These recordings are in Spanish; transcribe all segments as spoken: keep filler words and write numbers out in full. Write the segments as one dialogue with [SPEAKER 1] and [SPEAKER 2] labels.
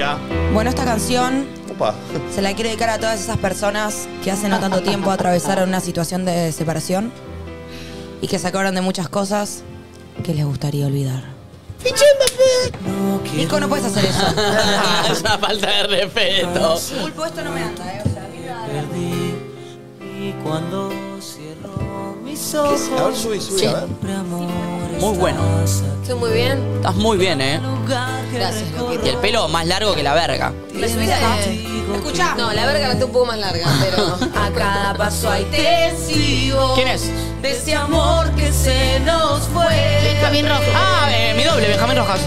[SPEAKER 1] Hola.
[SPEAKER 2] Bueno, esta canción
[SPEAKER 1] Opa.
[SPEAKER 2] se la quiero dedicar a todas esas personas que hace no tanto tiempo atravesaron una situación de separación y que se acordaron de muchas cosas que les gustaría olvidar. Nico, no puedes hacer eso.
[SPEAKER 3] Es una falta de respeto.
[SPEAKER 2] Pulpo, esto no me anda, eh. O sea, a mí me da la...
[SPEAKER 4] Y cuando cierro mis ojos,
[SPEAKER 1] A ver, subí, subí, a ver.
[SPEAKER 3] Muy bueno.
[SPEAKER 5] Estoy muy bien.
[SPEAKER 3] Estás muy bien, ¿eh?
[SPEAKER 5] Gracias, loquito.
[SPEAKER 3] Y el pelo más largo que la verga.
[SPEAKER 2] ¿Me subís acá? ¿Me escuchás?
[SPEAKER 5] No, la verga la tengo un poco más larga, pero a cada paso hay testigo.
[SPEAKER 3] ¿Quién es?
[SPEAKER 5] De ese amor que se nos fue.
[SPEAKER 6] Benjamín Rojo.
[SPEAKER 3] Ah, eh, mi doble, Benjamín Rojas.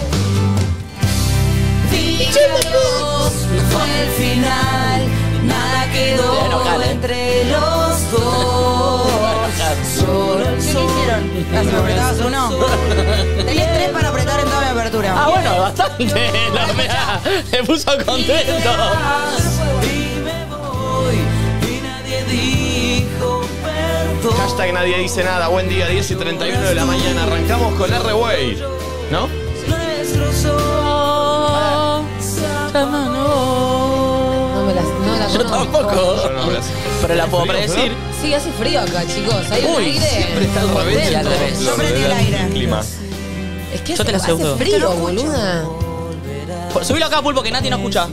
[SPEAKER 5] Dios, fue el final. Nada quedó
[SPEAKER 3] Enojale.
[SPEAKER 5] entre los dos. Solo el
[SPEAKER 2] ¿Qué
[SPEAKER 5] sol.
[SPEAKER 2] hicieron? ¿Las apretabas uno? Tenés tres para apretar en toda mi apertura.
[SPEAKER 3] Ah, bueno, bastante. No, mirá, me puso contento.
[SPEAKER 4] y me voy, y nadie dijo perdón.
[SPEAKER 1] Hashtag nadie dice nada. Buen día, diez y treinta y uno de la mañana. Arrancamos con R-Way. ¿No?
[SPEAKER 4] Nuestros ojos se apagaron.
[SPEAKER 5] No me las, no las
[SPEAKER 3] Yo
[SPEAKER 5] conozco.
[SPEAKER 3] tampoco.
[SPEAKER 1] Yo no, gracias.
[SPEAKER 3] Pero la puedo
[SPEAKER 1] ¿Frío,
[SPEAKER 3] predecir.
[SPEAKER 5] Sí, hace frío acá, chicos. Hay un
[SPEAKER 3] Uy,
[SPEAKER 5] aire.
[SPEAKER 1] Siempre está al revés.
[SPEAKER 3] Sí, al revés.
[SPEAKER 2] Yo prendí el aire.
[SPEAKER 1] Clima.
[SPEAKER 5] Es que
[SPEAKER 3] Yo te la
[SPEAKER 5] hace
[SPEAKER 3] aseguro.
[SPEAKER 5] frío, boluda.
[SPEAKER 3] Por- Subilo acá, Pulpo, que Nati no escucha.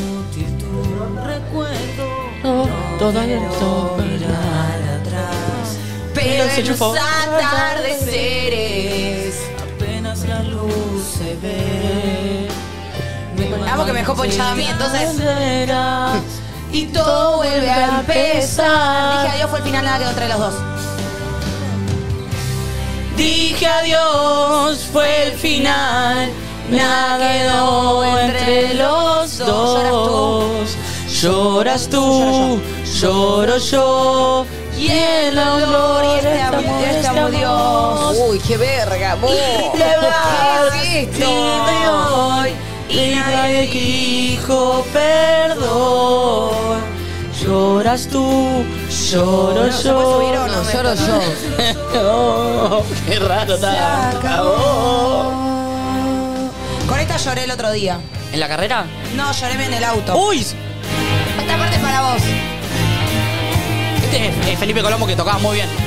[SPEAKER 5] Pero
[SPEAKER 3] Se
[SPEAKER 5] en
[SPEAKER 3] chufó.
[SPEAKER 5] los atardeceres
[SPEAKER 4] Apenas la luz se ve.
[SPEAKER 2] Amo que me dejó ponchada a mí, entonces
[SPEAKER 5] y todo vuelve a empezar.
[SPEAKER 2] dije adiós, fue el final, nada quedó entre los dos.
[SPEAKER 3] Dije adiós, fue el final. Nada quedó entre los dos. Lloras tú, lloro yo. Y el dolor y este amor, este amor Dios.
[SPEAKER 5] Uy, qué verga, vos.
[SPEAKER 3] Te vas,
[SPEAKER 5] ¿Qué es
[SPEAKER 3] y
[SPEAKER 5] esto?
[SPEAKER 3] me voy, y nadie dijo perdón. Lloras tú, lloro
[SPEAKER 2] ¿Se puede subir
[SPEAKER 3] yo.
[SPEAKER 2] o no?
[SPEAKER 5] No, lloro yo.
[SPEAKER 3] Oh, qué raro está. Acabó.
[SPEAKER 2] Con esta lloré el otro día.
[SPEAKER 3] ¿En la carrera?
[SPEAKER 2] No, lloré en el auto.
[SPEAKER 3] ¡Uy!
[SPEAKER 2] Esta parte es para vos.
[SPEAKER 3] Este es eh, Felipe Colombo, que tocaba muy bien.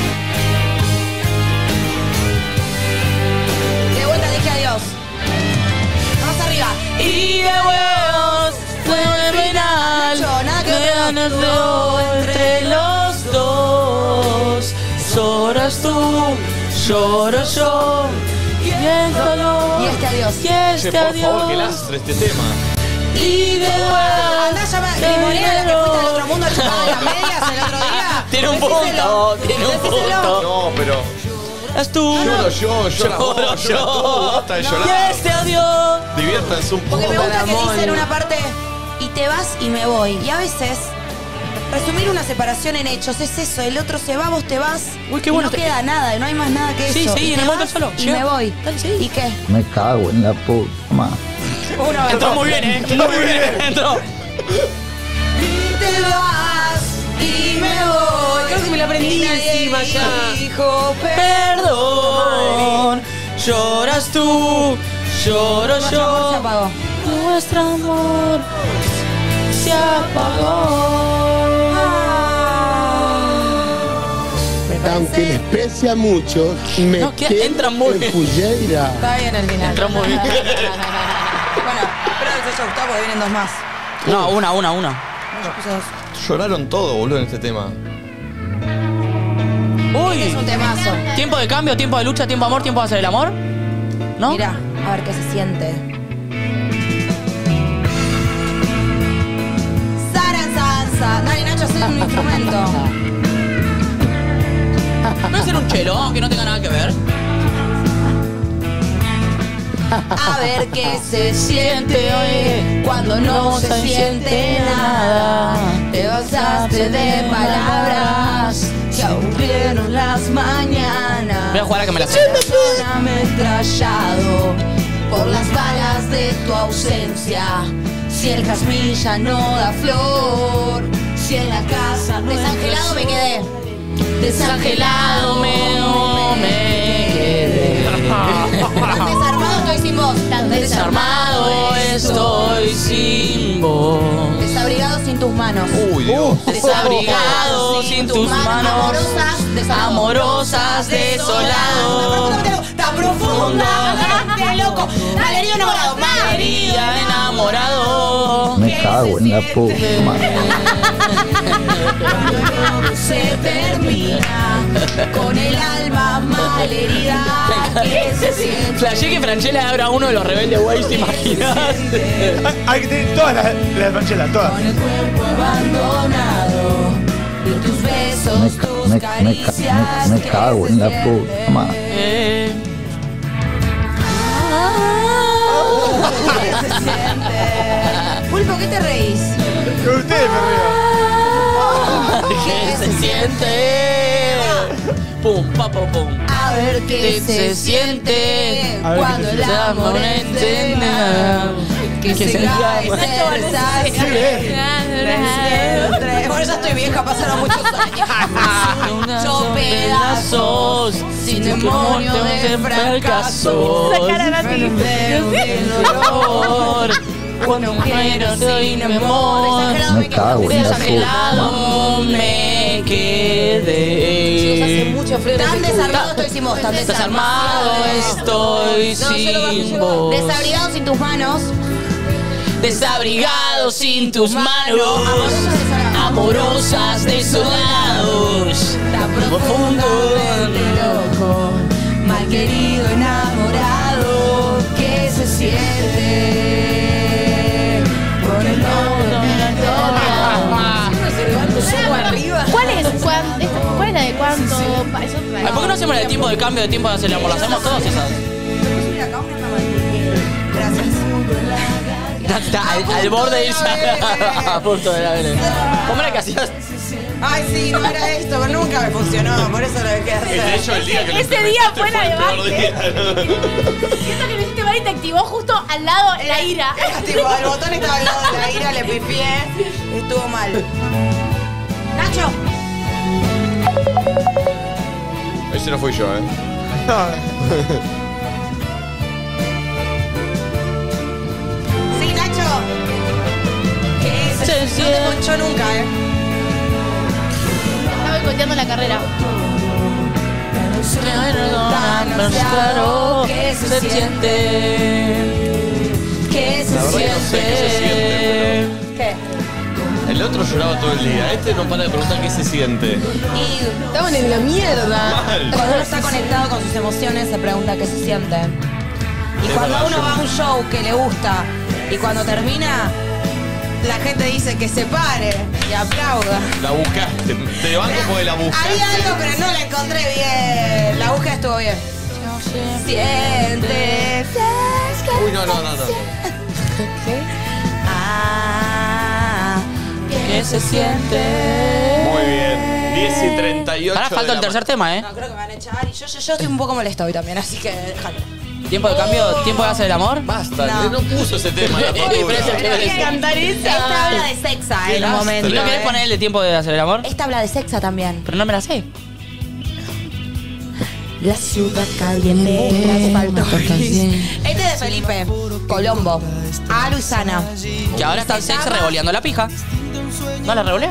[SPEAKER 2] De vuelta dije adiós. Vamos arriba.
[SPEAKER 3] Y de huevos fue el final.
[SPEAKER 2] Nacho, nada que ver.
[SPEAKER 3] Quedó entre los dos. Lloras tú, lloro yo. Y el dolor.
[SPEAKER 2] Y este adiós.
[SPEAKER 3] Y
[SPEAKER 1] Che,
[SPEAKER 3] este
[SPEAKER 1] por favor, que
[SPEAKER 3] adiós.
[SPEAKER 1] lastre este tema.
[SPEAKER 3] Y de huevos.
[SPEAKER 2] Andá a llamar a Limonera, la que fuiste al otro mundo a chupar las medias el otro día.
[SPEAKER 3] Tiene un
[SPEAKER 2] Decíselo.
[SPEAKER 3] punto, tiene un
[SPEAKER 2] Decíselo.
[SPEAKER 3] punto.
[SPEAKER 1] No, pero.
[SPEAKER 3] Es tú.
[SPEAKER 1] Lloro yo, llora vos,
[SPEAKER 3] Lloro
[SPEAKER 1] llora
[SPEAKER 3] yo.
[SPEAKER 1] tú, basta de
[SPEAKER 3] Y
[SPEAKER 1] llorar.
[SPEAKER 3] este adiós.
[SPEAKER 1] Diviértanse un poco.
[SPEAKER 2] Porque me gusta que
[SPEAKER 5] Ramón.
[SPEAKER 2] dice en una parte, y te vas y me voy. Y a veces, resumir una separación en hechos es eso. El otro se va, vos te vas.
[SPEAKER 3] Uy, qué
[SPEAKER 2] y
[SPEAKER 3] bueno
[SPEAKER 2] no
[SPEAKER 3] este-
[SPEAKER 2] queda nada, no hay más nada que
[SPEAKER 3] Sí,
[SPEAKER 2] eso.
[SPEAKER 3] sí,
[SPEAKER 2] Y
[SPEAKER 3] en
[SPEAKER 2] te
[SPEAKER 3] el momento
[SPEAKER 2] vas
[SPEAKER 3] solo.
[SPEAKER 2] Y
[SPEAKER 3] Llega.
[SPEAKER 2] me voy.
[SPEAKER 3] Dale, sí.
[SPEAKER 2] ¿Y qué?
[SPEAKER 7] Me cago en la puta madre.
[SPEAKER 2] Uno,
[SPEAKER 3] Entró muy bien, ¿eh? Entró muy bien. Entró.
[SPEAKER 2] Y te vas y me voy.
[SPEAKER 5] Creo que me la aprendí encima ya.
[SPEAKER 2] Dijo,
[SPEAKER 3] Perdón, lloras tú, lloro
[SPEAKER 2] Nuestro amor se
[SPEAKER 3] yo.
[SPEAKER 2] apagó.
[SPEAKER 3] Nuestro amor se apagó.
[SPEAKER 8] Aunque les pese a muchos, me
[SPEAKER 3] No, que
[SPEAKER 8] quedo
[SPEAKER 3] entran muy
[SPEAKER 8] en
[SPEAKER 3] bien.
[SPEAKER 8] Fuyeira.
[SPEAKER 2] Está bien el final.
[SPEAKER 3] Entró muy bien.
[SPEAKER 2] Bueno, espero que te haya gustado porque vienen dos más.
[SPEAKER 3] No, una, una, una.
[SPEAKER 2] Yo puse dos.
[SPEAKER 1] Lloraron todo, boludo, en este tema.
[SPEAKER 3] Uy,
[SPEAKER 2] Es un temazo.
[SPEAKER 3] tiempo de cambio, tiempo de lucha, tiempo de amor, tiempo de hacer el amor. ¿No?
[SPEAKER 2] Mirá, a ver qué se siente. Saran Sansa. Dale, Nacho, hacer un instrumento.
[SPEAKER 3] No hacer un chelo, aunque no tenga nada que ver.
[SPEAKER 2] A ver qué se siente hoy cuando no se siente nada. Te basaste de palabras que aburrieron las mañanas.
[SPEAKER 3] Voy a jugar a que me la sé.
[SPEAKER 2] Corazón ametrallado por las balas de tu ausencia. Si el jazmín ya no da flor, si en la casa no desangelado me quedé. Desangelado me, me quedé. Tan desarmado estoy estoy sin vos.
[SPEAKER 3] Tan desarmado estoy sin vos.
[SPEAKER 2] Desabrigado sin tus manos.
[SPEAKER 1] Uy, Dios.
[SPEAKER 3] Desabrigado sin tus manos.
[SPEAKER 2] Amorosas, desoladas.
[SPEAKER 3] Amorosas, desolado.
[SPEAKER 2] Tan profunda. Te loco. Malherido enamorado.
[SPEAKER 3] Malherido enamorado.
[SPEAKER 7] Me cago en la puta madre.
[SPEAKER 2] Se termina con el alma malherida que se siente.
[SPEAKER 3] Flashé que Franchella era uno de los rebeldes Waze, ¿te imaginas?
[SPEAKER 6] Hay que tener todas las la Franchella, todas.
[SPEAKER 2] Con el cuerpo abandonado y tus besos,
[SPEAKER 7] Me, ca-
[SPEAKER 2] tus
[SPEAKER 7] me, me,
[SPEAKER 2] caricias
[SPEAKER 7] ca- me, me
[SPEAKER 2] que
[SPEAKER 7] cago
[SPEAKER 2] se
[SPEAKER 7] en la
[SPEAKER 2] sienten.
[SPEAKER 7] puta madre.
[SPEAKER 3] Eh,
[SPEAKER 2] ¿Qué se siente? Pulpo, ¿qué te reís?
[SPEAKER 6] Con ustedes me río.
[SPEAKER 3] ¿Qué se siente? Pum, pa, pum, pum.
[SPEAKER 2] A ver qué
[SPEAKER 3] ¿Qué
[SPEAKER 2] se
[SPEAKER 3] se siente?
[SPEAKER 6] A ver
[SPEAKER 2] cuando
[SPEAKER 6] qué
[SPEAKER 2] el
[SPEAKER 6] se
[SPEAKER 2] amor encena, que
[SPEAKER 3] Que
[SPEAKER 2] se
[SPEAKER 3] se
[SPEAKER 2] cae cerza.
[SPEAKER 6] Sí, eh.
[SPEAKER 2] Por eso estoy vieja, pasaron muchos años. Yo pedazos, sin demonio de fracasos.
[SPEAKER 3] Esa cara, Nati.
[SPEAKER 2] Pero el dolor,
[SPEAKER 3] Cuando muero sin amor,
[SPEAKER 2] exagerado
[SPEAKER 7] Me cago en la puta
[SPEAKER 3] desagelado me quedé.
[SPEAKER 2] hace mucho frío. Tan desarmado estoy sin vos, tan
[SPEAKER 3] Desarmado estoy sin vos.
[SPEAKER 2] Desabrigado sin tus manos.
[SPEAKER 3] Desabrigado sin tus manos. Amorosas desolados.
[SPEAKER 2] Tan profundamente loco. Mal querido enamorado. Que se siente. Con el
[SPEAKER 9] ¿Cuál es? ¿Cuán- esta- ¿Cuál es la de cuánto? Pa- es otra.
[SPEAKER 3] Ay, ¿por qué no hacemos la de tiempo de cambio de tiempo de hacer el amor? Lo hacemos todas esas.
[SPEAKER 2] Gracias.
[SPEAKER 3] Está al, al borde de irse a punto de la vez. ¿Cómo era que hacías?
[SPEAKER 2] Ay, sí, no era esto, pero nunca me funcionó, por eso lo dejé
[SPEAKER 1] De
[SPEAKER 2] hacer.
[SPEAKER 1] hecho, el día que lo
[SPEAKER 9] Ese día
[SPEAKER 1] implementaste
[SPEAKER 9] fue la
[SPEAKER 1] el
[SPEAKER 9] de
[SPEAKER 1] peor
[SPEAKER 9] Vázquez.
[SPEAKER 1] día, ¿no?
[SPEAKER 9] Siento que lo hiciste mal y te activó justo al lado la ira.
[SPEAKER 2] Era tipo, el botón estaba al lado de la ira, le pifié, estuvo mal. Nacho.
[SPEAKER 1] Ese no fui yo, ¿eh?
[SPEAKER 2] Sí, Nacho. Que se, no te ponchó nunca, eh.
[SPEAKER 9] Estaba boicoteando la carrera.
[SPEAKER 3] Pero claro que se siente.
[SPEAKER 2] Que se
[SPEAKER 1] La verdad que no sé qué se siente,
[SPEAKER 2] ¿Qué?
[SPEAKER 1] El otro lloraba todo el día. Este no para de preguntar qué se siente.
[SPEAKER 2] Y estaban en la mierda.
[SPEAKER 1] Mal.
[SPEAKER 2] Cuando uno está conectado con sus emociones se pregunta qué se siente. Y
[SPEAKER 1] Es
[SPEAKER 2] cuando
[SPEAKER 1] verdad,
[SPEAKER 2] uno
[SPEAKER 1] yo-
[SPEAKER 2] va a un show que le gusta y cuando termina, la gente dice que se pare y aplauda.
[SPEAKER 1] La buscaste. Te banco porque la buscaste.
[SPEAKER 2] Había algo, pero no la encontré bien. La búsqueda estuvo bien. Siente.
[SPEAKER 1] Uy, no, no, no, no.
[SPEAKER 2] Ah,
[SPEAKER 3] ¿Qué se siente?
[SPEAKER 1] Muy bien. diez y treinta y ocho.
[SPEAKER 3] Ahora falta
[SPEAKER 1] de
[SPEAKER 3] el
[SPEAKER 1] la
[SPEAKER 3] tercer tema, ¿eh?
[SPEAKER 2] no, creo que me van a echar. Y yo, yo, yo estoy un poco molesta hoy también, así que déjalo.
[SPEAKER 3] ¿Tiempo de cambio? ¿Tiempo de hacer el amor?
[SPEAKER 1] Basta,
[SPEAKER 2] No.
[SPEAKER 1] no puso ese tema. La
[SPEAKER 3] Eh, eh, pero es el que merece.
[SPEAKER 9] cantar esa.
[SPEAKER 2] Esta habla de sexa
[SPEAKER 1] Qué
[SPEAKER 2] en un momento.
[SPEAKER 3] ¿Y no querés poner el de tiempo de hacer el amor?
[SPEAKER 2] Esta habla de sexa también.
[SPEAKER 3] Pero no me la sé.
[SPEAKER 2] La ciudad caliente, el asfalto gris. Este es de Felipe Colombo. A Luisana.
[SPEAKER 3] Que ahora está el sexo revoleando la pija. ¿No la revolea?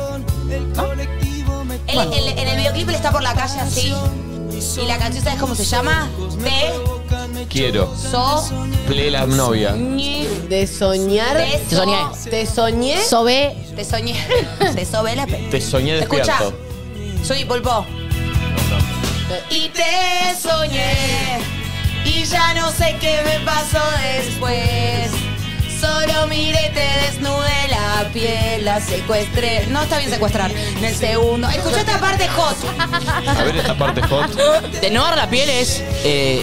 [SPEAKER 2] Él, él- en el videoclip él está por la calle así. Y la canción, ¿sabes cómo se llama? Te
[SPEAKER 1] Quiero.
[SPEAKER 2] so
[SPEAKER 1] Ple la novia.
[SPEAKER 5] De soñar.
[SPEAKER 2] Te
[SPEAKER 3] Te soñé.
[SPEAKER 5] Te soñé.
[SPEAKER 9] Sobe.
[SPEAKER 2] Te soñé. Te sobe la pe.
[SPEAKER 1] Te soñé
[SPEAKER 2] Escucha.
[SPEAKER 1] despierto.
[SPEAKER 2] Soy Pulpo. Y te soñé. Y ya no sé qué me pasó después. Solo miré, te desnudé la piel, la secuestré. No está bien secuestrar. En el segundo. Escucha esta parte hot.
[SPEAKER 1] A ver esta parte hot.
[SPEAKER 3] Desnudar la piel es. Eh,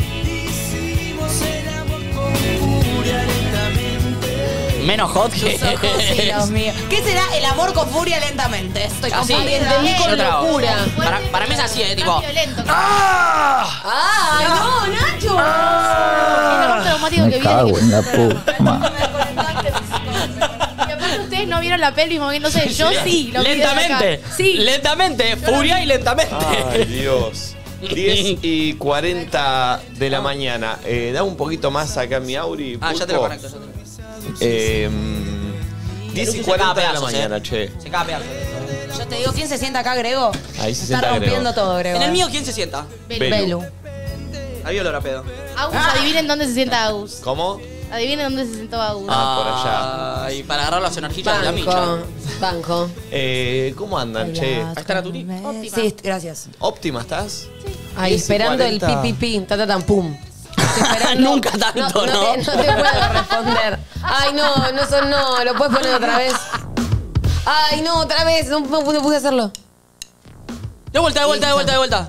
[SPEAKER 3] menos hot que.
[SPEAKER 2] Tus ojos y los míos. ¿Qué será el amor con furia lentamente? Estoy
[SPEAKER 3] Así.
[SPEAKER 2] confundiendo.
[SPEAKER 5] Entendí con
[SPEAKER 3] Yo trago.
[SPEAKER 5] locura.
[SPEAKER 3] Para, para mí es así, eh, tipo.
[SPEAKER 9] Violento.
[SPEAKER 3] ¡Ah!
[SPEAKER 2] ¡Ah! ¡No, Nacho!
[SPEAKER 9] Es lo más traumático que
[SPEAKER 7] Me
[SPEAKER 9] viene.
[SPEAKER 7] cago en la puta madre.
[SPEAKER 9] Y aparte ustedes no vieron la peli moviéndose. Yo sí. Lo vi desde acá.
[SPEAKER 3] Lentamente.
[SPEAKER 9] Sí.
[SPEAKER 3] Lentamente. Furia y lentamente.
[SPEAKER 1] Ay, Dios. diez y cuarenta de la mañana. Eh, da un poquito más acá en mi Auri.
[SPEAKER 3] Ah, ya te lo
[SPEAKER 1] Pulpo.
[SPEAKER 3] conecto. Ya te lo conecto.
[SPEAKER 1] Eh, diez y
[SPEAKER 3] Se
[SPEAKER 1] cuarenta de
[SPEAKER 3] caga
[SPEAKER 1] la
[SPEAKER 3] pedazos,
[SPEAKER 1] mañana,
[SPEAKER 3] eh.
[SPEAKER 1] che.
[SPEAKER 3] Se caga pedazos.
[SPEAKER 2] Yo te digo, ¿quién se sienta acá, Grego?
[SPEAKER 1] Ahí se
[SPEAKER 2] Está
[SPEAKER 1] sienta Grego.
[SPEAKER 2] rompiendo todo, Grego.
[SPEAKER 3] En el mío, ¿quién se sienta?
[SPEAKER 1] Belu.
[SPEAKER 2] Belu.
[SPEAKER 3] Ahí olor a pedo.
[SPEAKER 9] Agus, adivinen dónde se sienta Agus.
[SPEAKER 1] ¿Cómo?
[SPEAKER 9] Adivinen dónde se sentó Agus.
[SPEAKER 1] Ah, por allá.
[SPEAKER 3] Ay, para agarrar las energías de la micha.
[SPEAKER 5] Banco. Banco.
[SPEAKER 1] Eh, ¿Cómo andan, che?
[SPEAKER 3] Ahí está la Tuli.
[SPEAKER 9] Óptima.
[SPEAKER 2] Sí, gracias.
[SPEAKER 1] ¿Óptima estás?
[SPEAKER 5] Ahí
[SPEAKER 1] diez y
[SPEAKER 5] esperando el
[SPEAKER 1] cuarenta.
[SPEAKER 5] pi, pi, pi, ta, ta, tan, pum.
[SPEAKER 2] Estoy esperando.
[SPEAKER 3] Nunca tanto, ¿no?
[SPEAKER 5] No, te, no te puedo responder. Ay, no, no son no. ¿Lo puedes poner otra vez? Ay, no, otra vez. No, no, no pude hacerlo.
[SPEAKER 3] De vuelta, de vuelta, de vuelta, de vuelta.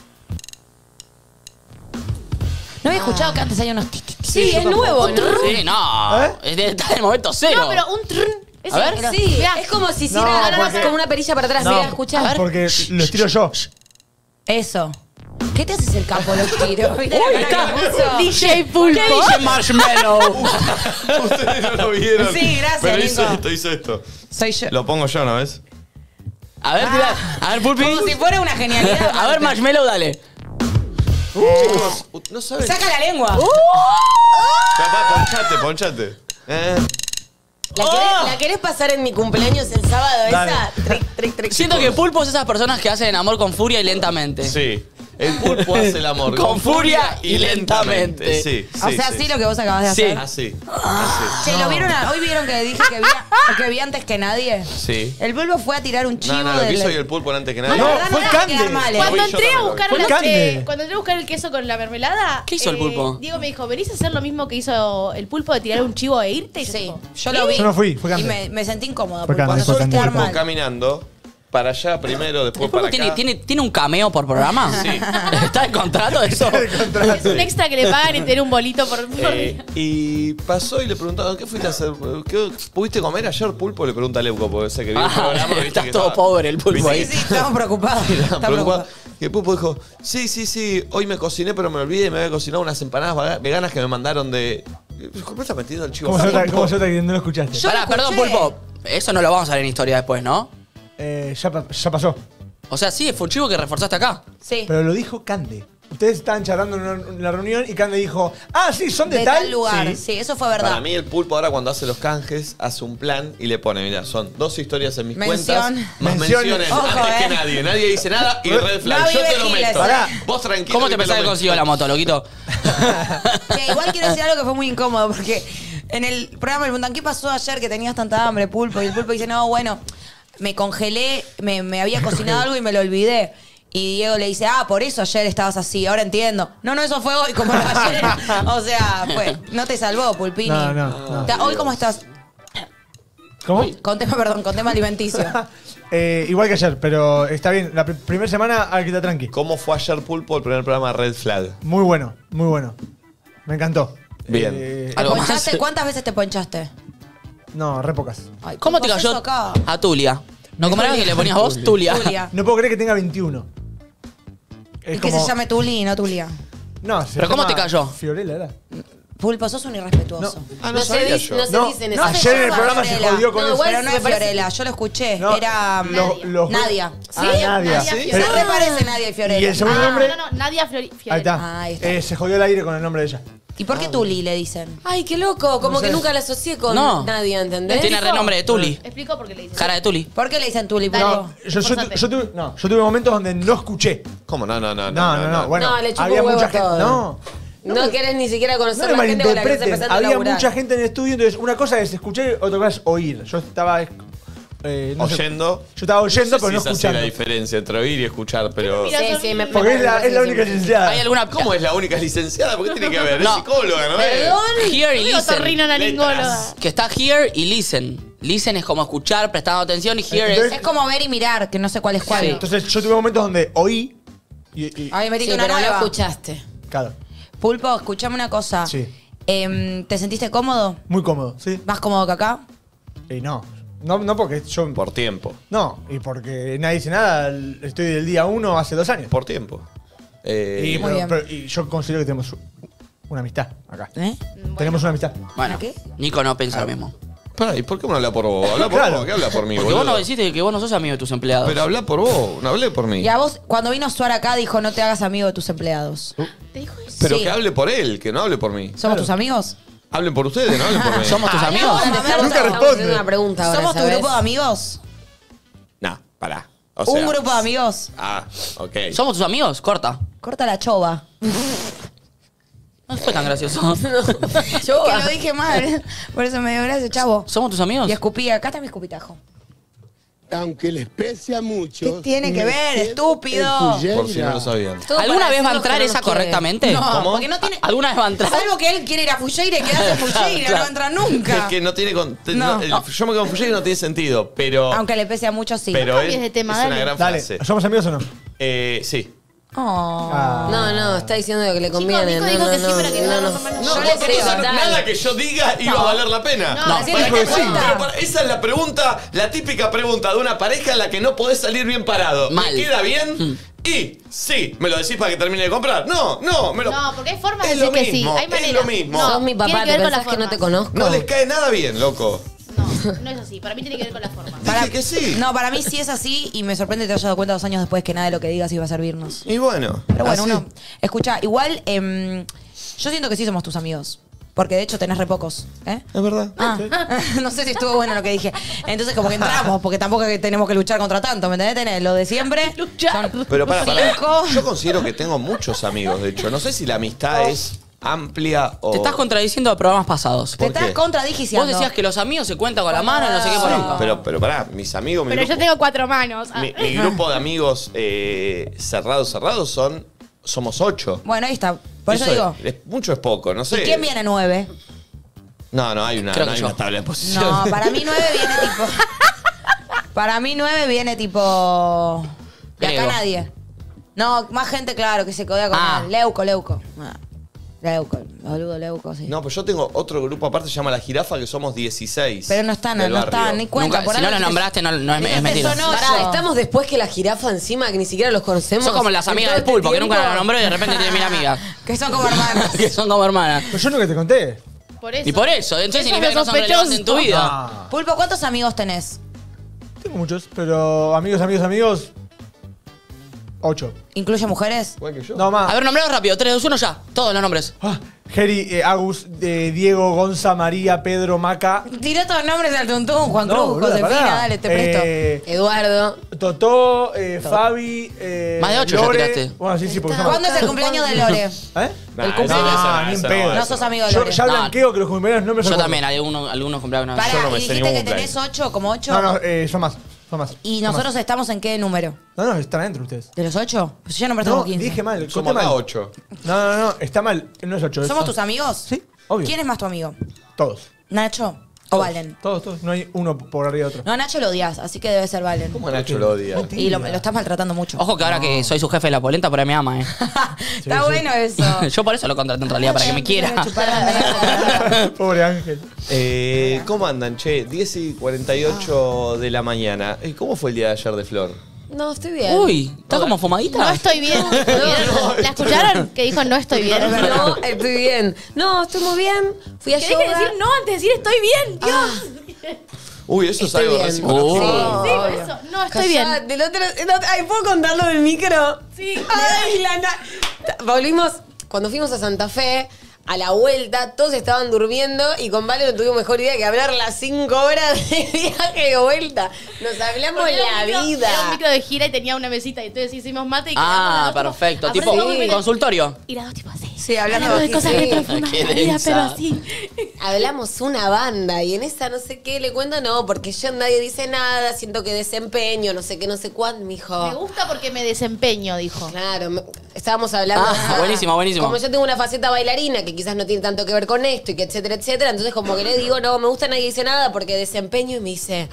[SPEAKER 2] ¿No había escuchado que antes había unos tic, tic, tic?
[SPEAKER 5] Sí, es nuevo, ¿no?
[SPEAKER 3] Sí, no.
[SPEAKER 6] ¿Eh?
[SPEAKER 3] Es de- Está en el momento cero.
[SPEAKER 9] No, pero un trrn. Ese
[SPEAKER 3] A ver.
[SPEAKER 9] era-
[SPEAKER 5] Sí,
[SPEAKER 9] Mirá.
[SPEAKER 5] es como si
[SPEAKER 6] No,
[SPEAKER 5] hiciera
[SPEAKER 6] porque-
[SPEAKER 5] como una perilla para atrás.
[SPEAKER 6] No,
[SPEAKER 5] Mira, escucha.
[SPEAKER 6] porque lo estiro yo.
[SPEAKER 2] Eso. ¿Qué te haces el capo, los tiros? ¿Viste
[SPEAKER 3] Uy,
[SPEAKER 2] la cara que puso?
[SPEAKER 9] D J Pulpo.
[SPEAKER 3] ¿Qué dice Marshmallow?
[SPEAKER 1] Ustedes no lo vieron.
[SPEAKER 2] Sí, gracias,
[SPEAKER 1] Pero hizo
[SPEAKER 2] Nico.
[SPEAKER 1] esto, hizo esto.
[SPEAKER 2] Soy yo.
[SPEAKER 1] Lo pongo yo, ¿no ves?
[SPEAKER 3] A ver, tira. A ver, Pulpi.
[SPEAKER 2] Como si fuera una genialidad.
[SPEAKER 3] A ver, Marshmallow, dale.
[SPEAKER 1] Chicos, no saben.
[SPEAKER 2] Saca la lengua.
[SPEAKER 1] Papá, ponchate, ponchate. Eh.
[SPEAKER 5] ¿La querés, ¿La querés pasar en mi cumpleaños el sábado
[SPEAKER 6] Dale.
[SPEAKER 5] esa? Tric, tric, tric.
[SPEAKER 3] Siento que Pulpo es esas personas que hacen amor con furia y lentamente.
[SPEAKER 1] Sí. El pulpo hace el amor
[SPEAKER 3] Con furia y lentamente.
[SPEAKER 1] Sí, sí.
[SPEAKER 2] O sea, sí lo que vos acabas de
[SPEAKER 3] Sí.
[SPEAKER 2] hacer.
[SPEAKER 1] Así. Así.
[SPEAKER 2] Che, ¿lo vieron? a- Hoy vieron que dije que vi, que vi antes que nadie.
[SPEAKER 1] Sí.
[SPEAKER 2] El Bulbo fue a tirar un chivo
[SPEAKER 1] No, no, lo que
[SPEAKER 2] del...
[SPEAKER 1] hizo hoy el pulpo antes que
[SPEAKER 2] No,
[SPEAKER 1] nada.
[SPEAKER 2] la
[SPEAKER 6] No,
[SPEAKER 2] verdad
[SPEAKER 6] fue
[SPEAKER 2] no debe
[SPEAKER 6] Cande.
[SPEAKER 2] quedar mal, ¿eh?
[SPEAKER 9] Cuando
[SPEAKER 1] Hoy yo
[SPEAKER 9] entré a
[SPEAKER 1] también.
[SPEAKER 9] buscar
[SPEAKER 6] Fue
[SPEAKER 9] la-
[SPEAKER 6] Cande.
[SPEAKER 9] eh, cuando entré a buscar el queso con la mermelada,
[SPEAKER 3] ¿Qué hizo el pulpo?
[SPEAKER 9] Diego me dijo, ¿venís a hacer lo mismo que hizo el pulpo de tirar un chivo e irte? Y yo
[SPEAKER 2] Sí,
[SPEAKER 9] digo,
[SPEAKER 2] yo lo vi.
[SPEAKER 6] Yo no fui, fue
[SPEAKER 2] Y
[SPEAKER 6] Cande.
[SPEAKER 2] me, me sentí incómoda.
[SPEAKER 6] Fue
[SPEAKER 2] Porque
[SPEAKER 6] Cande,
[SPEAKER 2] cuando
[SPEAKER 6] fue
[SPEAKER 2] sos
[SPEAKER 6] Cande.
[SPEAKER 2] quedar
[SPEAKER 1] Pulpo
[SPEAKER 2] mal.
[SPEAKER 1] caminando para allá primero, después
[SPEAKER 3] ¿El Pulpo
[SPEAKER 1] para
[SPEAKER 3] tiene,
[SPEAKER 1] acá.
[SPEAKER 3] tiene, tiene un cameo por programa?
[SPEAKER 1] Sí.
[SPEAKER 3] ¿Está en contrato eso?
[SPEAKER 9] es un extra que le pagan y tener un bolito por, por
[SPEAKER 1] Eh,
[SPEAKER 9] día.
[SPEAKER 1] y pasó y le preguntaron, ¿qué fuiste a hacer? ¿Qué pudiste comer ayer, Pulpo? Le pregunta a Leuco, porque sé que vio el
[SPEAKER 3] Ah,
[SPEAKER 1] programa. viste
[SPEAKER 3] está
[SPEAKER 1] que
[SPEAKER 3] todo
[SPEAKER 1] estaba-
[SPEAKER 3] pobre el Pulpo
[SPEAKER 1] ¿viste
[SPEAKER 3] ahí.
[SPEAKER 2] Sí, sí, estamos preocupados.
[SPEAKER 1] Estaba
[SPEAKER 2] Está
[SPEAKER 1] preocupado.
[SPEAKER 2] preocupado.
[SPEAKER 1] Y el Pulpo dijo, sí, sí, sí, hoy me cociné, pero me olvidé, me había cocinado unas empanadas vaga- veganas que me mandaron de... ¿Cómo está metiendo el chivo?
[SPEAKER 6] ¿Cómo se nota,
[SPEAKER 1] Pulpo?
[SPEAKER 6] cómo se nota que no lo escuchaste?
[SPEAKER 2] Yo-
[SPEAKER 3] Pará,
[SPEAKER 2] lo
[SPEAKER 3] perdón,
[SPEAKER 2] escuché.
[SPEAKER 3] Pulpo. Eso no lo vamos a ver en historia después, ¿no?
[SPEAKER 6] Eh, ya, pa- ya pasó.
[SPEAKER 3] O sea, sí, fue un chivo que reforzaste acá.
[SPEAKER 2] Sí.
[SPEAKER 6] Pero lo dijo Cande. Ustedes estaban charlando en, una- en la reunión y Cande dijo, ah, sí, son de,
[SPEAKER 2] De tal lugar. Sí. eso fue verdad.
[SPEAKER 1] Para mí el Pulpo ahora cuando hace los canjes hace un plan y le pone, mira, son dos historias en mis
[SPEAKER 2] Mención.
[SPEAKER 1] cuentas, más
[SPEAKER 6] Menciones.
[SPEAKER 1] menciones
[SPEAKER 2] Ojo,
[SPEAKER 1] antes
[SPEAKER 2] eh.
[SPEAKER 1] que nadie. Nadie dice nada y red flag.
[SPEAKER 2] No
[SPEAKER 1] Yo
[SPEAKER 2] vive
[SPEAKER 1] te lo
[SPEAKER 2] Giles,
[SPEAKER 1] meto.
[SPEAKER 6] Pará.
[SPEAKER 1] Vos tranquilo.
[SPEAKER 3] ¿Cómo te
[SPEAKER 1] que
[SPEAKER 3] pensás
[SPEAKER 1] lo
[SPEAKER 3] que
[SPEAKER 1] meto.
[SPEAKER 3] consiguió la moto, loquito?
[SPEAKER 2] Che, igual quiero decir algo que fue muy incómodo porque en el programa me preguntan, ¿qué pasó ayer que tenías tanta hambre, Pulpo? Y el Pulpo dice, no, bueno, me congelé, me, me había cocinado algo y me lo olvidé. Y Diego le dice, ah, por eso ayer estabas así, ahora entiendo. No, no, eso fue hoy, como era ayer. O sea, fue, no te salvó, Pulpini.
[SPEAKER 6] No, no, no.
[SPEAKER 2] Ta- ¿Hoy cómo estás?
[SPEAKER 6] ¿Cómo?
[SPEAKER 2] Con tema, perdón, con tema alimenticio.
[SPEAKER 6] Eh, igual que ayer, pero está bien. La pr- primera semana hay que estar tranqui.
[SPEAKER 1] ¿Cómo fue ayer Pulpo el primer programa de Red Flag?
[SPEAKER 6] Muy bueno, muy bueno. Me encantó.
[SPEAKER 1] Bien.
[SPEAKER 6] Eh,
[SPEAKER 3] Algo más.
[SPEAKER 2] ¿Ponchaste? ¿Cuántas veces te ponchaste?
[SPEAKER 6] no, re pocas.
[SPEAKER 2] Ay,
[SPEAKER 3] ¿Cómo te
[SPEAKER 2] ¿qué
[SPEAKER 3] cayó
[SPEAKER 2] pasó acá?
[SPEAKER 3] a Tulia? No, como era que le ponías vos, Tulia.
[SPEAKER 2] Tulia.
[SPEAKER 6] No puedo creer que tenga veintiuno. Es
[SPEAKER 2] Y que se
[SPEAKER 6] como-
[SPEAKER 2] llame Tuli y no Tulia.
[SPEAKER 6] No, se
[SPEAKER 3] ¿Pero cómo
[SPEAKER 6] llama
[SPEAKER 3] te cayó?
[SPEAKER 6] Fiorella era.
[SPEAKER 2] Pulpo, sos un irrespetuoso.
[SPEAKER 1] Ah,
[SPEAKER 5] No, se,
[SPEAKER 1] sabía
[SPEAKER 5] dice,
[SPEAKER 1] yo.
[SPEAKER 5] no se
[SPEAKER 6] No,
[SPEAKER 5] dicen
[SPEAKER 6] no,
[SPEAKER 5] esas
[SPEAKER 6] ayer en el
[SPEAKER 5] cosas.
[SPEAKER 6] programa se
[SPEAKER 2] Fiorella.
[SPEAKER 6] jodió con
[SPEAKER 5] No,
[SPEAKER 6] eso.
[SPEAKER 5] igual
[SPEAKER 2] Pero no
[SPEAKER 5] me
[SPEAKER 2] es
[SPEAKER 5] parece-
[SPEAKER 2] Fiorella, yo lo escuché.
[SPEAKER 6] No,
[SPEAKER 2] Era
[SPEAKER 6] lo- lo-
[SPEAKER 2] Nadia.
[SPEAKER 6] Ah, Nadia.
[SPEAKER 9] Nadia
[SPEAKER 1] ¿Sí?
[SPEAKER 9] Fiorella.
[SPEAKER 2] Se reparece Nadia y Fiorella.
[SPEAKER 6] Y el segundo
[SPEAKER 9] Ah,
[SPEAKER 6] nombre.
[SPEAKER 9] no, no, Nadia Flori- Fiorella.
[SPEAKER 6] Ahí está.
[SPEAKER 2] Ahí está.
[SPEAKER 6] Eh, se jodió el aire con el nombre de ella.
[SPEAKER 2] ¿Y por qué Tuli le dicen?
[SPEAKER 5] Ay, qué loco. Como
[SPEAKER 6] No
[SPEAKER 5] que
[SPEAKER 6] sé.
[SPEAKER 5] nunca la asocié con
[SPEAKER 3] No.
[SPEAKER 5] nadie, ¿entendés?
[SPEAKER 3] Tiene renombre de Tuli.
[SPEAKER 9] Explico por qué le dices.
[SPEAKER 3] Cara de Tuli.
[SPEAKER 2] ¿Por qué le dicen Tuli,
[SPEAKER 9] Dale.
[SPEAKER 2] Pulpo?
[SPEAKER 6] No, yo, yo,
[SPEAKER 9] Esforzate.
[SPEAKER 6] yo tuve, no, yo tuve momentos donde no escuché.
[SPEAKER 1] ¿Cómo? No, no, no.
[SPEAKER 6] No, no, no. Bueno,
[SPEAKER 5] No, le chupo
[SPEAKER 6] había
[SPEAKER 5] huevo
[SPEAKER 6] mucha gente.
[SPEAKER 5] todo.
[SPEAKER 6] No.
[SPEAKER 5] No, querés ni siquiera
[SPEAKER 6] No
[SPEAKER 5] conocer
[SPEAKER 6] me
[SPEAKER 5] la gente con la que se
[SPEAKER 6] malinterpreten.
[SPEAKER 5] empezando a
[SPEAKER 6] Había
[SPEAKER 5] laburar.
[SPEAKER 6] mucha gente en el estudio, entonces una cosa es escuchar y otra cosa es oír. Yo estaba eh, no sé,
[SPEAKER 1] Oyendo.
[SPEAKER 6] yo estaba oyendo,
[SPEAKER 1] No sé
[SPEAKER 6] pero no
[SPEAKER 1] si es así
[SPEAKER 6] escuchando.
[SPEAKER 1] la diferencia entre oír y escuchar, pero...
[SPEAKER 9] Mira,
[SPEAKER 5] Sí,
[SPEAKER 9] son-
[SPEAKER 5] sí, me-
[SPEAKER 6] Porque es la, es la única licenciada.
[SPEAKER 3] ¿Hay alguna?
[SPEAKER 1] ¿Cómo es la única licenciada? ¿Por qué tiene que ver?
[SPEAKER 3] No.
[SPEAKER 1] Es psicóloga, ¿no?
[SPEAKER 5] Perdón.
[SPEAKER 3] Hear y
[SPEAKER 9] Digo,
[SPEAKER 3] listen.
[SPEAKER 9] torrinolaringóloga.
[SPEAKER 3] Que está hear y listen. Listen es como escuchar, prestando atención y hear
[SPEAKER 6] Entonces-
[SPEAKER 3] es...
[SPEAKER 2] Es como ver y mirar, que no sé cuál es cuál.
[SPEAKER 3] Sí.
[SPEAKER 6] Entonces yo tuve momentos donde oí y... y-
[SPEAKER 2] Ay, metiste
[SPEAKER 5] Sí,
[SPEAKER 2] una
[SPEAKER 5] pero no
[SPEAKER 2] nueva.
[SPEAKER 5] escuchaste.
[SPEAKER 6] claro,
[SPEAKER 2] Pulpo, escuchame una cosa.
[SPEAKER 6] Sí.
[SPEAKER 2] Em, ¿Te sentiste cómodo?
[SPEAKER 6] muy cómodo, ¿sí?
[SPEAKER 2] ¿Más cómodo que acá?
[SPEAKER 6] Y no, no, no porque yo...
[SPEAKER 1] Por tiempo.
[SPEAKER 6] No, y porque nadie dice nada, estoy del día uno hace dos años.
[SPEAKER 1] Por tiempo. Eh,
[SPEAKER 6] Y,
[SPEAKER 2] Muy
[SPEAKER 6] pero-
[SPEAKER 2] bien.
[SPEAKER 6] pero- y yo considero que tenemos una amistad acá.
[SPEAKER 2] ¿Eh?
[SPEAKER 6] Tenemos una amistad.
[SPEAKER 3] Bueno,
[SPEAKER 2] ¿A qué?
[SPEAKER 3] Nico no piensa lo mismo.
[SPEAKER 1] Pará, ¿y por qué no habla por vos? Habla por
[SPEAKER 6] Claro.
[SPEAKER 1] vos, ¿qué habla por mí,
[SPEAKER 3] Porque
[SPEAKER 1] boludo?
[SPEAKER 3] vos no decís que vos no sos amigo de tus empleados.
[SPEAKER 1] Pero habla por vos, no hablé por mí.
[SPEAKER 2] Y a vos, cuando vino Suar acá, dijo no te hagas amigo de tus empleados.
[SPEAKER 9] ¿Te dijo eso?
[SPEAKER 1] Pero
[SPEAKER 2] Sí.
[SPEAKER 1] que hable por él, que no hable por mí.
[SPEAKER 2] ¿Somos tus amigos?
[SPEAKER 1] Hablen por ustedes, no hablen por mí.
[SPEAKER 3] ¿Somos tus amigos?
[SPEAKER 2] no,
[SPEAKER 5] Estamos,
[SPEAKER 6] Nunca
[SPEAKER 5] estamos
[SPEAKER 6] responde.
[SPEAKER 5] haciendo una pregunta ahora,
[SPEAKER 2] ¿Somos tu
[SPEAKER 5] ¿sabes?
[SPEAKER 2] grupo de amigos?
[SPEAKER 1] No, pará. O sea,
[SPEAKER 2] ¿Un grupo de amigos?
[SPEAKER 1] Ah, ok.
[SPEAKER 3] ¿Somos tus amigos? Corta.
[SPEAKER 2] Corta la chova.
[SPEAKER 3] No fue tan gracioso.
[SPEAKER 2] Yo que lo dije mal. Por eso me dio gracia, chavo.
[SPEAKER 3] ¿Somos tus amigos?
[SPEAKER 2] Y escupí. Acá está mi escupitajo.
[SPEAKER 8] Aunque les pese a muchos.
[SPEAKER 2] ¿Qué tiene que
[SPEAKER 8] me
[SPEAKER 2] ver,
[SPEAKER 8] quedo
[SPEAKER 2] estúpido?
[SPEAKER 8] en Fuyeira.
[SPEAKER 1] Por si no lo sabían.
[SPEAKER 5] Todo
[SPEAKER 3] ¿Alguna
[SPEAKER 5] para
[SPEAKER 3] vez va a
[SPEAKER 5] decirnos
[SPEAKER 3] entrar
[SPEAKER 5] que no
[SPEAKER 3] esa
[SPEAKER 5] nos quiere.
[SPEAKER 3] correctamente?
[SPEAKER 2] No,
[SPEAKER 1] ¿Cómo?
[SPEAKER 2] porque no tiene...
[SPEAKER 3] ¿Alguna vez va a entrar?
[SPEAKER 2] Salvo que él quiere ir a Fuyeira y quedarse en Fuyeira.
[SPEAKER 3] Claro.
[SPEAKER 2] No entra nunca.
[SPEAKER 1] Es que no tiene. Con, te-
[SPEAKER 2] No.
[SPEAKER 1] no, el- yo me quedo con Fuller y no tiene sentido, pero.
[SPEAKER 2] Aunque le pese a muchos, sí.
[SPEAKER 1] pero
[SPEAKER 9] No
[SPEAKER 1] él,
[SPEAKER 9] cambies de tema,
[SPEAKER 1] es una
[SPEAKER 9] dale.
[SPEAKER 1] gran
[SPEAKER 6] Dale,
[SPEAKER 1] frase.
[SPEAKER 6] ¿somos amigos o no?
[SPEAKER 1] Eh, sí.
[SPEAKER 2] Oh.
[SPEAKER 6] Ah.
[SPEAKER 5] No, no, está diciendo que le conviene.
[SPEAKER 9] Nico
[SPEAKER 5] no,
[SPEAKER 9] dijo
[SPEAKER 5] no,
[SPEAKER 9] que sí,
[SPEAKER 5] no,
[SPEAKER 9] pero que no,
[SPEAKER 5] no,
[SPEAKER 9] no
[SPEAKER 5] no.
[SPEAKER 9] toman-
[SPEAKER 1] No,
[SPEAKER 9] Yo
[SPEAKER 5] le
[SPEAKER 1] porque
[SPEAKER 5] sé,
[SPEAKER 1] eso no-
[SPEAKER 5] dale.
[SPEAKER 1] nada que yo diga iba a valer la pena.
[SPEAKER 9] No,
[SPEAKER 2] No,
[SPEAKER 1] ¿para
[SPEAKER 2] siempre
[SPEAKER 1] qué?
[SPEAKER 2] cuenta.
[SPEAKER 1] Pero para- esa es la pregunta, la típica pregunta de una pareja en la que no podés salir bien parado.
[SPEAKER 3] Mal.
[SPEAKER 1] ¿Me queda bien? Y sí, ¿me lo decís para que termine de comprar? No, no, me lo.
[SPEAKER 9] No, porque hay formas de
[SPEAKER 1] Es
[SPEAKER 9] decir
[SPEAKER 1] lo
[SPEAKER 9] que sí.
[SPEAKER 1] mismo,
[SPEAKER 9] Hay
[SPEAKER 1] es
[SPEAKER 9] maneras.
[SPEAKER 1] lo mismo.
[SPEAKER 9] No,
[SPEAKER 5] Sos mi papá,
[SPEAKER 9] tiene
[SPEAKER 5] ¿te
[SPEAKER 9] que ver con las
[SPEAKER 5] pensás que no te
[SPEAKER 9] formas.
[SPEAKER 5] conozco?
[SPEAKER 1] No les cae nada bien, loco.
[SPEAKER 9] No, no es así. Para mí tiene que ver con las formas.
[SPEAKER 1] Dije que sí.
[SPEAKER 2] No, para mí sí es así y me sorprende que te hayas dado cuenta dos años después que nada de lo que digas iba a servirnos.
[SPEAKER 1] Y bueno.
[SPEAKER 2] Pero bueno,
[SPEAKER 1] así.
[SPEAKER 2] uno... Escucha, igual em, yo siento que sí somos tus amigos. Porque de hecho tenés re pocos. ¿Eh?
[SPEAKER 1] Es verdad.
[SPEAKER 2] Ah, no sé si estuvo bueno lo que dije. Entonces como que entramos, porque tampoco es que tenemos que luchar contra tanto, ¿me entendés? Tenés lo de siempre. Son
[SPEAKER 1] Pero para, para.
[SPEAKER 2] cinco.
[SPEAKER 1] Yo considero que tengo muchos amigos, de hecho. No sé si la amistad es amplia o.
[SPEAKER 3] Te estás contradiciendo de programas pasados.
[SPEAKER 2] Te
[SPEAKER 1] ¿Por
[SPEAKER 2] estás
[SPEAKER 1] qué?
[SPEAKER 2] contradiciando.
[SPEAKER 3] Vos decías que los amigos se cuentan con la mano y no sé qué por
[SPEAKER 1] Sí,
[SPEAKER 3] ahí.
[SPEAKER 1] pero, pero pará, mis amigos, mi
[SPEAKER 9] Pero
[SPEAKER 1] grupo,
[SPEAKER 9] yo tengo cuatro manos. Ah.
[SPEAKER 1] mi, mi grupo de amigos eh, cerrados, cerrados son. Somos ocho.
[SPEAKER 2] Bueno, ahí está. Por eso, digo.
[SPEAKER 1] es, es- mucho es poco, no sé.
[SPEAKER 2] ¿Y quién viene nueve?
[SPEAKER 1] No, no hay una,
[SPEAKER 3] Creo
[SPEAKER 1] no
[SPEAKER 3] que
[SPEAKER 1] hay
[SPEAKER 3] yo.
[SPEAKER 1] una tabla de posición.
[SPEAKER 2] No, para mí nueve viene tipo. Para mí nueve viene tipo. De acá
[SPEAKER 3] Griego.
[SPEAKER 2] nadie. No, más gente, claro, que se codea con
[SPEAKER 3] Ah.
[SPEAKER 2] él. Leuco, Leuco. Ah, Leuco, boludo, Leuco, sí.
[SPEAKER 1] No, pues yo tengo otro grupo aparte, se llama La Jirafa, que somos dieciséis.
[SPEAKER 2] Pero no están,
[SPEAKER 1] del
[SPEAKER 2] no
[SPEAKER 1] barrio.
[SPEAKER 2] están, ni cuenta.
[SPEAKER 3] Nunca-
[SPEAKER 2] por
[SPEAKER 3] si no
[SPEAKER 2] algo
[SPEAKER 3] lo
[SPEAKER 2] que-
[SPEAKER 3] nombraste, no, no es, es
[SPEAKER 2] Dijiste
[SPEAKER 3] mentira.
[SPEAKER 2] son ocho.
[SPEAKER 5] Pará, estamos después que la jirafa encima, que ni siquiera los conocemos.
[SPEAKER 3] Son como las
[SPEAKER 5] En
[SPEAKER 3] amigas
[SPEAKER 5] todo
[SPEAKER 3] del pulpo,
[SPEAKER 5] este
[SPEAKER 3] que nunca
[SPEAKER 5] tiempo.
[SPEAKER 3] la nombró y de repente tiene mil amigas.
[SPEAKER 2] Que son como hermanos.
[SPEAKER 3] que son como hermanas.
[SPEAKER 6] Pero yo nunca te conté.
[SPEAKER 9] Por eso.
[SPEAKER 3] Y por eso, entonces
[SPEAKER 9] Eso
[SPEAKER 3] significa
[SPEAKER 9] es
[SPEAKER 3] que no
[SPEAKER 9] lo
[SPEAKER 3] son relevantes en tu
[SPEAKER 9] sospechoso.
[SPEAKER 3] vida.
[SPEAKER 6] Ah,
[SPEAKER 2] Pulpo, ¿cuántos amigos tenés?
[SPEAKER 6] tengo muchos, pero amigos, amigos, amigos. Ocho.
[SPEAKER 2] ¿Incluye mujeres?
[SPEAKER 1] Igual que yo.
[SPEAKER 6] No más.
[SPEAKER 3] A ver, nombrados rápido. tres, dos, uno, ya. Todos los nombres.
[SPEAKER 6] Ah, Geri, eh, Agus, eh, Diego, Gonza, María, Pedro, Maca.
[SPEAKER 2] Tiró todos los nombres al tuntún. Juan Cruz,
[SPEAKER 6] boluda,
[SPEAKER 2] Josefina,
[SPEAKER 6] pará.
[SPEAKER 2] dale, te presto.
[SPEAKER 6] Eh,
[SPEAKER 5] Eduardo.
[SPEAKER 6] Totó, eh, Fabi, eh,
[SPEAKER 3] Más de ocho ya
[SPEAKER 6] Lore.
[SPEAKER 3] tiraste.
[SPEAKER 6] Bueno, sí, sí, porque somos.
[SPEAKER 2] ¿Cuándo es el cumpleaños de Lore?
[SPEAKER 6] ¿Eh?
[SPEAKER 1] Nah,
[SPEAKER 2] el
[SPEAKER 1] eso
[SPEAKER 2] cumpleaños-
[SPEAKER 1] no, eso
[SPEAKER 6] Ah,
[SPEAKER 1] no,
[SPEAKER 6] ni
[SPEAKER 1] eso
[SPEAKER 6] en pedo.
[SPEAKER 1] no,
[SPEAKER 2] No
[SPEAKER 1] eso
[SPEAKER 2] sos
[SPEAKER 1] no.
[SPEAKER 2] amigo de
[SPEAKER 6] Yo
[SPEAKER 2] Lore.
[SPEAKER 6] ya
[SPEAKER 3] No.
[SPEAKER 6] blanqueo que los cumpleaños no me
[SPEAKER 3] Yo
[SPEAKER 6] recuerdo.
[SPEAKER 3] también, algunos, algunos cumpleaños.
[SPEAKER 2] Pará,
[SPEAKER 1] Yo no me
[SPEAKER 2] y
[SPEAKER 1] sé
[SPEAKER 2] dijiste
[SPEAKER 1] ningún
[SPEAKER 2] que tenés
[SPEAKER 1] cumpleaños.
[SPEAKER 2] ocho, como ocho.
[SPEAKER 6] No, no, eh, son más. Son más.
[SPEAKER 2] ¿Y
[SPEAKER 6] son
[SPEAKER 2] nosotros
[SPEAKER 6] más.
[SPEAKER 2] estamos en qué número?
[SPEAKER 6] No, no, están adentro ustedes.
[SPEAKER 2] ¿De los ocho? Pues ya nombraste
[SPEAKER 6] No,
[SPEAKER 2] como quince.
[SPEAKER 6] dije mal.
[SPEAKER 1] Somos
[SPEAKER 6] conté
[SPEAKER 1] acá
[SPEAKER 6] mal.
[SPEAKER 1] ocho.
[SPEAKER 6] No, no, no, está mal. No es ocho. es-
[SPEAKER 2] ¿Somos tus amigos?
[SPEAKER 6] Sí, obvio.
[SPEAKER 2] ¿Quién es más tu amigo?
[SPEAKER 6] Todos.
[SPEAKER 2] ¿Nacho o Valen?
[SPEAKER 6] Todos, todos. No hay uno por arriba de otro.
[SPEAKER 2] No, a Nacho lo odias, así que debe ser Valen.
[SPEAKER 1] ¿Cómo Nacho lo odia?
[SPEAKER 2] Y lo, lo estás maltratando mucho.
[SPEAKER 3] Ojo que ahora que soy su jefe de la polenta, por ahí me ama, eh.
[SPEAKER 2] Está bueno eso.
[SPEAKER 3] Yo por eso lo contraté en realidad, para que me quiera.
[SPEAKER 2] Chupar la media.
[SPEAKER 6] Pobre Ángel.
[SPEAKER 1] Eh, ¿Cómo andan, che? diez y cuarenta y ocho de la mañana. Eh, ¿Cómo fue el día de ayer de Flor?
[SPEAKER 5] No, estoy bien.
[SPEAKER 3] Uy, ¿está como fumadita?
[SPEAKER 9] No estoy bien. ¿Vieron? ¿La escucharon? Que dijo no estoy bien.
[SPEAKER 5] No, estoy bien. No, estoy muy bien. Fui a
[SPEAKER 9] Que
[SPEAKER 5] yoga.
[SPEAKER 9] deje de decir no antes de decir estoy bien. Dios.
[SPEAKER 1] Uy, eso es
[SPEAKER 5] Estoy
[SPEAKER 1] algo
[SPEAKER 5] bien.
[SPEAKER 1] re psicológico.
[SPEAKER 3] Oh.
[SPEAKER 9] Sí, por eso. No, estoy bien.
[SPEAKER 5] Callate, el otro- el otro- ay, ¿puedo contarlo del micro?
[SPEAKER 9] Sí.
[SPEAKER 5] Ay, la na- Volvimos, cuando fuimos a Santa Fe, a la vuelta, todos estaban durmiendo y con Vale no tuvimos mejor idea que hablar las cinco horas de viaje de vuelta. Nos hablamos
[SPEAKER 9] Porque era un
[SPEAKER 5] la
[SPEAKER 9] micro-
[SPEAKER 5] vida.
[SPEAKER 9] Era un micro de gira y tenía una mesita. Y entonces hicimos mate y quedamos las
[SPEAKER 3] Ah,
[SPEAKER 9] dos como-
[SPEAKER 3] perfecto.
[SPEAKER 9] aparte
[SPEAKER 3] Tipo,
[SPEAKER 9] como que me-
[SPEAKER 3] consultorio.
[SPEAKER 9] Y las dos tipo así.
[SPEAKER 2] Sí, hablando
[SPEAKER 9] Hablando de
[SPEAKER 2] bajito.
[SPEAKER 9] cosas
[SPEAKER 5] Sí.
[SPEAKER 9] re profundas
[SPEAKER 3] Qué
[SPEAKER 9] de la vida,
[SPEAKER 3] densa.
[SPEAKER 9] pero así.
[SPEAKER 5] Hablamos una banda y en esa no sé qué le cuento, no, porque yo nadie dice nada, siento que desempeño, no sé qué, no sé cuánto, me dijo.
[SPEAKER 9] Me gusta porque me desempeño, dijo.
[SPEAKER 5] Claro, me- estábamos hablando.
[SPEAKER 3] Ah,
[SPEAKER 5] o sea,
[SPEAKER 3] buenísimo, buenísimo.
[SPEAKER 5] Como yo tengo una faceta bailarina que quizás no tiene tanto que ver con esto y que etcétera, etcétera, entonces como que le digo, no, me gusta, nadie dice nada porque desempeño y me dice,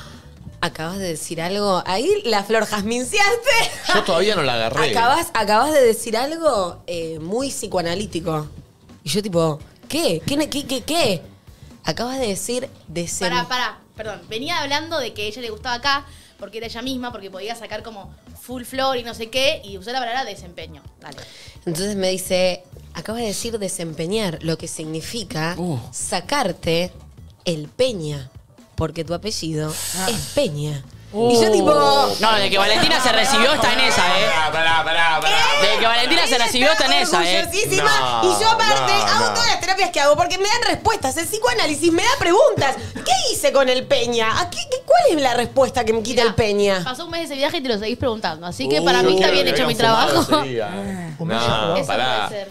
[SPEAKER 5] acabas de decir algo. Ahí la flor jasminciaste.
[SPEAKER 1] Yo todavía no la agarré.
[SPEAKER 5] Acabas, acabas de decir algo eh, muy psicoanalítico. Y yo tipo, ¿qué? ¿Qué? ¿Qué? ¿Qué? ¿Qué? Acabas de decir desem...
[SPEAKER 9] Pará, pará, perdón. Venía hablando de que a ella le gustaba acá porque era ella misma, porque podía sacar como full flor y no sé qué, y usó la palabra desempeño. Dale.
[SPEAKER 5] Entonces me dice, acabas de decir desempeñar, lo que significa
[SPEAKER 3] Uh.
[SPEAKER 5] sacarte el Peña, porque tu apellido
[SPEAKER 3] Ah.
[SPEAKER 5] es Peña.
[SPEAKER 3] Uh.
[SPEAKER 5] Y yo tipo...
[SPEAKER 3] No, de que Valentina se recibió está en esa, ¿eh?
[SPEAKER 1] Pará, pará, pará.
[SPEAKER 3] De que Valentina se recibió está en esa, ¿eh?
[SPEAKER 5] Orgullosísima.
[SPEAKER 1] No,
[SPEAKER 5] y yo aparte
[SPEAKER 1] no,
[SPEAKER 5] hago
[SPEAKER 1] no.
[SPEAKER 5] todas las terapias que hago porque me dan respuestas. El psicoanálisis me da preguntas. ¿Qué hice con el Peña? ¿A qué, qué- ¿Cuál es la respuesta que me quita
[SPEAKER 9] Mirá,
[SPEAKER 5] el Peña?
[SPEAKER 9] Pasó un mes de ese viaje y te lo seguís preguntando. Así que
[SPEAKER 1] Uh,
[SPEAKER 9] para mí está bien
[SPEAKER 1] que
[SPEAKER 9] hecho mi
[SPEAKER 1] habían fumado
[SPEAKER 9] trabajo.
[SPEAKER 1] ese día.
[SPEAKER 6] Un
[SPEAKER 1] No,
[SPEAKER 6] mes
[SPEAKER 9] Eso
[SPEAKER 1] pará.
[SPEAKER 9] puede ser.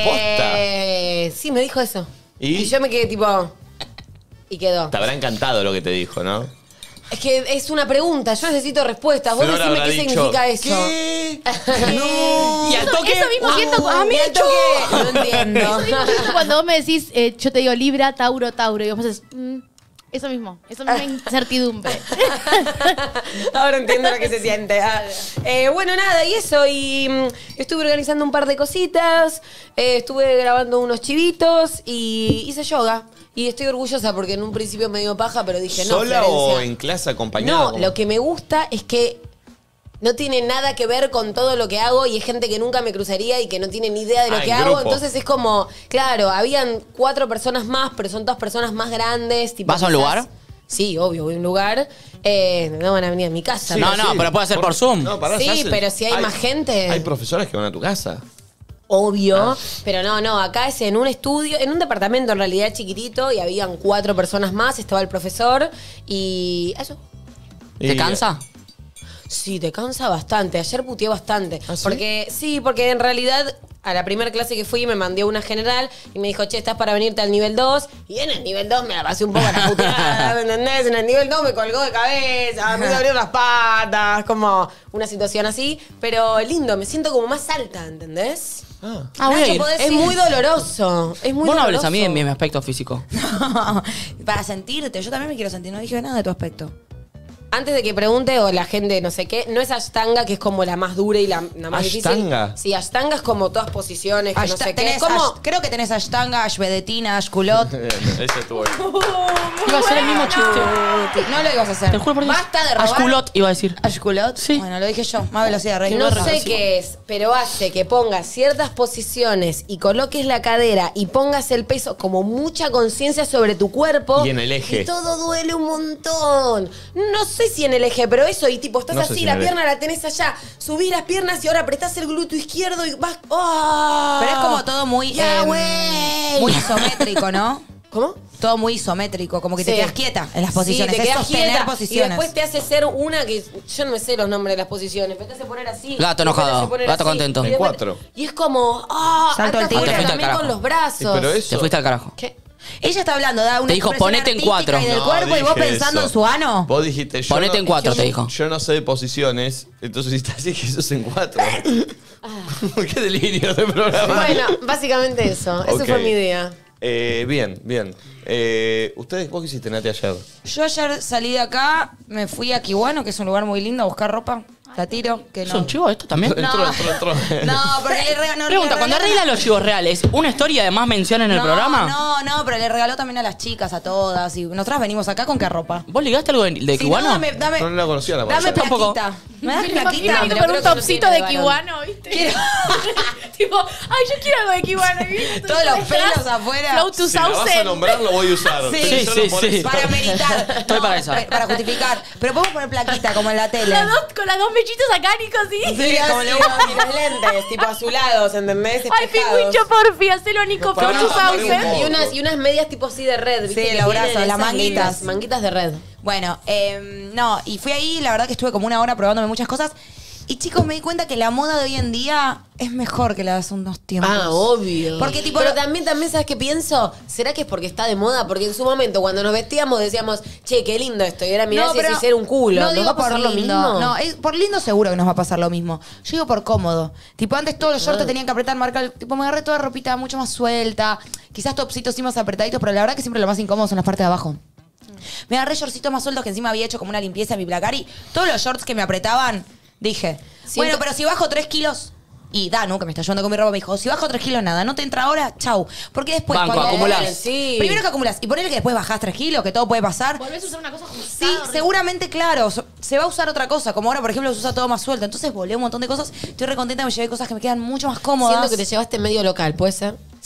[SPEAKER 5] Eh, sí, me dijo eso.
[SPEAKER 1] ¿Y?
[SPEAKER 5] yo me quedé tipo... Y quedó.
[SPEAKER 1] Te habrá encantado lo que te dijo, ¿no?
[SPEAKER 5] Es que es una pregunta, yo necesito respuestas. Vos
[SPEAKER 1] Flor
[SPEAKER 5] decime
[SPEAKER 1] habrá
[SPEAKER 5] qué
[SPEAKER 1] dicho,
[SPEAKER 5] significa eso.
[SPEAKER 1] ¿qué? No.
[SPEAKER 3] Y al
[SPEAKER 9] Eso,
[SPEAKER 3] toque.
[SPEAKER 9] eso mismo siento
[SPEAKER 5] Uh,
[SPEAKER 9] a mí.
[SPEAKER 5] y al toque, no entiendo.
[SPEAKER 9] Eso mismo siento cuando vos me decís, eh, yo te digo Libra, Tauro, Tauro. Y vos me haces, mm, eso mismo, esa misma incertidumbre.
[SPEAKER 5] Ahora entiendo lo que se siente. Ah, eh, bueno, nada, y eso. Y mm, estuve organizando un par de cositas. eh, estuve grabando unos chivitos y hice yoga. Y estoy orgullosa porque en un principio me dio paja, pero dije, no,
[SPEAKER 1] ¿Sola o
[SPEAKER 5] Florencia.
[SPEAKER 1] en clase acompañada?
[SPEAKER 5] No,
[SPEAKER 1] como?
[SPEAKER 5] lo que me gusta es que no tiene nada que ver con todo lo que hago y es gente que nunca me cruzaría y que no tiene ni idea de lo
[SPEAKER 1] Ah,
[SPEAKER 5] que
[SPEAKER 1] en
[SPEAKER 5] hago.
[SPEAKER 1] grupo.
[SPEAKER 5] Entonces es como, claro, habían cuatro personas más, pero son todas personas más grandes. Tipo,
[SPEAKER 3] ¿Vas a un
[SPEAKER 5] quizás-
[SPEAKER 3] lugar?
[SPEAKER 5] Sí, obvio, voy a un lugar. Eh, no van a venir a mi casa.
[SPEAKER 1] Sí,
[SPEAKER 3] No,
[SPEAKER 5] pero-
[SPEAKER 3] no, pero puede ser por Zoom.
[SPEAKER 1] No, pará,
[SPEAKER 5] Sí,
[SPEAKER 1] ya se-
[SPEAKER 5] pero si hay más gente.
[SPEAKER 1] Hay profesores que van a tu casa.
[SPEAKER 5] Obvio,
[SPEAKER 1] Ah.
[SPEAKER 5] pero no, no, acá es en un estudio, en un departamento en realidad chiquitito y habían cuatro personas más, estaba el profesor y eso.
[SPEAKER 3] ¿Te
[SPEAKER 1] Y-
[SPEAKER 3] cansa?
[SPEAKER 5] Sí, te cansa bastante. Ayer puteé bastante.
[SPEAKER 1] ¿Ah, sí?
[SPEAKER 5] Porque, sí, porque en realidad a la primera clase que fui me mandé una general y me dijo, che, estás para venirte al nivel dos. Y en el nivel dos me la pasé un poco a la puteada, ¿me entendés? En el nivel dos me colgó de cabeza, me abrió las patas, como una situación así. Pero lindo, me siento como más alta, ¿entendés?
[SPEAKER 1] Ah.
[SPEAKER 3] Ah, voy a
[SPEAKER 2] Nacho,
[SPEAKER 3] ir.
[SPEAKER 2] podés
[SPEAKER 5] Es
[SPEAKER 2] ir.
[SPEAKER 5] muy doloroso. Es muy
[SPEAKER 3] Vos no
[SPEAKER 5] doloroso.
[SPEAKER 3] hables a mí en mi aspecto físico.
[SPEAKER 2] Para sentirte, yo también me quiero sentir. No dije nada de tu aspecto.
[SPEAKER 5] Antes de que pregunte o la gente no sé qué, no es Ashtanga, que es como la más dura y la, la más
[SPEAKER 1] ¿Ashtanga?
[SPEAKER 5] difícil. Sí, Ashtanga es como todas posiciones, que no
[SPEAKER 2] Ashta-
[SPEAKER 5] sé qué.
[SPEAKER 2] tenés
[SPEAKER 5] ¿Cómo?
[SPEAKER 2] ash- creo que tenés Ashtanga, Ashvedetina, Ashkulot.
[SPEAKER 1] Ese estuvo ahí.
[SPEAKER 3] Iba a ser el mismo chiste.
[SPEAKER 2] No lo ibas a hacer.
[SPEAKER 3] Te juro por Dios.
[SPEAKER 5] Basta de robar.
[SPEAKER 3] Ashkulot iba a decir.
[SPEAKER 2] ¿Ashkulot?
[SPEAKER 3] Sí.
[SPEAKER 2] Bueno, lo dije yo. Más velocidad, rey.
[SPEAKER 5] No sé qué es, pero hace que pongas ciertas posiciones y coloques la cadera y pongas el peso como mucha conciencia sobre tu cuerpo.
[SPEAKER 1] Y en el eje.
[SPEAKER 5] Y todo duele un montón. No sé si en el eje, pero eso, y tipo, estás
[SPEAKER 1] No sé
[SPEAKER 5] así,
[SPEAKER 1] si
[SPEAKER 5] la
[SPEAKER 1] en el
[SPEAKER 5] pierna la tenés allá, subís las piernas y ahora apretás el glúteo izquierdo y vas. ¡Ah!
[SPEAKER 2] Pero es como todo muy,
[SPEAKER 5] Ya,
[SPEAKER 2] em,
[SPEAKER 5] güey.
[SPEAKER 2] muy isométrico, ¿no?
[SPEAKER 5] ¿Cómo?
[SPEAKER 2] Todo muy isométrico, como que te
[SPEAKER 5] Sí.
[SPEAKER 2] quedas quieta en las posiciones.
[SPEAKER 5] Sí, te
[SPEAKER 2] es
[SPEAKER 5] quedas
[SPEAKER 2] sostener
[SPEAKER 5] quieta.
[SPEAKER 2] posiciones.
[SPEAKER 5] Y después te hace ser una que. Yo no me sé los nombres de las posiciones, pero te hace poner así.
[SPEAKER 3] Gato
[SPEAKER 5] después te
[SPEAKER 3] enojado,
[SPEAKER 5] hace poner
[SPEAKER 3] gato
[SPEAKER 5] así,
[SPEAKER 3] contento.
[SPEAKER 5] y
[SPEAKER 1] En
[SPEAKER 5] después-
[SPEAKER 1] cuatro.
[SPEAKER 5] Y es como. ¡Ah!
[SPEAKER 2] Salto al
[SPEAKER 5] alta
[SPEAKER 2] tigre.
[SPEAKER 5] fuerza
[SPEAKER 3] Te fuiste al
[SPEAKER 5] también
[SPEAKER 3] carajo.
[SPEAKER 5] con los brazos.
[SPEAKER 1] Sí, pero eso-
[SPEAKER 3] Te fuiste al carajo.
[SPEAKER 5] ¿Qué?
[SPEAKER 2] Ella está hablando, da una
[SPEAKER 3] Te dijo,
[SPEAKER 2] expresión
[SPEAKER 3] ponete en
[SPEAKER 2] artística
[SPEAKER 3] cuatro.
[SPEAKER 2] y del
[SPEAKER 1] No,
[SPEAKER 2] cuerpo y vos
[SPEAKER 1] dije
[SPEAKER 2] pensando
[SPEAKER 1] eso.
[SPEAKER 2] en su ano.
[SPEAKER 1] Vos dijiste, yo
[SPEAKER 3] Ponete
[SPEAKER 1] no-
[SPEAKER 3] en cuatro,
[SPEAKER 1] yo
[SPEAKER 3] te
[SPEAKER 1] no-
[SPEAKER 3] dijo.
[SPEAKER 1] Yo no sé de posiciones, entonces si estás así, que eso es en cuatro. Qué delirio de programa.
[SPEAKER 5] Bueno, básicamente eso. Ese
[SPEAKER 1] Ok.
[SPEAKER 5] fue mi día.
[SPEAKER 1] Eh, bien, bien. Eh, ¿Ustedes, vos qué hiciste, Nati, ayer?
[SPEAKER 2] Yo ayer salí de acá, me fui a Kiwano, que es un lugar muy lindo, a buscar ropa. La tiro, que
[SPEAKER 3] ¿Es
[SPEAKER 2] no.
[SPEAKER 3] un chivo esto también?
[SPEAKER 1] Entró, entró, entró.
[SPEAKER 2] No, porque le regaló.
[SPEAKER 3] Pregunta, cuando arregla los chivos reales, ¿una historia de más mención en el
[SPEAKER 2] no,
[SPEAKER 3] programa?
[SPEAKER 2] No, no, pero le regaló también a las chicas, a todas. Y nosotras venimos acá con qué ropa.
[SPEAKER 3] ¿Vos ligaste algo de, de
[SPEAKER 2] Si no,
[SPEAKER 3] Kiwano?
[SPEAKER 2] dame, dame,
[SPEAKER 1] No la conocía la
[SPEAKER 2] dame
[SPEAKER 1] marca.
[SPEAKER 3] tampoco.
[SPEAKER 2] plaquita. ¿Me das
[SPEAKER 9] Me
[SPEAKER 2] plaquita?
[SPEAKER 9] imagino
[SPEAKER 5] pero
[SPEAKER 9] con
[SPEAKER 5] creo
[SPEAKER 9] un
[SPEAKER 5] que no
[SPEAKER 9] topcito
[SPEAKER 5] tiene
[SPEAKER 9] de
[SPEAKER 5] varón.
[SPEAKER 9] Kiwano, ¿viste?
[SPEAKER 2] Quiero-
[SPEAKER 9] tipo, ay, yo quiero algo de Kiwano. ¿viste?
[SPEAKER 2] Todos los
[SPEAKER 9] Dejas
[SPEAKER 2] pelos afuera.
[SPEAKER 9] Flow to
[SPEAKER 1] Si la vas a
[SPEAKER 9] Sauce.
[SPEAKER 1] nombrar, lo voy a usar.
[SPEAKER 2] Sí,
[SPEAKER 1] Pensalo
[SPEAKER 3] sí,
[SPEAKER 1] por
[SPEAKER 3] sí.
[SPEAKER 1] eso.
[SPEAKER 2] Para meditar.
[SPEAKER 3] Estoy para esa.
[SPEAKER 2] pa- Para justificar. Pero podemos poner plaquita como en la tele.
[SPEAKER 9] Las dos- con las dos mechitos acá, Nico, sí.
[SPEAKER 5] Sí, como le gusta y los lentes, tipo azulados, ¿entendés?
[SPEAKER 9] Ay,
[SPEAKER 5] Espejados.
[SPEAKER 9] pingüincho, porfi, hacelo a Nico,
[SPEAKER 1] Pará,
[SPEAKER 9] Flow to
[SPEAKER 1] pará,
[SPEAKER 9] Sauce.
[SPEAKER 1] pará.
[SPEAKER 5] Y unas, y unas medias tipo así de red, ¿viste?
[SPEAKER 2] Sí,
[SPEAKER 5] que
[SPEAKER 2] los
[SPEAKER 5] tienen
[SPEAKER 2] brazos, las
[SPEAKER 5] esas
[SPEAKER 2] manguitas.
[SPEAKER 5] lindas Manguitas de red.
[SPEAKER 2] Bueno, eh, no, y fui ahí, la verdad que estuve como una hora probándome muchas cosas. Y chicos, me di cuenta que la moda de hoy en día es mejor que la de hace unos tiempos.
[SPEAKER 5] Ah, obvio.
[SPEAKER 2] Porque tipo...
[SPEAKER 5] Pero también, también, ¿sabes qué pienso? ¿Será que es porque está de moda? Porque en su momento, cuando nos vestíamos, decíamos, che, qué lindo esto. Y ahora mirá si
[SPEAKER 2] pero
[SPEAKER 5] decís, era un culo.
[SPEAKER 2] No
[SPEAKER 5] ¿Nos
[SPEAKER 2] digo
[SPEAKER 5] va a pasar
[SPEAKER 2] por
[SPEAKER 5] lo
[SPEAKER 2] lindo.
[SPEAKER 5] mismo?
[SPEAKER 2] No, es- por lindo seguro que nos va a pasar lo mismo. Yo digo por cómodo. Tipo, antes todos los shorts
[SPEAKER 5] Ah.
[SPEAKER 2] te tenían que apretar, marcar. Tipo, me agarré toda ropita mucho más suelta. Quizás topsitos sí más apretaditos, pero la verdad que siempre lo más incómodo son las partes de abajo. Me agarré shortcitos más sueltos que encima había hecho como una limpieza en mi placar y todos los shorts que me apretaban, dije,
[SPEAKER 5] Siento-
[SPEAKER 2] bueno, pero si bajo tres kilos... Y Danu, que me está ayudando con mi ropa, me dijo, si bajo tres kilos nada, no te entra ahora, chau. Porque después
[SPEAKER 3] Banco,
[SPEAKER 2] cuando
[SPEAKER 3] acumulás.
[SPEAKER 2] pones-
[SPEAKER 5] Sí.
[SPEAKER 2] Primero que acumulas y ponele que después bajás tres kilos, que todo puede pasar.
[SPEAKER 9] Volvés a usar una cosa ajustada.
[SPEAKER 2] Sí,
[SPEAKER 9] horrible.
[SPEAKER 2] seguramente, claro. so- Se va a usar otra cosa. Como ahora, por ejemplo, se usa todo más suelto. Entonces volé un montón de cosas. Estoy re contenta, me llevé cosas que me quedan mucho más cómodas.
[SPEAKER 5] Siento que te llevaste medio local, ¿puede ser?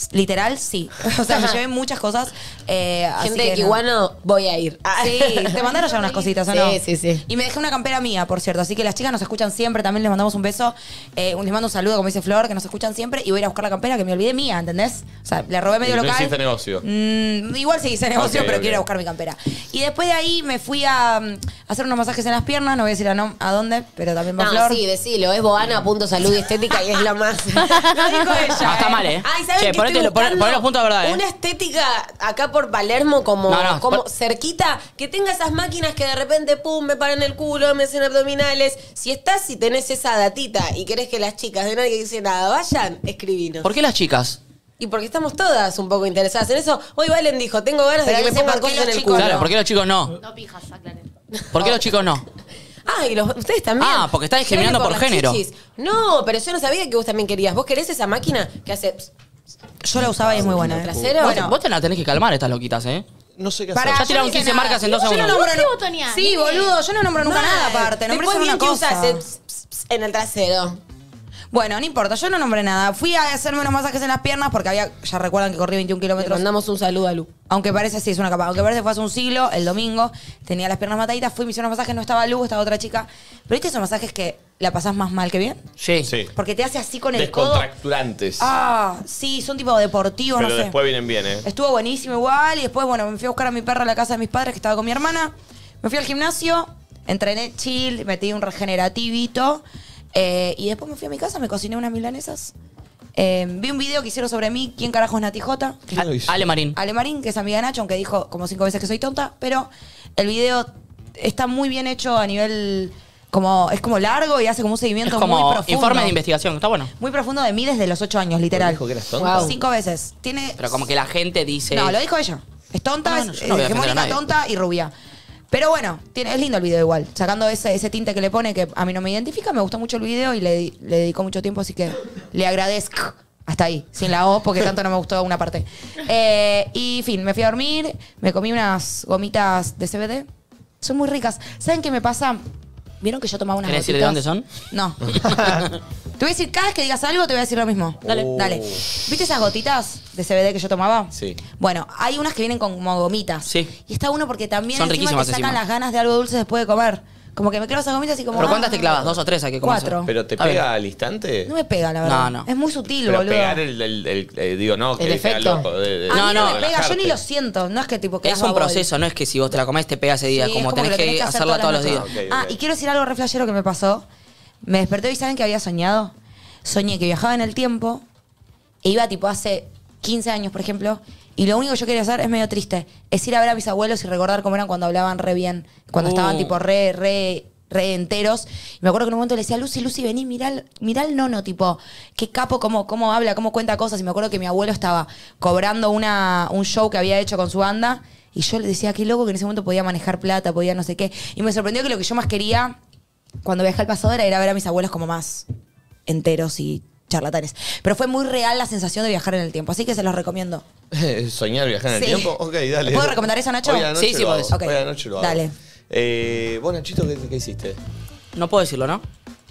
[SPEAKER 2] Literal, sí. O sea, me llevé muchas cosas. Eh, así
[SPEAKER 5] Gente
[SPEAKER 2] que
[SPEAKER 5] de Kiwano, voy a ir.
[SPEAKER 2] Sí, te mandaron ya unas cositas, ¿o no?
[SPEAKER 5] Sí, sí, sí.
[SPEAKER 2] Y me dejé una campera mía, por cierto. Así que las chicas nos escuchan siempre. También les mandamos un beso. Eh, les mando un saludo, como dice Flor, que nos escuchan siempre. Y voy a ir a buscar la campera que me olvidé mía, ¿entendés? O sea, le robé medio
[SPEAKER 1] Y no
[SPEAKER 2] local.
[SPEAKER 1] hiciste negocio.
[SPEAKER 2] Mm, igual sí hice negocio,
[SPEAKER 1] Ok,
[SPEAKER 2] pero
[SPEAKER 1] ok.
[SPEAKER 2] quiero ir a buscar mi campera. Y después de ahí me fui a, mm, hacer unos masajes en las piernas. No voy a decir a, no, a dónde, pero también va
[SPEAKER 5] No,
[SPEAKER 2] Flor.
[SPEAKER 5] sí, decilo. Es Boana, punto salud y estética y es lo más.
[SPEAKER 2] Lo dijo ella.
[SPEAKER 3] No, está mal, ¿eh?
[SPEAKER 5] Ay, ¿saben
[SPEAKER 3] Che,
[SPEAKER 5] qué
[SPEAKER 3] ponete
[SPEAKER 5] estoy
[SPEAKER 3] lo- pon-
[SPEAKER 5] buscando?
[SPEAKER 3] poné los puntos de verdad, ¿eh?
[SPEAKER 5] Una estética acá por Palermo como,
[SPEAKER 3] No, no,
[SPEAKER 5] como
[SPEAKER 3] pon-
[SPEAKER 5] cerquita, que tenga esas máquinas que de repente, pum, me paran el culo, me hacen abdominales. Si estás, si tenés esa datita y querés que las chicas de nadie dice nada vayan, escribinos.
[SPEAKER 3] ¿Por qué las chicas?
[SPEAKER 5] Y porque estamos todas un poco interesadas en eso. Hoy Valen dijo, tengo ganas de
[SPEAKER 2] Pero
[SPEAKER 5] que me
[SPEAKER 2] dice,
[SPEAKER 5] pongan
[SPEAKER 2] ¿por qué
[SPEAKER 5] cosas en
[SPEAKER 2] los
[SPEAKER 5] el
[SPEAKER 2] chicos
[SPEAKER 5] culo.
[SPEAKER 3] Claro, ¿por qué los chicos no?
[SPEAKER 9] No pijas, aclaren.
[SPEAKER 3] ¿Por qué los chicos no?
[SPEAKER 5] Ah, y los- ustedes también.
[SPEAKER 3] Ah, porque está discriminando
[SPEAKER 5] Creo que
[SPEAKER 3] por
[SPEAKER 5] las
[SPEAKER 3] género.
[SPEAKER 5] chichis. No, pero yo no sabía que vos también querías. ¿Vos querés esa máquina que hace... ps,
[SPEAKER 2] Yo la usaba y es muy buena. ¿eh?
[SPEAKER 5] trasero?
[SPEAKER 3] Vos, vos te la tenés que calmar, estas loquitas, ¿eh?
[SPEAKER 1] No sé qué
[SPEAKER 2] Pará,
[SPEAKER 1] hacer.
[SPEAKER 3] Ya tiraron
[SPEAKER 2] yo no hice
[SPEAKER 3] quince
[SPEAKER 2] nada.
[SPEAKER 3] marcas en dos
[SPEAKER 2] Yo no
[SPEAKER 3] segundos.
[SPEAKER 2] nombro
[SPEAKER 9] ¿Vos qué botoneás,
[SPEAKER 2] Sí,
[SPEAKER 9] nene?
[SPEAKER 2] boludo, yo no nombro nunca
[SPEAKER 5] Mal.
[SPEAKER 2] nada aparte. Nombré
[SPEAKER 5] Después
[SPEAKER 2] solo
[SPEAKER 5] vi
[SPEAKER 2] una
[SPEAKER 5] que
[SPEAKER 2] cosa.
[SPEAKER 5] usás el ps, ps, ps en el trasero.
[SPEAKER 2] Bueno, no importa, yo no nombré nada. Fui a hacerme unos masajes en las piernas porque había, ya recuerdan que corrí veintiún
[SPEAKER 5] Le
[SPEAKER 2] kilómetros.
[SPEAKER 5] mandamos un saludo a Lu.
[SPEAKER 2] Aunque parece, sí, es una capa. Aunque parece fue hace un siglo, el domingo, tenía las piernas mataditas, fui, me hicieron unos masajes, no estaba Lu, estaba otra chica. Pero viste esos masajes que la pasás más mal que bien.
[SPEAKER 3] Sí.
[SPEAKER 1] Sí.
[SPEAKER 2] Porque te hace así con el codo.
[SPEAKER 1] Descontracturantes.
[SPEAKER 2] Ah, sí, son tipo deportivos,
[SPEAKER 1] Pero
[SPEAKER 2] no sé.
[SPEAKER 1] después vienen bien, ¿eh?
[SPEAKER 2] Estuvo buenísimo igual y después, bueno, me fui a buscar a mi perra a la casa de mis padres que estaba con mi hermana. Me fui al gimnasio, entrené chill, metí un regenerativito eh, y después me fui a mi casa, me cociné unas milanesas. Eh, vi un video que hicieron sobre mí, ¿quién carajo es Nati Jota?
[SPEAKER 1] ¿Quién lo hizo?
[SPEAKER 3] Ale Marín.
[SPEAKER 2] Ale Marín, que es amiga de Nacho, aunque dijo como cinco veces que soy tonta, pero el video está muy bien hecho a nivel, como es como largo y hace como un
[SPEAKER 3] Es
[SPEAKER 2] seguimiento muy
[SPEAKER 3] como
[SPEAKER 2] profundo.
[SPEAKER 3] informe de investigación, está bueno.
[SPEAKER 2] Muy profundo de mí desde los ocho años, literal.
[SPEAKER 1] ¿Dijo que eras tonta?
[SPEAKER 5] Wow.
[SPEAKER 2] Cinco veces. Tiene
[SPEAKER 3] Pero como que la gente dice...
[SPEAKER 2] no, lo dijo ella. Es tonta,
[SPEAKER 3] No, no,
[SPEAKER 2] es
[SPEAKER 3] yo no voy a
[SPEAKER 2] eh,
[SPEAKER 3] defender a
[SPEAKER 2] hegemónica,
[SPEAKER 3] nadie.
[SPEAKER 2] tonta y rubia. Pero bueno, tiene, es lindo el video igual. Sacando ese, ese tinte que le pone que a mí no me identifica, me gustó mucho el video y le, di- le dedicó mucho tiempo, así que le agradezco. Hasta ahí, sin la O, porque tanto no me gustó una parte. Eh, y fin, me fui a dormir, me comí unas gomitas de C B D. Son muy ricas. ¿Saben qué me pasa? ¿Vieron que yo tomaba unas
[SPEAKER 3] ¿Querés decir de
[SPEAKER 2] gotitas?
[SPEAKER 3] dónde son?
[SPEAKER 2] No. Te voy a decir, cada vez que digas algo, te voy a decir lo mismo. Dale.
[SPEAKER 1] Oh.
[SPEAKER 2] Dale. ¿Viste esas gotitas de C B D que yo tomaba?
[SPEAKER 1] Sí.
[SPEAKER 2] Bueno, hay unas que vienen con como gomitas.
[SPEAKER 3] Sí.
[SPEAKER 2] Y está uno porque también
[SPEAKER 3] Son
[SPEAKER 2] encima te
[SPEAKER 3] riquísimas
[SPEAKER 2] sacan
[SPEAKER 3] encima.
[SPEAKER 2] las ganas de algo dulce después de comer. Como que me clavo esas gomitas y como...
[SPEAKER 3] ¿Pero cuántas
[SPEAKER 2] ah,
[SPEAKER 3] te clavas? ¿Dos o tres hay que comerse?
[SPEAKER 2] Cuatro.
[SPEAKER 1] ¿Pero te
[SPEAKER 3] Está
[SPEAKER 1] pega
[SPEAKER 3] bien.
[SPEAKER 1] al instante?
[SPEAKER 2] No me pega, la verdad.
[SPEAKER 3] No, no.
[SPEAKER 2] Es muy sutil,
[SPEAKER 1] Pero
[SPEAKER 2] boludo.
[SPEAKER 1] pegar el, el- el- eh, digo, no, que
[SPEAKER 5] El
[SPEAKER 1] te haga
[SPEAKER 5] efecto.
[SPEAKER 1] loco. De, de-
[SPEAKER 2] A
[SPEAKER 3] No,
[SPEAKER 2] mí no,
[SPEAKER 3] no,
[SPEAKER 2] me pega, yo
[SPEAKER 1] relajarte.
[SPEAKER 2] ni lo siento. No es que tipo que
[SPEAKER 3] Es un proceso, no es que si vos te la comés te pegas ese día,
[SPEAKER 2] Sí,
[SPEAKER 3] como
[SPEAKER 2] es
[SPEAKER 3] tenés
[SPEAKER 2] lo
[SPEAKER 3] que,
[SPEAKER 2] tenés hacer
[SPEAKER 3] hacerla todos
[SPEAKER 2] todas
[SPEAKER 3] los
[SPEAKER 2] las
[SPEAKER 3] días.
[SPEAKER 1] noches.
[SPEAKER 2] Ah,
[SPEAKER 1] ok.
[SPEAKER 2] y quiero decir algo re flashero que me pasó. Me desperté y ¿saben qué había soñado? Soñé que viajaba en el tiempo e iba tipo hace quince años, por ejemplo, y lo único que yo quería hacer es medio triste. Es ir a ver a mis abuelos y recordar cómo eran cuando hablaban re bien. Cuando
[SPEAKER 3] Uh.
[SPEAKER 2] estaban tipo re, re, re enteros. Y me acuerdo que en un momento le decía, Lucy, Lucy, vení, mirá, el- mirá el nono, tipo, qué capo, cómo, cómo habla, cómo cuenta cosas. Y me acuerdo que mi abuelo estaba cobrando una, un show que había hecho con su banda. Y yo le decía, qué loco que en ese momento podía manejar plata, podía no sé qué. Y me sorprendió que lo que yo más quería cuando viajé al pasado era ir a ver a mis abuelos como más enteros y charlatanes. Pero fue muy real la sensación de viajar en el tiempo, así que se los recomiendo.
[SPEAKER 1] ¿Soñar viajar en el
[SPEAKER 2] Sí.
[SPEAKER 1] tiempo? Ok, dale.
[SPEAKER 2] ¿Puedo recomendar eso, Nacho?
[SPEAKER 1] Hoy a la noche
[SPEAKER 3] Sí, sí,
[SPEAKER 1] lo
[SPEAKER 3] podés.
[SPEAKER 1] hago.
[SPEAKER 2] Ok.
[SPEAKER 1] Hoy a la noche lo hago.
[SPEAKER 2] Dale.
[SPEAKER 1] Eh, vos, Nachito, ¿qué, qué hiciste?
[SPEAKER 3] No puedo decirlo, ¿no?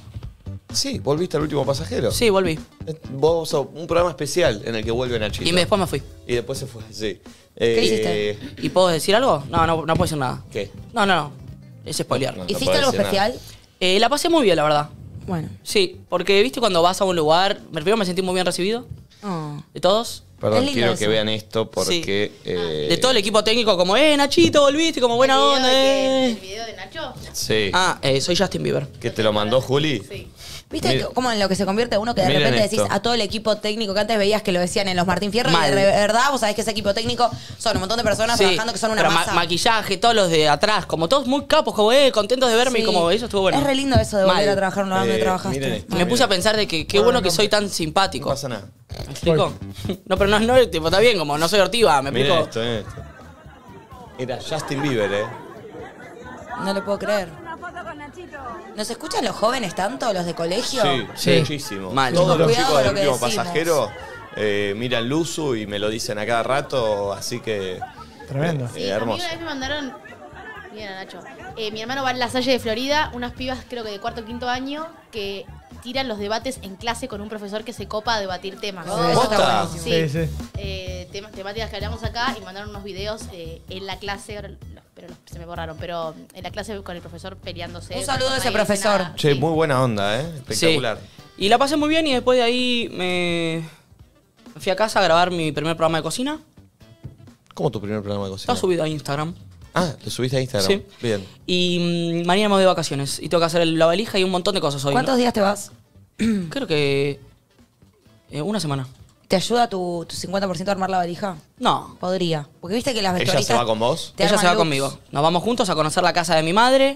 [SPEAKER 1] Sí, volviste al último pasajero.
[SPEAKER 3] Sí, volví.
[SPEAKER 1] Eh, Vos sos un programa especial en el que vuelve Nachito.
[SPEAKER 3] Y me- después me fui.
[SPEAKER 1] Y después se fue, sí.
[SPEAKER 2] ¿Qué
[SPEAKER 1] Eh,
[SPEAKER 2] hiciste?
[SPEAKER 3] ¿Y puedo decir algo? No, no, no puedo decir nada.
[SPEAKER 1] ¿Qué?
[SPEAKER 3] No, no, no. Es spoilear.
[SPEAKER 1] No, no
[SPEAKER 2] ¿Hiciste
[SPEAKER 1] puedo
[SPEAKER 2] algo
[SPEAKER 1] decir nada.
[SPEAKER 2] especial?
[SPEAKER 3] Eh, la pasé muy bien, la verdad.
[SPEAKER 2] Bueno.
[SPEAKER 3] Sí, porque viste cuando vas a un lugar, primero me sentí muy bien recibido
[SPEAKER 2] Oh.
[SPEAKER 3] de todos.
[SPEAKER 1] Perdón,
[SPEAKER 2] Es lindo
[SPEAKER 1] quiero
[SPEAKER 2] eso.
[SPEAKER 1] que vean esto porque... eh,
[SPEAKER 3] De todo el equipo técnico, como, eh, Nachito, volviste, como buena
[SPEAKER 9] ¿El video
[SPEAKER 3] onda,
[SPEAKER 9] de qué?
[SPEAKER 3] eh.
[SPEAKER 9] ¿El video de Nacho?
[SPEAKER 1] Sí.
[SPEAKER 3] Ah, eh, soy Justin Bieber.
[SPEAKER 1] ¿Que te lo mandó Juli?
[SPEAKER 9] Sí.
[SPEAKER 2] ¿Viste
[SPEAKER 1] Mira.
[SPEAKER 2] cómo en lo que se convierte uno que de
[SPEAKER 1] Miren
[SPEAKER 2] repente
[SPEAKER 1] esto.
[SPEAKER 2] decís a todo el equipo técnico que antes veías que lo decían en los Martín Fierro
[SPEAKER 3] Mal.
[SPEAKER 2] y de verdad vos sabés que ese equipo técnico son un montón de personas
[SPEAKER 3] Sí,
[SPEAKER 2] trabajando que son una
[SPEAKER 3] pero ma-
[SPEAKER 2] masa?
[SPEAKER 3] maquillaje, todos los de atrás, como todos muy capos, como, eh, contentos de verme
[SPEAKER 2] Sí.
[SPEAKER 3] y como eso estuvo bueno.
[SPEAKER 2] Es re lindo eso de volver
[SPEAKER 3] Mal.
[SPEAKER 2] a trabajar en un lugar donde
[SPEAKER 1] Eh,
[SPEAKER 2] trabajaste.
[SPEAKER 1] miren esto.
[SPEAKER 3] Me puse a pensar de que qué
[SPEAKER 6] Bueno,
[SPEAKER 3] bueno que
[SPEAKER 6] no.
[SPEAKER 3] soy tan
[SPEAKER 1] No
[SPEAKER 3] simpático.
[SPEAKER 1] pasa nada.
[SPEAKER 3] ¿Me explico? No, pero no, no, tipo, está bien, como no soy ortiva, ¿me
[SPEAKER 1] Miren
[SPEAKER 3] explico?
[SPEAKER 1] esto, miren esto. Era Justin Bieber, ¿eh?
[SPEAKER 2] No le puedo creer. ¿Nos escuchan los jóvenes tanto, los de colegio?
[SPEAKER 1] Sí,
[SPEAKER 3] Sí.
[SPEAKER 1] muchísimo.
[SPEAKER 3] Mal.
[SPEAKER 1] Todos los
[SPEAKER 2] Cuidado
[SPEAKER 1] chicos
[SPEAKER 2] con
[SPEAKER 1] del
[SPEAKER 2] lo que
[SPEAKER 1] último
[SPEAKER 2] decimos.
[SPEAKER 1] pasajero eh, miran Luzu y me lo dicen a cada rato, así que...
[SPEAKER 6] Tremendo.
[SPEAKER 1] eh,
[SPEAKER 9] Sí, a mí
[SPEAKER 1] hermoso.
[SPEAKER 9] una vez me mandaron. Mira, Nacho. Eh, mi hermano va en la Salle de Florida, unas pibas, creo que de cuarto o quinto año, que tiran los debates en clase con un profesor que se copa a debatir temas.
[SPEAKER 5] Oh, eso está buenísimo.
[SPEAKER 9] Sí,
[SPEAKER 6] Sí, sí.
[SPEAKER 9] Eh, temas, temáticas que hablamos acá y mandaron unos videos eh, en la clase, ahora, no, pero no, se me borraron, pero en la clase con el profesor peleándose.
[SPEAKER 2] Un saludo a ese
[SPEAKER 9] Ahí,
[SPEAKER 2] profesor.
[SPEAKER 9] nada.
[SPEAKER 1] Che,
[SPEAKER 9] Sí.
[SPEAKER 1] muy buena onda, ¿eh? Espectacular.
[SPEAKER 3] Sí. Y la pasé muy bien y después de ahí me me fui a casa a grabar mi primer programa de cocina.
[SPEAKER 1] ¿Cómo tu primer programa de cocina?
[SPEAKER 3] Está subido a Instagram.
[SPEAKER 1] Ah, lo subiste a Instagram.
[SPEAKER 3] Sí.
[SPEAKER 1] Bien.
[SPEAKER 3] Y mm, mañana me voy de vacaciones y tengo que hacer la valija y un montón de cosas hoy.
[SPEAKER 2] ¿Cuántos
[SPEAKER 3] ¿no?
[SPEAKER 2] días te vas?
[SPEAKER 3] Creo que eh, una semana.
[SPEAKER 2] ¿Te ayuda tu, tu cincuenta por ciento a armar la valija?
[SPEAKER 3] No.
[SPEAKER 2] Podría. Porque viste que las
[SPEAKER 1] ¿Ella
[SPEAKER 2] vestuaristas...
[SPEAKER 1] se va con vos?
[SPEAKER 2] te
[SPEAKER 3] Ella
[SPEAKER 2] arman
[SPEAKER 3] se va
[SPEAKER 2] looks.
[SPEAKER 3] conmigo. Nos vamos juntos a conocer la casa de mi madre,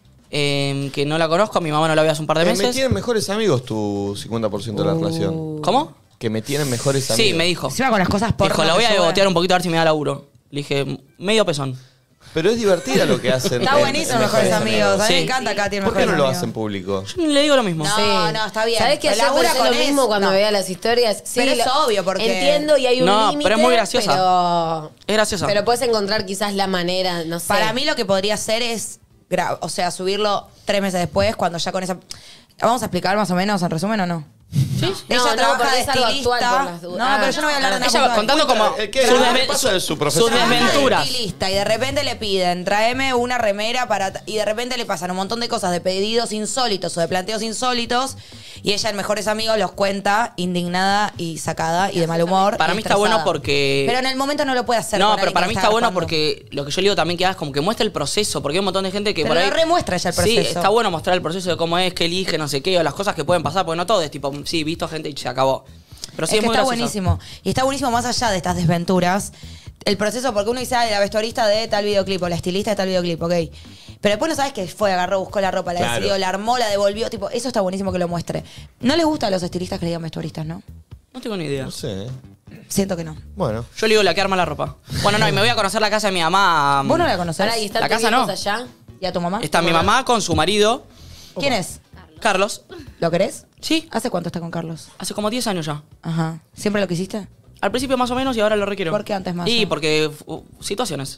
[SPEAKER 3] eh, que no la conozco, a mi mamá no la veo hace un par de
[SPEAKER 1] Eh,
[SPEAKER 3] meses.
[SPEAKER 1] me tienen mejores amigos tu cincuenta por ciento de la relación.
[SPEAKER 3] ¿Cómo?
[SPEAKER 1] Que me tienen mejores amigos.
[SPEAKER 3] Sí, me dijo.
[SPEAKER 2] Encima con las cosas por
[SPEAKER 3] Dijo, la voy a degotear un poquito a ver si me da laburo. Le dije, medio pezón.
[SPEAKER 1] Pero es divertida lo que hacen.
[SPEAKER 2] Está
[SPEAKER 1] en-
[SPEAKER 2] buenísimo,
[SPEAKER 1] en
[SPEAKER 2] mejores amigos. A mí
[SPEAKER 3] Sí.
[SPEAKER 2] me encanta acá, tiene
[SPEAKER 1] ¿Por qué
[SPEAKER 2] mejores
[SPEAKER 1] no lo
[SPEAKER 2] amigos.
[SPEAKER 1] hacen público?
[SPEAKER 3] Yo le digo lo mismo.
[SPEAKER 2] No,
[SPEAKER 5] Sí.
[SPEAKER 2] no, está bien.
[SPEAKER 5] ¿Sabés que
[SPEAKER 2] Pero
[SPEAKER 5] ayer
[SPEAKER 2] labura
[SPEAKER 5] pensé lo
[SPEAKER 2] con
[SPEAKER 5] mismo
[SPEAKER 2] eso?
[SPEAKER 5] cuando
[SPEAKER 2] No.
[SPEAKER 5] veía las historias? Sí,
[SPEAKER 2] Pero es
[SPEAKER 5] lo-
[SPEAKER 2] obvio, porque-
[SPEAKER 5] Entiendo y hay un
[SPEAKER 3] No,
[SPEAKER 5] límite.
[SPEAKER 3] pero es muy graciosa.
[SPEAKER 5] Pero,
[SPEAKER 3] Es graciosa.
[SPEAKER 5] pero puedes encontrar quizás la manera, no sé.
[SPEAKER 2] Para mí lo que podría hacer es, gra- o sea, subirlo tres meses después, cuando ya con esa... ¿Vamos a explicar más o menos, en resumen o no?
[SPEAKER 3] Sí.
[SPEAKER 2] Ella
[SPEAKER 5] No, no,
[SPEAKER 2] trabaja
[SPEAKER 5] porque
[SPEAKER 2] de
[SPEAKER 5] es algo
[SPEAKER 2] estilista.
[SPEAKER 5] actual por las dudas.
[SPEAKER 2] No,
[SPEAKER 5] Ah,
[SPEAKER 2] pero yo no voy a hablar de nada
[SPEAKER 3] Ella va
[SPEAKER 2] puntual.
[SPEAKER 3] contando como
[SPEAKER 1] Eh, ¿qué?
[SPEAKER 3] sus,
[SPEAKER 1] ¿Qué
[SPEAKER 3] desven-
[SPEAKER 1] pasa de su
[SPEAKER 3] sus
[SPEAKER 1] profesión?
[SPEAKER 2] Trabaja de
[SPEAKER 3] desventuras.
[SPEAKER 2] estilista y de repente le piden, tráeme una remera para... Y de repente le pasan un montón de cosas, de pedidos insólitos o de planteos insólitos, y ella en Mejores Amigos los cuenta indignada y sacada y de mal humor.
[SPEAKER 3] Para
[SPEAKER 2] y
[SPEAKER 3] mí está bueno
[SPEAKER 2] estresada.
[SPEAKER 3] porque...
[SPEAKER 2] Pero en el momento no lo puede hacer.
[SPEAKER 3] No,
[SPEAKER 2] con
[SPEAKER 3] pero
[SPEAKER 2] alguien
[SPEAKER 3] para
[SPEAKER 2] que
[SPEAKER 3] mí
[SPEAKER 2] está
[SPEAKER 3] está bueno
[SPEAKER 2] garpando.
[SPEAKER 3] porque lo que yo le digo también que hagas como que muestra el proceso, porque hay un montón de gente que
[SPEAKER 2] Pero
[SPEAKER 3] por ahí...
[SPEAKER 2] lo remuestra ella el
[SPEAKER 3] Sí,
[SPEAKER 2] proceso.
[SPEAKER 3] está bueno mostrar el proceso de cómo es, qué elige, no sé qué, o las cosas que pueden pasar, porque no todo es tipo, sí, visto gente y se acabó. Pero sí
[SPEAKER 2] es
[SPEAKER 3] es,
[SPEAKER 2] que
[SPEAKER 3] muy
[SPEAKER 2] está
[SPEAKER 3] gracioso.
[SPEAKER 2] buenísimo. Y está buenísimo más allá de estas desventuras. El proceso, porque uno dice, ah, la vestuarista de tal videoclip o la estilista de tal videoclip, ok. Pero después no sabes qué fue, agarró, buscó la ropa, la
[SPEAKER 1] Claro.
[SPEAKER 2] decidió, la armó, la devolvió. Tipo, eso está buenísimo que lo muestre. No les gusta a los estilistas que le digan vestuaristas, ¿no?
[SPEAKER 3] No tengo ni idea.
[SPEAKER 1] No sé, ¿eh?
[SPEAKER 2] Siento que no.
[SPEAKER 1] Bueno.
[SPEAKER 3] Yo le digo la que arma la ropa. Bueno, no, y me voy a conocer la casa de mi mamá.
[SPEAKER 2] ¿Vos no la conocés?
[SPEAKER 5] Pará, ¿y están
[SPEAKER 3] La
[SPEAKER 5] tus
[SPEAKER 3] casa
[SPEAKER 5] viejos
[SPEAKER 3] no.
[SPEAKER 5] allá?
[SPEAKER 2] ¿Y a tu mamá?
[SPEAKER 3] Está mi mamá con su marido,
[SPEAKER 2] ¿Quién es?
[SPEAKER 3] Carlos.
[SPEAKER 2] ¿Lo querés?
[SPEAKER 3] Sí,
[SPEAKER 2] ¿Hace cuánto está con Carlos?
[SPEAKER 3] hace como diez años ya.
[SPEAKER 2] Ajá. ¿Siempre lo quisiste?
[SPEAKER 3] Al principio más o menos y ahora lo requiero.
[SPEAKER 2] ¿Por qué antes más?
[SPEAKER 3] Y porque uh, situaciones.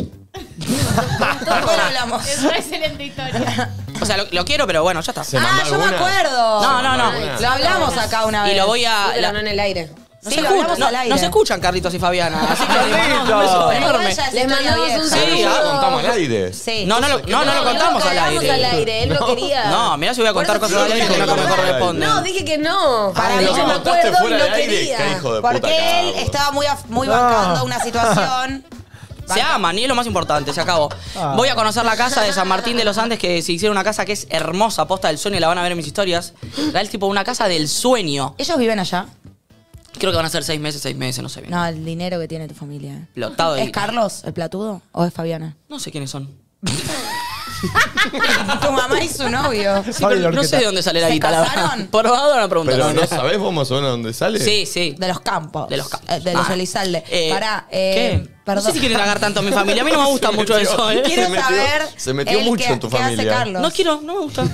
[SPEAKER 2] ¿Por qué no hablamos?
[SPEAKER 9] Es una excelente historia.
[SPEAKER 3] O sea, lo, lo quiero, pero bueno, ya está.
[SPEAKER 1] ¿Se
[SPEAKER 2] Ah,
[SPEAKER 1] mandó
[SPEAKER 2] yo me
[SPEAKER 1] alguna?
[SPEAKER 2] acuerdo.
[SPEAKER 3] No, no, no.
[SPEAKER 1] alguna?
[SPEAKER 2] Lo hablamos acá una vez.
[SPEAKER 3] Y lo voy a...
[SPEAKER 5] Pero
[SPEAKER 3] la-
[SPEAKER 5] no en el aire.
[SPEAKER 3] no,
[SPEAKER 2] Sí,
[SPEAKER 3] se
[SPEAKER 2] lo
[SPEAKER 3] escucha-
[SPEAKER 2] hablamos
[SPEAKER 3] no-
[SPEAKER 2] al aire.
[SPEAKER 3] no se escuchan Carlitos y Fabiana. Así que les mandamos un beso
[SPEAKER 2] Pero igual
[SPEAKER 3] enorme.
[SPEAKER 2] ya es
[SPEAKER 5] Les
[SPEAKER 2] historia
[SPEAKER 5] mandamos un
[SPEAKER 2] vieja.
[SPEAKER 1] Sí,
[SPEAKER 5] saludo.
[SPEAKER 1] ah, contamos al aire.
[SPEAKER 2] Sí.
[SPEAKER 3] No, no, lo, no, no lo contamos
[SPEAKER 5] no
[SPEAKER 3] al
[SPEAKER 5] hablamos
[SPEAKER 3] aire.
[SPEAKER 5] al aire, él lo quería.
[SPEAKER 3] No, mirá si voy a contar
[SPEAKER 5] Por eso
[SPEAKER 3] cosas al
[SPEAKER 5] te
[SPEAKER 3] aire que
[SPEAKER 5] dije
[SPEAKER 3] no me
[SPEAKER 5] que no.
[SPEAKER 3] corresponden.
[SPEAKER 5] No, dije que no.
[SPEAKER 2] Para
[SPEAKER 5] Ay,
[SPEAKER 2] mí
[SPEAKER 5] yo
[SPEAKER 2] no.
[SPEAKER 5] me
[SPEAKER 1] contaste
[SPEAKER 5] acuerdo y
[SPEAKER 1] fuera
[SPEAKER 5] lo
[SPEAKER 1] del aire,
[SPEAKER 5] quería.
[SPEAKER 1] qué hijo de puta,
[SPEAKER 2] Porque él
[SPEAKER 1] Carlos.
[SPEAKER 2] estaba muy, af- muy
[SPEAKER 6] No.
[SPEAKER 2] bancando una situación.
[SPEAKER 3] Se aman y es lo más importante, se acabó.
[SPEAKER 6] Ah.
[SPEAKER 3] Voy a conocer la casa de San Martín de los Andes, que se hicieron una casa que es hermosa, posta del sueño, y la van a ver en mis historias. Es tipo una casa del sueño.
[SPEAKER 2] ¿Ellos viven allá?
[SPEAKER 3] Creo que van a ser seis meses, seis meses, no sé bien.
[SPEAKER 2] No, el dinero que tiene tu familia. eh.
[SPEAKER 3] Plotado de
[SPEAKER 2] ¿Es
[SPEAKER 3] guita.
[SPEAKER 2] Carlos, el platudo? ¿O es Fabiana?
[SPEAKER 3] No sé quiénes son.
[SPEAKER 2] Tu mamá y su novio.
[SPEAKER 3] Sí, pero no sé de dónde sale la
[SPEAKER 2] ¿Se
[SPEAKER 3] guita, la verdad.
[SPEAKER 2] casaron?
[SPEAKER 3] Por favor, no pregunto.
[SPEAKER 1] Pero no sabés vos más o menos dónde sale.
[SPEAKER 3] Sí, sí.
[SPEAKER 2] De los campos.
[SPEAKER 3] De los campos.
[SPEAKER 2] Eh, de los
[SPEAKER 3] Ah.
[SPEAKER 2] Elizalde.
[SPEAKER 3] Eh,
[SPEAKER 2] Pará, eh,
[SPEAKER 3] ¿Qué?
[SPEAKER 2] perdón.
[SPEAKER 3] No sé si quieren cagar tanto a mi familia. A mí no me gusta
[SPEAKER 1] Se
[SPEAKER 3] mucho
[SPEAKER 1] metió.
[SPEAKER 3] eso, ¿eh?
[SPEAKER 2] Quiero
[SPEAKER 1] Se metió-
[SPEAKER 2] saber.
[SPEAKER 1] se metió
[SPEAKER 2] el
[SPEAKER 1] mucho
[SPEAKER 2] que-
[SPEAKER 1] en tu
[SPEAKER 2] ¿qué hace
[SPEAKER 1] familia.
[SPEAKER 2] Carlos?
[SPEAKER 3] No quiero, no me gusta.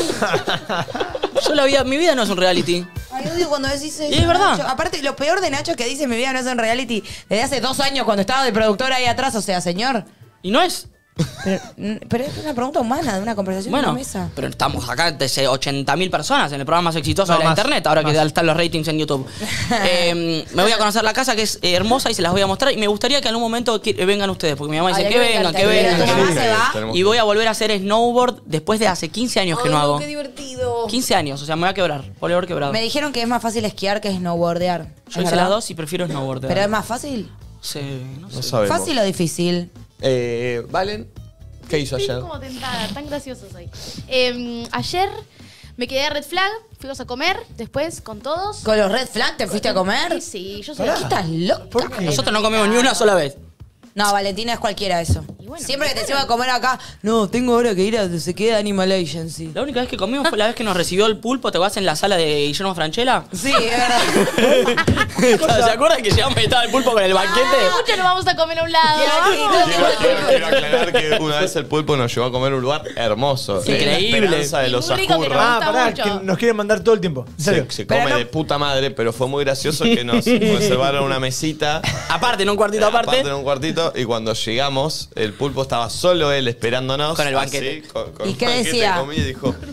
[SPEAKER 3] Yo la vida, mi vida no es un reality.
[SPEAKER 2] Ay, odio cuando decís eso.
[SPEAKER 3] Y es verdad.
[SPEAKER 2] Nacho. Aparte, lo peor de Nacho es que dice mi vida no es un reality desde hace dos años cuando estaba de productor ahí atrás. O sea, señor.
[SPEAKER 3] Y no es.
[SPEAKER 2] Pero, mm, pero es una pregunta humana de una conversación
[SPEAKER 3] Bueno,
[SPEAKER 2] en una mesa.
[SPEAKER 3] pero estamos acá desde ochenta mil personas en el programa más exitoso
[SPEAKER 6] No,
[SPEAKER 3] de la
[SPEAKER 6] más,
[SPEAKER 3] internet, ahora que
[SPEAKER 6] más.
[SPEAKER 3] están los ratings en YouTube. Eh, me voy a conocer la casa que es eh, hermosa y se las voy a mostrar. Y me gustaría que en algún momento que- vengan ustedes, porque mi mamá dice
[SPEAKER 5] Ay,
[SPEAKER 3] que
[SPEAKER 5] a mí me
[SPEAKER 3] vengan, que
[SPEAKER 5] encantaría.
[SPEAKER 3] vengan.
[SPEAKER 2] Pero tu
[SPEAKER 3] que
[SPEAKER 2] mamá
[SPEAKER 3] vengan.
[SPEAKER 2] se va.
[SPEAKER 1] Tenemos
[SPEAKER 3] Y
[SPEAKER 1] que-
[SPEAKER 3] voy a volver a hacer snowboard después de hace quince años que
[SPEAKER 5] Ay,
[SPEAKER 3] no hago.
[SPEAKER 5] qué divertido.
[SPEAKER 3] quince años, o sea, me voy a quebrar. Voy a haber quebrado.
[SPEAKER 2] Me dijeron que es más fácil esquiar que snowboardear.
[SPEAKER 3] Yo
[SPEAKER 2] ¿Es
[SPEAKER 3] hice
[SPEAKER 2] verdad?
[SPEAKER 3] las dos y prefiero snowboard.
[SPEAKER 2] ¿Pero es más fácil?
[SPEAKER 3] Sí, no sé.
[SPEAKER 1] No sabemos.
[SPEAKER 2] ¿Fácil o difícil?
[SPEAKER 1] Eh, Valen, ¿qué hizo
[SPEAKER 9] Estoy
[SPEAKER 1] ayer?
[SPEAKER 9] como tentada, tan gracioso soy. Eh, ayer me quedé a Red Flag, fuimos a comer, después con todos.
[SPEAKER 2] ¿Con los red flag te fuiste a comer?
[SPEAKER 9] Sí, yo soy
[SPEAKER 2] ¿Qué estás loca?
[SPEAKER 6] ¿Por qué?
[SPEAKER 3] Nosotros no comemos ni una sola vez.
[SPEAKER 2] No, Valentina es cualquiera eso.
[SPEAKER 9] Y bueno,
[SPEAKER 2] Siempre que te lleva a comer acá, no, tengo ahora que ir a se queda Animal Agency.
[SPEAKER 3] La única vez que comimos fue la vez que nos recibió el pulpo. ¿Te vas en la sala de Guillermo Franchella?
[SPEAKER 2] Sí, es verdad.
[SPEAKER 3] ¿Se acuerdan que llegamos y estaba el pulpo con el banquete?
[SPEAKER 9] mucho nos vamos a comer a un lado.
[SPEAKER 1] Quiero, quiero- quiero aclarar que una vez el pulpo nos llevó a comer a un lugar hermoso.
[SPEAKER 3] Sí,
[SPEAKER 1] La
[SPEAKER 3] increíble.
[SPEAKER 1] esperanza de
[SPEAKER 9] Y
[SPEAKER 1] los
[SPEAKER 9] muy rico que
[SPEAKER 1] Ascurra.
[SPEAKER 6] Ah,
[SPEAKER 9] gusta
[SPEAKER 6] pará,
[SPEAKER 9] mucho.
[SPEAKER 6] que nos quieren mandar todo el tiempo. En serio.
[SPEAKER 1] Se, se
[SPEAKER 2] Pero
[SPEAKER 1] come
[SPEAKER 2] no-
[SPEAKER 1] de puta madre, pero fue muy gracioso que nos reservaron una mesita.
[SPEAKER 3] Aparte, en un cuartito aparte.
[SPEAKER 1] Aparte en un cuartito, y cuando llegamos, el pulpo estaba solo él esperándonos.
[SPEAKER 3] Con el banquete.
[SPEAKER 1] así, con- con
[SPEAKER 2] ¿Y
[SPEAKER 1] un
[SPEAKER 2] qué
[SPEAKER 1] banquete
[SPEAKER 2] decía?
[SPEAKER 1] de comida, y dijo,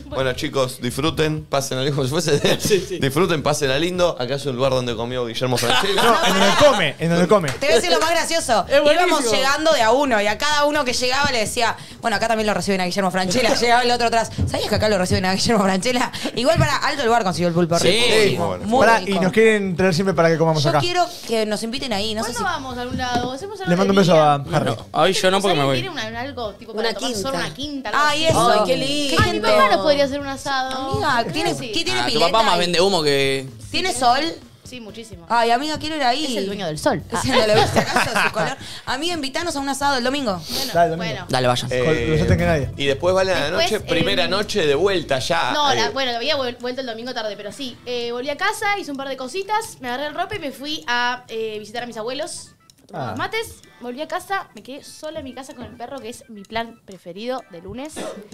[SPEAKER 1] Bueno, chicos, disfruten, pasen a como si fuese. Sí, sí. Disfruten, pasen a lindo. Acá es un lugar donde comió Guillermo Francella.
[SPEAKER 6] No, en donde come, en donde come.
[SPEAKER 2] Te voy a decir lo más gracioso. Íbamos llegando de a uno y a cada uno que llegaba le decía, bueno, acá también lo reciben a Guillermo Francella. Llegaba el otro atrás. ¿Sabías que acá lo reciben a Guillermo Francella? Igual para alto lugar consiguió el pulpo
[SPEAKER 3] Sí.
[SPEAKER 2] rico.
[SPEAKER 1] Bueno.
[SPEAKER 2] Muy
[SPEAKER 6] Pará,
[SPEAKER 2] rico.
[SPEAKER 6] y nos quieren traer siempre para que comamos
[SPEAKER 2] Yo
[SPEAKER 6] acá.
[SPEAKER 2] quiero que nos inviten ahí. No sé
[SPEAKER 9] ¿Cuándo
[SPEAKER 2] si...
[SPEAKER 9] vamos a algún lado? ¿Hacemos algo
[SPEAKER 6] Le mando un
[SPEAKER 9] de
[SPEAKER 6] beso
[SPEAKER 9] día?
[SPEAKER 6] a Harry.
[SPEAKER 3] Hoy yo no porque me voy.
[SPEAKER 9] ¿Tiene una, algo tipo para
[SPEAKER 5] Una
[SPEAKER 9] tomar
[SPEAKER 5] quinta.
[SPEAKER 9] solo una quinta? algo
[SPEAKER 2] Ay,
[SPEAKER 9] así?
[SPEAKER 2] eso.
[SPEAKER 5] Ay, qué lindo.
[SPEAKER 9] Ay, mi papá nos podría hacer un asado.
[SPEAKER 2] Amiga, ¿tiene,
[SPEAKER 9] Sí.
[SPEAKER 2] ¿qué tiene
[SPEAKER 3] Ah, tu
[SPEAKER 2] pileta
[SPEAKER 3] papá más
[SPEAKER 2] ahí?
[SPEAKER 3] vende humo que.
[SPEAKER 2] ¿Tiene sol?
[SPEAKER 9] Sí, muchísimo.
[SPEAKER 2] Ay, amiga, quiero ir ahí.
[SPEAKER 9] Es el dueño del sol.
[SPEAKER 2] Es el- ¿No le gusta acaso su color? Amiga, invitanos a un asado el domingo.
[SPEAKER 9] Bueno,
[SPEAKER 6] Dale, domingo.
[SPEAKER 9] bueno.
[SPEAKER 3] Dale, vayan.
[SPEAKER 1] Eh,
[SPEAKER 6] Lo sienten que nadie.
[SPEAKER 1] Y después vale a la
[SPEAKER 9] Después,
[SPEAKER 1] noche, primera
[SPEAKER 9] eh,
[SPEAKER 1] noche de vuelta ya.
[SPEAKER 9] No,
[SPEAKER 1] eh,
[SPEAKER 9] la- bueno, había vuel- vuelto el domingo tarde, pero sí. Eh, volví a casa, hice un par de cositas, me agarré el ropa y me fui a eh, visitar a mis abuelos. a tomar
[SPEAKER 6] Ah.
[SPEAKER 9] unos mates, volví a casa, me quedé sola en mi casa con el perro, que es mi plan preferido de lunes.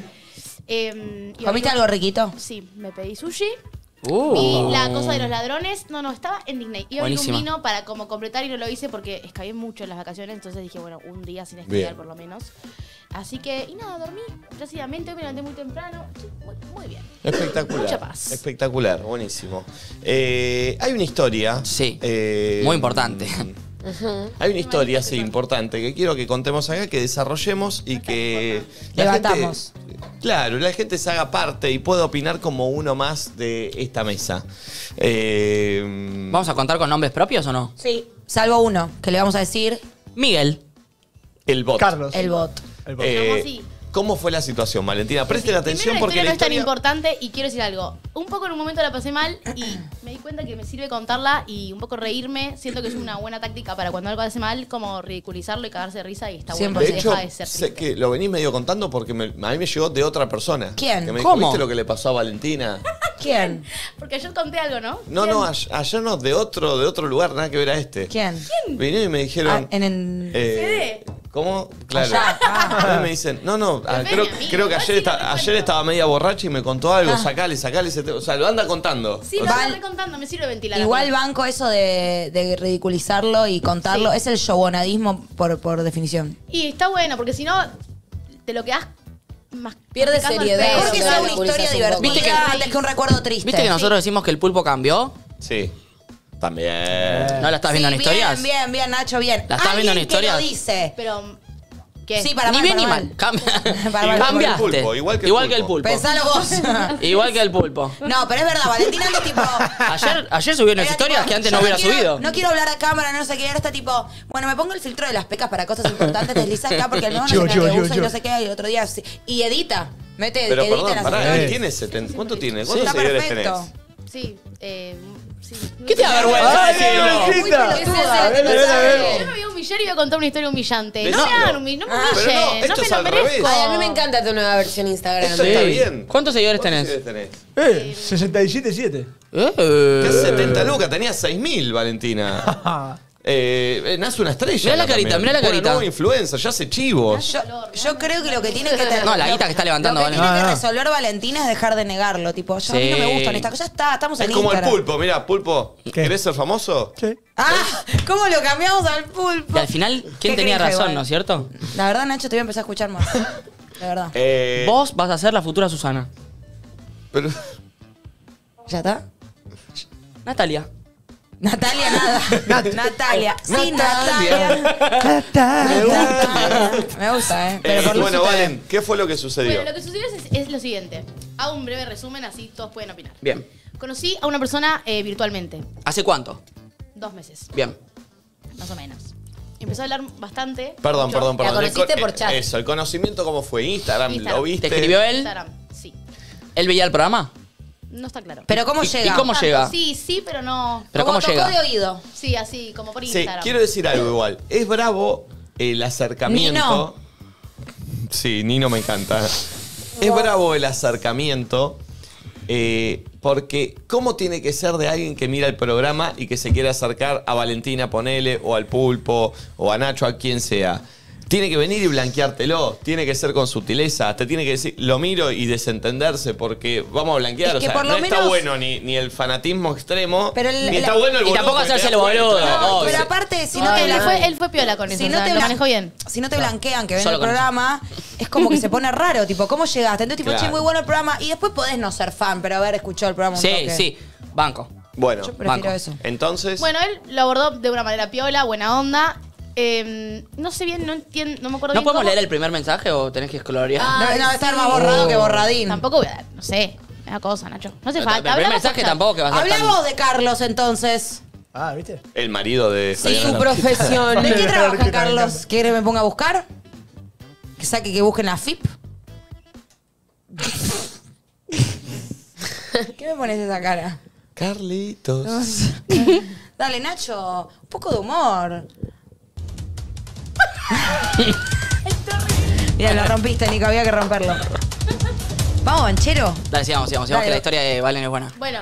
[SPEAKER 9] Eh, y
[SPEAKER 2] ¿Comiste
[SPEAKER 9] hoy-
[SPEAKER 2] algo riquito?
[SPEAKER 9] Sí, me pedí sushi.
[SPEAKER 3] Uh.
[SPEAKER 9] Vi la cosa de los ladrones. No, no, estaba en Disney. Iba a ir un
[SPEAKER 3] Buenísima.
[SPEAKER 9] vino para como completar y no lo hice porque escabié mucho en las vacaciones. Entonces dije, bueno, un día sin escabiar
[SPEAKER 1] Bien.
[SPEAKER 9] por lo menos. Así que, y nada, dormí plácidamente. Hoy me levanté muy temprano. Sí, muy, muy bien.
[SPEAKER 1] Espectacular.
[SPEAKER 9] Mucha paz.
[SPEAKER 1] Espectacular, buenísimo. Eh, hay una historia.
[SPEAKER 3] Sí.
[SPEAKER 1] eh,
[SPEAKER 3] Muy importante.
[SPEAKER 1] Hay una historia, sí, importante, que quiero que contemos acá, que desarrollemos y que la
[SPEAKER 2] Debatamos.
[SPEAKER 1] gente, claro, la gente se haga parte y pueda opinar como uno más de esta mesa. Eh,
[SPEAKER 3] ¿Vamos a contar con nombres propios o no?
[SPEAKER 2] Sí. Salvo uno, que le vamos a decir
[SPEAKER 3] Miguel.
[SPEAKER 1] el bot.
[SPEAKER 6] Carlos.
[SPEAKER 2] el bot.
[SPEAKER 6] El bot.
[SPEAKER 1] Eh,
[SPEAKER 9] Vamos así.
[SPEAKER 1] ¿Cómo fue la situación, Valentina? Presten
[SPEAKER 9] Sí,
[SPEAKER 1] atención
[SPEAKER 9] primero,
[SPEAKER 1] porque
[SPEAKER 9] la
[SPEAKER 1] la
[SPEAKER 9] historia no es
[SPEAKER 1] historia...
[SPEAKER 9] tan importante y quiero decir algo. Un poco en un momento la pasé mal y me di cuenta que me sirve contarla y un poco reírme. Siento que es una buena táctica para cuando algo hace mal, como ridiculizarlo y cagarse de risa y está bueno.
[SPEAKER 1] De
[SPEAKER 9] se
[SPEAKER 1] hecho,
[SPEAKER 9] deja de ser
[SPEAKER 1] sé
[SPEAKER 9] triste.
[SPEAKER 1] que lo venís medio contando porque me- a mí me llegó de otra persona.
[SPEAKER 2] ¿Quién?
[SPEAKER 1] Que me dijo,
[SPEAKER 3] ¿Cómo?
[SPEAKER 1] ¿viste lo que le pasó a Valentina?
[SPEAKER 2] ¿Quién?
[SPEAKER 9] Porque ayer conté algo, ¿no?
[SPEAKER 1] No,
[SPEAKER 9] ¿Quién?
[SPEAKER 1] no, ayer, ayer no, de otro, de otro lugar, nada que ver a este.
[SPEAKER 2] ¿Quién?
[SPEAKER 1] Vinieron y me dijeron...
[SPEAKER 2] Ah, en el...
[SPEAKER 1] eh, ¿Cómo? Claro.
[SPEAKER 2] Allá, ah.
[SPEAKER 1] A mí me dicen, no, no, ah,
[SPEAKER 9] Depende,
[SPEAKER 1] creo,
[SPEAKER 9] amigo,
[SPEAKER 1] creo que
[SPEAKER 9] igual
[SPEAKER 1] ayer,
[SPEAKER 9] sí,
[SPEAKER 1] esta-
[SPEAKER 9] no te
[SPEAKER 1] ayer
[SPEAKER 9] cuento.
[SPEAKER 1] estaba media borracha y me contó algo,
[SPEAKER 2] Ah.
[SPEAKER 1] sacale, sacale ese tema. O sea, lo anda contando.
[SPEAKER 9] Sí, lo
[SPEAKER 2] Val-
[SPEAKER 9] estoy contando, me sirve ventilar.
[SPEAKER 2] Igual banco eso de, de ridiculizarlo y contarlo.
[SPEAKER 9] Sí.
[SPEAKER 2] Es el showonadismo por, por definición.
[SPEAKER 9] Y está bueno, porque si no, te lo quedás más.
[SPEAKER 5] Pierde
[SPEAKER 9] masticando el
[SPEAKER 5] seriedad.
[SPEAKER 9] pedo.
[SPEAKER 2] Mejor que
[SPEAKER 5] Claro,
[SPEAKER 2] sea una
[SPEAKER 5] ridiculizas
[SPEAKER 2] historia
[SPEAKER 5] un
[SPEAKER 2] divertida
[SPEAKER 5] poco.
[SPEAKER 3] ¿Viste que-
[SPEAKER 2] antes que un recuerdo triste.
[SPEAKER 3] ¿Viste que nosotros decimos que el pulpo cambió?
[SPEAKER 1] Sí. También.
[SPEAKER 3] ¿No la estás viendo
[SPEAKER 2] Sí,
[SPEAKER 3] en historias?
[SPEAKER 2] Bien, bien, bien, Nacho, bien.
[SPEAKER 3] ¿La estás viendo en
[SPEAKER 2] Alguien que
[SPEAKER 3] historias?
[SPEAKER 2] lo dice.
[SPEAKER 9] Pero, ¿qué?
[SPEAKER 2] Sí, para
[SPEAKER 3] Ni
[SPEAKER 2] mal,
[SPEAKER 3] bien
[SPEAKER 2] para
[SPEAKER 3] ni
[SPEAKER 2] mal.
[SPEAKER 3] mal. Cambia-
[SPEAKER 2] Para mal,
[SPEAKER 3] Cambiaste.
[SPEAKER 1] igual que el pulpo, igual que el pulpo.
[SPEAKER 2] Pensalo vos.
[SPEAKER 3] Igual que el pulpo.
[SPEAKER 2] No, pero es verdad, Valentina antes tipo...
[SPEAKER 3] Ayer, ayer subió unas
[SPEAKER 2] Era
[SPEAKER 3] historias
[SPEAKER 2] tipo,
[SPEAKER 3] que antes
[SPEAKER 2] yo
[SPEAKER 3] no hubiera
[SPEAKER 2] quiero-
[SPEAKER 3] subido.
[SPEAKER 2] No quiero hablar a cámara, no sé qué. Ahora está tipo, bueno, me pongo el filtro de las pecas para cosas importantes, desliza acá porque el nuevo no
[SPEAKER 6] Chivo,
[SPEAKER 2] sé qué
[SPEAKER 6] chivo,
[SPEAKER 2] que
[SPEAKER 6] chivo,
[SPEAKER 2] usa y
[SPEAKER 6] chivo.
[SPEAKER 2] no sé qué. Y el otro día... sí. Y edita. Mete,
[SPEAKER 1] Pero
[SPEAKER 2] edita
[SPEAKER 1] perdón,
[SPEAKER 2] las
[SPEAKER 1] pará,
[SPEAKER 2] historias.
[SPEAKER 1] ¿él tiene setenta? ¿Cuánto tiene? ¿Cuántos
[SPEAKER 2] Está
[SPEAKER 1] seguidores
[SPEAKER 2] perfecto.
[SPEAKER 1] tenés?
[SPEAKER 9] Sí, eh, sí.
[SPEAKER 3] ¿Qué te da vergüenza
[SPEAKER 6] Ay,
[SPEAKER 3] decirlo?
[SPEAKER 6] Valentina.
[SPEAKER 2] Muy pelotuda.
[SPEAKER 6] A ver, a ver, a ver.
[SPEAKER 9] Yo me voy a humillar y voy a contar una historia humillante. No,
[SPEAKER 1] Decilo.
[SPEAKER 9] me hagan humillar, no me
[SPEAKER 2] Ah,
[SPEAKER 1] pero no,
[SPEAKER 9] humillen,
[SPEAKER 1] esto
[SPEAKER 9] no,
[SPEAKER 1] es
[SPEAKER 9] me lo
[SPEAKER 1] al
[SPEAKER 9] merezco.
[SPEAKER 1] revés.
[SPEAKER 5] Ay, a mí me encanta tu nueva versión Instagram.
[SPEAKER 1] Esto está bien.
[SPEAKER 3] ¿Cuántos seguidores
[SPEAKER 1] ¿Cuántos
[SPEAKER 3] tenés?
[SPEAKER 1] seguidores tenés?
[SPEAKER 6] Eh, sesenta y siete punto siete.
[SPEAKER 3] Eh.
[SPEAKER 1] ¿Qué hace setenta lucas? Tenías seis mil, Valentina. Eh, eh, nace una estrella.
[SPEAKER 3] Mirá la
[SPEAKER 1] acá
[SPEAKER 3] carita,
[SPEAKER 1] también.
[SPEAKER 3] mirá la
[SPEAKER 1] Una
[SPEAKER 3] carita.
[SPEAKER 1] nueva influencer, ya hace chivos.
[SPEAKER 2] Yo, yo creo que lo que tiene que tener.
[SPEAKER 3] No, la guita que está levantando,
[SPEAKER 2] Lo que
[SPEAKER 3] Valen.
[SPEAKER 2] tiene que
[SPEAKER 6] No, no.
[SPEAKER 2] resolver Valentina es dejar de negarlo. Tipo, yo, a mí no
[SPEAKER 3] Sí.
[SPEAKER 2] me gustan estas cosas. Ya está, estamos
[SPEAKER 1] Es
[SPEAKER 2] en
[SPEAKER 1] como el
[SPEAKER 2] Instagram.
[SPEAKER 1] pulpo, mira, pulpo. ¿Querés ser famoso?
[SPEAKER 6] Sí.
[SPEAKER 2] Ah, ¿cómo lo cambiamos al pulpo?
[SPEAKER 3] Y al final, ¿quién
[SPEAKER 2] Qué
[SPEAKER 3] tenía
[SPEAKER 2] cringe
[SPEAKER 3] razón,
[SPEAKER 2] igual.
[SPEAKER 3] no es cierto?
[SPEAKER 2] La verdad, Nacho, te voy a empezar a escuchar más. La verdad.
[SPEAKER 1] Eh,
[SPEAKER 3] Vos vas a ser la futura Susana.
[SPEAKER 1] pero,
[SPEAKER 2] ¿Ya está?
[SPEAKER 3] Natalia.
[SPEAKER 2] Natalia, nada. Natalia. Sí,
[SPEAKER 1] Natalia.
[SPEAKER 2] Natalia. Natalia. Me gusta, ¿eh? Pero
[SPEAKER 1] eh,
[SPEAKER 2] por
[SPEAKER 1] bueno,
[SPEAKER 2] Lucy
[SPEAKER 1] Valen, ¿qué fue lo que sucedió?
[SPEAKER 9] Bueno, lo que sucedió es, es lo siguiente. Hago un breve resumen, así todos pueden opinar.
[SPEAKER 3] Bien.
[SPEAKER 9] Conocí a una persona eh, virtualmente.
[SPEAKER 3] ¿Hace cuánto?
[SPEAKER 9] Dos meses,
[SPEAKER 3] Bien.
[SPEAKER 9] más o menos. Empezó a hablar bastante.
[SPEAKER 1] Perdón,
[SPEAKER 9] mucho.
[SPEAKER 1] perdón,
[SPEAKER 5] La
[SPEAKER 1] perdón. El
[SPEAKER 5] conociste
[SPEAKER 1] co-
[SPEAKER 5] por
[SPEAKER 1] eh,
[SPEAKER 5] chat.
[SPEAKER 1] Eso, el conocimiento, ¿cómo fue? Instagram,
[SPEAKER 9] Instagram.
[SPEAKER 1] ¿lo viste?
[SPEAKER 3] ¿Te escribió él?
[SPEAKER 9] Instagram, sí.
[SPEAKER 3] ¿Él veía el programa?
[SPEAKER 9] No está claro.
[SPEAKER 2] Pero ¿cómo
[SPEAKER 3] ¿Y-
[SPEAKER 2] llega?
[SPEAKER 3] y cómo
[SPEAKER 9] Tanto,
[SPEAKER 3] llega?
[SPEAKER 9] Sí, sí, pero no.
[SPEAKER 3] ¿Pero
[SPEAKER 2] Como
[SPEAKER 3] cómo
[SPEAKER 2] tocó
[SPEAKER 3] llega?
[SPEAKER 2] de oído.
[SPEAKER 9] Sí, así, como por
[SPEAKER 1] Sí,
[SPEAKER 9] Instagram.
[SPEAKER 1] quiero decir algo igual. Es bravo el acercamiento.
[SPEAKER 2] Nino.
[SPEAKER 1] Sí, Nino me encanta. Es bravo el acercamiento. eh, porque, ¿cómo tiene que ser de alguien que mira el programa y que se quiere acercar a Valentina, ponele, o al Pulpo, o a Nacho, a quien sea? tiene que venir y blanqueártelo. Tiene que ser con sutileza. Te tiene que decir, lo miro y desentenderse porque vamos a blanquear.
[SPEAKER 2] Es
[SPEAKER 1] O
[SPEAKER 2] que
[SPEAKER 1] sea,
[SPEAKER 2] por lo
[SPEAKER 1] no está
[SPEAKER 2] menos-
[SPEAKER 1] bueno ni, ni el fanatismo extremo,
[SPEAKER 2] Pero el-
[SPEAKER 1] ni
[SPEAKER 2] la-
[SPEAKER 1] está bueno el
[SPEAKER 3] Y
[SPEAKER 1] boludo.
[SPEAKER 3] tampoco
[SPEAKER 1] que te
[SPEAKER 3] hacerse
[SPEAKER 1] das
[SPEAKER 3] el
[SPEAKER 1] cuenta,
[SPEAKER 3] boludo.
[SPEAKER 1] te das
[SPEAKER 3] No,
[SPEAKER 1] cuenta.
[SPEAKER 2] Pero aparte, si no
[SPEAKER 9] No,
[SPEAKER 2] te
[SPEAKER 9] él,
[SPEAKER 2] blan-
[SPEAKER 9] fue, él fue piola con eso,
[SPEAKER 2] si
[SPEAKER 9] o
[SPEAKER 2] no
[SPEAKER 9] sea,
[SPEAKER 2] te
[SPEAKER 9] lo
[SPEAKER 2] blan-
[SPEAKER 9] manejó bien.
[SPEAKER 2] si no te blanquean que ven
[SPEAKER 3] Solo
[SPEAKER 2] el
[SPEAKER 3] con eso.
[SPEAKER 2] programa, es como que se pone raro, tipo, ¿cómo llegaste? Entonces, tipo,
[SPEAKER 1] Claro.
[SPEAKER 2] che, muy bueno el programa. Y después podés no ser fan, pero haber escuchado el programa un
[SPEAKER 3] Sí,
[SPEAKER 2] toque.
[SPEAKER 3] sí, banco.
[SPEAKER 1] Bueno,
[SPEAKER 2] Yo prefiero
[SPEAKER 3] Banco.
[SPEAKER 2] eso.
[SPEAKER 1] entonces...
[SPEAKER 9] Bueno, él lo abordó de una manera piola, buena onda. Eh, no sé bien, no entiendo, no me acuerdo
[SPEAKER 3] ¿No
[SPEAKER 9] bien
[SPEAKER 3] podemos
[SPEAKER 9] cómo-
[SPEAKER 3] leer el primer mensaje o tenés que escolorear?
[SPEAKER 2] No,
[SPEAKER 9] Ay,
[SPEAKER 2] no, va a estar
[SPEAKER 9] sí.
[SPEAKER 2] más borrado que borradín.
[SPEAKER 9] Tampoco voy a dar, no sé, una cosa, Nacho. No hace
[SPEAKER 3] El
[SPEAKER 9] falta.
[SPEAKER 3] primer
[SPEAKER 9] hablamos
[SPEAKER 3] mensaje
[SPEAKER 9] por chat.
[SPEAKER 3] tampoco que va a ser tan-
[SPEAKER 2] Hablamos de Carlos, entonces.
[SPEAKER 6] Ah, ¿viste?
[SPEAKER 1] El marido de
[SPEAKER 5] Y
[SPEAKER 1] Fabiana
[SPEAKER 5] su
[SPEAKER 1] Lampi.
[SPEAKER 5] profesión.
[SPEAKER 2] ¿De qué
[SPEAKER 6] Claro,
[SPEAKER 2] trabaja
[SPEAKER 6] que
[SPEAKER 2] Carlos? ¿Quiere que me ponga a buscar? ¿Que saque que busquen la F I P? ¿Qué me pones esa cara?
[SPEAKER 1] Carlitos.
[SPEAKER 2] Dale, Nacho, un poco de humor. Mira, lo rompiste, Nico, había que romperlo. Vamos, Banchero.
[SPEAKER 3] Dale, sigamos, sigamos, sigamos,
[SPEAKER 2] Dale.
[SPEAKER 3] que la historia de Valen es buena.
[SPEAKER 9] Bueno,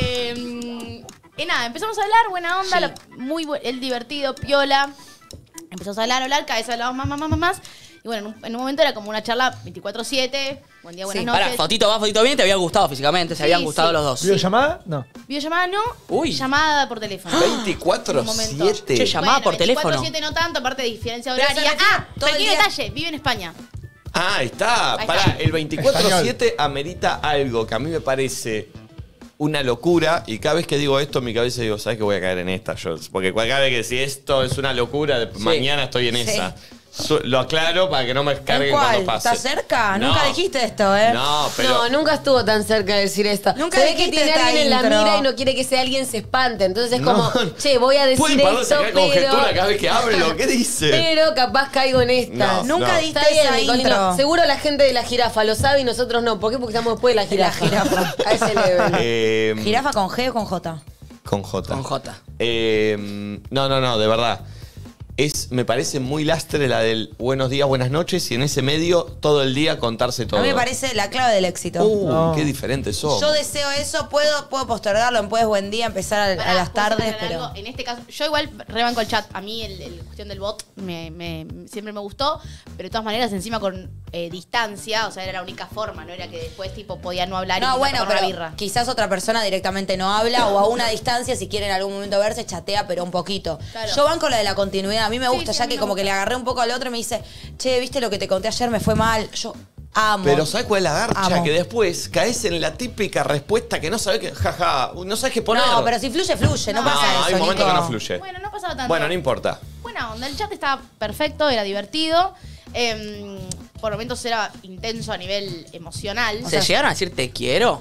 [SPEAKER 9] eh, y nada, empezamos a hablar, buena onda, lo- muy bu- el divertido, piola. Empezamos a hablar, hablar, cada vez hablábamos más, más, más, más, más. Y bueno, en un, en un momento era como una charla veinticuatro siete. Buen día, buenas
[SPEAKER 2] Sí,
[SPEAKER 9] noches.
[SPEAKER 3] Pará, fotito va, fotito bien, te había gustado físicamente, se
[SPEAKER 9] Sí,
[SPEAKER 3] habían gustado
[SPEAKER 9] sí.
[SPEAKER 3] los dos.
[SPEAKER 6] ¿Videollamada? No.
[SPEAKER 9] Videollamada no,
[SPEAKER 3] Uy.
[SPEAKER 9] llamada por teléfono.
[SPEAKER 1] veinticuatro
[SPEAKER 9] Un momento.
[SPEAKER 1] siete.
[SPEAKER 3] Che, llamada por teléfono.
[SPEAKER 9] veinticuatro siete no tanto, aparte de diferencia
[SPEAKER 2] Pero
[SPEAKER 9] horaria.
[SPEAKER 2] se refiere
[SPEAKER 9] Ah,
[SPEAKER 2] todo el
[SPEAKER 9] pequeño
[SPEAKER 2] día.
[SPEAKER 9] detalle, vive en España.
[SPEAKER 1] Ah, ahí está.
[SPEAKER 9] Ahí
[SPEAKER 1] Pará,
[SPEAKER 9] está.
[SPEAKER 1] el veinticuatro siete amerita algo que a mí me parece una locura. Y cada vez que digo esto, en mi cabeza digo, ¿sabes que voy a caer en esta? Yo, porque cada vez que si esto es una locura, de- mañana estoy en
[SPEAKER 2] Sí.
[SPEAKER 1] esa. Su- Lo aclaro para que no me
[SPEAKER 2] ¿En
[SPEAKER 1] carguen
[SPEAKER 2] cuál?
[SPEAKER 1] cuando pase.
[SPEAKER 2] ¿Estás cerca?
[SPEAKER 1] No.
[SPEAKER 2] Nunca dijiste esto, ¿eh?
[SPEAKER 1] No, pero...
[SPEAKER 5] No, nunca estuvo tan cerca de decir esto.
[SPEAKER 2] Nunca
[SPEAKER 5] Se ve que
[SPEAKER 2] dijiste
[SPEAKER 5] tiene
[SPEAKER 2] esta
[SPEAKER 5] alguien en la
[SPEAKER 2] intro.
[SPEAKER 5] mira y no quiere que ese alguien se espante. Entonces es
[SPEAKER 1] No.
[SPEAKER 5] como, che, voy a decir
[SPEAKER 1] ¿Pueden parar de
[SPEAKER 5] esto,
[SPEAKER 1] sacar
[SPEAKER 5] pero...
[SPEAKER 1] conjetura cada vez que hablo? ¿Qué dice?
[SPEAKER 5] Pero capaz caigo en esta.
[SPEAKER 1] No,
[SPEAKER 2] Nunca
[SPEAKER 1] no.
[SPEAKER 2] diste
[SPEAKER 5] Está bien,
[SPEAKER 2] esa
[SPEAKER 5] Nicolino.
[SPEAKER 2] intro.
[SPEAKER 5] Seguro la gente de la jirafa lo sabe y nosotros no. ¿Por qué? Porque estamos después de la jirafa.
[SPEAKER 2] jirafa.
[SPEAKER 5] A ese level.
[SPEAKER 1] Eh,
[SPEAKER 2] ¿Jirafa con G o con J?
[SPEAKER 1] Con J.
[SPEAKER 3] Con J.
[SPEAKER 1] Eh, no, no, no, de verdad. Es, me parece muy lastre la del buenos días, buenas noches y en ese medio todo el día contarse todo.
[SPEAKER 2] A mí me parece la clave del éxito.
[SPEAKER 1] Uh,
[SPEAKER 6] No.
[SPEAKER 1] qué diferente sos.
[SPEAKER 2] Yo deseo eso, puedo, puedo postergarlo en Puedes Buen Día, empezar a, a
[SPEAKER 9] Pará,
[SPEAKER 2] las
[SPEAKER 9] ¿puedo
[SPEAKER 2] tardes,
[SPEAKER 9] aclarar
[SPEAKER 2] pero...
[SPEAKER 9] algo? En este caso, yo igual rebanco el chat. A mí el, el cuestión del bot me, me- siempre me gustó, pero de todas maneras encima con eh, distancia, o sea, era la única forma, no era que después tipo podía no hablar y
[SPEAKER 2] No,
[SPEAKER 9] irse a
[SPEAKER 2] bueno,
[SPEAKER 9] tomar una
[SPEAKER 2] pero
[SPEAKER 9] birra.
[SPEAKER 2] quizás otra persona directamente no habla o a una distancia, si quiere en algún momento verse, chatea, pero un poquito.
[SPEAKER 9] Claro.
[SPEAKER 2] Yo banco la de la continuidad. A mí me
[SPEAKER 9] Sí,
[SPEAKER 2] gusta,
[SPEAKER 9] sí,
[SPEAKER 2] ya
[SPEAKER 9] a mí
[SPEAKER 2] que
[SPEAKER 9] me
[SPEAKER 2] como
[SPEAKER 9] gusta.
[SPEAKER 2] que le agarré un poco al otro y me dice, che, ¿viste lo que te conté ayer? Me fue mal. Yo amo.
[SPEAKER 1] Pero ¿sabes cuál es la garcha?
[SPEAKER 2] Amo.
[SPEAKER 1] Que después caes en la típica respuesta que no sabes que, jaja, no sabes qué poner.
[SPEAKER 2] No, pero si fluye, fluye. No,
[SPEAKER 9] No,
[SPEAKER 2] pasa eso,
[SPEAKER 1] hay momentos
[SPEAKER 2] Nico.
[SPEAKER 1] que no fluye.
[SPEAKER 9] Bueno, no pasaba tanto.
[SPEAKER 1] Bueno, no importa.
[SPEAKER 9] Buena onda, el chat estaba perfecto, era divertido. em, por momentos era intenso a nivel emocional.
[SPEAKER 3] ¿Se llegaron a decir te quiero?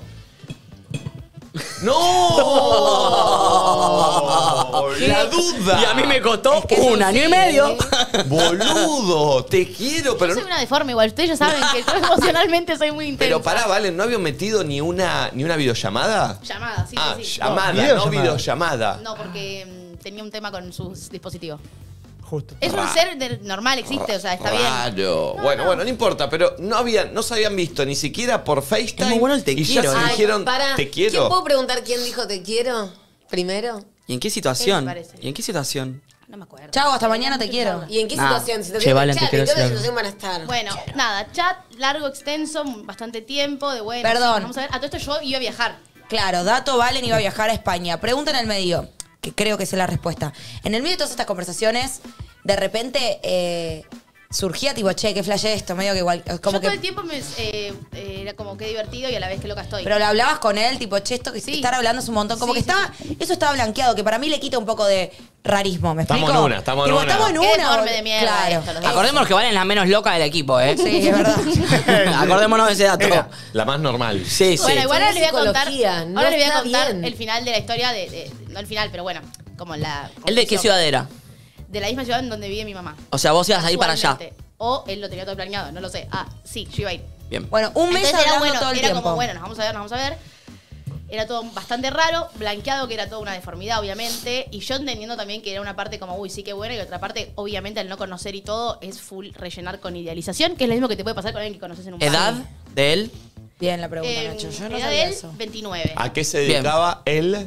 [SPEAKER 1] ¡No! ¡La duda!
[SPEAKER 3] Y a mí me costó
[SPEAKER 2] que
[SPEAKER 3] un
[SPEAKER 2] sí,
[SPEAKER 3] año y
[SPEAKER 2] sí.
[SPEAKER 3] medio.
[SPEAKER 1] ¡Boludo! Te quiero, pero
[SPEAKER 9] Yo
[SPEAKER 1] no.
[SPEAKER 9] soy una deforme igual, ustedes ya saben que yo emocionalmente soy muy intensa.
[SPEAKER 1] Pero pará, Valen, ¿no había metido ni una, ni una videollamada?
[SPEAKER 9] Llamada, sí,
[SPEAKER 1] ah,
[SPEAKER 9] sí, sí.
[SPEAKER 1] llamada, no
[SPEAKER 6] videollamada.
[SPEAKER 1] videollamada.
[SPEAKER 9] No, porque mm, tenía un tema con su dispositivo.
[SPEAKER 6] Justo.
[SPEAKER 9] Es un
[SPEAKER 1] Ra-
[SPEAKER 9] ser de- normal, existe, o sea, está bien.
[SPEAKER 1] Raro.
[SPEAKER 9] No,
[SPEAKER 1] bueno,
[SPEAKER 9] no.
[SPEAKER 1] bueno, no importa, pero no habían, no se habían visto ni siquiera por FaceTime.
[SPEAKER 3] Es muy bueno el te
[SPEAKER 1] y
[SPEAKER 3] quiero,
[SPEAKER 1] ya se
[SPEAKER 3] ¿eh?
[SPEAKER 5] Ay,
[SPEAKER 1] dijeron
[SPEAKER 5] pará.
[SPEAKER 1] te
[SPEAKER 5] ¿Quién
[SPEAKER 1] quiero.
[SPEAKER 5] puedo preguntar quién dijo te quiero? Primero.
[SPEAKER 3] ¿Y en qué
[SPEAKER 9] Eso
[SPEAKER 3] situación?
[SPEAKER 9] me parece.
[SPEAKER 3] ¿Y en qué situación?
[SPEAKER 9] No me acuerdo.
[SPEAKER 2] Chau, hasta mañana, te quiero.
[SPEAKER 5] ¿Y en qué
[SPEAKER 3] Nah.
[SPEAKER 5] situación? Si te
[SPEAKER 3] Che,
[SPEAKER 5] quiero
[SPEAKER 3] Valen, te
[SPEAKER 5] chat,
[SPEAKER 3] quiero
[SPEAKER 5] ¿en qué
[SPEAKER 3] decir
[SPEAKER 5] situación van a estar?
[SPEAKER 9] Bueno, nada, chat largo, extenso, bastante tiempo, de bueno.
[SPEAKER 2] Perdón.
[SPEAKER 9] sí, vamos a ver. A todo esto yo iba a viajar.
[SPEAKER 2] Claro, Dato Valen iba a viajar a España. Pregunta en el medio, que creo que sé la respuesta. En el medio de todas estas conversaciones, de repente eh, surgía tipo, che, qué flash esto, medio que igual. Como
[SPEAKER 9] yo
[SPEAKER 2] que,
[SPEAKER 9] todo el tiempo me, eh, eh, era como que divertido y a la vez que loca estoy.
[SPEAKER 2] pero lo hablabas con él, tipo, che, esto que
[SPEAKER 9] Sí.
[SPEAKER 2] estar hablando es un montón. Como
[SPEAKER 9] Sí,
[SPEAKER 2] que
[SPEAKER 9] sí,
[SPEAKER 2] estaba, eso estaba blanqueado, que para mí le quita un poco de rarismo, ¿me
[SPEAKER 1] Estamos
[SPEAKER 2] explico?
[SPEAKER 1] en una, estamos en
[SPEAKER 2] Tipo,
[SPEAKER 1] una.
[SPEAKER 2] Estamos en
[SPEAKER 9] Qué
[SPEAKER 2] una.
[SPEAKER 9] deforme
[SPEAKER 2] boludo.
[SPEAKER 9] de mierda
[SPEAKER 2] Claro.
[SPEAKER 9] esto, los dos.
[SPEAKER 3] Acordémonos que Valen es la menos loca del equipo, ¿eh?
[SPEAKER 2] Sí, es verdad.
[SPEAKER 3] Acordémonos de ese dato.
[SPEAKER 1] Era la más normal.
[SPEAKER 3] Sí, sí.
[SPEAKER 9] Bueno, igual ahora les voy a contar.
[SPEAKER 5] Psicología, no
[SPEAKER 9] ahora les voy a
[SPEAKER 5] está
[SPEAKER 9] contar
[SPEAKER 5] bien.
[SPEAKER 9] el final de la historia de, de- no el final, pero bueno, como la.
[SPEAKER 3] ¿El de qué
[SPEAKER 9] conclusión.
[SPEAKER 3] ciudad era?
[SPEAKER 9] De la misma ciudad en donde vive mi mamá.
[SPEAKER 3] O sea, vos ibas a ir para allá.
[SPEAKER 9] Casualmente. O él lo tenía todo planeado, no lo sé. Ah, sí, yo iba a ir.
[SPEAKER 3] Bien.
[SPEAKER 2] Bueno, un mes
[SPEAKER 9] Entonces era
[SPEAKER 2] hablando
[SPEAKER 9] bueno,
[SPEAKER 2] todo el
[SPEAKER 9] era
[SPEAKER 2] tiempo.
[SPEAKER 9] como, bueno, nos vamos a ver, nos vamos a ver. Era todo bastante raro, blanqueado que era toda una deformidad, obviamente. Y yo entendiendo también que era una parte como, uy, sí que bueno. Y otra parte, obviamente, al no conocer y todo, es full rellenar con idealización, que es lo mismo que te puede pasar con alguien que conoces en un
[SPEAKER 3] ¿Edad
[SPEAKER 9] bar.
[SPEAKER 3] de él?
[SPEAKER 2] Bien la pregunta,
[SPEAKER 9] Eh,
[SPEAKER 2] Nacho. Yo no
[SPEAKER 9] edad
[SPEAKER 2] sabía
[SPEAKER 9] de él,
[SPEAKER 2] eso.
[SPEAKER 9] veintinueve.
[SPEAKER 1] ¿A qué se dedicaba él?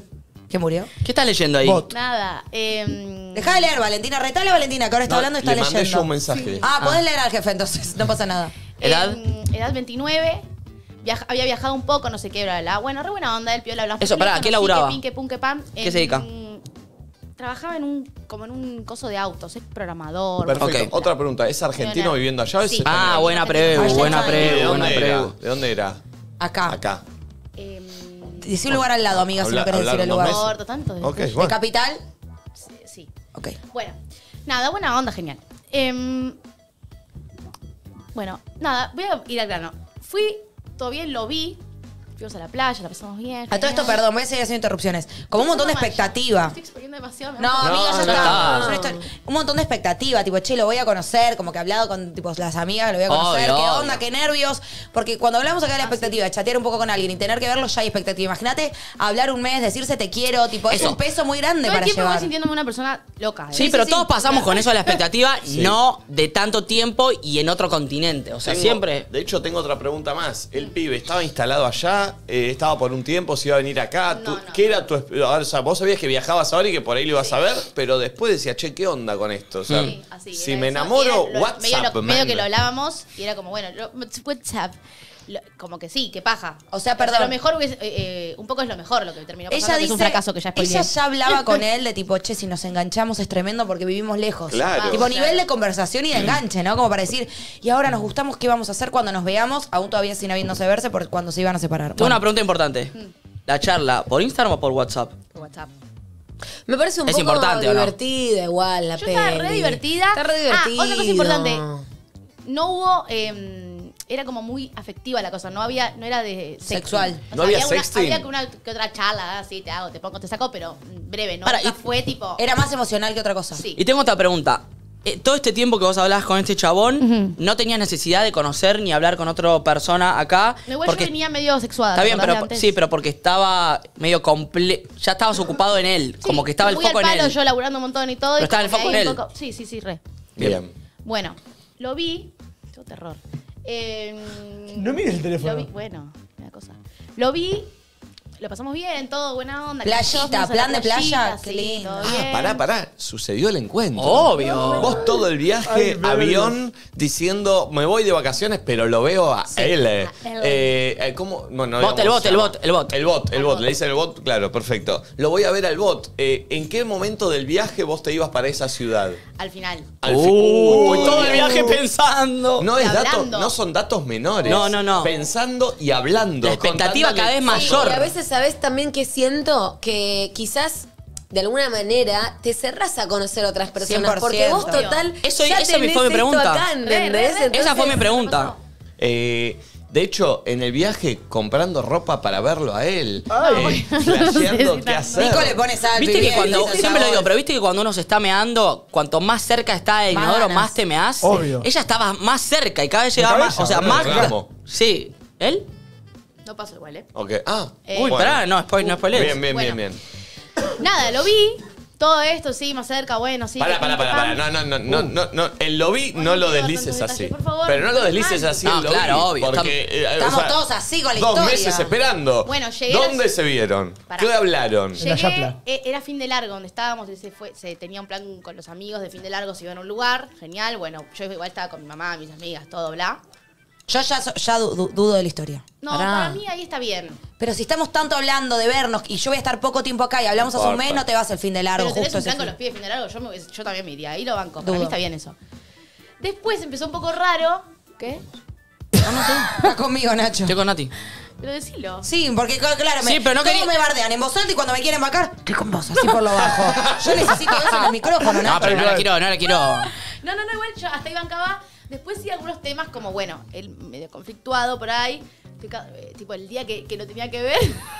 [SPEAKER 2] ¿Qué murió?
[SPEAKER 3] ¿Qué estás leyendo ahí?
[SPEAKER 6] Bot.
[SPEAKER 9] Nada. Eh,
[SPEAKER 2] Deja de leer, Valentina. Retale a Valentina, que ahora está
[SPEAKER 1] No,
[SPEAKER 2] hablando y está
[SPEAKER 1] le mandé
[SPEAKER 2] leyendo.
[SPEAKER 1] yo un mensaje.
[SPEAKER 2] Ah, podés leer al jefe, entonces. No pasa nada.
[SPEAKER 3] ¿Edad?
[SPEAKER 9] eh, edad veintinueve. Viaja- había viajado un poco, no sé qué, bla, bla, bla. Bueno, re buena onda, el piola hablamos.
[SPEAKER 3] Eso,
[SPEAKER 9] por
[SPEAKER 3] pará,
[SPEAKER 9] teléfono,
[SPEAKER 3] ¿qué
[SPEAKER 9] sí,
[SPEAKER 3] laburaba?
[SPEAKER 9] Que pin, que pum, que pam.
[SPEAKER 3] ¿Qué
[SPEAKER 9] En-
[SPEAKER 3] se dedica?
[SPEAKER 9] Trabajaba en un, como en un coso de autos, es programador.
[SPEAKER 1] Perfecto.
[SPEAKER 3] Ok.
[SPEAKER 1] Otra pregunta. ¿Es argentino
[SPEAKER 9] Millonario.
[SPEAKER 1] viviendo allá o es
[SPEAKER 9] Sí.
[SPEAKER 1] español?
[SPEAKER 3] Ah, buena pregu,
[SPEAKER 2] Allá
[SPEAKER 3] buena
[SPEAKER 2] está.
[SPEAKER 1] ¿Y
[SPEAKER 3] pregu,
[SPEAKER 1] ¿De
[SPEAKER 3] buena
[SPEAKER 1] dónde era?
[SPEAKER 3] pregu.
[SPEAKER 1] ¿De dónde era?
[SPEAKER 2] Acá.
[SPEAKER 1] Acá.
[SPEAKER 9] Eh,
[SPEAKER 2] Decí un lugar al lado, amiga, si
[SPEAKER 1] Habla-
[SPEAKER 2] no querés decir el
[SPEAKER 1] hablaron
[SPEAKER 2] lugar.
[SPEAKER 1] dos meses.
[SPEAKER 9] corto, tanto. de-
[SPEAKER 1] Ok,
[SPEAKER 2] ¿De
[SPEAKER 1] bueno.
[SPEAKER 2] capital?
[SPEAKER 9] Sí, sí.
[SPEAKER 2] Ok.
[SPEAKER 9] Bueno, nada, buena onda, genial. Em, bueno, nada, voy a ir al grano. Fui, todo bien, lo vi. Fuimos a la playa, la pasamos bien.
[SPEAKER 2] A todo esto,
[SPEAKER 9] genial.
[SPEAKER 2] perdón, voy a seguir haciendo interrupciones. Como un montón de
[SPEAKER 9] Me
[SPEAKER 2] expectativa.
[SPEAKER 9] estoy exponiendo demasiado. me
[SPEAKER 2] No,
[SPEAKER 9] gusta.
[SPEAKER 2] amiga, ya
[SPEAKER 1] no
[SPEAKER 2] está.
[SPEAKER 3] está.
[SPEAKER 2] Es una historia- Un montón de expectativa, tipo, che, lo voy a conocer, como que he hablado con tipo, las amigas, lo voy a conocer,
[SPEAKER 3] Obvio,
[SPEAKER 2] qué
[SPEAKER 3] obvio.
[SPEAKER 2] onda, qué nervios. Porque cuando hablamos acá de la expectativa, de chatear un poco con alguien y tener que verlo, ya hay expectativa. Imagínate hablar un mes, decirse te quiero, tipo, es
[SPEAKER 3] Eso.
[SPEAKER 2] un peso muy grande
[SPEAKER 9] Todo el
[SPEAKER 2] para
[SPEAKER 9] tiempo
[SPEAKER 2] llevar.
[SPEAKER 9] voy sintiéndome una persona loca. ¿eh?
[SPEAKER 3] Sí, pero
[SPEAKER 2] sí,
[SPEAKER 3] todos
[SPEAKER 2] sí.
[SPEAKER 3] pasamos con eso a la expectativa, no de tanto tiempo y en otro continente. O sea,
[SPEAKER 1] Tengo-
[SPEAKER 3] siempre.
[SPEAKER 1] De hecho, tengo otra pregunta más. El pibe estaba instalado allá, eh, estaba por un tiempo, se iba a venir acá.
[SPEAKER 9] No,
[SPEAKER 1] Tú-
[SPEAKER 9] no.
[SPEAKER 1] ¿Qué era tu esp- O sea, vos sabías que viajabas ahora y que por ahí lo ibas a ver, pero después decía, che, ¿qué onda con esto? O sea,
[SPEAKER 9] Sí, así,
[SPEAKER 1] si
[SPEAKER 9] era
[SPEAKER 1] me
[SPEAKER 9] eso.
[SPEAKER 1] enamoro,
[SPEAKER 9] Era lo-
[SPEAKER 1] WhatsApp,
[SPEAKER 9] medio, lo-
[SPEAKER 1] man.
[SPEAKER 9] medio que lo hablábamos y era como, bueno, lo- WhatsApp. Lo- como que sí, que paja.
[SPEAKER 2] O sea, perdón.
[SPEAKER 9] lo mejor, hubiese- eh, eh, un poco es lo mejor lo que terminó pasando,
[SPEAKER 2] Ella
[SPEAKER 9] que
[SPEAKER 2] dice,
[SPEAKER 9] es un fracaso que ya spoileé.
[SPEAKER 2] ella ya hablaba con él de tipo, che, si nos enganchamos es tremendo porque vivimos lejos.
[SPEAKER 1] Claro.
[SPEAKER 2] Tipo,
[SPEAKER 9] Claro.
[SPEAKER 2] nivel de conversación y de enganche, ¿no? Como para decir, y ahora nos gustamos, ¿qué vamos a hacer cuando nos veamos? Aún todavía sin habiéndose verse por cuando se iban a separar.
[SPEAKER 3] Tengo
[SPEAKER 2] Bueno.
[SPEAKER 3] una pregunta importante. La charla, ¿por Instagram o por WhatsApp?
[SPEAKER 9] Por WhatsApp.
[SPEAKER 5] Me parece un
[SPEAKER 3] Es
[SPEAKER 5] poco
[SPEAKER 3] importante, ¿o no?
[SPEAKER 5] divertida igual la
[SPEAKER 9] Yo
[SPEAKER 5] peli.
[SPEAKER 9] estaba re divertida.
[SPEAKER 5] Está re divertida.
[SPEAKER 9] Ah, otra cosa importante. No hubo. eh, era como muy afectiva la cosa. No había. No era de. sexting.
[SPEAKER 2] Sexual.
[SPEAKER 9] O
[SPEAKER 1] ¿No había
[SPEAKER 9] una-
[SPEAKER 1] sexting?
[SPEAKER 9] Había que una que otra charla, así te hago, te pongo, te saco, pero breve, ¿no?
[SPEAKER 3] Para,
[SPEAKER 9] Nunca
[SPEAKER 3] y-
[SPEAKER 9] fue tipo.
[SPEAKER 2] Era más emocional que otra cosa.
[SPEAKER 9] Sí.
[SPEAKER 3] Y tengo otra pregunta. Eh, todo este tiempo que vos hablabas con este chabón,
[SPEAKER 9] Ujú.
[SPEAKER 3] no tenías necesidad de conocer ni hablar con otra persona acá.
[SPEAKER 9] No, igual
[SPEAKER 3] porque
[SPEAKER 9] yo venía medio sexuada.
[SPEAKER 3] está
[SPEAKER 9] ¿te
[SPEAKER 3] bien,
[SPEAKER 9] acordás
[SPEAKER 3] pero
[SPEAKER 9] de antes?
[SPEAKER 3] sí, pero porque estaba medio comple... Ya estabas ocupado en él,
[SPEAKER 9] Sí,
[SPEAKER 3] como que estaba el
[SPEAKER 9] muy
[SPEAKER 3] foco
[SPEAKER 9] al
[SPEAKER 3] en
[SPEAKER 9] palo,
[SPEAKER 3] él.
[SPEAKER 9] yo laburando un montón y todo.
[SPEAKER 3] Pero
[SPEAKER 9] y
[SPEAKER 3] estaba
[SPEAKER 9] como
[SPEAKER 3] el foco
[SPEAKER 9] que ahí
[SPEAKER 3] en
[SPEAKER 9] un
[SPEAKER 3] él.
[SPEAKER 9] poco- Sí, sí, sí, re.
[SPEAKER 1] Bien.
[SPEAKER 9] Bueno, lo vi. Qué terror. Eh,
[SPEAKER 6] No mires el teléfono.
[SPEAKER 9] Lo vi, bueno, una cosa. Lo vi, lo pasamos bien, todo buena onda.
[SPEAKER 2] Playita,
[SPEAKER 9] fuimos a la
[SPEAKER 2] plan de playa,
[SPEAKER 9] playita,
[SPEAKER 2] qué
[SPEAKER 9] sí,
[SPEAKER 2] lindo.
[SPEAKER 9] todo
[SPEAKER 1] Ah,
[SPEAKER 9] bien.
[SPEAKER 1] pará, pará. Sucedió el encuentro.
[SPEAKER 3] Obvio.
[SPEAKER 1] Vos todo el viaje,
[SPEAKER 6] Ay, me
[SPEAKER 1] avión, diciendo, me voy de vacaciones, pero lo veo a él. eh.
[SPEAKER 9] a él.
[SPEAKER 1] Eh, eh, ¿Cómo? Bueno, no
[SPEAKER 3] Bot,
[SPEAKER 1] digamos
[SPEAKER 3] el
[SPEAKER 1] cómo
[SPEAKER 3] bot,
[SPEAKER 1] se
[SPEAKER 3] el
[SPEAKER 1] llama.
[SPEAKER 3] bot, el bot.
[SPEAKER 1] El bot, el
[SPEAKER 9] El
[SPEAKER 1] bot.
[SPEAKER 9] bot.
[SPEAKER 1] Le dice el bot, claro, perfecto. Lo voy a ver al bot. Eh, ¿En qué momento del viaje vos te ibas para esa ciudad?
[SPEAKER 9] Al final.
[SPEAKER 1] Al
[SPEAKER 3] Uy,
[SPEAKER 1] fin- Uy,
[SPEAKER 3] todo el viaje pensando.
[SPEAKER 1] No, es
[SPEAKER 9] Y
[SPEAKER 1] dato,
[SPEAKER 9] hablando.
[SPEAKER 1] no son datos menores.
[SPEAKER 3] No, no, no.
[SPEAKER 1] Pensando y hablando.
[SPEAKER 3] La expectativa
[SPEAKER 1] contándole
[SPEAKER 3] cada vez
[SPEAKER 1] todo.
[SPEAKER 3] mayor.
[SPEAKER 5] Y a veces, ¿sabes también que siento? Que quizás de alguna manera te cerrás a conocer otras personas.
[SPEAKER 2] cien por
[SPEAKER 5] Porque vos
[SPEAKER 2] ciento.
[SPEAKER 5] total.
[SPEAKER 3] Eso-
[SPEAKER 5] ya
[SPEAKER 3] esa fue mi
[SPEAKER 5] tenés esto
[SPEAKER 3] pregunta.
[SPEAKER 5] acá, ¿entendés?
[SPEAKER 9] Re, re, re.
[SPEAKER 3] Esa fue mi
[SPEAKER 5] Entonces,
[SPEAKER 3] pregunta.
[SPEAKER 1] Eh, de hecho, en el viaje comprando ropa para verlo a él.
[SPEAKER 6] Ay.
[SPEAKER 1] Eh, flasheando
[SPEAKER 9] Sí,
[SPEAKER 1] qué
[SPEAKER 9] sí,
[SPEAKER 1] hacer.
[SPEAKER 2] Nico le pone sal,
[SPEAKER 3] Viste que
[SPEAKER 2] pimienta,
[SPEAKER 3] cuando,
[SPEAKER 2] dice
[SPEAKER 3] siempre lo
[SPEAKER 2] sabor.
[SPEAKER 3] digo, pero viste que cuando uno se está meando, cuanto más cerca está el
[SPEAKER 2] Más
[SPEAKER 3] inodoro,
[SPEAKER 2] ganas.
[SPEAKER 3] más te meás.
[SPEAKER 6] Obvio.
[SPEAKER 3] Ella estaba más cerca y cada vez llegaba más,
[SPEAKER 6] cabeza,
[SPEAKER 3] o sea,
[SPEAKER 6] boludo.
[SPEAKER 3] más.
[SPEAKER 1] Reclamo.
[SPEAKER 3] Sí. ¿Él?
[SPEAKER 9] No pasó igual, ¿eh?
[SPEAKER 1] Ok. Ah.
[SPEAKER 9] Eh,
[SPEAKER 3] Uy,
[SPEAKER 1] bueno.
[SPEAKER 3] pará, no, spoil, no spoilees.
[SPEAKER 1] Bien, bien,
[SPEAKER 9] Bueno.
[SPEAKER 1] bien, bien.
[SPEAKER 9] Nada, lo vi. Todo esto, sí, más cerca, bueno, sí.
[SPEAKER 1] Pará,
[SPEAKER 9] que
[SPEAKER 1] pará,
[SPEAKER 9] pim,
[SPEAKER 1] pará,
[SPEAKER 9] que
[SPEAKER 1] pará.
[SPEAKER 9] pam.
[SPEAKER 1] No, no, no, no, no, no. El lo vi,
[SPEAKER 9] Bueno,
[SPEAKER 1] no lo
[SPEAKER 9] no quiero
[SPEAKER 1] deslices
[SPEAKER 9] tantos
[SPEAKER 1] así.
[SPEAKER 9] detalles, por favor.
[SPEAKER 1] Pero no lo deslices
[SPEAKER 9] Mal.
[SPEAKER 1] así.
[SPEAKER 3] No,
[SPEAKER 1] el lo
[SPEAKER 3] claro,
[SPEAKER 1] vi,
[SPEAKER 3] obvio,
[SPEAKER 1] Porque, eh, o
[SPEAKER 2] Estamos
[SPEAKER 1] sea,
[SPEAKER 2] todos así con la
[SPEAKER 1] dos
[SPEAKER 2] historia.
[SPEAKER 1] meses esperando.
[SPEAKER 9] Bueno, llegué a la-
[SPEAKER 1] ¿Dónde se vieron?
[SPEAKER 9] Pará.
[SPEAKER 1] ¿Qué hablaron?
[SPEAKER 6] En la
[SPEAKER 9] Llegué,
[SPEAKER 6] yapla.
[SPEAKER 9] eh, era fin de largo donde estábamos, él se fue, se tenía un plan con los amigos de fin de largo, se iban a un lugar, genial, bueno, yo igual estaba con mi mamá, mis amigas, todo, bla.
[SPEAKER 2] Yo ya, so- ya du- du- dudo de la historia.
[SPEAKER 9] No,
[SPEAKER 3] Pará.
[SPEAKER 9] para mí ahí está bien.
[SPEAKER 2] Pero si estamos tanto hablando de vernos y yo voy a estar poco tiempo acá y hablamos hace un
[SPEAKER 1] importa.
[SPEAKER 2] mes, no te vas el fin de largo,
[SPEAKER 9] Pero tenés
[SPEAKER 2] justo
[SPEAKER 9] un
[SPEAKER 2] ese
[SPEAKER 9] plan con
[SPEAKER 2] fin.
[SPEAKER 9] los pibes de fin de largo, yo, me hubiese- yo también me iría, ahí lo banco, para
[SPEAKER 2] Dudo.
[SPEAKER 9] mí está bien eso. Después empezó un poco raro, ¿qué?
[SPEAKER 2] Está conmigo, Nacho.
[SPEAKER 3] Estoy con Nati.
[SPEAKER 9] Pero decilo.
[SPEAKER 2] Sí, porque cl- claro, me,
[SPEAKER 3] Sí, pero no
[SPEAKER 2] todos
[SPEAKER 3] quería-
[SPEAKER 2] me bardean en voz alta y cuando me quieren vacar, estoy con vos, así por lo bajo. Yo necesito eso en el micrófono,
[SPEAKER 3] No,
[SPEAKER 2] Nacho.
[SPEAKER 3] pero no la quiero, no la quiero.
[SPEAKER 9] No, no, no, igual yo hasta ahí bancaba. Después sí algunos temas como, bueno, él medio conflictuado por ahí. Fica- eh, Tipo, el día que, que lo tenía que ver.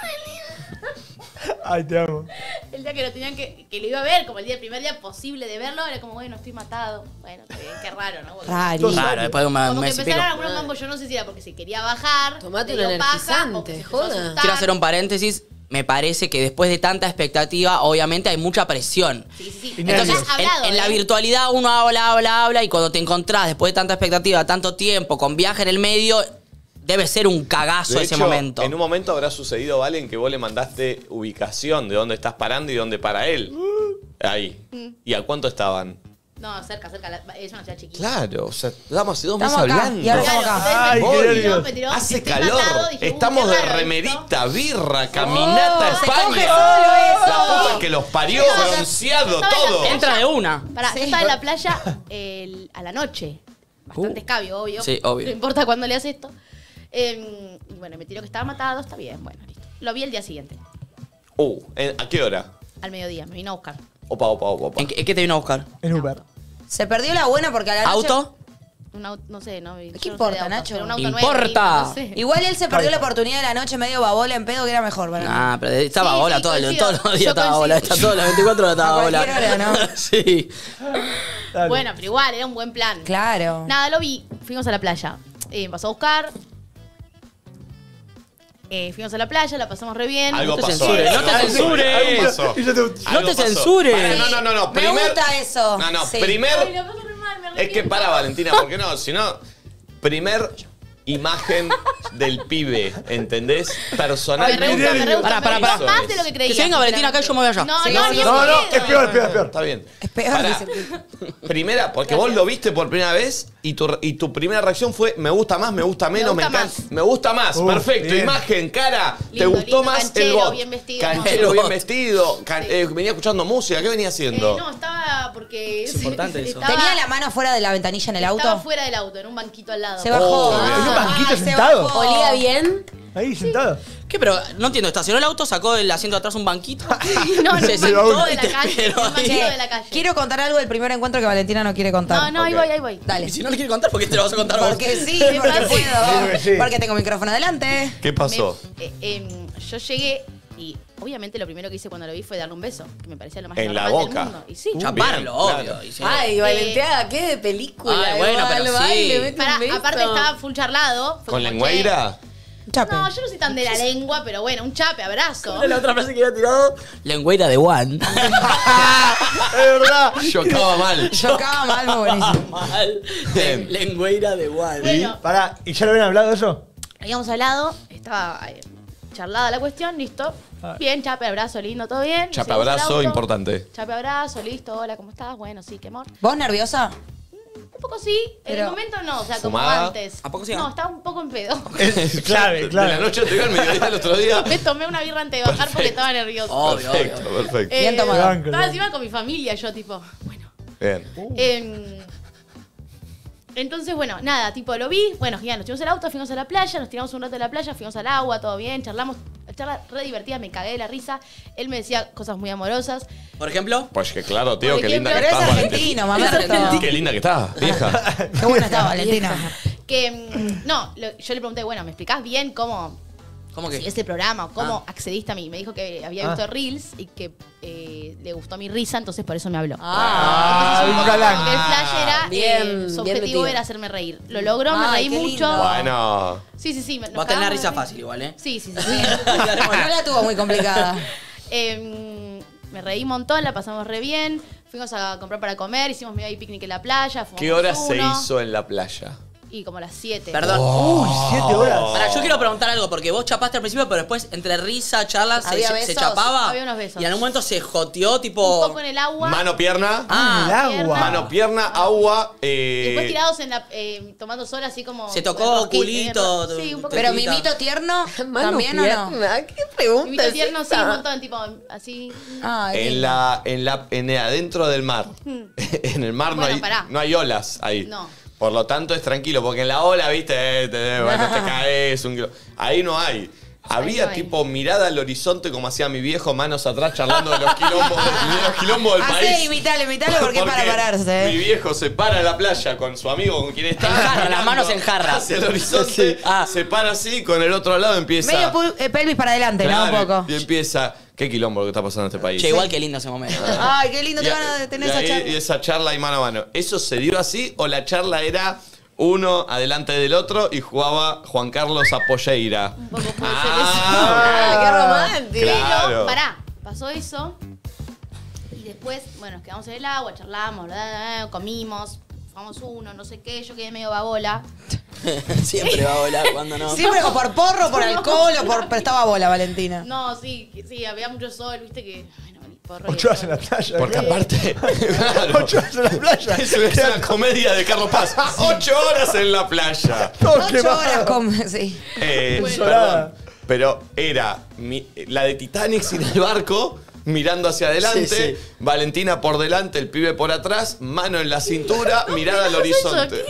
[SPEAKER 6] Ay, te amo.
[SPEAKER 9] El día que lo tenían que, que lo iba a ver, como el día, el primer día posible de verlo, era como, bueno, estoy matado. Bueno, qué, bien, qué raro, ¿no? Porque
[SPEAKER 2] Raro.
[SPEAKER 3] Claro, después de un
[SPEAKER 9] como que
[SPEAKER 3] mes y pico.
[SPEAKER 9] empezaron algunos mambos, yo no sé si era porque se quería bajar.
[SPEAKER 5] Tomate
[SPEAKER 9] le
[SPEAKER 5] un
[SPEAKER 9] dio paja,
[SPEAKER 5] energizante,
[SPEAKER 9] o que se empezó a
[SPEAKER 5] joda.
[SPEAKER 9] asustar.
[SPEAKER 3] Quiero hacer un paréntesis. Me parece que después de tanta expectativa, obviamente hay mucha presión.
[SPEAKER 9] Sí, sí, sí.
[SPEAKER 6] Y
[SPEAKER 3] Entonces,
[SPEAKER 6] nervios.
[SPEAKER 9] Ya
[SPEAKER 3] en,
[SPEAKER 9] hablado,
[SPEAKER 3] en la
[SPEAKER 9] ¿eh?
[SPEAKER 3] virtualidad uno habla, habla, habla y cuando te encontrás después de tanta expectativa, tanto tiempo, con viaje en el medio, debe ser un cagazo
[SPEAKER 1] De
[SPEAKER 3] ese
[SPEAKER 1] hecho,
[SPEAKER 3] momento.
[SPEAKER 1] En un momento habrá sucedido, Vale, en que vos le mandaste ubicación de dónde estás parando y dónde para él. Ahí. ¿Y a cuánto estaban?
[SPEAKER 9] No, cerca, cerca. la- Es una ciudad chiquita.
[SPEAKER 1] Claro, o sea, estamos hace dos meses
[SPEAKER 2] Estamos acá,
[SPEAKER 1] hablando.
[SPEAKER 2] y ahora estamos acá.
[SPEAKER 9] entonces
[SPEAKER 6] Ay,
[SPEAKER 9] me-
[SPEAKER 6] qué
[SPEAKER 9] me
[SPEAKER 6] nervios.
[SPEAKER 9] tiró, me tiró,
[SPEAKER 1] Hace
[SPEAKER 9] estoy
[SPEAKER 1] calor.
[SPEAKER 9] matado, dije, uy,
[SPEAKER 1] Estamos
[SPEAKER 9] qué
[SPEAKER 1] de
[SPEAKER 9] raro esto.
[SPEAKER 1] remerita, birra, caminata,
[SPEAKER 2] Oh, se
[SPEAKER 1] España.
[SPEAKER 2] coge solo eso.
[SPEAKER 1] La puta que los parió,
[SPEAKER 9] No, no,
[SPEAKER 1] bronceado,
[SPEAKER 9] estaba en la
[SPEAKER 1] todo.
[SPEAKER 9] playa.
[SPEAKER 3] Entra de una.
[SPEAKER 9] Pará,
[SPEAKER 2] Sí.
[SPEAKER 9] yo estaba en la playa el- a la noche. Bastante escabio, obvio.
[SPEAKER 3] Sí, obvio.
[SPEAKER 9] No importa cuándo le haces esto. Eh, y bueno, me tiró que estaba matado, está bien, bueno, listo. Lo vi el día siguiente,
[SPEAKER 1] Uh, ¿en- ¿a qué hora?
[SPEAKER 9] al mediodía, me vino a buscar.
[SPEAKER 1] Opa, opa, opa, opa.
[SPEAKER 3] ¿En qué, en qué te vino a buscar?
[SPEAKER 6] En Uber.
[SPEAKER 2] Se perdió la buena porque a la noche...
[SPEAKER 3] ¿Auto?
[SPEAKER 9] Un auto, no sé, no. yo no sé
[SPEAKER 2] importa,
[SPEAKER 9] de autos,
[SPEAKER 2] Nacho?
[SPEAKER 9] pero un auto
[SPEAKER 3] Importa.
[SPEAKER 9] nuevo, no sé.
[SPEAKER 2] Igual él se perdió
[SPEAKER 6] bien.
[SPEAKER 2] la oportunidad de la noche medio babola en pedo que era mejor para mí.
[SPEAKER 3] Ah, pero estaba
[SPEAKER 9] Sí,
[SPEAKER 3] bola
[SPEAKER 9] sí,
[SPEAKER 3] todo el-
[SPEAKER 9] coincido.
[SPEAKER 3] todos los días
[SPEAKER 9] Yo
[SPEAKER 3] estaba
[SPEAKER 9] coincido.
[SPEAKER 3] bola. Está todas las veinticuatro horas estaba
[SPEAKER 2] A
[SPEAKER 3] bola.
[SPEAKER 2] cualquier hora, ¿no?
[SPEAKER 3] Sí.
[SPEAKER 6] Dale.
[SPEAKER 9] Bueno, pero igual, era un buen plan.
[SPEAKER 2] Claro.
[SPEAKER 9] Nada, lo vi. Fuimos a la playa. Eh, me pasó a buscar. Eh, fuimos a la playa, la pasamos re bien.
[SPEAKER 1] Algo
[SPEAKER 3] No te
[SPEAKER 1] pasó.
[SPEAKER 3] censures,
[SPEAKER 1] eh.
[SPEAKER 3] no te
[SPEAKER 1] Algo-
[SPEAKER 3] censures.
[SPEAKER 1] algo pasó.
[SPEAKER 6] Y yo te-
[SPEAKER 3] No
[SPEAKER 1] Algo
[SPEAKER 3] te
[SPEAKER 1] pasó.
[SPEAKER 3] censures.
[SPEAKER 1] Para, no, no, no, no.
[SPEAKER 2] Me
[SPEAKER 1] Primer,
[SPEAKER 2] gusta eso.
[SPEAKER 1] No, no,
[SPEAKER 2] Sí.
[SPEAKER 1] primer.
[SPEAKER 9] Ay, la paso re mal, me
[SPEAKER 1] Es que
[SPEAKER 9] arrepiento.
[SPEAKER 1] para, Valentina, porque no, si no. Primer imagen del pibe, ¿entendés? Personal.
[SPEAKER 9] Me re gusta, me re gusta.
[SPEAKER 3] Pará, pará,
[SPEAKER 9] me gustó
[SPEAKER 3] pará.
[SPEAKER 9] más de lo que creía.
[SPEAKER 3] Que se venga Valentina acá y yo me voy allá.
[SPEAKER 9] No,
[SPEAKER 2] Sí,
[SPEAKER 9] no,
[SPEAKER 2] sí,
[SPEAKER 9] ni
[SPEAKER 2] sí.
[SPEAKER 9] en
[SPEAKER 6] No, no,
[SPEAKER 9] pedo.
[SPEAKER 6] es peor, es peor, es peor.
[SPEAKER 1] Está bien.
[SPEAKER 2] Es peor,
[SPEAKER 1] Pará.
[SPEAKER 2] dice el tipo.
[SPEAKER 1] Primera, porque vos lo viste por primera vez y tu, y tu primera reacción fue me gusta más, me gusta menos, me,
[SPEAKER 9] gusta
[SPEAKER 1] encanta.
[SPEAKER 9] más.
[SPEAKER 1] Me gusta más,
[SPEAKER 6] Uh,
[SPEAKER 1] perfecto.
[SPEAKER 6] bien.
[SPEAKER 1] Imagen, cara. ¿Te
[SPEAKER 9] Lindo,
[SPEAKER 1] gustó
[SPEAKER 9] lindo,
[SPEAKER 1] más el
[SPEAKER 9] canchero,
[SPEAKER 1] bot?
[SPEAKER 9] bien vestido.
[SPEAKER 1] Canchero,
[SPEAKER 3] El
[SPEAKER 1] bien
[SPEAKER 3] bot.
[SPEAKER 1] vestido. can- eh, venía escuchando música, ¿qué venía haciendo?
[SPEAKER 9] Eh, no, estaba porque...
[SPEAKER 3] Es importante eso.
[SPEAKER 9] estaba-
[SPEAKER 2] ¿Tenía la mano fuera de la ventanilla en el
[SPEAKER 9] Estaba
[SPEAKER 2] auto?
[SPEAKER 9] fuera del auto, en un banquito al lado.
[SPEAKER 2] Se bajó.
[SPEAKER 1] Oh, bien.
[SPEAKER 6] ¿En un banquito
[SPEAKER 2] Ay, se
[SPEAKER 6] sentado?
[SPEAKER 2] bajó.
[SPEAKER 5] ¿Olía bien?
[SPEAKER 6] Ahí, sentado.
[SPEAKER 3] ¿Qué? Pero no entiendo. Estacionó el auto, sacó el asiento de atrás un banquito.
[SPEAKER 9] No, en
[SPEAKER 3] se
[SPEAKER 9] un
[SPEAKER 3] sentó
[SPEAKER 9] banquito de
[SPEAKER 3] y
[SPEAKER 9] la
[SPEAKER 3] te
[SPEAKER 9] calle. En
[SPEAKER 3] esperó
[SPEAKER 9] un
[SPEAKER 3] ahí.
[SPEAKER 9] banquito
[SPEAKER 2] Che,
[SPEAKER 9] de la calle.
[SPEAKER 2] quiero contar algo del primer encuentro que Valentina no quiere contar.
[SPEAKER 9] No, no, ahí
[SPEAKER 1] Ok.
[SPEAKER 9] voy, ahí voy.
[SPEAKER 2] Dale.
[SPEAKER 3] Y si no le quiere contar, ¿por qué te lo vas a contar vos?
[SPEAKER 2] Porque sí,
[SPEAKER 9] Me
[SPEAKER 2] porque
[SPEAKER 9] parece-
[SPEAKER 2] puedo.
[SPEAKER 6] Creo que sí.
[SPEAKER 2] Porque tengo micrófono adelante.
[SPEAKER 1] ¿Qué pasó?
[SPEAKER 9] Me- eh, em, yo llegué y obviamente lo primero que hice cuando lo vi fue darle un beso, que me parecía lo más
[SPEAKER 1] En la
[SPEAKER 9] normal
[SPEAKER 1] boca.
[SPEAKER 9] del mundo. Y sí.
[SPEAKER 1] Uh,
[SPEAKER 3] Chaparlo,
[SPEAKER 1] bien,
[SPEAKER 3] obvio.
[SPEAKER 1] claro.
[SPEAKER 3] y sí.
[SPEAKER 5] Ay, Valentina, qué de película.
[SPEAKER 3] Ay, bueno,
[SPEAKER 5] igual,
[SPEAKER 3] pero
[SPEAKER 5] va y
[SPEAKER 3] sí.
[SPEAKER 5] le mete un
[SPEAKER 9] Pará,
[SPEAKER 5] beso.
[SPEAKER 9] aparte estaba full charlado. fue
[SPEAKER 1] ¿Con
[SPEAKER 9] como,
[SPEAKER 1] lengüeira?
[SPEAKER 2] Chape.
[SPEAKER 9] che, No, yo no soy tan de la lengua, pero bueno, un chape, abrazo.
[SPEAKER 3] La otra frase que había tirado. Lengüeira de Juan.
[SPEAKER 6] Es verdad.
[SPEAKER 1] Chocaba mal.
[SPEAKER 2] Chocaba mal, muy buenísimo.
[SPEAKER 3] Mal.
[SPEAKER 1] Bien.
[SPEAKER 3] Lengüeira de Juan.
[SPEAKER 9] Bueno,
[SPEAKER 6] Pará, ¿y ya lo habían hablado de eso?
[SPEAKER 9] habíamos hablado, estaba eh, charlada la cuestión, listo.
[SPEAKER 6] Ah.
[SPEAKER 9] Bien, chape, abrazo, lindo, todo bien. Nos
[SPEAKER 1] Chape
[SPEAKER 9] subimos al
[SPEAKER 1] abrazo,
[SPEAKER 9] auto.
[SPEAKER 1] importante.
[SPEAKER 9] Chape, abrazo, listo, hola, ¿cómo estás? Bueno, sí, qué amor.
[SPEAKER 2] ¿Vos nerviosa?
[SPEAKER 9] Un poco sí, en
[SPEAKER 2] Pero-
[SPEAKER 9] el momento no, o sea, como
[SPEAKER 1] ¿Fumada?
[SPEAKER 9] antes.
[SPEAKER 3] ¿A poco sí?
[SPEAKER 9] No, estaba un poco en pedo.
[SPEAKER 6] Es clave,
[SPEAKER 1] De la
[SPEAKER 6] clave.
[SPEAKER 1] noche anterior al mediodía del otro día.
[SPEAKER 9] Me tomé una birra antes de bajar porque estaba nervioso.
[SPEAKER 3] Obvio,
[SPEAKER 1] Perfecto,
[SPEAKER 3] obvio.
[SPEAKER 1] perfecto.
[SPEAKER 9] Eh,
[SPEAKER 2] Bien tomado.
[SPEAKER 6] Banco,
[SPEAKER 9] Estaba
[SPEAKER 6] banco.
[SPEAKER 9] encima con mi familia, yo tipo, bueno.
[SPEAKER 1] Bien.
[SPEAKER 9] Em, entonces, bueno, nada, tipo, lo vi. Bueno, ya nos tiramos el auto, fuimos a la playa, nos tiramos un rato de la playa, fuimos al agua, todo bien, charlamos. Charla re divertida, me cagué de la risa. Él me decía cosas muy amorosas.
[SPEAKER 3] Por ejemplo.
[SPEAKER 1] Pues que claro, tío,
[SPEAKER 9] Por
[SPEAKER 1] qué linda que
[SPEAKER 9] ejemplo,
[SPEAKER 1] estás,
[SPEAKER 2] Pero es
[SPEAKER 1] Valentina.
[SPEAKER 2] argentino, mamá.
[SPEAKER 3] Es argentino.
[SPEAKER 1] Qué linda que estás, vieja.
[SPEAKER 2] Qué buena está Valentina.
[SPEAKER 9] Que, mm, no, lo- yo le pregunté, bueno, ¿me explicás bien cómo
[SPEAKER 3] ¿Cómo que?
[SPEAKER 9] sí, ese programa, cómo
[SPEAKER 3] Ah.
[SPEAKER 9] accediste a mí? Me dijo que había
[SPEAKER 6] Ah.
[SPEAKER 9] visto Reels y que eh, le gustó mi risa, entonces por eso me habló.
[SPEAKER 6] Ah, un galán.
[SPEAKER 9] El flash era,
[SPEAKER 5] Bien,
[SPEAKER 9] eh, su
[SPEAKER 5] bien
[SPEAKER 9] objetivo
[SPEAKER 5] metido.
[SPEAKER 9] era hacerme reír. Lo logró, me
[SPEAKER 2] Ay,
[SPEAKER 9] reí
[SPEAKER 2] qué
[SPEAKER 9] mucho.
[SPEAKER 2] lindo.
[SPEAKER 1] Bueno.
[SPEAKER 9] Sí, sí, sí. me- nos
[SPEAKER 3] Vos tenés la
[SPEAKER 9] cagamos
[SPEAKER 3] risa
[SPEAKER 9] de-
[SPEAKER 3] fácil igual, ¿eh?
[SPEAKER 9] Sí, sí, sí. sí.
[SPEAKER 2] No la tuvo muy complicada.
[SPEAKER 9] Em, me reí un montón, la pasamos re bien. Fuimos a comprar para comer, hicimos medio ahí picnic en la playa.
[SPEAKER 1] ¿Qué
[SPEAKER 9] fumamos
[SPEAKER 1] hora se
[SPEAKER 9] uno,
[SPEAKER 1] hizo en la playa?
[SPEAKER 9] Y como las siete.
[SPEAKER 3] Perdón.
[SPEAKER 6] Uy, siete horas.
[SPEAKER 3] Pará, yo quiero preguntar algo, porque vos chapaste al principio, pero después entre risa, charlas, se,
[SPEAKER 2] ¿Había
[SPEAKER 3] se-
[SPEAKER 2] besos?
[SPEAKER 3] se chapaba.
[SPEAKER 9] Había unos besos.
[SPEAKER 3] Y en un momento se joteó, tipo.
[SPEAKER 9] Un poco en el agua.
[SPEAKER 1] Mano, pierna.
[SPEAKER 3] Ah,
[SPEAKER 6] el agua.
[SPEAKER 1] Mano, pierna, agua.
[SPEAKER 9] Y
[SPEAKER 1] Eh,
[SPEAKER 9] después tirados en la, eh, tomando sol así como...
[SPEAKER 3] Se tocó
[SPEAKER 9] rosquín,
[SPEAKER 3] culito,
[SPEAKER 9] eh, Sí, un poco.
[SPEAKER 2] Pero
[SPEAKER 3] Tequilita.
[SPEAKER 2] mimito tierno,
[SPEAKER 5] Mano,
[SPEAKER 2] ¿también o no?
[SPEAKER 5] pierna, ¿qué pregunta
[SPEAKER 9] Mimito
[SPEAKER 5] es
[SPEAKER 9] tierno, sí,
[SPEAKER 5] esta?
[SPEAKER 9] un montón, tipo, así...
[SPEAKER 2] Ay, qué
[SPEAKER 1] en
[SPEAKER 2] lindo.
[SPEAKER 1] la, en la, en el- adentro del mar. En el mar no,
[SPEAKER 9] Bueno,
[SPEAKER 1] hay,
[SPEAKER 9] pará.
[SPEAKER 1] no hay olas ahí.
[SPEAKER 9] No.
[SPEAKER 1] Por lo tanto es tranquilo, porque en la ola, viste, eh, te, bueno, te caes, un kilo- ahí no hay. Había
[SPEAKER 9] no hay.
[SPEAKER 1] tipo mirada al horizonte como hacía mi viejo, manos atrás charlando de los quilombos, de, de los quilombos del
[SPEAKER 2] Hacé,
[SPEAKER 1] país.
[SPEAKER 2] imitale, imitale porque es para pararse.
[SPEAKER 1] Mi viejo se para en la playa con su amigo, con quien está.
[SPEAKER 3] En jarra, las
[SPEAKER 1] mirando
[SPEAKER 3] manos en jarra.
[SPEAKER 1] Hacia el horizonte,
[SPEAKER 3] Ah.
[SPEAKER 1] se para así, con el otro lado empieza.
[SPEAKER 2] Medio pul- eh, pelvis para adelante, ¿no? Un
[SPEAKER 1] Claro,
[SPEAKER 2] poco.
[SPEAKER 1] Y empieza. Qué quilombo lo que está pasando en este país.
[SPEAKER 3] Che, igual que lindo ese momento.
[SPEAKER 2] Ay, qué lindo
[SPEAKER 1] Y
[SPEAKER 2] te
[SPEAKER 1] a-
[SPEAKER 2] van a tener
[SPEAKER 1] y
[SPEAKER 2] esa
[SPEAKER 1] ahí-
[SPEAKER 2] charla.
[SPEAKER 1] Y esa charla ahí mano a mano. ¿Eso se dio así o la charla era uno adelante del otro y jugaba Juan Carlos Apoyeira?
[SPEAKER 9] Un poco puede ser
[SPEAKER 5] Ah, qué romántico.
[SPEAKER 9] eso.
[SPEAKER 1] Claro.
[SPEAKER 9] Pero, pará, pasó eso. Y después, bueno, nos quedamos en el agua, charlamos, bla, bla, bla, comimos. fumamos uno, no sé qué, yo quedé medio babola.
[SPEAKER 3] Siempre va a volar cuando no.
[SPEAKER 2] Siempre o por porro, por alcohol o por... Pero estaba bola, Valentina.
[SPEAKER 9] No, sí, sí, había mucho sol, viste que... Bueno, el porro y
[SPEAKER 6] Ocho horas
[SPEAKER 9] el
[SPEAKER 6] en
[SPEAKER 9] sol.
[SPEAKER 6] la playa.
[SPEAKER 1] Porque
[SPEAKER 6] ¿qué?
[SPEAKER 1] aparte. Claro,
[SPEAKER 6] Ocho horas en la playa.
[SPEAKER 1] eso es una comedia de Carlos Paz. Ocho horas en la playa.
[SPEAKER 6] Todo
[SPEAKER 2] Ocho
[SPEAKER 6] quemado.
[SPEAKER 2] horas con... Sí.
[SPEAKER 1] Eh,
[SPEAKER 9] Bueno.
[SPEAKER 1] perdón, pero era mi- la de Titanic sin el barco, mirando hacia adelante,
[SPEAKER 3] Sí, sí.
[SPEAKER 1] Valentina por delante, el pibe por atrás, mano en la cintura, mirada al
[SPEAKER 9] ¿qué es eso?
[SPEAKER 1] horizonte.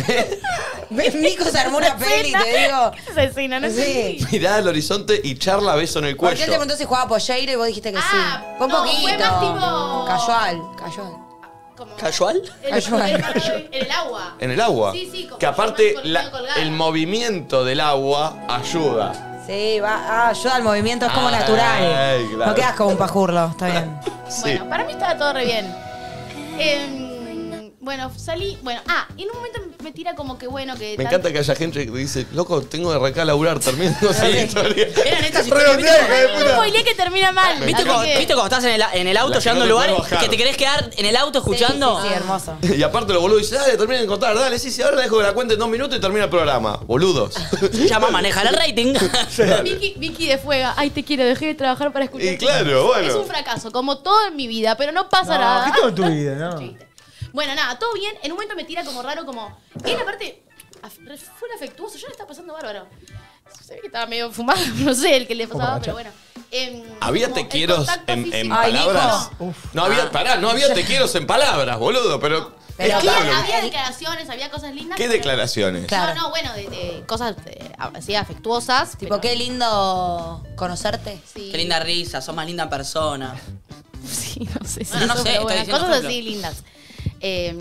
[SPEAKER 2] Nico se armó una peli, te digo.
[SPEAKER 9] ¿Qué es esa escena? No
[SPEAKER 2] Sí.
[SPEAKER 9] sé.
[SPEAKER 1] Mirada al horizonte y charla beso en el
[SPEAKER 2] Porque él te
[SPEAKER 1] cuello.
[SPEAKER 2] preguntó si jugaba polleiro y vos dijiste que
[SPEAKER 9] Ah,
[SPEAKER 2] sí. Fue un
[SPEAKER 9] no,
[SPEAKER 2] poquito.
[SPEAKER 9] fue más tipo-
[SPEAKER 2] Casual, casual.
[SPEAKER 9] Como-
[SPEAKER 3] ¿Casual?
[SPEAKER 9] En,
[SPEAKER 2] Casual.
[SPEAKER 9] en- en el agua.
[SPEAKER 1] En el agua.
[SPEAKER 9] Sí, sí, como
[SPEAKER 1] que
[SPEAKER 9] yo
[SPEAKER 1] aparte
[SPEAKER 9] más
[SPEAKER 1] la-
[SPEAKER 9] colgada.
[SPEAKER 1] el movimiento del agua ayuda.
[SPEAKER 2] Sí, va, ah, ayuda al movimiento, es como
[SPEAKER 1] Ay,
[SPEAKER 2] natural.
[SPEAKER 1] claro.
[SPEAKER 2] No quedas como un pajurlo, está bien.
[SPEAKER 1] Sí.
[SPEAKER 9] Bueno, para mí estaba todo re bien. Em, bueno, salí. Bueno, ah, y en un momento me tira como que bueno, que.
[SPEAKER 1] Me
[SPEAKER 9] tal-
[SPEAKER 1] encanta que haya gente que dice, loco, tengo de arrancar a laburar, termino esa historia.
[SPEAKER 3] Eran estas historias.
[SPEAKER 6] Redondea, hija de
[SPEAKER 9] No
[SPEAKER 6] puta.
[SPEAKER 9] spoileé que termina mal.
[SPEAKER 3] ¿Viste
[SPEAKER 9] así
[SPEAKER 3] cuando,
[SPEAKER 9] que-
[SPEAKER 3] ¿Viste cuando estás en el, en el auto
[SPEAKER 1] La que
[SPEAKER 3] llegando a
[SPEAKER 1] no
[SPEAKER 3] un
[SPEAKER 1] te
[SPEAKER 3] lugar
[SPEAKER 1] puedes bajar.
[SPEAKER 3] que te querés quedar en el auto escuchando?
[SPEAKER 2] Sí, sí, sí, hermoso.
[SPEAKER 1] Y aparte los boludos dicen, dale, terminen de contar, dale, sí, sí, ahora dejo que la cuente en dos minutos y termina el programa. Boludos.
[SPEAKER 3] Llama, maneja el rating.
[SPEAKER 9] Vicky, Vicky de Fuega, ay te quiero, dejé de trabajar para escuchar.
[SPEAKER 1] Y claro, bueno.
[SPEAKER 9] Es un fracaso, como todo en mi vida, pero no pasa
[SPEAKER 6] No,
[SPEAKER 9] nada.
[SPEAKER 6] ¿qué todo en tu vida, no?
[SPEAKER 9] Chiste. Bueno, nada, todo bien. En un momento me tira como raro, como. Él, aparte, af- re- fue afectuoso. Yo le estaba pasando bárbaro. Se ve que estaba medio fumado, no sé el que le pasaba, pero bueno. Em,
[SPEAKER 1] ¿Había
[SPEAKER 9] como
[SPEAKER 1] te
[SPEAKER 9] el
[SPEAKER 1] quiero
[SPEAKER 9] contacto
[SPEAKER 1] en, en
[SPEAKER 9] físico.
[SPEAKER 2] Ay,
[SPEAKER 1] palabras?
[SPEAKER 2] Nico.
[SPEAKER 1] No había, pará, no había te quiero en palabras, boludo, pero.
[SPEAKER 2] Pero
[SPEAKER 1] es claro.
[SPEAKER 9] Había, había declaraciones, había cosas lindas.
[SPEAKER 1] ¿Qué
[SPEAKER 9] pero-
[SPEAKER 1] declaraciones?
[SPEAKER 2] Claro.
[SPEAKER 9] No, no, bueno, de, de cosas eh, así afectuosas.
[SPEAKER 2] Tipo,
[SPEAKER 9] pero-
[SPEAKER 2] qué lindo conocerte.
[SPEAKER 9] Sí.
[SPEAKER 3] Qué linda risa, sos más linda en persona.
[SPEAKER 9] Sí, no sé. si
[SPEAKER 3] Bueno, no
[SPEAKER 9] eso,
[SPEAKER 3] sé,
[SPEAKER 9] pero
[SPEAKER 3] estoy
[SPEAKER 9] bueno,
[SPEAKER 3] diciendo
[SPEAKER 9] cosas
[SPEAKER 3] ejemplo.
[SPEAKER 9] así lindas. Eh,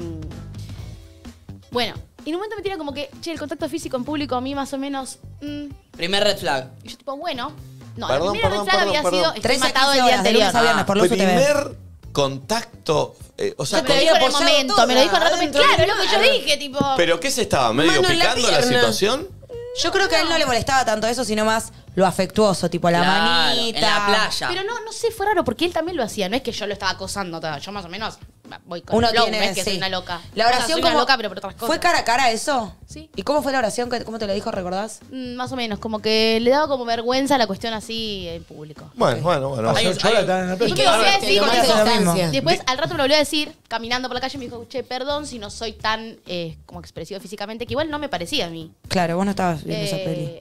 [SPEAKER 9] bueno, y en un momento me tira como que, che, el contacto físico en público a mí más o menos. mm,
[SPEAKER 3] Primer red flag.
[SPEAKER 9] y yo, tipo, bueno. No,
[SPEAKER 1] Perdón,
[SPEAKER 9] la primera
[SPEAKER 1] perdón,
[SPEAKER 9] red flag
[SPEAKER 1] perdón,
[SPEAKER 9] había
[SPEAKER 1] perdón.
[SPEAKER 9] sido estoy
[SPEAKER 2] trece a
[SPEAKER 9] matado
[SPEAKER 2] quince
[SPEAKER 9] el día
[SPEAKER 2] horas, de lunes
[SPEAKER 9] anterior.
[SPEAKER 2] a viernes, por Luzu T V.
[SPEAKER 1] Primer contacto. eh, o sea,
[SPEAKER 9] Me lo
[SPEAKER 1] con-
[SPEAKER 9] dijo en el
[SPEAKER 2] apoyado
[SPEAKER 9] momento,
[SPEAKER 2] toda,
[SPEAKER 9] me lo dijo en el rato.
[SPEAKER 2] adentro
[SPEAKER 9] Claro,
[SPEAKER 2] del
[SPEAKER 9] es lo que yo
[SPEAKER 2] mar.
[SPEAKER 9] dije, tipo.
[SPEAKER 1] ¿pero qué se estaba? ¿Medio
[SPEAKER 2] Mano en la
[SPEAKER 1] picando la,
[SPEAKER 2] pierna.
[SPEAKER 1] situación?
[SPEAKER 2] Yo creo que a él no le molestaba tanto eso, sino más lo afectuoso, tipo la
[SPEAKER 3] Claro,
[SPEAKER 2] manita.
[SPEAKER 3] en la playa.
[SPEAKER 9] Pero no, no sé, fue raro porque él también lo hacía. No es que yo lo estaba acosando. todo. Yo más o menos voy con
[SPEAKER 2] Uno
[SPEAKER 9] el flow,
[SPEAKER 2] tiene,
[SPEAKER 9] no es que
[SPEAKER 2] sí.
[SPEAKER 9] soy una loca.
[SPEAKER 2] La
[SPEAKER 9] O sea,
[SPEAKER 2] oración
[SPEAKER 9] soy
[SPEAKER 2] como...
[SPEAKER 9] una loca, pero por otras cosas.
[SPEAKER 2] ¿Fue cara a cara eso?
[SPEAKER 9] Sí.
[SPEAKER 2] ¿Y cómo fue la oración? ¿Cómo te lo dijo? ¿Recordás?
[SPEAKER 9] Mm, Más o menos, como que le daba como vergüenza la cuestión así en público.
[SPEAKER 1] Bueno, bueno, bueno.
[SPEAKER 3] Hay un-
[SPEAKER 6] Ocho horas
[SPEAKER 3] hay-
[SPEAKER 6] estaban en la
[SPEAKER 9] Después
[SPEAKER 6] playa.
[SPEAKER 9] me volvió a
[SPEAKER 2] Te
[SPEAKER 9] decir,
[SPEAKER 2] tomaste
[SPEAKER 9] tipo,
[SPEAKER 2] lo mismo.
[SPEAKER 9] después al rato me lo volvió a decir, caminando por la calle, me dijo, che, perdón si no soy tan eh, como expresivo físicamente, que igual no me parecía a mí.
[SPEAKER 2] Claro, vos no estabas viendo esa
[SPEAKER 9] Eh,
[SPEAKER 2] peli.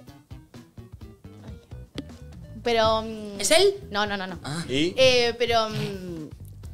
[SPEAKER 9] Pero... mm,
[SPEAKER 3] ¿Es él?
[SPEAKER 9] No, no, no, no.
[SPEAKER 1] ¿Y?
[SPEAKER 9] Eh, pero... mm,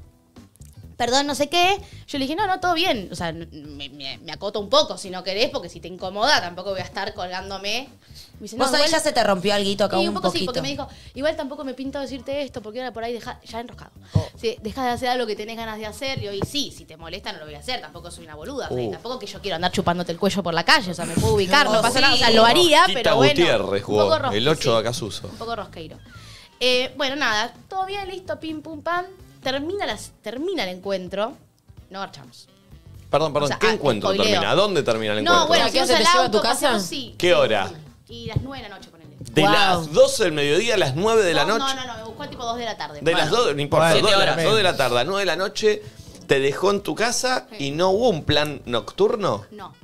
[SPEAKER 9] Perdón, no sé qué. Yo le dije, no, no, todo bien. O sea, n- me, me- me acoto un poco si no querés, porque si te incomoda, tampoco voy a estar colgándome. Me dice,
[SPEAKER 2] Vos
[SPEAKER 9] no,
[SPEAKER 2] ahí
[SPEAKER 9] igual-
[SPEAKER 2] ya se te rompió algo acá
[SPEAKER 9] y
[SPEAKER 2] un,
[SPEAKER 9] un poco sí,
[SPEAKER 2] poquito.
[SPEAKER 9] porque me dijo, igual tampoco me pinta decirte esto, porque ahora por ahí deja, ya enroscado.
[SPEAKER 2] Oh.
[SPEAKER 9] Sí, dejas de hacer algo que tenés ganas de hacer, y hoy sí, si te molesta no lo voy a hacer, tampoco soy una boluda. o sea, y
[SPEAKER 1] Uh.
[SPEAKER 9] tampoco que yo quiero andar chupándote el cuello por la calle, o sea, me puedo ubicar, no,
[SPEAKER 2] No,
[SPEAKER 9] pasa
[SPEAKER 2] sí.
[SPEAKER 9] nada, o sea, lo haría,
[SPEAKER 1] Quita
[SPEAKER 9] pero bueno.
[SPEAKER 1] Gutiérrez jugó,
[SPEAKER 9] un poco rosque,
[SPEAKER 1] el ocho
[SPEAKER 9] sí.
[SPEAKER 1] de Acasuso.
[SPEAKER 9] Un poco rosqueiro. Eh, bueno, nada, todo bien, listo, pim, pum, pam. Termina, las, termina el encuentro, no marchamos.
[SPEAKER 1] Perdón, perdón,
[SPEAKER 9] O sea,
[SPEAKER 1] ¿qué
[SPEAKER 9] ah,
[SPEAKER 1] encuentro
[SPEAKER 9] spoileo.
[SPEAKER 1] termina? ¿Dónde termina el
[SPEAKER 9] No,
[SPEAKER 1] encuentro?
[SPEAKER 9] bueno,
[SPEAKER 5] ¿A qué
[SPEAKER 9] fuimos
[SPEAKER 5] hora
[SPEAKER 9] al
[SPEAKER 5] te lleva a
[SPEAKER 9] auto,
[SPEAKER 5] tu casa?
[SPEAKER 9] paseamos, sí.
[SPEAKER 1] ¿Qué hora?
[SPEAKER 9] Y las nueve de la noche, ponele.
[SPEAKER 1] De
[SPEAKER 2] Wow.
[SPEAKER 1] las doce del mediodía a las nueve de la
[SPEAKER 9] No,
[SPEAKER 1] noche.
[SPEAKER 9] No, no, no, me buscó tipo dos de la tarde.
[SPEAKER 1] De las dos, no importa,
[SPEAKER 6] Bueno,
[SPEAKER 1] dos de,
[SPEAKER 3] siete
[SPEAKER 1] las
[SPEAKER 3] horas.
[SPEAKER 1] dos de la tarde a nueve de la noche, te dejó en tu casa y no hubo un plan nocturno.
[SPEAKER 9] No.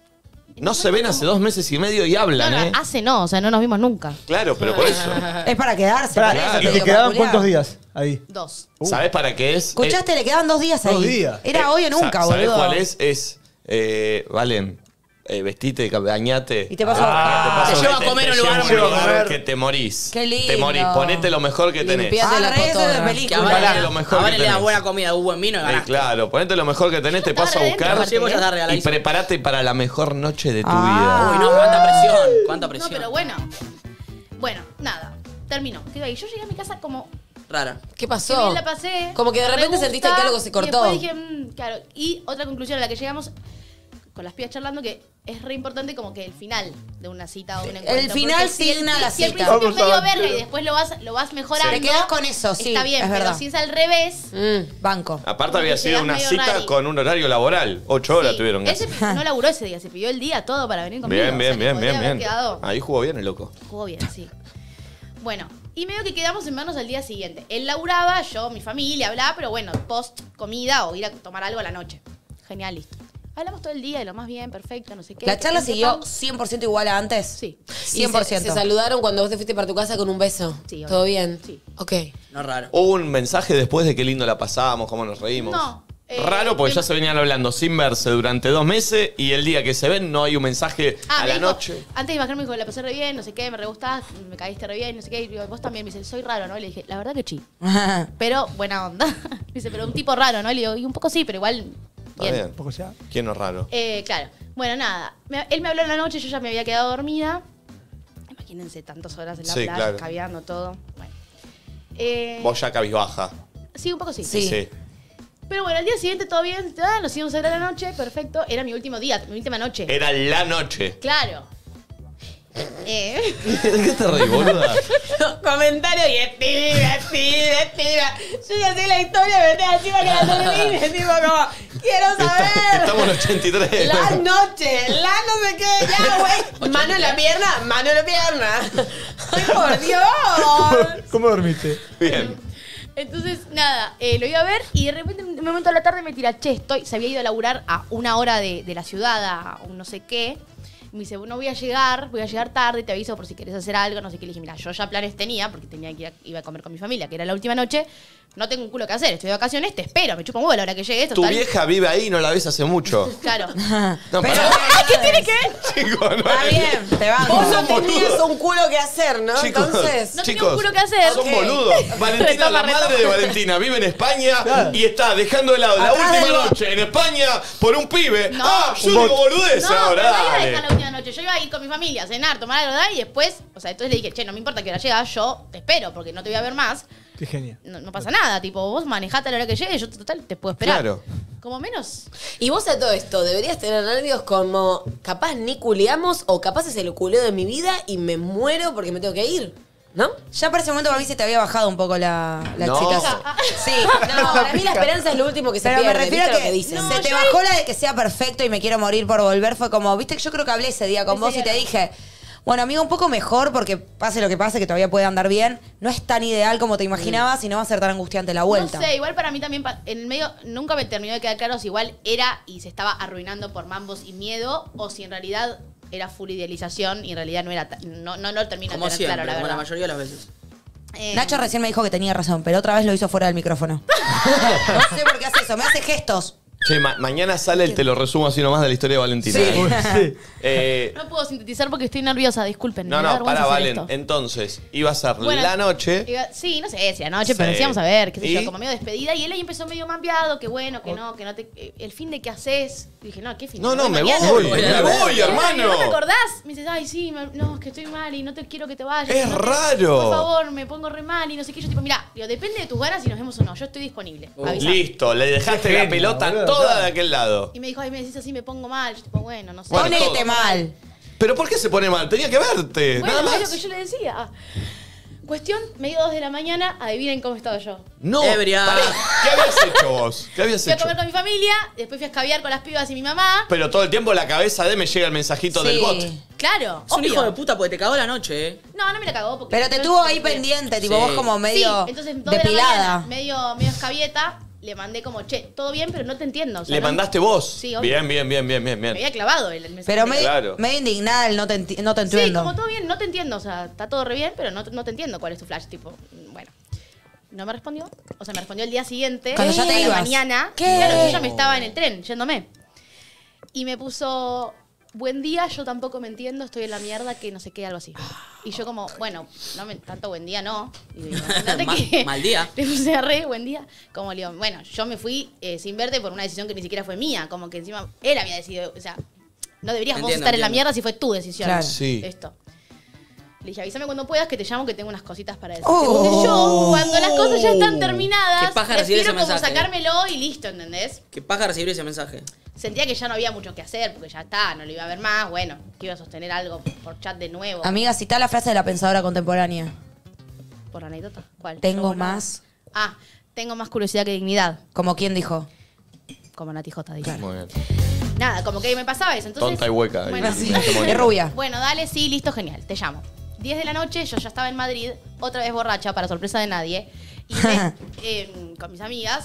[SPEAKER 1] No se ven hace dos meses y medio y hablan,
[SPEAKER 9] No, no,
[SPEAKER 1] ¿eh?
[SPEAKER 9] hace no, o sea, no nos vimos nunca.
[SPEAKER 1] Claro, pero por eso.
[SPEAKER 2] Es para quedarse.
[SPEAKER 6] Pará,
[SPEAKER 2] por eso
[SPEAKER 1] claro.
[SPEAKER 6] ¿y
[SPEAKER 2] te
[SPEAKER 6] te
[SPEAKER 2] digo,
[SPEAKER 6] quedaban
[SPEAKER 2] para culiar.
[SPEAKER 6] cuántos días ahí?
[SPEAKER 9] Dos.
[SPEAKER 1] ¿Sabes para qué es?
[SPEAKER 2] ¿Escuchaste? Le quedaban dos días ahí.
[SPEAKER 6] Dos días.
[SPEAKER 2] Era
[SPEAKER 1] Eh,
[SPEAKER 2] hoy o nunca,
[SPEAKER 1] sa-
[SPEAKER 2] boludo.
[SPEAKER 1] ¿Sabés cuál es? Es, eh, Valen, eh, vestite, bañate.
[SPEAKER 2] Y te paso a buscar.
[SPEAKER 3] Te llevo a comer a un lugar
[SPEAKER 1] Te llevo a
[SPEAKER 6] muy-
[SPEAKER 1] comer que te morís.
[SPEAKER 2] Qué lindo.
[SPEAKER 1] Te morís, ponete lo mejor que tenés.
[SPEAKER 5] Limpiate
[SPEAKER 2] Ah,
[SPEAKER 5] la
[SPEAKER 2] re, eso es de
[SPEAKER 5] cotorra.
[SPEAKER 2] película.
[SPEAKER 3] Que a
[SPEAKER 1] Ponele
[SPEAKER 3] Vale,
[SPEAKER 1] lo mejor
[SPEAKER 3] a Vale
[SPEAKER 1] que
[SPEAKER 3] le da
[SPEAKER 1] tenés.
[SPEAKER 3] buena comida, un buen vino y
[SPEAKER 1] Eh,
[SPEAKER 3] ganaste.
[SPEAKER 1] claro, ponete lo mejor que tenés, te
[SPEAKER 9] Estaba
[SPEAKER 1] paso a
[SPEAKER 9] re dentro,
[SPEAKER 1] buscar
[SPEAKER 9] aparte,
[SPEAKER 3] Sí, vos ya
[SPEAKER 9] ¿eh?
[SPEAKER 3] estás
[SPEAKER 1] y
[SPEAKER 3] regaladísimo.
[SPEAKER 1] prepárate para la mejor noche de tu
[SPEAKER 2] Ah.
[SPEAKER 3] Uy, no, cuánta presión, cuánta
[SPEAKER 9] No,
[SPEAKER 3] presión.
[SPEAKER 9] pero bueno. Bueno, nada. Terminó. Quedó ahí. Yo llegué a mi casa como.
[SPEAKER 3] Rara.
[SPEAKER 5] ¿Qué
[SPEAKER 9] Que
[SPEAKER 5] pasó?
[SPEAKER 9] bien la pasé.
[SPEAKER 5] Como que de
[SPEAKER 9] me
[SPEAKER 5] repente
[SPEAKER 9] gusta,
[SPEAKER 5] sentiste que algo se cortó.
[SPEAKER 9] Y después dije, mm, claro. Y otra conclusión a la que llegamos con las pibas charlando que es re importante como que el final de una cita o de un encuentro.
[SPEAKER 2] final
[SPEAKER 9] porque si el-
[SPEAKER 2] signa la
[SPEAKER 9] Si al
[SPEAKER 2] cita.
[SPEAKER 9] principio es
[SPEAKER 6] Vamos a
[SPEAKER 9] medio
[SPEAKER 6] ver.
[SPEAKER 9] verga y después lo vas, lo vas mejorando.
[SPEAKER 2] Te quedás con eso, sí,
[SPEAKER 9] Está bien,
[SPEAKER 2] es
[SPEAKER 9] pero
[SPEAKER 2] verdad.
[SPEAKER 9] si es al revés.
[SPEAKER 2] Mm, banco.
[SPEAKER 1] Aparte
[SPEAKER 9] Como
[SPEAKER 1] había
[SPEAKER 9] que
[SPEAKER 1] sido
[SPEAKER 9] quedás
[SPEAKER 1] una
[SPEAKER 9] medio
[SPEAKER 1] cita
[SPEAKER 9] rari.
[SPEAKER 1] con un horario laboral. Ocho horas
[SPEAKER 9] Sí.
[SPEAKER 1] tuvieron que
[SPEAKER 9] Él se
[SPEAKER 1] hacer.
[SPEAKER 9] pi- no laburó ese día, se pidió el día todo para venir conmigo.
[SPEAKER 1] Bien,
[SPEAKER 9] o
[SPEAKER 1] bien,
[SPEAKER 9] sea, que
[SPEAKER 1] bien,
[SPEAKER 9] podría
[SPEAKER 1] bien,
[SPEAKER 9] haber
[SPEAKER 1] bien.
[SPEAKER 9] quedado.
[SPEAKER 1] Ahí jugó bien el loco.
[SPEAKER 9] Jugó bien, sí. Bueno, y medio que quedamos en manos al día siguiente. Él laburaba, yo, mi familia, bla, pero bueno, post comida o ir a tomar algo a la noche. Genial, listo. Hablamos todo el día y lo más bien, perfecto, no sé qué.
[SPEAKER 2] ¿La charla
[SPEAKER 9] ¿Qué
[SPEAKER 2] siguió
[SPEAKER 9] pan?
[SPEAKER 2] cien por ciento igual a antes?
[SPEAKER 9] Sí.
[SPEAKER 2] cien por ciento.
[SPEAKER 5] ¿Y se, se saludaron cuando vos te fuiste para tu casa con un beso?
[SPEAKER 9] Sí, obvio.
[SPEAKER 5] ¿Todo bien?
[SPEAKER 9] Sí.
[SPEAKER 5] Ok.
[SPEAKER 3] No raro.
[SPEAKER 1] Hubo un mensaje después de qué lindo la pasábamos, cómo nos reímos.
[SPEAKER 9] No. eh,
[SPEAKER 1] Raro porque
[SPEAKER 9] em-
[SPEAKER 1] ya se venían hablando sin verse durante dos meses y el día que se ven no hay un mensaje
[SPEAKER 9] Ah,
[SPEAKER 1] a
[SPEAKER 9] me
[SPEAKER 1] la
[SPEAKER 9] dijo-
[SPEAKER 1] noche.
[SPEAKER 9] Antes de bajar me dijo, la pasé re bien, no sé qué, me re gustás, me caíste re bien, no sé qué. Y digo, vos también. Me dice, soy raro, ¿no? Y le dije, la verdad que sí. Pero buena onda. Me dice, pero un tipo raro, ¿no? Y le digo, y un poco sí, pero igual
[SPEAKER 1] Está
[SPEAKER 9] bien.
[SPEAKER 1] bien.
[SPEAKER 6] Poco sea.
[SPEAKER 1] ¿Quién no es raro?
[SPEAKER 9] Eh, claro. Bueno, nada. Me- él me habló en la noche, yo ya me había quedado dormida. Imagínense tantas horas en la
[SPEAKER 1] Sí,
[SPEAKER 9] playa,
[SPEAKER 1] claro.
[SPEAKER 9] caviando todo. Bueno. Eh,
[SPEAKER 1] Vos ya cabizbaja.
[SPEAKER 9] sí, un poco sí.
[SPEAKER 2] Sí.
[SPEAKER 9] Pero bueno, al día siguiente todo bien, ah, nos íbamos a ver a la noche, perfecto. Era mi último día, mi última noche.
[SPEAKER 1] Era la noche.
[SPEAKER 9] Claro. Eh.
[SPEAKER 1] ¿De qué te reís, boluda?
[SPEAKER 5] Comentario y estira, estira, estira. Yo ya sé la historia, me metí encima que la termine. Tipo como, quiero saber.
[SPEAKER 1] Estamos en ochenta y tres.
[SPEAKER 5] La noche, la no sé qué, ya, güey. Mano en la pierna, mano en la pierna. ¡Ay, por Dios!
[SPEAKER 6] ¿Cómo dormiste?
[SPEAKER 1] Bien.
[SPEAKER 9] Entonces, nada, eh, lo iba a ver y de repente, en un momento de la tarde me tira, che, estoy, se había ido a laburar a una hora de, de la ciudad, a un no sé qué. Me dice, no voy a llegar, voy a llegar tarde, te aviso por si querés hacer algo, no sé qué. Le dije, mira, yo ya planes tenía, porque tenía que ir a, iba a comer con mi familia, que era la última noche. No tengo un culo que hacer, estoy de vacaciones, te espero, me chupa un huevo a la hora que llegues.
[SPEAKER 1] Tu
[SPEAKER 9] total.
[SPEAKER 1] vieja vive ahí y no la ves hace mucho.
[SPEAKER 9] Claro.
[SPEAKER 1] No,
[SPEAKER 2] Pero-
[SPEAKER 1] pará.
[SPEAKER 9] ¡Ay, qué tiene que ver!
[SPEAKER 1] Chicos, no
[SPEAKER 2] Está
[SPEAKER 1] es-
[SPEAKER 2] bien, te banco.
[SPEAKER 5] Vos no
[SPEAKER 1] Son
[SPEAKER 5] tenías
[SPEAKER 1] boludos.
[SPEAKER 5] un culo que hacer, ¿no?
[SPEAKER 1] Chicos,
[SPEAKER 5] Entonces.
[SPEAKER 9] No tenía
[SPEAKER 1] chicos,
[SPEAKER 9] un culo que hacer.
[SPEAKER 1] Son
[SPEAKER 9] Ok.
[SPEAKER 1] boludos. Valentina,
[SPEAKER 9] Retoma,
[SPEAKER 1] la madre
[SPEAKER 9] retoma.
[SPEAKER 1] de Valentina, vive en España y está dejando de lado la
[SPEAKER 2] Atrás
[SPEAKER 1] última
[SPEAKER 2] del-
[SPEAKER 1] noche en España por un pibe.
[SPEAKER 9] No.
[SPEAKER 1] ah, yo
[SPEAKER 6] Un
[SPEAKER 1] digo
[SPEAKER 6] bot.
[SPEAKER 1] boludez
[SPEAKER 9] No,
[SPEAKER 1] ahora,
[SPEAKER 9] pero no iba a
[SPEAKER 1] dale.
[SPEAKER 9] dejar la última noche. Yo iba a ir con mi familia a cenar, tomar algo, ¿verdad? Y después, o sea, entonces le dije, che, no me importa que hora llegas, yo te espero porque no te voy a ver más.
[SPEAKER 6] Qué genia.
[SPEAKER 9] No, no pasa nada, tipo, vos manejate a la hora que llegue, yo total te puedo esperar.
[SPEAKER 1] Claro.
[SPEAKER 9] Como menos.
[SPEAKER 5] Y vos a todo esto, deberías tener nervios como, capaz ni culeamos o capaz es el culeo de mi vida y me muero porque me tengo que ir, ¿no?
[SPEAKER 2] Ya para ese momento para mí se te había bajado un poco la, la
[SPEAKER 1] No.
[SPEAKER 2] excitación. Sí,
[SPEAKER 5] No, para mí la esperanza es lo último que se
[SPEAKER 2] pero me
[SPEAKER 5] pierde,
[SPEAKER 2] refiero
[SPEAKER 5] ¿viste
[SPEAKER 2] a
[SPEAKER 5] lo
[SPEAKER 2] que,
[SPEAKER 5] que dicen?
[SPEAKER 2] se te bajó la de que sea perfecto y me quiero morir por volver. Fue como, viste que yo creo que hablé ese día con
[SPEAKER 9] Ese
[SPEAKER 2] vos y
[SPEAKER 9] día
[SPEAKER 2] te
[SPEAKER 9] no.
[SPEAKER 2] dije, bueno, amigo, un poco mejor porque pase lo que pase, que todavía puede andar bien. No es tan ideal como te imaginabas y no va a ser tan angustiante la vuelta.
[SPEAKER 9] No sé, igual para mí también, pa- en el medio, nunca me terminó de quedar claro si igual era y se estaba arruinando por mambos y miedo o si en realidad era full idealización y en realidad no era, ta- no, no lo termino de
[SPEAKER 3] Como
[SPEAKER 9] tener
[SPEAKER 3] siempre,
[SPEAKER 9] claro, la
[SPEAKER 3] como la
[SPEAKER 9] verdad.
[SPEAKER 3] mayoría de las veces.
[SPEAKER 9] Eh,
[SPEAKER 2] Nacho recién me dijo que tenía razón, pero otra vez lo hizo fuera del micrófono. No sé por qué hace eso, me hace gestos.
[SPEAKER 1] Che, ma- mañana sale el te lo resumo así nomás de la historia de Valentina.
[SPEAKER 2] Sí.
[SPEAKER 1] ¿eh?
[SPEAKER 6] Sí.
[SPEAKER 1] Eh,
[SPEAKER 9] No puedo sintetizar porque estoy nerviosa, disculpen.
[SPEAKER 1] no,
[SPEAKER 9] me da
[SPEAKER 1] no,
[SPEAKER 9] vergüenza
[SPEAKER 1] para
[SPEAKER 9] hacer
[SPEAKER 1] Valen.
[SPEAKER 9] esto.
[SPEAKER 1] Entonces, iba a ser
[SPEAKER 9] Bueno,
[SPEAKER 1] la noche.
[SPEAKER 9] iba- sí, no sé si la noche,
[SPEAKER 1] Sí.
[SPEAKER 9] pero decíamos a ver, qué sé
[SPEAKER 1] ¿Y?
[SPEAKER 9] yo, como medio despedida. Y él ahí empezó medio mambiado, que bueno, que no, que no te. eh, El fin de qué haces. Y dije, no, ¿qué fin?
[SPEAKER 1] No, no, me
[SPEAKER 9] mañana.
[SPEAKER 1] voy,
[SPEAKER 3] Voy,
[SPEAKER 1] me
[SPEAKER 3] voy,
[SPEAKER 1] voy,
[SPEAKER 9] ¿Y
[SPEAKER 1] hermano.
[SPEAKER 9] ¿No te acordás? Me dices, ay, sí, me- no, es que estoy mal y no te quiero que te vayas.
[SPEAKER 1] Es
[SPEAKER 9] no te-
[SPEAKER 1] raro.
[SPEAKER 9] Por favor, me pongo re mal y no sé qué. Yo tipo, mira, digo, depende de tus ganas si nos vemos o no. Yo estoy disponible. Avisa.
[SPEAKER 1] Listo, le dejaste
[SPEAKER 6] Qué
[SPEAKER 1] la
[SPEAKER 6] genio,
[SPEAKER 1] pelota
[SPEAKER 6] boludo,
[SPEAKER 1] toda
[SPEAKER 6] claro.
[SPEAKER 1] de aquel lado.
[SPEAKER 9] Y me dijo, ay, me decís así, me pongo mal. Yo tipo, bueno, no sé.
[SPEAKER 1] Bueno,
[SPEAKER 2] Ponete
[SPEAKER 1] todo.
[SPEAKER 2] mal.
[SPEAKER 1] ¿Pero por qué se pone mal? Tenía que verte,
[SPEAKER 9] Bueno,
[SPEAKER 1] nada
[SPEAKER 9] es lo
[SPEAKER 1] más.
[SPEAKER 9] que yo le decía. Cuestión, medio dos de la mañana, adivinen cómo estaba yo.
[SPEAKER 1] No,
[SPEAKER 3] Ebria.
[SPEAKER 1] pará, ¿qué habías hecho vos? ¿Qué habías
[SPEAKER 9] Fui a
[SPEAKER 1] hecho?
[SPEAKER 9] comer con mi familia, después fui a escabiar con las pibas y mi mamá.
[SPEAKER 1] Pero todo el tiempo en la cabeza de me llega el mensajito
[SPEAKER 2] Sí.
[SPEAKER 1] del bot.
[SPEAKER 9] Claro,
[SPEAKER 3] Es un
[SPEAKER 9] obvio.
[SPEAKER 3] hijo de puta porque te cagó la noche, eh.
[SPEAKER 9] No, no me la cagó. Porque
[SPEAKER 2] Pero te
[SPEAKER 9] yo-
[SPEAKER 2] tuvo ahí
[SPEAKER 9] eh,
[SPEAKER 2] pendiente, tipo
[SPEAKER 3] Sí.
[SPEAKER 2] vos como medio
[SPEAKER 9] sí, entonces, dos de la
[SPEAKER 2] depilada.
[SPEAKER 9] mañana, medio, medio escabieta, le mandé como, che, todo bien, pero no te entiendo. o sea,
[SPEAKER 1] ¿Le
[SPEAKER 9] no-
[SPEAKER 1] mandaste vos?
[SPEAKER 9] Sí, obvio.
[SPEAKER 1] Bien, bien, bien, bien, bien,
[SPEAKER 9] Me
[SPEAKER 1] bien.
[SPEAKER 9] había clavado el, el mensaje.
[SPEAKER 2] Pero medio,
[SPEAKER 1] Claro.
[SPEAKER 2] medio indignada el no te, enti- no te
[SPEAKER 9] Sí,
[SPEAKER 2] entiendo.
[SPEAKER 9] como todo bien, no te entiendo. O sea, está todo re bien, pero no, no te entiendo cuál es tu flash. Tipo, bueno. No me respondió. O sea, me respondió el día siguiente.
[SPEAKER 2] Cuando ya te
[SPEAKER 9] a la
[SPEAKER 2] ibas.
[SPEAKER 9] mañana.
[SPEAKER 2] ¿Qué?
[SPEAKER 9] Claro, yo ya me estaba en el tren, yéndome. Y me puso, buen día, yo tampoco me entiendo, estoy en la mierda, que no sé qué, algo así. Y yo como, bueno, no me, tanto buen día no. Y digo, imagínate
[SPEAKER 3] Mal-
[SPEAKER 9] que
[SPEAKER 3] mal día.
[SPEAKER 9] Le puse a re, buen día. Como le digo, bueno, yo me fui eh, sin verte por una decisión que ni siquiera fue mía. Como que encima él había decidido, o sea, no deberías vos
[SPEAKER 3] Entiendo,
[SPEAKER 9] estar en la
[SPEAKER 3] entiendo.
[SPEAKER 9] mierda si fue tu decisión.
[SPEAKER 2] Claro.
[SPEAKER 1] Sí.
[SPEAKER 9] Esto. Le dije, avísame cuando puedas que te llamo que tengo unas cositas para decirte.
[SPEAKER 2] Oh.
[SPEAKER 9] Porque yo, cuando las cosas ya están terminadas,
[SPEAKER 3] Qué paja recibir
[SPEAKER 9] prefiero
[SPEAKER 3] ese
[SPEAKER 9] como
[SPEAKER 3] mensaje, ¿eh?
[SPEAKER 9] sacármelo y listo, ¿entendés?
[SPEAKER 3] Qué paja recibir ese mensaje.
[SPEAKER 9] Sentía que ya no había mucho que hacer, porque ya está, no lo iba a ver más, bueno, que iba a sostener algo por chat de nuevo.
[SPEAKER 2] Amiga, cita la frase de la pensadora contemporánea.
[SPEAKER 9] Por anécdota. ¿Cuál?
[SPEAKER 2] Tengo
[SPEAKER 9] No, nada.
[SPEAKER 2] más.
[SPEAKER 9] Ah, tengo más curiosidad que dignidad,
[SPEAKER 2] Como quien dijo.
[SPEAKER 9] como Nati J dice.
[SPEAKER 1] Muy bien.
[SPEAKER 9] Nada, como que me pasaba eso. Entonces,
[SPEAKER 1] Tonta y hueca.
[SPEAKER 9] Bueno,
[SPEAKER 1] Ahí,
[SPEAKER 2] Sí.
[SPEAKER 1] en este momento.
[SPEAKER 2] Es rubia.
[SPEAKER 9] Bueno, dale, sí, listo, genial, te llamo. diez de la noche, yo ya estaba en Madrid, otra vez borracha, para sorpresa de nadie, y me- eh, con mis amigas,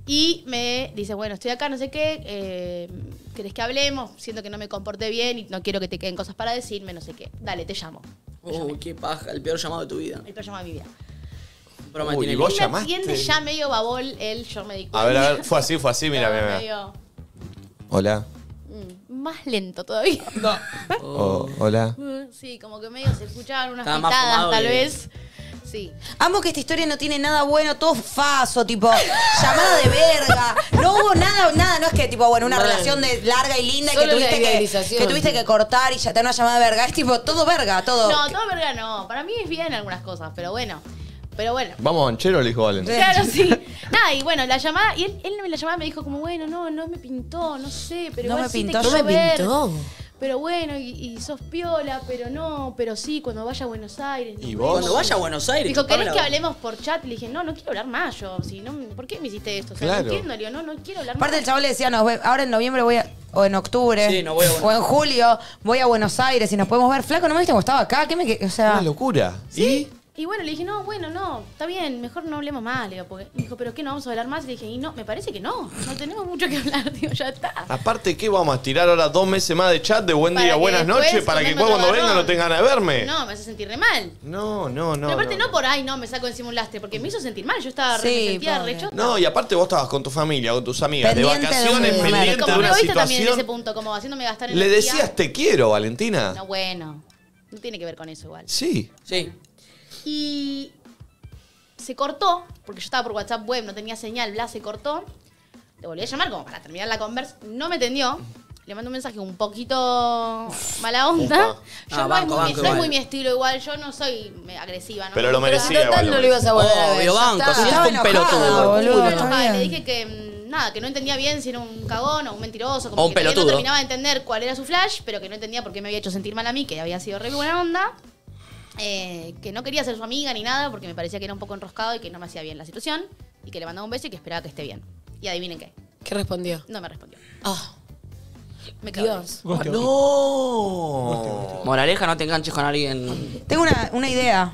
[SPEAKER 9] Y me dice, bueno, estoy acá, no sé qué, eh, ¿querés que hablemos? Siento que no me comporté bien y no quiero que te queden cosas para decirme, no sé qué. Dale, te llamo.
[SPEAKER 3] Oh, qué paja, el peor llamado de tu vida.
[SPEAKER 9] El peor llamado de mi vida.
[SPEAKER 3] Broma
[SPEAKER 1] Uy,
[SPEAKER 3] tiene
[SPEAKER 1] ¿y vos
[SPEAKER 3] límite.
[SPEAKER 9] Y me
[SPEAKER 1] llamaste?
[SPEAKER 9] atiende ya medio babol él, yo me di cuenta.
[SPEAKER 1] A ver, a ver, fue así, fue así, mira,
[SPEAKER 9] Estaba
[SPEAKER 1] mira, mira.
[SPEAKER 9] medio,
[SPEAKER 1] Hola.
[SPEAKER 9] mm, más lento todavía.
[SPEAKER 1] Oh, hola.
[SPEAKER 9] Sí, como que medio se escuchaban unas
[SPEAKER 3] Estaba más
[SPEAKER 9] pitadas,
[SPEAKER 3] fumado
[SPEAKER 9] tal
[SPEAKER 3] que-
[SPEAKER 9] vez. Sí.
[SPEAKER 2] Amo que esta historia no tiene nada bueno, todo faso, tipo, llamada de verga. No hubo nada, nada, no es que, tipo, bueno, una
[SPEAKER 5] Mal.
[SPEAKER 2] relación de larga y linda y
[SPEAKER 5] Solo
[SPEAKER 2] que tuviste
[SPEAKER 5] la
[SPEAKER 2] que,
[SPEAKER 5] idealización.
[SPEAKER 2] que tuviste que cortar y ya te dan una llamada de verga. Es tipo, todo verga, todo.
[SPEAKER 9] No, todo verga no. Para mí es bien algunas cosas, pero bueno. Pero bueno.
[SPEAKER 1] ¿Vamos a Banchero? Le dijo Valen.
[SPEAKER 9] Claro, sí. Nada, y bueno, la llamada, y él, él en la llamada me dijo como, bueno, no, no me pintó, no sé, pero
[SPEAKER 2] No
[SPEAKER 9] igual
[SPEAKER 2] me
[SPEAKER 9] sí te
[SPEAKER 2] pintó,
[SPEAKER 9] quiero
[SPEAKER 5] no me
[SPEAKER 9] ver.
[SPEAKER 5] pintó.
[SPEAKER 9] Pero bueno, y, y sos piola, pero no, pero sí, cuando vaya a Buenos Aires.
[SPEAKER 1] ¿Y
[SPEAKER 9] nos
[SPEAKER 1] vos?
[SPEAKER 9] vemos.
[SPEAKER 3] Cuando vaya a Buenos Aires.
[SPEAKER 9] Dijo,
[SPEAKER 3] chupame
[SPEAKER 9] ¿querés
[SPEAKER 3] la
[SPEAKER 9] que
[SPEAKER 3] boca.
[SPEAKER 9] hablemos por chat? Le dije, no, no quiero hablar más yo. Si no, ¿por qué me hiciste esto? O sea,
[SPEAKER 1] Claro.
[SPEAKER 9] no entiendo, le digo, no, no quiero hablar
[SPEAKER 2] Aparte
[SPEAKER 9] más.
[SPEAKER 2] el chavo le decía, nos ve- ahora en noviembre voy a, o en octubre,
[SPEAKER 3] Sí, no voy a Buenos
[SPEAKER 2] o en julio, voy a Buenos Aires y nos podemos ver. Flaco, ¿no me viste cómo estaba acá? ¿Qué me, que- o sea,
[SPEAKER 1] Una locura.
[SPEAKER 9] ¿Sí? Y bueno, le dije, no, bueno, no, está bien, mejor no hablemos más. Le digo, porque me dijo, ¿pero qué, no vamos a hablar más? Y le dije, y no, me parece que no, no tenemos mucho que hablar, digo, ya está.
[SPEAKER 1] Aparte, ¿qué vamos a tirar ahora dos meses más de chat de buen
[SPEAKER 9] Para
[SPEAKER 1] día,
[SPEAKER 9] que
[SPEAKER 1] buenas
[SPEAKER 9] después
[SPEAKER 1] noches, para que
[SPEAKER 9] comerme
[SPEAKER 1] después cuando
[SPEAKER 9] otro
[SPEAKER 1] venga no
[SPEAKER 9] garrón.
[SPEAKER 1] tengan ganas de verme?
[SPEAKER 9] No, me hace sentir re mal.
[SPEAKER 1] No, no, no.
[SPEAKER 9] Pero aparte
[SPEAKER 1] no.
[SPEAKER 9] no por ahí, no, me saco encima un lastre, porque me hizo sentir mal. Yo estaba re,
[SPEAKER 2] Sí,
[SPEAKER 9] me sentía
[SPEAKER 2] pobre.
[SPEAKER 9] re chota.
[SPEAKER 1] No, y aparte vos estabas con tu familia, con tus amigas,
[SPEAKER 2] Pendiente
[SPEAKER 1] de
[SPEAKER 2] de
[SPEAKER 1] vacaciones,
[SPEAKER 2] un-
[SPEAKER 1] pendiente
[SPEAKER 9] Como
[SPEAKER 1] de
[SPEAKER 9] me
[SPEAKER 1] una
[SPEAKER 9] lo viste también en ese
[SPEAKER 1] situación.
[SPEAKER 9] punto, como haciéndome gastar
[SPEAKER 1] ¿Le
[SPEAKER 9] energía.
[SPEAKER 1] decías te quiero, Valentina?
[SPEAKER 9] No, bueno, no tiene que ver con eso igual.
[SPEAKER 1] Sí.
[SPEAKER 3] Sí.
[SPEAKER 9] Y se cortó, porque yo estaba por WhatsApp web, no tenía señal, bla, se cortó. Le volví a llamar como para terminar la conversa. No me atendió. Le mandé un mensaje un poquito mala onda.
[SPEAKER 1] Upa.
[SPEAKER 9] Yo
[SPEAKER 3] Ah,
[SPEAKER 9] no,
[SPEAKER 3] banco,
[SPEAKER 9] es, muy,
[SPEAKER 3] banco
[SPEAKER 9] no es
[SPEAKER 3] igual.
[SPEAKER 9] muy mi estilo igual. Yo no soy me- agresiva. ¿no?
[SPEAKER 1] Pero lo
[SPEAKER 9] Me gusta-
[SPEAKER 1] merecía.
[SPEAKER 5] Total,
[SPEAKER 1] igual,
[SPEAKER 5] no lo ibas a volver a ver.
[SPEAKER 3] Obvio,
[SPEAKER 5] ya
[SPEAKER 3] banco,
[SPEAKER 5] está.
[SPEAKER 3] si es
[SPEAKER 2] Estaba
[SPEAKER 3] un
[SPEAKER 2] enojada,
[SPEAKER 3] pelotudo.
[SPEAKER 2] boludo,
[SPEAKER 9] Bueno,
[SPEAKER 2] está
[SPEAKER 9] ah,
[SPEAKER 2] bien.
[SPEAKER 9] le dije que mm, nada, que no entendía bien si era un cagón o un mentiroso, como
[SPEAKER 3] O un
[SPEAKER 9] que todavía no
[SPEAKER 3] pelotudo.
[SPEAKER 9] terminaba de entender cuál era su flash, pero que no entendía por qué me había hecho sentir mal a mí, que había sido re buena onda. Eh, que no quería ser su amiga ni nada porque me parecía que era un poco enroscado y que no me hacía bien la situación, y que le mandaba un beso y que esperaba que esté bien. Y adivinen qué,
[SPEAKER 5] ¿Qué respondió?
[SPEAKER 9] no me respondió.
[SPEAKER 5] Ah,
[SPEAKER 9] Me cago en
[SPEAKER 5] Dios.
[SPEAKER 9] eso.
[SPEAKER 6] Goste,
[SPEAKER 1] No.
[SPEAKER 3] Moraleja, no te enganches con alguien.
[SPEAKER 2] tengo una, una idea.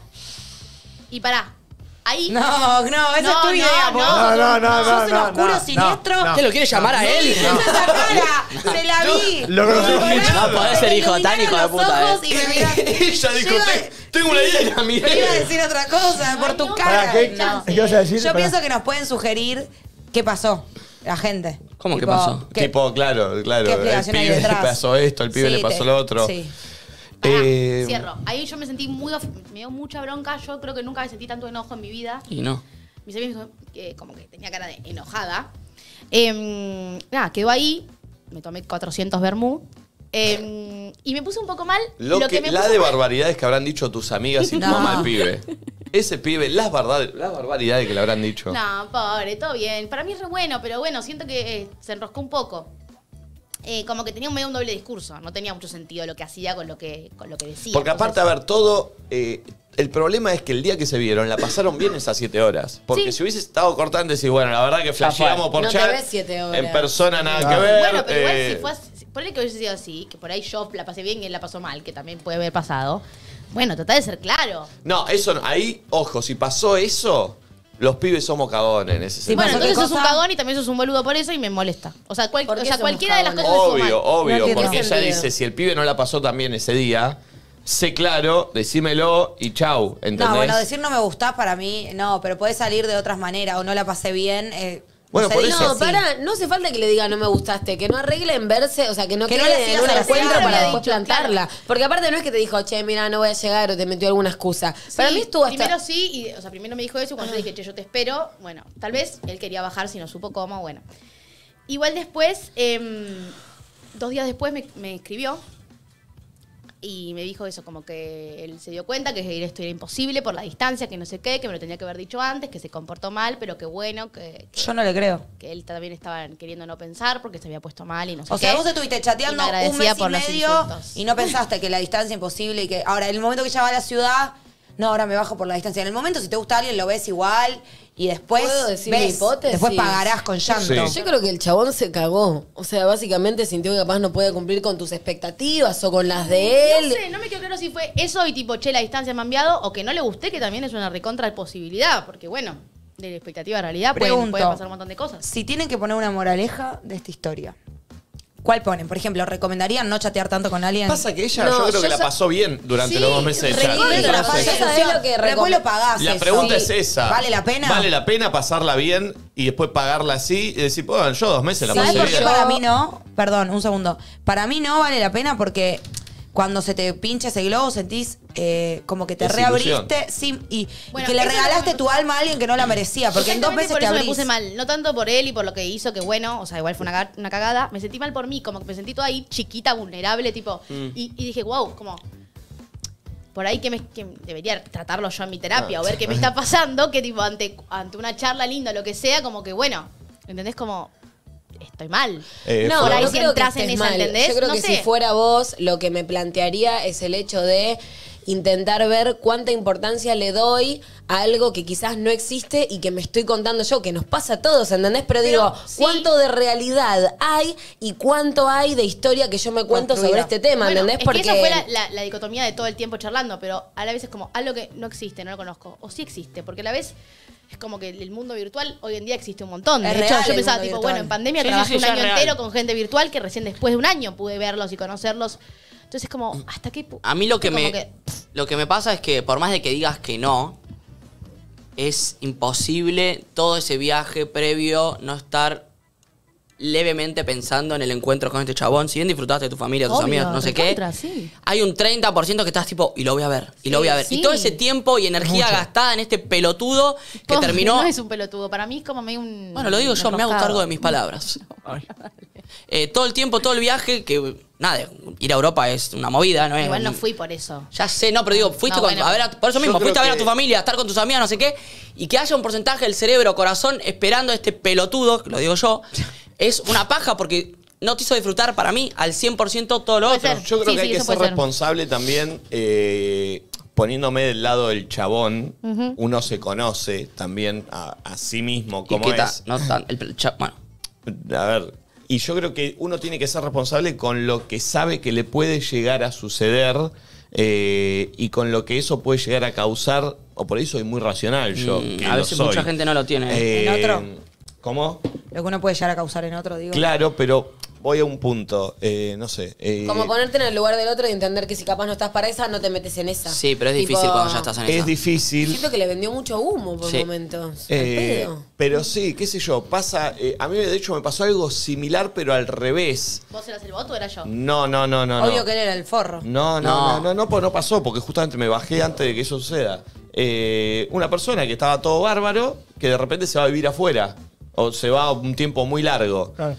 [SPEAKER 9] Y pará, ahí
[SPEAKER 2] No, no, esa es
[SPEAKER 9] No,
[SPEAKER 2] tu
[SPEAKER 9] no,
[SPEAKER 2] idea,
[SPEAKER 9] no.
[SPEAKER 2] vos.
[SPEAKER 6] No, no, no,
[SPEAKER 2] Sos
[SPEAKER 6] no,
[SPEAKER 2] un oscuro
[SPEAKER 6] no,
[SPEAKER 2] siniestro.
[SPEAKER 6] no.
[SPEAKER 3] ¿Qué lo quiere llamar a él?
[SPEAKER 2] Esa cara, se la vi.
[SPEAKER 6] Lo conocí.
[SPEAKER 3] No podés ser hijo tan hijo de
[SPEAKER 2] los
[SPEAKER 3] puta,
[SPEAKER 2] ojos
[SPEAKER 3] eh.
[SPEAKER 2] y me mirás.
[SPEAKER 1] Ella dijo,
[SPEAKER 2] Yo iba-
[SPEAKER 1] "Te- tengo una idea y la
[SPEAKER 2] Pero iba a
[SPEAKER 1] miré.
[SPEAKER 2] decir otra cosa por tu
[SPEAKER 9] no,
[SPEAKER 2] cara.
[SPEAKER 6] ¿Para qué?
[SPEAKER 2] No.
[SPEAKER 6] ¿Qué vas a decir?
[SPEAKER 2] Yo
[SPEAKER 6] Para-
[SPEAKER 2] pienso que nos pueden sugerir qué pasó la gente.
[SPEAKER 3] ¿Cómo qué
[SPEAKER 2] Tipo,
[SPEAKER 3] pasó?
[SPEAKER 2] ¿qué-
[SPEAKER 1] Tipo, claro, claro.
[SPEAKER 2] ¿Qué
[SPEAKER 1] El
[SPEAKER 2] explicación hay
[SPEAKER 1] pibe le
[SPEAKER 2] detrás?
[SPEAKER 1] pasó esto, el pibe
[SPEAKER 2] Sí,
[SPEAKER 1] le pasó
[SPEAKER 2] te-
[SPEAKER 1] lo otro.
[SPEAKER 2] Sí.
[SPEAKER 9] Pará,
[SPEAKER 1] Eh,
[SPEAKER 9] cierro. Ahí yo me sentí muy... of- me dio mucha bronca. Yo creo que nunca me sentí tanto enojo en mi vida.
[SPEAKER 3] Y no.
[SPEAKER 9] Mis amigos dijeron que como que tenía cara de enojada. Em, nada, quedó ahí. Me tomé cuatrocientos vermú. Em, y me puse un poco mal.
[SPEAKER 1] Lo, que,
[SPEAKER 9] me
[SPEAKER 1] la
[SPEAKER 9] puso
[SPEAKER 1] de
[SPEAKER 9] mal-
[SPEAKER 1] barbaridades que habrán dicho tus amigas y tu
[SPEAKER 2] No.
[SPEAKER 1] mamá al pibe. Ese pibe, las, verdad- las barbaridades que le habrán dicho.
[SPEAKER 9] No, pobre, todo bien. Para mí es re bueno, pero bueno, siento que eh, se enroscó un poco. Eh, como que tenía un medio un doble discurso. No tenía mucho sentido lo que hacía con lo que, con lo que decía.
[SPEAKER 1] Porque aparte, a
[SPEAKER 9] Entonces,
[SPEAKER 1] ver, todo... eh, el problema es que el día que se vieron la pasaron bien esas siete horas. Porque
[SPEAKER 9] Sí.
[SPEAKER 1] si hubiese estado cortante, decir, bueno, la verdad que flasheamos por
[SPEAKER 5] No te
[SPEAKER 1] chat.
[SPEAKER 5] ves siete horas.
[SPEAKER 1] En persona nada
[SPEAKER 6] Claro.
[SPEAKER 1] que ver.
[SPEAKER 9] Bueno, pero igual
[SPEAKER 1] eh,
[SPEAKER 9] si fue así, ponele que hubiese sido así, que por ahí yo la pasé bien y él la pasó mal, que también puede haber pasado. Bueno, trata de ser claro.
[SPEAKER 1] No, eso no. Ahí, ojo, si pasó eso, los pibes somos cagones en ese
[SPEAKER 2] Sí,
[SPEAKER 1] sentido.
[SPEAKER 9] Bueno,
[SPEAKER 2] pasó qué
[SPEAKER 9] entonces sos un
[SPEAKER 2] cosa?
[SPEAKER 9] cagón y también sos un boludo por eso y me molesta. O sea, cual-
[SPEAKER 5] ¿Por qué
[SPEAKER 9] o sea
[SPEAKER 5] somos
[SPEAKER 9] cualquiera de las
[SPEAKER 5] cagones?
[SPEAKER 9] cosas estuvo
[SPEAKER 1] Obvio,
[SPEAKER 9] mal.
[SPEAKER 1] obvio,
[SPEAKER 5] No tiene
[SPEAKER 1] porque ella
[SPEAKER 5] sentido.
[SPEAKER 1] dice, si el pibe no la pasó también ese día, sé claro, decímelo y chau, ¿entendés?
[SPEAKER 2] No, bueno, decir no me gustás para mí, no, pero podés salir de otras maneras o no la pasé bien. Eh,
[SPEAKER 1] Bueno,
[SPEAKER 2] se
[SPEAKER 1] por
[SPEAKER 2] dice
[SPEAKER 1] eso-
[SPEAKER 5] No,
[SPEAKER 2] así.
[SPEAKER 5] para, no hace falta que le diga no me gustaste, que no arreglen verse, o sea, que no
[SPEAKER 2] Que no
[SPEAKER 5] quede
[SPEAKER 2] le
[SPEAKER 5] en
[SPEAKER 2] sigas
[SPEAKER 5] un
[SPEAKER 2] a la
[SPEAKER 5] encuentro
[SPEAKER 2] cara.
[SPEAKER 5] para
[SPEAKER 9] Había
[SPEAKER 5] después
[SPEAKER 9] dicho,
[SPEAKER 5] plantarla. Porque aparte no es que te dijo, che, mira, no voy a llegar o te metió alguna excusa. Para
[SPEAKER 9] Sí,
[SPEAKER 5] mí estuvo hasta...
[SPEAKER 9] Primero sí, y, o sea, primero me dijo eso y cuando le dije, che, yo te espero, bueno, tal vez él quería bajar si no supo cómo, bueno. Igual después, em, dos días después me, me escribió y me dijo eso, como que él se dio cuenta que esto era imposible por la distancia, que no sé qué, que me lo tenía que haber dicho antes, que se comportó mal, pero que bueno, que, que,
[SPEAKER 2] Yo no le creo.
[SPEAKER 9] que él también estaba queriendo no pensar porque se había puesto mal y no sé
[SPEAKER 2] O
[SPEAKER 9] qué.
[SPEAKER 2] sea, vos estuviste chateando
[SPEAKER 9] Y me
[SPEAKER 2] un
[SPEAKER 9] agradecía
[SPEAKER 2] mes y
[SPEAKER 9] por los
[SPEAKER 2] medio
[SPEAKER 9] insultos.
[SPEAKER 2] y no pensaste que la distancia imposible y que ahora, en el momento que ella va a la ciudad, no, ahora me bajo por la distancia. En el momento, si te gusta alguien, lo ves igual y después
[SPEAKER 5] ¿Puedo decir
[SPEAKER 2] ves,
[SPEAKER 5] mi hipótesis?
[SPEAKER 2] después pagarás con llanto.
[SPEAKER 1] Sí.
[SPEAKER 5] Yo creo que el chabón se cagó. O sea, básicamente sintió que capaz no puede cumplir con tus expectativas o con las de él.
[SPEAKER 9] No sé, no me quedó claro si fue eso y tipo, che, la distancia me ha enviado o que no le gusté, que también es una recontra posibilidad, porque bueno, de la expectativa a realidad pueden,
[SPEAKER 2] Pregunto,
[SPEAKER 9] pueden pasar un montón de cosas.
[SPEAKER 2] si tienen que poner una moraleja de esta historia, ¿cuál ponen? Por ejemplo, ¿recomendarían no chatear tanto con alguien?
[SPEAKER 1] Pasa que ella
[SPEAKER 5] No,
[SPEAKER 1] yo creo
[SPEAKER 5] yo
[SPEAKER 1] que la
[SPEAKER 5] sa-
[SPEAKER 1] pasó bien durante
[SPEAKER 5] Sí,
[SPEAKER 1] los dos meses de
[SPEAKER 5] re
[SPEAKER 1] chat.
[SPEAKER 5] bien,
[SPEAKER 1] Entonces,
[SPEAKER 5] la pasó, ¿sabés lo que
[SPEAKER 2] Después
[SPEAKER 5] recom-
[SPEAKER 2] lo pagás.
[SPEAKER 1] la
[SPEAKER 2] eso.
[SPEAKER 1] pregunta
[SPEAKER 2] Sí.
[SPEAKER 1] es esa.
[SPEAKER 2] ¿Vale la pena?
[SPEAKER 1] ¿Vale la pena pasarla bien y después pagarla así y decir, bueno, yo dos meses la
[SPEAKER 2] ¿Sabes
[SPEAKER 1] pasé
[SPEAKER 2] por qué
[SPEAKER 1] bien?
[SPEAKER 2] para mí no? Perdón, un segundo. Para mí no vale la pena porque cuando se te pincha ese globo sentís eh, como que te
[SPEAKER 1] Desilusión.
[SPEAKER 2] reabriste sí, y,
[SPEAKER 9] Bueno,
[SPEAKER 2] y que le
[SPEAKER 9] eso es lo
[SPEAKER 2] regalaste
[SPEAKER 9] que-
[SPEAKER 2] tu alma a alguien que no la merecía. Porque en dos
[SPEAKER 9] Exactamente
[SPEAKER 2] veces
[SPEAKER 9] por
[SPEAKER 2] te
[SPEAKER 9] eso
[SPEAKER 2] abrís.
[SPEAKER 9] me puse mal. No tanto por él y por lo que hizo, que bueno, o sea, igual fue una, una cagada. Me sentí mal por mí, como que me sentí toda ahí chiquita, vulnerable, tipo.
[SPEAKER 1] Mm.
[SPEAKER 9] Y, y dije, wow, como. Por ahí que, me, que debería tratarlo yo en mi terapia
[SPEAKER 1] Ah,
[SPEAKER 9] o ver
[SPEAKER 1] sí.
[SPEAKER 9] qué me está pasando, que tipo, ante, ante una charla linda, lo que sea, como que bueno, ¿entendés? Como. Estoy mal.
[SPEAKER 1] Eh,
[SPEAKER 5] No,
[SPEAKER 9] Por ahí
[SPEAKER 5] no
[SPEAKER 9] si
[SPEAKER 5] creo
[SPEAKER 9] entras
[SPEAKER 5] que
[SPEAKER 9] en
[SPEAKER 5] estés
[SPEAKER 9] esa,
[SPEAKER 5] mal.
[SPEAKER 9] ¿entendés?
[SPEAKER 5] Yo creo
[SPEAKER 9] No
[SPEAKER 5] que
[SPEAKER 9] sé.
[SPEAKER 5] si fuera vos, lo que me plantearía es el hecho de intentar ver cuánta importancia le doy a algo que quizás no existe y que me estoy contando yo, que nos pasa a todos, ¿entendés? Pero,
[SPEAKER 9] Pero,
[SPEAKER 5] digo,
[SPEAKER 9] sí.
[SPEAKER 5] ¿cuánto de realidad hay y cuánto hay de historia que yo me cuento sobre
[SPEAKER 2] Construida.
[SPEAKER 5] este tema,
[SPEAKER 9] Bueno,
[SPEAKER 5] ¿entendés?
[SPEAKER 9] es
[SPEAKER 5] Porque
[SPEAKER 9] que esa fue la, la- la dicotomía de todo el tiempo charlando, pero a la vez es como algo que no existe, no lo conozco. O sí existe, porque a la vez es como que el mundo virtual hoy en día existe un montón. De
[SPEAKER 2] Es
[SPEAKER 9] hecho,
[SPEAKER 2] real
[SPEAKER 9] yo
[SPEAKER 2] el
[SPEAKER 9] pensaba,
[SPEAKER 2] mundo
[SPEAKER 9] tipo,
[SPEAKER 2] virtual.
[SPEAKER 9] bueno, en pandemia
[SPEAKER 3] Sí, sí,
[SPEAKER 9] trabajé
[SPEAKER 3] sí,
[SPEAKER 9] un
[SPEAKER 3] ya es
[SPEAKER 9] año
[SPEAKER 3] real.
[SPEAKER 9] entero con gente virtual que recién después de un año pude verlos y conocerlos. Entonces, como, ¿hasta qué pu-
[SPEAKER 3] A mí lo que
[SPEAKER 9] como
[SPEAKER 3] me lo que me pasa es que por más de que digas que no, es imposible todo ese viaje previo no estar levemente pensando en el encuentro con este chabón. Si bien disfrutaste de tu familia, tus
[SPEAKER 9] Obvio,
[SPEAKER 3] amigas, no sé qué,
[SPEAKER 9] recontra, sí.
[SPEAKER 3] hay un treinta por ciento que estás tipo, y lo voy a ver, y lo voy a ver.
[SPEAKER 9] Sí,
[SPEAKER 3] Y todo
[SPEAKER 9] sí.
[SPEAKER 3] ese tiempo y energía gastada en este pelotudo que
[SPEAKER 9] Como-
[SPEAKER 3] terminó...
[SPEAKER 9] No es un pelotudo, para mí es como medio un.
[SPEAKER 3] Bueno, lo digo yo, me hago
[SPEAKER 9] enroscado.
[SPEAKER 3] cargo de mis palabras. Eh, todo el tiempo, todo el viaje, que nada, ir a Europa es una movida, ¿no es?
[SPEAKER 9] Igual no fui por eso.
[SPEAKER 3] Ya sé, no, pero digo, fuiste
[SPEAKER 9] No,
[SPEAKER 3] con-
[SPEAKER 9] bueno.
[SPEAKER 3] a ver a- por eso
[SPEAKER 1] Yo
[SPEAKER 3] mismo,
[SPEAKER 1] creo
[SPEAKER 3] fuiste a ver a
[SPEAKER 1] que-
[SPEAKER 3] tu familia, a estar con tus amigas, no sé qué, y que haya un porcentaje del cerebro, corazón, esperando a este pelotudo, que lo digo yo, es una paja porque no te hizo disfrutar para mí al cien por ciento todo lo
[SPEAKER 9] Puede
[SPEAKER 3] otro.
[SPEAKER 9] ser.
[SPEAKER 1] Yo creo
[SPEAKER 9] Sí,
[SPEAKER 1] que hay
[SPEAKER 9] sí,
[SPEAKER 1] que
[SPEAKER 9] eso
[SPEAKER 1] ser
[SPEAKER 9] puede ser.
[SPEAKER 1] responsable también, eh, poniéndome del lado del chabón, uno se conoce también a, a sí mismo
[SPEAKER 3] Y
[SPEAKER 1] como
[SPEAKER 3] que ta-
[SPEAKER 1] es.
[SPEAKER 3] no tan- el- cha- bueno,
[SPEAKER 1] A ver, y yo creo que uno tiene que ser responsable con lo que sabe que le puede llegar a suceder eh, y con lo que eso puede llegar a causar, o por ahí soy muy racional yo.
[SPEAKER 3] Mm,
[SPEAKER 1] que
[SPEAKER 3] a
[SPEAKER 1] lo
[SPEAKER 3] veces
[SPEAKER 1] soy.
[SPEAKER 3] mucha gente no lo tiene.
[SPEAKER 1] Eh,
[SPEAKER 2] ¿En otro?
[SPEAKER 1] ¿Cómo?
[SPEAKER 2] Lo que uno puede llegar a causar en otro, digo.
[SPEAKER 1] Claro, pero voy a un punto, eh, no sé. eh,
[SPEAKER 5] como ponerte en el lugar del otro y entender que si capaz no estás para esa, no te metes en esa.
[SPEAKER 3] Sí, pero es
[SPEAKER 5] Tipo,
[SPEAKER 3] difícil cuando ya estás en
[SPEAKER 1] es
[SPEAKER 3] esa.
[SPEAKER 1] difícil.
[SPEAKER 5] Siento que le vendió mucho humo por
[SPEAKER 3] Sí.
[SPEAKER 5] momentos. Al
[SPEAKER 1] Eh,
[SPEAKER 5] pedo.
[SPEAKER 1] pero sí, qué sé yo, pasa. eh, a mí, de hecho, me pasó algo similar, pero al revés.
[SPEAKER 9] ¿Vos eras el voto o era yo?
[SPEAKER 1] No, no, no, no.
[SPEAKER 2] Obvio
[SPEAKER 1] no.
[SPEAKER 2] que él era el forro.
[SPEAKER 1] No, no,
[SPEAKER 3] No.
[SPEAKER 1] no, no, no, pues no pasó, porque justamente me bajé antes de que eso suceda. Eh, una persona que estaba todo bárbaro, que de repente se va a vivir afuera, o se va un tiempo muy largo.
[SPEAKER 6] Claro.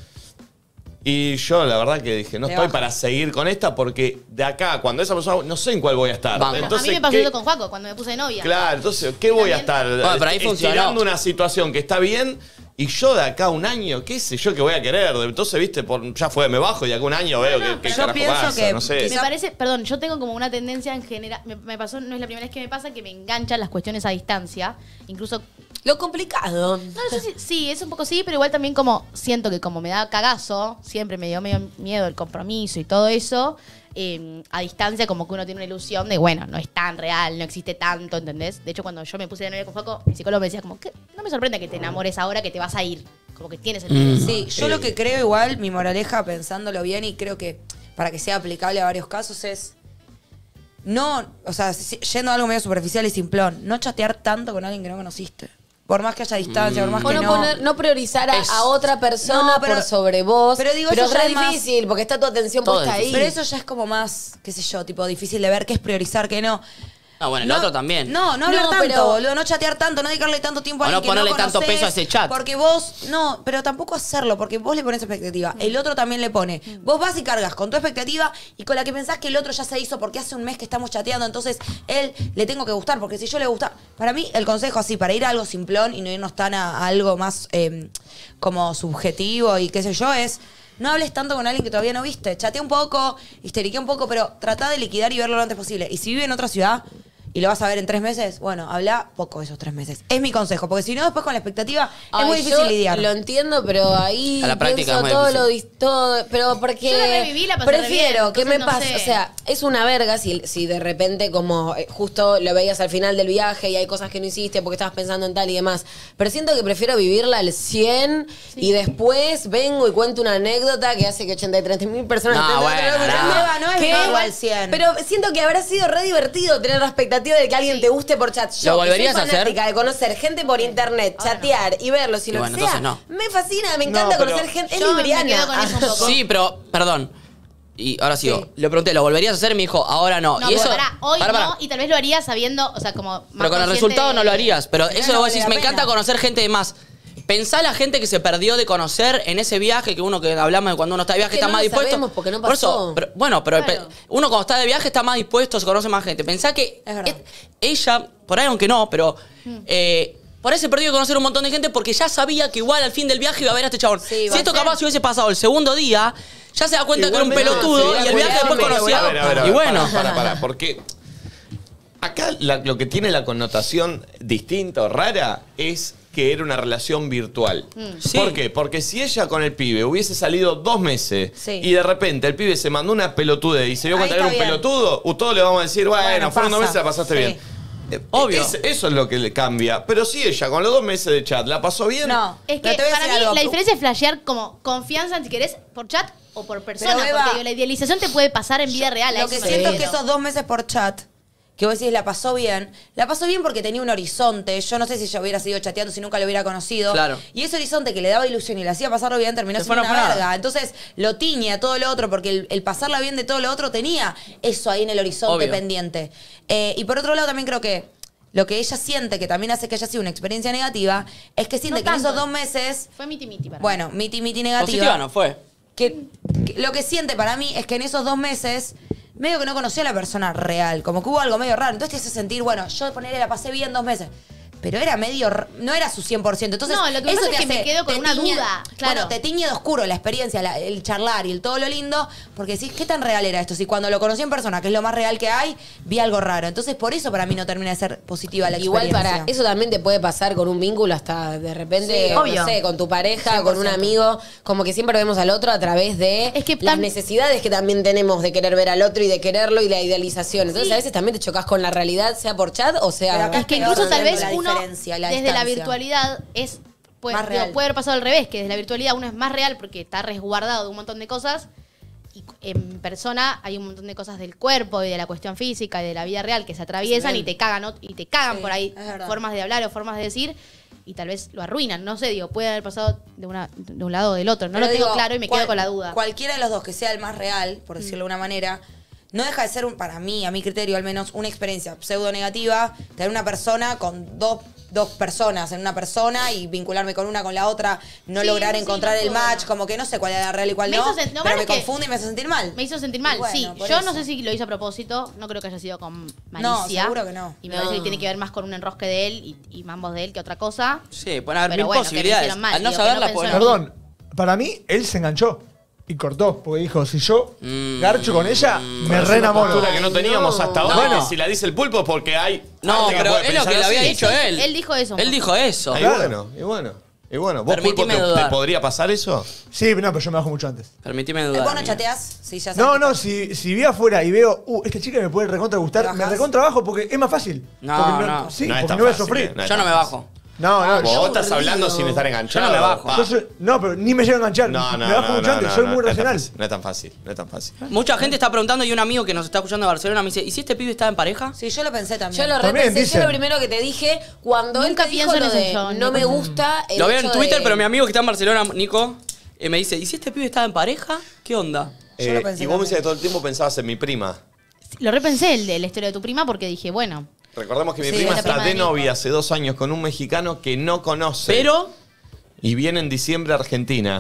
[SPEAKER 1] Y yo la verdad que dije, no
[SPEAKER 2] Te
[SPEAKER 1] estoy
[SPEAKER 2] baja.
[SPEAKER 1] para seguir con esta, porque de acá, cuando esa persona, no sé en cuál voy a estar.
[SPEAKER 3] Banco.
[SPEAKER 1] Entonces,
[SPEAKER 9] a mí me pasó
[SPEAKER 1] ¿qué-
[SPEAKER 9] eso con Juaco, cuando me puse de novia.
[SPEAKER 1] Claro, entonces, ¿qué voy a estar?
[SPEAKER 3] Bueno, pero ahí funcionó.
[SPEAKER 1] Estirando una situación que está bien y yo de acá a un año, qué sé yo que voy a querer. Entonces, viste, por, ya fue, me bajo y de acá a un año veo que, que
[SPEAKER 2] yo
[SPEAKER 1] carajo
[SPEAKER 2] pienso
[SPEAKER 1] pasa,
[SPEAKER 2] que
[SPEAKER 1] no sé.
[SPEAKER 9] Me
[SPEAKER 2] Quizá-
[SPEAKER 9] parece, perdón, yo tengo como una tendencia en general, me, me pasó, no es la primera vez que me pasa, que me enganchan las cuestiones a distancia, incluso,
[SPEAKER 5] Lo complicado.
[SPEAKER 9] no, no sé si, sí, es un poco sí, pero igual también como, siento que como me da cagazo, siempre me dio medio miedo el compromiso y todo eso, eh, a distancia como que uno tiene una ilusión de, bueno, no es tan real, no existe tanto, ¿entendés? De hecho, cuando yo me puse de novia con Paco, mi psicólogo me decía como, que no me sorprende que te enamores ahora que te vas a ir, como que tienes el
[SPEAKER 2] Sí, yo lo que creo igual, mi moraleja, pensándolo bien, y creo que para que sea aplicable a varios casos es no, o sea, si- yendo a algo medio superficial y simplón, no chatear tanto con alguien que no conociste. Por más que haya distancia, por más
[SPEAKER 5] O
[SPEAKER 2] que
[SPEAKER 5] no,
[SPEAKER 2] no.
[SPEAKER 5] poner- no priorizar a,
[SPEAKER 3] Es-
[SPEAKER 5] a otra persona
[SPEAKER 2] No, pero-
[SPEAKER 5] por sobre vos.
[SPEAKER 2] pero digo,
[SPEAKER 5] pero
[SPEAKER 2] eso
[SPEAKER 5] es
[SPEAKER 2] ya
[SPEAKER 5] re
[SPEAKER 2] es más-
[SPEAKER 5] difícil porque está tu atención
[SPEAKER 3] Todo
[SPEAKER 5] puesta
[SPEAKER 3] es
[SPEAKER 5] ahí.
[SPEAKER 3] difícil.
[SPEAKER 2] Pero eso ya es como más, qué sé yo, tipo difícil de ver qué es priorizar, qué no.
[SPEAKER 3] No, bueno, el
[SPEAKER 2] No,
[SPEAKER 3] otro también.
[SPEAKER 2] No, no hablar
[SPEAKER 5] No,
[SPEAKER 2] tanto,
[SPEAKER 5] pero-
[SPEAKER 2] boludo, no chatear tanto, no dedicarle tanto tiempo a
[SPEAKER 3] O no
[SPEAKER 2] alguien que no
[SPEAKER 3] ponerle tanto
[SPEAKER 2] conocés,
[SPEAKER 3] peso a ese chat.
[SPEAKER 2] Porque vos, no, pero tampoco hacerlo, porque vos le pones expectativa. El otro también le pone. Vos vas y cargas con tu expectativa y con la que pensás que el otro ya se hizo porque hace un mes que estamos chateando, entonces él le tengo que gustar, porque si yo le gusta. Para mí, el consejo así, para ir a algo simplón y no irnos tan a, a algo más eh, como subjetivo y qué sé yo, es. No hables tanto con alguien que todavía no viste. Chatea un poco, histeriquea un poco, pero trata de liquidar y verlo lo antes posible. Y si vive en otra ciudad, y lo vas a ver en tres meses, bueno, habla poco esos tres meses. Es mi consejo, porque si no, después con la expectativa
[SPEAKER 5] Ay,
[SPEAKER 2] es muy difícil
[SPEAKER 5] yo
[SPEAKER 2] lidiar.
[SPEAKER 5] Lo entiendo, pero ahí
[SPEAKER 3] A la práctica
[SPEAKER 5] pienso
[SPEAKER 3] es muy
[SPEAKER 5] todo
[SPEAKER 3] difícil.
[SPEAKER 5] lo dis- todo, pero porque
[SPEAKER 9] Yo la reviví, la pasé re
[SPEAKER 5] prefiero
[SPEAKER 9] bien,
[SPEAKER 5] que me
[SPEAKER 9] entonces no
[SPEAKER 5] pase,
[SPEAKER 9] sé.
[SPEAKER 5] o sea, es una verga si, si de repente como eh, justo lo veías al final del viaje y hay cosas que no hiciste porque estabas pensando en tal y demás, pero siento que prefiero vivirla al cien y después vengo y cuento una anécdota que hace que ochenta y tres mil personas
[SPEAKER 3] No,
[SPEAKER 5] estén del
[SPEAKER 3] bueno,
[SPEAKER 5] otro lado
[SPEAKER 3] no.
[SPEAKER 5] escuchando,
[SPEAKER 2] Eva, no es
[SPEAKER 5] que-
[SPEAKER 2] vivirlo al cien.
[SPEAKER 5] Pero siento que habrá sido re divertido tener la expectativa de que alguien te guste por chat. Yo,
[SPEAKER 3] ¿Lo
[SPEAKER 5] que soy
[SPEAKER 3] volverías a hacer?
[SPEAKER 5] fanática de conocer gente por internet, chatear y verlos y
[SPEAKER 3] Y
[SPEAKER 5] lo
[SPEAKER 3] bueno,
[SPEAKER 5] que sea,
[SPEAKER 3] entonces no.
[SPEAKER 5] me fascina, me encanta
[SPEAKER 6] pero
[SPEAKER 5] conocer gente. Es
[SPEAKER 9] yo me
[SPEAKER 5] libriana.
[SPEAKER 9] quedo con eso un poco.
[SPEAKER 3] Sí, pero, perdón. Y ahora sigo.
[SPEAKER 5] Sí.
[SPEAKER 3] Le pregunté, ¿lo volverías a hacer? Y me dijo, ahora no.
[SPEAKER 9] No,
[SPEAKER 3] y eso.
[SPEAKER 9] pero pará, hoy
[SPEAKER 3] Pará, pará.
[SPEAKER 9] no, y tal vez lo harías sabiendo, o sea, como más
[SPEAKER 3] Pero con el
[SPEAKER 9] consciente
[SPEAKER 3] resultado
[SPEAKER 9] de-
[SPEAKER 3] no lo harías. Pero eso
[SPEAKER 2] no
[SPEAKER 3] vos
[SPEAKER 2] vale
[SPEAKER 3] decís,
[SPEAKER 2] la
[SPEAKER 3] me
[SPEAKER 2] pena.
[SPEAKER 3] encanta conocer gente de más. Pensá la gente que se perdió de conocer en ese viaje, que uno que hablamos de cuando uno está de viaje
[SPEAKER 5] Que
[SPEAKER 3] está
[SPEAKER 5] no
[SPEAKER 3] más
[SPEAKER 5] lo
[SPEAKER 3] dispuesto.
[SPEAKER 5] sabemos porque no
[SPEAKER 3] Por eso,
[SPEAKER 5] pasó.
[SPEAKER 3] pero- bueno, pero
[SPEAKER 9] Claro.
[SPEAKER 3] pe- uno cuando está de viaje está más dispuesto, se conoce más gente. Pensá que
[SPEAKER 2] Es verdad.
[SPEAKER 3] et- ella, por ahí aunque no, pero eh, por ahí se perdió de conocer un montón de gente porque ya sabía que igual al fin del viaje iba a ver a este chabón.
[SPEAKER 2] Sí,
[SPEAKER 3] si
[SPEAKER 2] va a
[SPEAKER 3] esto
[SPEAKER 2] ser.
[SPEAKER 3] capaz si hubiese pasado el segundo día, ya se da cuenta que era un
[SPEAKER 6] Igualmente,
[SPEAKER 3] pelotudo
[SPEAKER 6] sí,
[SPEAKER 3] y el viaje después
[SPEAKER 6] igualmente.
[SPEAKER 3] conocía.
[SPEAKER 1] A ver, a ver, a ver,
[SPEAKER 3] y bueno.
[SPEAKER 1] Para, para, para, porque acá la- lo que tiene la connotación distinta o rara es que era una relación virtual.
[SPEAKER 3] Sí.
[SPEAKER 1] ¿Por qué? Porque si ella con el pibe hubiese salido dos meses
[SPEAKER 2] Sí.
[SPEAKER 1] y de repente el pibe se mandó una pelutude y se dio
[SPEAKER 2] Ahí
[SPEAKER 1] cuenta que era un
[SPEAKER 2] está bien.
[SPEAKER 1] pelotudo, uh, todos le vamos a decir, bueno,
[SPEAKER 2] Bueno,
[SPEAKER 1] fueron dos
[SPEAKER 2] pasa.
[SPEAKER 1] meses, la pasaste
[SPEAKER 2] Sí.
[SPEAKER 1] bien. Eh,
[SPEAKER 3] Obvio.
[SPEAKER 1] es- eso es lo que le cambia. Pero si ella con los dos meses de chat la pasó bien.
[SPEAKER 2] No.
[SPEAKER 9] Es
[SPEAKER 2] Pero
[SPEAKER 9] que
[SPEAKER 2] te voy a
[SPEAKER 9] para
[SPEAKER 2] decir
[SPEAKER 9] mí
[SPEAKER 2] algo.
[SPEAKER 9] la diferencia es flashear como confianza, si querés, por chat o por persona.
[SPEAKER 2] Pero, Eva,
[SPEAKER 9] porque la idealización te puede pasar en vida real. a
[SPEAKER 2] Lo
[SPEAKER 9] eso
[SPEAKER 2] que
[SPEAKER 9] me
[SPEAKER 2] siento es que
[SPEAKER 9] refiero.
[SPEAKER 2] esos dos meses por chat, que vos decís la pasó bien, la pasó bien porque tenía un horizonte. Yo no sé si ella hubiera seguido chateando si nunca lo hubiera conocido.
[SPEAKER 3] Claro.
[SPEAKER 2] Y ese horizonte que le daba ilusión y le hacía pasarlo bien terminó
[SPEAKER 3] Después
[SPEAKER 2] siendo
[SPEAKER 3] no
[SPEAKER 2] una
[SPEAKER 3] fue nada.
[SPEAKER 2] verga. Entonces lo tiña todo lo otro porque el, el pasarla bien de todo lo otro tenía eso ahí en el horizonte
[SPEAKER 3] Obvio.
[SPEAKER 2] pendiente. Eh, y por otro lado también creo que lo que ella siente, que también hace que haya sido una experiencia negativa, es que siente
[SPEAKER 9] No
[SPEAKER 2] que en
[SPEAKER 9] tanto.
[SPEAKER 2] esos dos meses,
[SPEAKER 9] Fue miti miti para mí.
[SPEAKER 2] bueno, miti miti negativa.
[SPEAKER 3] Positiva no fue.
[SPEAKER 2] que, que lo que siente para mí es que en esos dos meses medio que no conoció a la persona real, como que hubo algo medio raro. Entonces te hace sentir, bueno, yo ponerle la pasé bien dos meses. Pero era medio, r- no era su cien por ciento. Entonces,
[SPEAKER 9] No, lo que
[SPEAKER 2] eso
[SPEAKER 9] pasa
[SPEAKER 2] te
[SPEAKER 9] es que me
[SPEAKER 2] hace-
[SPEAKER 9] quedo con
[SPEAKER 2] te
[SPEAKER 9] una
[SPEAKER 2] tiñe-
[SPEAKER 9] duda, claro.
[SPEAKER 2] Bueno, te tiñe de oscuro la experiencia, la- el charlar y el todo lo lindo, porque decís, ¿qué tan real era esto? Si cuando lo conocí en persona, que es lo más real que hay, vi algo raro. Entonces, por eso para mí no termina de ser positiva la
[SPEAKER 5] Igual
[SPEAKER 2] experiencia.
[SPEAKER 5] para eso también te puede pasar con un vínculo hasta de repente,
[SPEAKER 2] Sí,
[SPEAKER 5] no
[SPEAKER 2] obvio.
[SPEAKER 5] sé, con tu pareja,
[SPEAKER 2] cien por
[SPEAKER 5] con un
[SPEAKER 2] ciento.
[SPEAKER 5] amigo, como que siempre vemos al otro a través de
[SPEAKER 9] Es que
[SPEAKER 5] las
[SPEAKER 9] tam-
[SPEAKER 5] necesidades que también tenemos de querer ver al otro y de quererlo y la idealización. Entonces a veces también te chocas con la realidad, sea por chat o sea...
[SPEAKER 2] Pero acá
[SPEAKER 9] Es que
[SPEAKER 2] peor
[SPEAKER 9] incluso tal vez
[SPEAKER 2] la
[SPEAKER 9] uno,
[SPEAKER 2] diferencia, la
[SPEAKER 9] desde la
[SPEAKER 2] distancia.
[SPEAKER 9] virtualidad, es puede,
[SPEAKER 2] Más
[SPEAKER 9] digo,
[SPEAKER 2] real.
[SPEAKER 9] puede haber pasado al revés, que desde la virtualidad uno es más real porque está resguardado de un montón de cosas y en persona hay un montón de cosas del cuerpo y de la cuestión física y de la vida real que se atraviesan y te cagan ot- y te cagan
[SPEAKER 2] Sí,
[SPEAKER 9] por ahí
[SPEAKER 2] es verdad.
[SPEAKER 9] formas de hablar o formas de decir y tal vez lo arruinan. No sé, digo, puede haber pasado de, una, de un lado o del otro. No
[SPEAKER 2] Pero
[SPEAKER 9] lo tengo
[SPEAKER 2] digo,
[SPEAKER 9] claro y me
[SPEAKER 2] cual-
[SPEAKER 9] quedo con la duda.
[SPEAKER 2] Cualquiera de los dos que sea el más real, por decirlo de una manera, no deja de ser, un- para mí, a mi criterio al menos, una experiencia pseudo negativa, tener una persona con dos, dos personas en una persona y vincularme con una con la otra, no
[SPEAKER 9] Sí,
[SPEAKER 2] lograr
[SPEAKER 9] sí,
[SPEAKER 2] encontrar
[SPEAKER 9] no
[SPEAKER 2] el
[SPEAKER 9] estuvo
[SPEAKER 2] match,
[SPEAKER 9] bueno.
[SPEAKER 2] como que no sé cuál era la real y cuál
[SPEAKER 9] Me
[SPEAKER 2] no,
[SPEAKER 9] hizo sen- no,
[SPEAKER 2] pero
[SPEAKER 9] bueno,
[SPEAKER 2] me
[SPEAKER 9] es que-
[SPEAKER 2] confunde y me hace sentir mal.
[SPEAKER 9] Me hizo sentir mal,
[SPEAKER 2] Bueno,
[SPEAKER 9] sí.
[SPEAKER 2] por
[SPEAKER 9] Yo
[SPEAKER 2] eso.
[SPEAKER 9] no sé si lo hizo a propósito, no creo que haya sido con
[SPEAKER 2] No,
[SPEAKER 9] malicia.
[SPEAKER 2] seguro que no.
[SPEAKER 9] Y me
[SPEAKER 5] No.
[SPEAKER 9] parece que tiene que ver más con un enrosque de él y, y mambos de él que otra cosa.
[SPEAKER 3] Sí, pueden haber
[SPEAKER 9] Pero
[SPEAKER 3] mil
[SPEAKER 9] bueno, que le
[SPEAKER 3] posibilidades.
[SPEAKER 9] hicieron mal,
[SPEAKER 3] Al no
[SPEAKER 9] digo, que
[SPEAKER 3] saberla,
[SPEAKER 9] no
[SPEAKER 3] pueden
[SPEAKER 9] pensó
[SPEAKER 3] haber-
[SPEAKER 9] en-
[SPEAKER 6] Perdón, para mí él se enganchó y cortó, porque dijo, si yo
[SPEAKER 3] Mm,
[SPEAKER 6] garcho con ella, me
[SPEAKER 1] Es
[SPEAKER 6] re
[SPEAKER 1] una
[SPEAKER 6] enamoro.
[SPEAKER 1] postura que no teníamos hasta ahora.
[SPEAKER 6] Bueno.
[SPEAKER 1] que si la dice el pulpo es porque hay.
[SPEAKER 3] No,
[SPEAKER 1] gente que
[SPEAKER 3] pero
[SPEAKER 1] puede
[SPEAKER 3] es lo que
[SPEAKER 1] pensar
[SPEAKER 3] le había
[SPEAKER 1] así.
[SPEAKER 3] dicho él.
[SPEAKER 9] Él dijo eso un
[SPEAKER 3] Él
[SPEAKER 9] poco.
[SPEAKER 3] dijo eso.
[SPEAKER 1] Ah, y
[SPEAKER 6] Claro.
[SPEAKER 1] bueno, y bueno. Y bueno, ¿vos, Pulpo,
[SPEAKER 3] Permitime
[SPEAKER 1] te,
[SPEAKER 3] dudar.
[SPEAKER 1] te podría pasar eso?
[SPEAKER 6] Sí, no, pero yo me bajo mucho antes.
[SPEAKER 3] Permitime
[SPEAKER 2] ¿Vos
[SPEAKER 3] dudar.
[SPEAKER 2] no
[SPEAKER 3] amigo.
[SPEAKER 2] chateás? Sí, ya
[SPEAKER 6] No,
[SPEAKER 2] sabes
[SPEAKER 6] no,
[SPEAKER 2] que-
[SPEAKER 6] si, si vi afuera y veo, uh, esta chica me puede recontra
[SPEAKER 2] ¿Te
[SPEAKER 6] gustar, me
[SPEAKER 2] bajás?
[SPEAKER 6] recontra bajo porque es más fácil.
[SPEAKER 3] No,
[SPEAKER 6] Porque
[SPEAKER 3] no.
[SPEAKER 6] Sí,
[SPEAKER 1] No es
[SPEAKER 6] porque
[SPEAKER 1] tan
[SPEAKER 6] no voy a
[SPEAKER 1] fácil,
[SPEAKER 6] sufrir.
[SPEAKER 1] eh, no es
[SPEAKER 3] Yo no
[SPEAKER 1] tan
[SPEAKER 3] me
[SPEAKER 1] fácil.
[SPEAKER 3] bajo.
[SPEAKER 6] No, no,
[SPEAKER 1] Vos
[SPEAKER 6] yo,
[SPEAKER 1] estás hablando sin estar enganchado.
[SPEAKER 3] Yo no me bajo.
[SPEAKER 1] pa.
[SPEAKER 6] yo soy- no, pero ni me llego a enganchar.
[SPEAKER 1] No, no,
[SPEAKER 6] me bajo
[SPEAKER 1] no,
[SPEAKER 6] mucho
[SPEAKER 1] no,
[SPEAKER 6] antes,
[SPEAKER 1] no,
[SPEAKER 6] soy
[SPEAKER 1] no,
[SPEAKER 6] muy
[SPEAKER 1] no es tan
[SPEAKER 6] racional.
[SPEAKER 1] fácil, No es tan fácil, no es tan fácil.
[SPEAKER 3] Mucha gente está preguntando y un amigo que nos está escuchando de Barcelona me dice, ¿y si este pibe estaba en pareja?
[SPEAKER 2] Sí, yo lo pensé también.
[SPEAKER 5] Yo lo
[SPEAKER 6] También
[SPEAKER 5] repensé, yo
[SPEAKER 6] dicen.
[SPEAKER 5] lo primero que te dije, cuando él
[SPEAKER 9] Nunca
[SPEAKER 5] te dijo
[SPEAKER 9] pienso en
[SPEAKER 5] lo
[SPEAKER 9] eso
[SPEAKER 5] de
[SPEAKER 9] yo,
[SPEAKER 5] no
[SPEAKER 9] Nico.
[SPEAKER 5] me gusta el
[SPEAKER 3] Lo veo en
[SPEAKER 5] hecho
[SPEAKER 3] Twitter,
[SPEAKER 5] de-
[SPEAKER 3] pero mi amigo que está en Barcelona, Nico, eh, me dice, ¿y si este pibe estaba en pareja? ¿Qué onda?
[SPEAKER 2] Yo lo
[SPEAKER 1] Eh,
[SPEAKER 2] pensé
[SPEAKER 1] y vos me
[SPEAKER 2] también.
[SPEAKER 1] decías que todo el tiempo pensabas en mi prima.
[SPEAKER 9] Lo repensé el de la historia de tu prima porque dije, bueno,
[SPEAKER 1] Recordemos que mi
[SPEAKER 2] Sí,
[SPEAKER 1] prima
[SPEAKER 2] la
[SPEAKER 1] está
[SPEAKER 9] prima
[SPEAKER 1] de
[SPEAKER 9] de Nico.
[SPEAKER 1] novia hace dos años con un mexicano que no conoce.
[SPEAKER 3] Pero,
[SPEAKER 1] Y viene en diciembre a Argentina.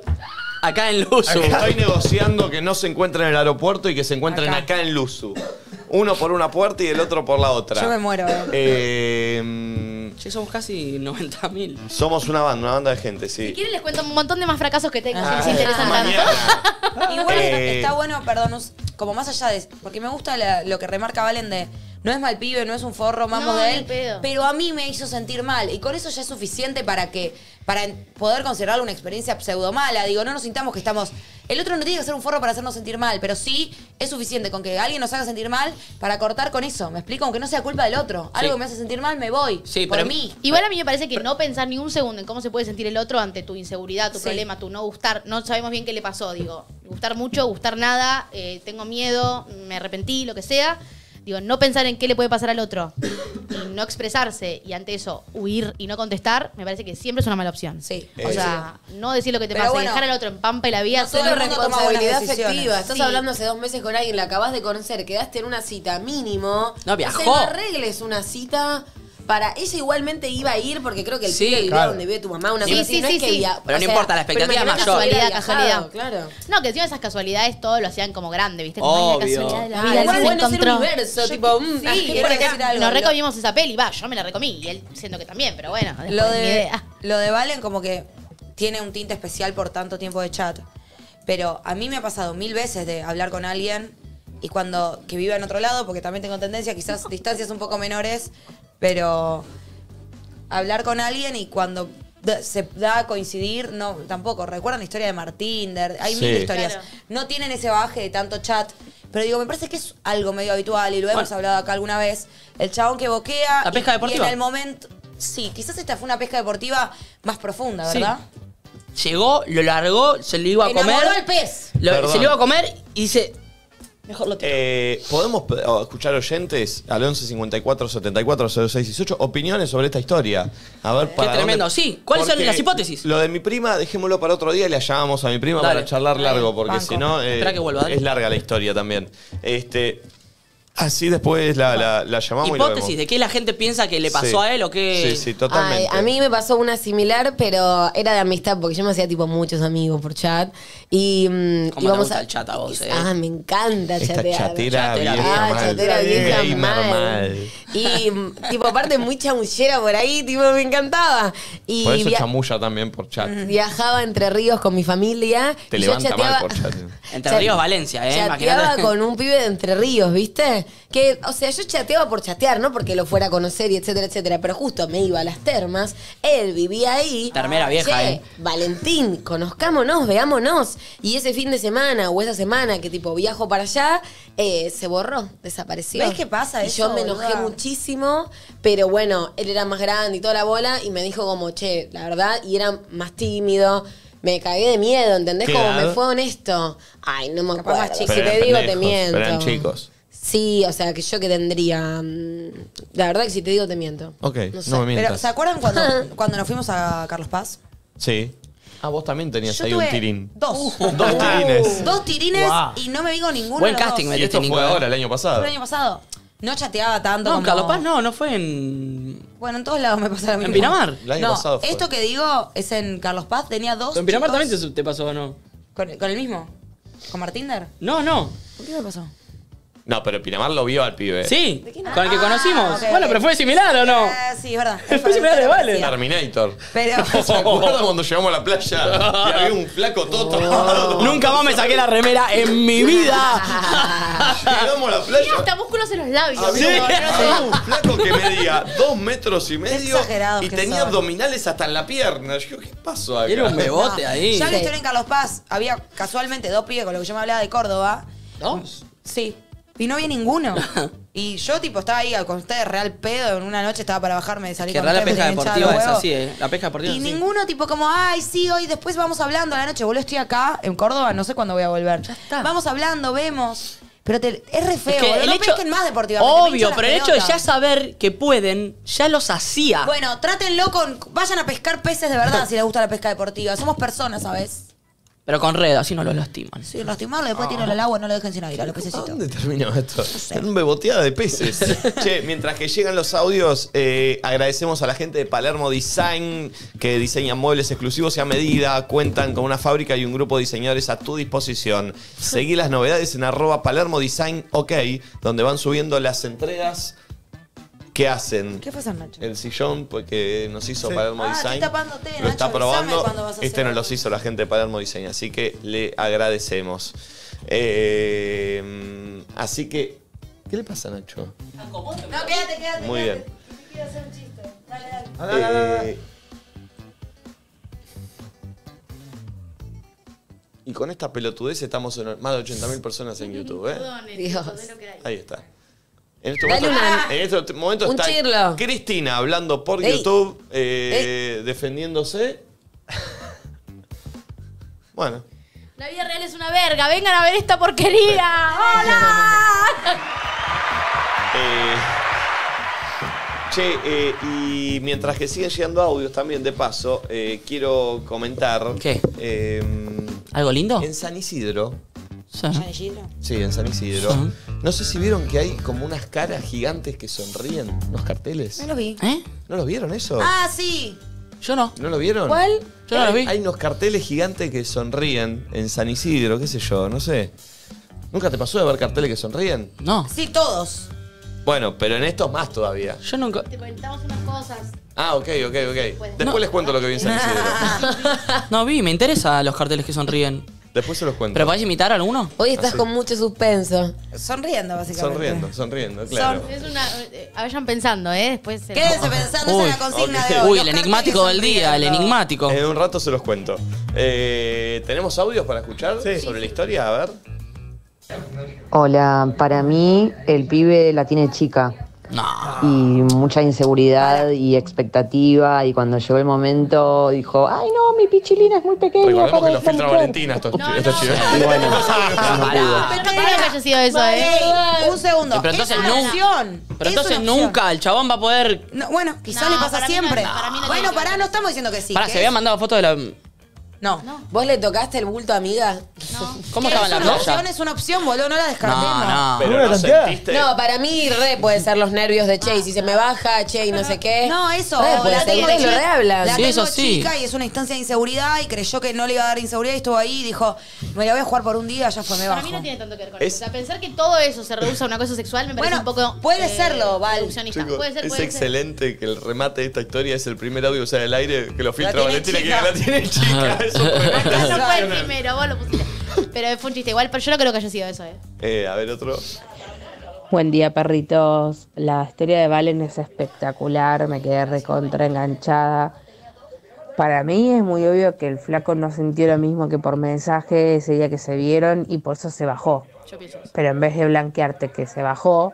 [SPEAKER 3] acá en Luzu.
[SPEAKER 1] Estoy negociando que no se encuentren en el aeropuerto y que se encuentren
[SPEAKER 2] Acá.
[SPEAKER 1] acá, en Luzu. Uno por una puerta y el otro por la otra.
[SPEAKER 2] Yo me muero, eh.
[SPEAKER 1] Eh, mm,
[SPEAKER 3] Che, somos casi noventa mil.
[SPEAKER 1] somos una banda, una banda de gente,
[SPEAKER 9] si
[SPEAKER 1] sí.
[SPEAKER 9] quieren les cuento un montón de más fracasos que tengo,
[SPEAKER 2] Ah,
[SPEAKER 9] si les interesan tanto.
[SPEAKER 1] Mañana.
[SPEAKER 2] Igual
[SPEAKER 1] Eh,
[SPEAKER 2] está bueno, perdón, us- como más allá de... Porque me gusta la- lo que remarca Valen de... no es mal pibe, no es un forro, mambo
[SPEAKER 9] No,
[SPEAKER 2] de
[SPEAKER 9] ni
[SPEAKER 2] él,
[SPEAKER 9] pedo.
[SPEAKER 2] pero a mí me hizo sentir mal. Y con eso ya es suficiente para que para poder considerarlo una experiencia pseudo mala. Digo, no nos sintamos que estamos... El otro no tiene que ser un forro para hacernos sentir mal, pero sí es suficiente con que alguien nos haga sentir mal para cortar con eso. ¿Me explico? Aunque no sea culpa del otro. Algo
[SPEAKER 3] Sí.
[SPEAKER 2] que me hace sentir mal, me voy.
[SPEAKER 3] Sí,
[SPEAKER 2] por
[SPEAKER 3] pero-
[SPEAKER 2] mí.
[SPEAKER 9] Igual a mí me parece que no pensar ni un segundo en cómo se puede sentir el otro ante tu inseguridad, tu
[SPEAKER 2] Sí.
[SPEAKER 9] problema, tu no gustar. No sabemos bien qué le pasó, digo. Gustar mucho, gustar nada, eh, tengo miedo, me arrepentí, lo que sea. Digo, no pensar en qué le puede pasar al otro y no expresarse y ante eso huir y no contestar, me parece que siempre es una mala opción.
[SPEAKER 2] Sí.
[SPEAKER 9] O sea, no decir lo que te
[SPEAKER 2] Pero
[SPEAKER 9] pasa
[SPEAKER 2] bueno,
[SPEAKER 9] y dejar al otro en pampa y la vida.
[SPEAKER 2] no todo
[SPEAKER 9] solo
[SPEAKER 2] el mundo toma
[SPEAKER 5] responsabilidad
[SPEAKER 2] buenas decisiones.
[SPEAKER 5] afectiva. Estás
[SPEAKER 9] Sí.
[SPEAKER 5] hablando hace dos meses con alguien, la acabas de conocer, quedaste en una cita mínimo.
[SPEAKER 3] No, viajó.
[SPEAKER 5] Se no arregles una cita. Para ella igualmente iba a ir porque creo que el
[SPEAKER 3] Sí,
[SPEAKER 5] pibe vivía
[SPEAKER 6] claro.
[SPEAKER 5] donde vive tu mamá, una
[SPEAKER 9] Sí,
[SPEAKER 5] cosa
[SPEAKER 9] sí,
[SPEAKER 5] así. No
[SPEAKER 9] sí,
[SPEAKER 5] es que
[SPEAKER 9] sí.
[SPEAKER 5] via-
[SPEAKER 3] Pero
[SPEAKER 5] o
[SPEAKER 3] no
[SPEAKER 5] sea,
[SPEAKER 3] importa, la expectativa
[SPEAKER 5] pero
[SPEAKER 3] es
[SPEAKER 5] imagínate
[SPEAKER 3] mayor.
[SPEAKER 5] hubiera
[SPEAKER 9] Casualidad,
[SPEAKER 5] viajado,
[SPEAKER 9] casualidad.
[SPEAKER 5] Claro.
[SPEAKER 9] No, que encima esas casualidades todo lo hacían como grande, ¿viste? Como,
[SPEAKER 3] Obvio.
[SPEAKER 9] ay, la casualidad de la
[SPEAKER 5] Ah,
[SPEAKER 9] vida,
[SPEAKER 5] igual
[SPEAKER 9] se
[SPEAKER 5] bueno es el
[SPEAKER 9] encontró.
[SPEAKER 5] universo, tipo, mm,
[SPEAKER 2] Sí,
[SPEAKER 5] ah,
[SPEAKER 2] quiero
[SPEAKER 5] por acá.
[SPEAKER 2] decir algo.
[SPEAKER 9] Nos
[SPEAKER 2] Lo-
[SPEAKER 9] recomimos esa peli, va, yo me la recomí y él siento que también, pero bueno, después
[SPEAKER 2] Lo
[SPEAKER 9] ni
[SPEAKER 2] de,
[SPEAKER 9] idea.
[SPEAKER 2] lo de Valen como que tiene un tinte especial por tanto tiempo de chat. Pero a mí me ha pasado mil veces de hablar con alguien y cuando que vive en otro lado, porque también tengo tendencia, quizás distancias un poco menores, pero hablar con alguien y cuando da- se da a coincidir, no, tampoco. ¿Recuerdan la historia de Martín? De- hay
[SPEAKER 1] Sí.
[SPEAKER 2] mil historias.
[SPEAKER 9] Claro.
[SPEAKER 2] No tienen ese baje de tanto chat. Pero digo, me parece que es algo medio habitual y lo hemos
[SPEAKER 3] Bueno.
[SPEAKER 2] hablado acá alguna vez. El chabón que boquea.
[SPEAKER 3] La pesca
[SPEAKER 2] y-
[SPEAKER 3] deportiva.
[SPEAKER 2] Y en el momento. Sí, quizás esta fue una pesca deportiva más profunda,
[SPEAKER 3] Sí.
[SPEAKER 2] ¿verdad?
[SPEAKER 3] Llegó, lo largó, se lo iba a comer.
[SPEAKER 2] Enamoró al pez.
[SPEAKER 3] Lo-
[SPEAKER 1] Perdón.
[SPEAKER 3] se lo iba a comer y dice, mejor lo tiro.
[SPEAKER 1] Eh, ¿Podemos pe- o escuchar oyentes al once cincuenta y cuatro setenta y cuatro cero seis dieciocho opiniones sobre esta historia? A ver, para
[SPEAKER 3] tremendo,
[SPEAKER 1] dónde-
[SPEAKER 3] sí. ¿Cuáles son
[SPEAKER 1] Porque
[SPEAKER 3] las hipótesis?
[SPEAKER 1] Lo de mi prima, dejémoslo para otro día y la llamamos a mi prima
[SPEAKER 3] Dale.
[SPEAKER 1] para charlar largo, porque
[SPEAKER 2] banco.
[SPEAKER 1] si no eh,
[SPEAKER 3] Espera que vuelva, dale.
[SPEAKER 1] es larga la historia también. Este, así después la, la- la llamamos y lo
[SPEAKER 3] Hipótesis
[SPEAKER 1] vemos.
[SPEAKER 3] de qué la gente piensa que le pasó
[SPEAKER 1] Sí.
[SPEAKER 3] a él o qué.
[SPEAKER 1] Sí, sí, totalmente.
[SPEAKER 5] Ay, a mí me pasó una similar, pero era de amistad, porque yo me hacía tipo muchos amigos por chat. Y mm,
[SPEAKER 3] ¿Cómo te
[SPEAKER 5] íbamos
[SPEAKER 3] gusta
[SPEAKER 5] a.
[SPEAKER 3] el chat a vos, eh?
[SPEAKER 5] Ah, me encanta
[SPEAKER 1] Esta
[SPEAKER 5] chatear.
[SPEAKER 1] chatera
[SPEAKER 3] Chatera
[SPEAKER 1] vieja
[SPEAKER 5] Ah,
[SPEAKER 1] mal.
[SPEAKER 5] chatera vieja
[SPEAKER 1] Gamer
[SPEAKER 5] mal.
[SPEAKER 1] mal.
[SPEAKER 5] Y mm, tipo, aparte muy chamullera por ahí, tipo, me encantaba. Y
[SPEAKER 1] Por eso
[SPEAKER 5] via-
[SPEAKER 1] chamulla también por chat.
[SPEAKER 5] viajaba entre ríos con mi familia.
[SPEAKER 1] Te
[SPEAKER 5] y yo
[SPEAKER 1] levanta mal
[SPEAKER 5] chateaba-
[SPEAKER 1] por chat.
[SPEAKER 3] Entre
[SPEAKER 5] Chat-
[SPEAKER 3] Ríos, Valencia, ¿eh?
[SPEAKER 5] Chateaba
[SPEAKER 3] Imagínate.
[SPEAKER 5] con un pibe de Entre Ríos, ¿viste? Que, o sea, yo chateaba por chatear, no porque lo fuera a conocer y etcétera, etcétera. Pero justo me iba a las termas, él vivía ahí.
[SPEAKER 3] Termera vieja,
[SPEAKER 5] Che,
[SPEAKER 3] ¿eh?
[SPEAKER 5] Valentín, conozcámonos, veámonos. Y ese fin de semana o esa semana que tipo viajo para allá, eh, se borró, desapareció.
[SPEAKER 2] ¿Ves qué pasa
[SPEAKER 5] Y
[SPEAKER 2] eso,
[SPEAKER 5] yo me enojé
[SPEAKER 2] boluda?
[SPEAKER 5] muchísimo, pero bueno, él era más grande y toda la bola y me dijo como, che, la verdad, y era más tímido. Me cagué de miedo, ¿entendés?
[SPEAKER 1] ¿Qué
[SPEAKER 5] Como
[SPEAKER 1] edad?
[SPEAKER 5] me fue honesto. Ay, no me
[SPEAKER 2] Capaz más
[SPEAKER 5] acuerdo.
[SPEAKER 2] chico.
[SPEAKER 5] Si
[SPEAKER 1] Pero
[SPEAKER 5] te
[SPEAKER 1] eran
[SPEAKER 5] digo, te
[SPEAKER 1] pendejos,
[SPEAKER 5] miento.
[SPEAKER 1] pero eran chicos.
[SPEAKER 5] Sí, o sea, que yo que tendría... mm, La verdad que si te digo, te miento.
[SPEAKER 1] Ok,
[SPEAKER 5] No
[SPEAKER 1] no,
[SPEAKER 5] sé.
[SPEAKER 1] me
[SPEAKER 2] Pero,
[SPEAKER 1] mientas.
[SPEAKER 2] ¿se acuerdan cuando, cuando nos fuimos a Carlos Paz?
[SPEAKER 1] Sí. Ah, vos también tenías
[SPEAKER 2] Yo
[SPEAKER 1] ahí
[SPEAKER 2] tuve
[SPEAKER 1] un tirín.
[SPEAKER 2] Dos.
[SPEAKER 1] Dos tirines.
[SPEAKER 2] Dos tirines
[SPEAKER 3] Guau.
[SPEAKER 2] y no me digo ninguno.
[SPEAKER 3] Buen
[SPEAKER 2] de los
[SPEAKER 3] casting,
[SPEAKER 2] dos.
[SPEAKER 3] me
[SPEAKER 1] Y esto
[SPEAKER 3] Nico,
[SPEAKER 1] fue
[SPEAKER 3] ¿eh?
[SPEAKER 1] ahora, el año pasado.
[SPEAKER 2] Fue el año pasado. No chateaba tanto
[SPEAKER 3] No,
[SPEAKER 2] como...
[SPEAKER 3] Carlos Paz no, no fue en.
[SPEAKER 2] Bueno, en todos lados me pasa lo mismo.
[SPEAKER 3] ¿En Pinamar?
[SPEAKER 1] El año
[SPEAKER 2] no,
[SPEAKER 1] pasado fue.
[SPEAKER 2] esto que digo es en Carlos Paz. Tenía dos
[SPEAKER 3] ¿En Pinamar
[SPEAKER 2] chicos-
[SPEAKER 3] también te, te pasó o no?
[SPEAKER 2] ¿Con, con el mismo? ¿Con Martinder?
[SPEAKER 3] No, no.
[SPEAKER 2] ¿Por qué me pasó?
[SPEAKER 1] No, pero Pinamar lo vio al pibe.
[SPEAKER 3] Sí,
[SPEAKER 2] quién
[SPEAKER 3] con el que
[SPEAKER 2] Ah,
[SPEAKER 3] conocimos.
[SPEAKER 2] ok,
[SPEAKER 3] Bueno,
[SPEAKER 2] ok.
[SPEAKER 3] pero fue similar o no.
[SPEAKER 2] Eh, sí, es verdad.
[SPEAKER 3] Fue similar de Vale.
[SPEAKER 1] Terminator.
[SPEAKER 2] Pero...
[SPEAKER 1] ¿Se acuerdan cuando llegamos a la playa y había un flaco toto?
[SPEAKER 3] Nunca más me saqué la remera en mi vida.
[SPEAKER 1] Llegamos a la
[SPEAKER 9] Tenía
[SPEAKER 1] playa.
[SPEAKER 9] hasta músculos en los labios.
[SPEAKER 1] Había,
[SPEAKER 9] No, no sé.
[SPEAKER 1] había un flaco que medía dos metros y medio
[SPEAKER 2] exagerados
[SPEAKER 1] y
[SPEAKER 2] que
[SPEAKER 1] tenía
[SPEAKER 2] son.
[SPEAKER 1] abdominales hasta en la pierna. Yo, ¿qué pasó acá?
[SPEAKER 3] Era un bebote ahí.
[SPEAKER 2] Ya la
[SPEAKER 5] Sí.
[SPEAKER 2] historia en Carlos Paz. Había casualmente dos pibes con los que yo me hablaba de Córdoba.
[SPEAKER 3] ¿Dos?
[SPEAKER 2] Sí. Y no había ninguno. Y yo, tipo, estaba ahí con ustedes real pedo. En una noche estaba para bajarme de salir
[SPEAKER 3] Que
[SPEAKER 2] con
[SPEAKER 3] la
[SPEAKER 2] ustedes.
[SPEAKER 3] pesca
[SPEAKER 2] me tenían hinchada
[SPEAKER 3] deportiva
[SPEAKER 2] los
[SPEAKER 3] es
[SPEAKER 2] huevos.
[SPEAKER 3] así, ¿eh? La pesca deportiva
[SPEAKER 2] Y
[SPEAKER 3] es así.
[SPEAKER 2] ninguno, tipo, como, ay, sí, hoy después vamos hablando a la noche. Boludo, estoy acá en Córdoba, no sé cuándo voy a volver. Ya
[SPEAKER 3] está.
[SPEAKER 2] Vamos hablando, vemos. Pero te- es re feo,
[SPEAKER 3] Es que
[SPEAKER 2] boludo.
[SPEAKER 3] el
[SPEAKER 2] No
[SPEAKER 3] hecho,
[SPEAKER 2] pesquen más deportivamente. me
[SPEAKER 3] obvio,
[SPEAKER 2] hinchan las
[SPEAKER 3] pero el hecho de ya
[SPEAKER 2] pelotas.
[SPEAKER 3] saber que pueden, ya los hacía.
[SPEAKER 2] Bueno, trátenlo con... Vayan a pescar peces de verdad si les gusta la pesca deportiva. Somos personas, ¿sabes?
[SPEAKER 3] Pero con red, así no los lastiman.
[SPEAKER 2] Sí, lastimarlo, después tiran al agua, no lo dejen sin aire a los
[SPEAKER 1] ¿A
[SPEAKER 2] pececitos.
[SPEAKER 1] dónde terminó esto? En un beboteada de peces. Che, mientras que llegan los audios, eh, agradecemos a la gente de Palermo Design que diseñan muebles exclusivos y a medida. Cuentan con una fábrica y un grupo de diseñadores a tu disposición. Seguí las novedades en arroba Palermo Design OK, donde van subiendo las entregas que hacen.
[SPEAKER 2] ¿Qué pasa, Nacho?
[SPEAKER 1] El sillón pues, que nos hizo
[SPEAKER 6] Sí.
[SPEAKER 1] Palermo
[SPEAKER 2] Ah,
[SPEAKER 1] Design.
[SPEAKER 2] estoy tapándote,
[SPEAKER 1] lo está
[SPEAKER 2] Nacho,
[SPEAKER 1] probando.
[SPEAKER 2] avísame cuando vas a
[SPEAKER 1] Este
[SPEAKER 2] hacer
[SPEAKER 1] nos
[SPEAKER 2] algo.
[SPEAKER 1] los hizo la gente de Palermo Design, así que le agradecemos. Eh, así que ¿Qué le pasa a Nacho?
[SPEAKER 5] No, quédate, quédate.
[SPEAKER 1] Muy bien.
[SPEAKER 5] Quiero hacer un chiste. Dale, dale.
[SPEAKER 6] Dale, dale, dale.
[SPEAKER 1] Eh, y con esta pelotudez estamos en más de ochenta mil personas en YouTube, ¿eh?
[SPEAKER 9] Perdón,
[SPEAKER 5] Dios.
[SPEAKER 9] de lo que era.
[SPEAKER 1] Ahí está. En este
[SPEAKER 5] Dale
[SPEAKER 1] momento,
[SPEAKER 5] una-
[SPEAKER 1] en este momento
[SPEAKER 5] un
[SPEAKER 1] está
[SPEAKER 5] chirlo.
[SPEAKER 1] Cristina hablando por
[SPEAKER 5] Ey.
[SPEAKER 1] YouTube, eh, defendiéndose. Bueno.
[SPEAKER 9] La vida real es una verga. Vengan a ver esta porquería. ¡Hola!
[SPEAKER 1] Eh, che, eh, y mientras que siguen llegando audios también, de paso, eh, quiero comentar.
[SPEAKER 3] ¿Qué?
[SPEAKER 1] eh,
[SPEAKER 3] ¿Algo lindo?
[SPEAKER 1] En San Isidro.
[SPEAKER 3] Sí.
[SPEAKER 1] Sí, en San Isidro.
[SPEAKER 3] Sí.
[SPEAKER 1] No sé si vieron que hay como unas caras gigantes que sonríen, unos carteles.
[SPEAKER 2] No lo vi.
[SPEAKER 3] ¿Eh?
[SPEAKER 1] ¿No los vieron eso?
[SPEAKER 2] Ah, sí.
[SPEAKER 3] Yo no.
[SPEAKER 1] ¿No lo vieron?
[SPEAKER 5] ¿Cuál?
[SPEAKER 3] Yo no lo vi.
[SPEAKER 1] Hay unos carteles gigantes que sonríen en San Isidro, qué sé yo, no sé. ¿Nunca te pasó de ver carteles que sonríen?
[SPEAKER 3] No.
[SPEAKER 2] Sí, todos.
[SPEAKER 1] Bueno, pero en estos más todavía.
[SPEAKER 3] Yo nunca.
[SPEAKER 9] Te comentamos unas cosas.
[SPEAKER 1] Ah, ok, ok, ok. Después
[SPEAKER 3] No.
[SPEAKER 1] les cuento lo que vi en San Isidro.
[SPEAKER 3] No vi, me interesan los carteles que sonríen.
[SPEAKER 1] Después se los cuento.
[SPEAKER 3] ¿Pero podés imitar alguno?
[SPEAKER 5] Hoy estás
[SPEAKER 1] Así.
[SPEAKER 5] con mucho suspenso.
[SPEAKER 2] Sonriendo, básicamente.
[SPEAKER 1] Sonriendo, sonriendo, claro.
[SPEAKER 9] Es una. eh, vayan pensando, ¿eh? Después. se-
[SPEAKER 2] Quédense pensando, esa
[SPEAKER 3] Uy.
[SPEAKER 2] es la consigna
[SPEAKER 1] Ok.
[SPEAKER 2] de hoy.
[SPEAKER 3] Uy,
[SPEAKER 2] Los
[SPEAKER 3] el enigmático
[SPEAKER 2] carteles
[SPEAKER 3] del día, el
[SPEAKER 2] sonriendo.
[SPEAKER 3] enigmático.
[SPEAKER 1] En un rato se los cuento. Eh, ¿Tenemos audios para escuchar
[SPEAKER 6] Sí.
[SPEAKER 1] sobre la historia? A ver.
[SPEAKER 10] Hola, para mí el pibe la tiene chica
[SPEAKER 3] No.
[SPEAKER 10] y mucha inseguridad y expectativa y cuando llegó el momento dijo, ay no, mi pichilina es muy pequeña.
[SPEAKER 1] Recordemos
[SPEAKER 10] para
[SPEAKER 1] que lo
[SPEAKER 10] esta
[SPEAKER 1] filtra
[SPEAKER 10] mujer".
[SPEAKER 1] Valentina estos,
[SPEAKER 9] No,
[SPEAKER 1] estos
[SPEAKER 9] no.
[SPEAKER 1] chicos.
[SPEAKER 10] Y bueno, no
[SPEAKER 3] Pará.
[SPEAKER 10] pudo.
[SPEAKER 9] No creo que haya sido eso, ¿eh?
[SPEAKER 2] Ey, un segundo.
[SPEAKER 3] Pero entonces
[SPEAKER 2] es una
[SPEAKER 3] nunca-
[SPEAKER 2] opción.
[SPEAKER 3] Pero
[SPEAKER 2] Es
[SPEAKER 3] entonces
[SPEAKER 2] una opción.
[SPEAKER 3] nunca el chabón va a poder.
[SPEAKER 2] No, bueno, quizás
[SPEAKER 9] No,
[SPEAKER 2] le pasa
[SPEAKER 9] para mí no-
[SPEAKER 2] siempre.
[SPEAKER 9] para mí no
[SPEAKER 2] bueno,
[SPEAKER 9] tiene que
[SPEAKER 2] pará,
[SPEAKER 9] ver.
[SPEAKER 2] no estamos diciendo que sí.
[SPEAKER 3] Pará,
[SPEAKER 2] que
[SPEAKER 3] se
[SPEAKER 2] es-
[SPEAKER 3] había mandado fotos de la.
[SPEAKER 2] No.
[SPEAKER 5] ¿Vos le tocaste el bulto, amiga?
[SPEAKER 3] ¿Cómo
[SPEAKER 2] Que
[SPEAKER 3] estaba en
[SPEAKER 2] es
[SPEAKER 3] la
[SPEAKER 2] una opción,
[SPEAKER 3] playa?
[SPEAKER 2] es una opción, boludo, no la descartemos.
[SPEAKER 3] No, no.
[SPEAKER 1] Pero
[SPEAKER 6] ¿Una
[SPEAKER 1] no
[SPEAKER 6] tanteada?
[SPEAKER 1] sentiste.
[SPEAKER 5] No, para mí re puede ser los nervios de Che. Y si se me baja, Che, y no sé qué.
[SPEAKER 2] No, eso.
[SPEAKER 5] Re puede
[SPEAKER 2] la
[SPEAKER 5] ser.
[SPEAKER 2] tengo
[SPEAKER 5] Ustedes lo
[SPEAKER 2] chica-
[SPEAKER 5] rehablan.
[SPEAKER 2] La
[SPEAKER 3] Sí,
[SPEAKER 2] tengo
[SPEAKER 3] eso sí.
[SPEAKER 2] chica y es una instancia de inseguridad y creyó que no le iba a dar inseguridad y estuvo ahí y dijo, me la voy a jugar por un día, ya fue, me
[SPEAKER 9] Para
[SPEAKER 2] bajo.
[SPEAKER 9] mí no tiene tanto que ver con
[SPEAKER 1] Es-
[SPEAKER 9] eso. O sea, pensar que todo eso se reduce a una cosa sexual me parece
[SPEAKER 2] Bueno,
[SPEAKER 9] un poco.
[SPEAKER 2] puede serlo, Val.
[SPEAKER 9] reduccionista.
[SPEAKER 1] Chicos,
[SPEAKER 9] Puede ser,
[SPEAKER 1] es
[SPEAKER 9] puede ser.
[SPEAKER 1] excelente que el remate de esta historia es el primer audio, o sea, del aire, que lo filtra
[SPEAKER 2] tiene
[SPEAKER 1] Valentina y que
[SPEAKER 2] chica.
[SPEAKER 1] la tiene chica. Eso fue
[SPEAKER 9] No fue el
[SPEAKER 1] excepcional.
[SPEAKER 9] primero, vos lo pusiste. Pero fue un chiste igual, pero yo no creo que haya sido eso, ¿eh?
[SPEAKER 1] Eh, a ver, otro.
[SPEAKER 10] Buen día, perritos. La historia de Valen es espectacular, me quedé recontra enganchada. Para mí es muy obvio que el flaco no sintió lo mismo que por mensaje ese día que se vieron y por eso se bajó.
[SPEAKER 9] Yo pienso eso.
[SPEAKER 10] Pero en vez de blanquearte que se bajó,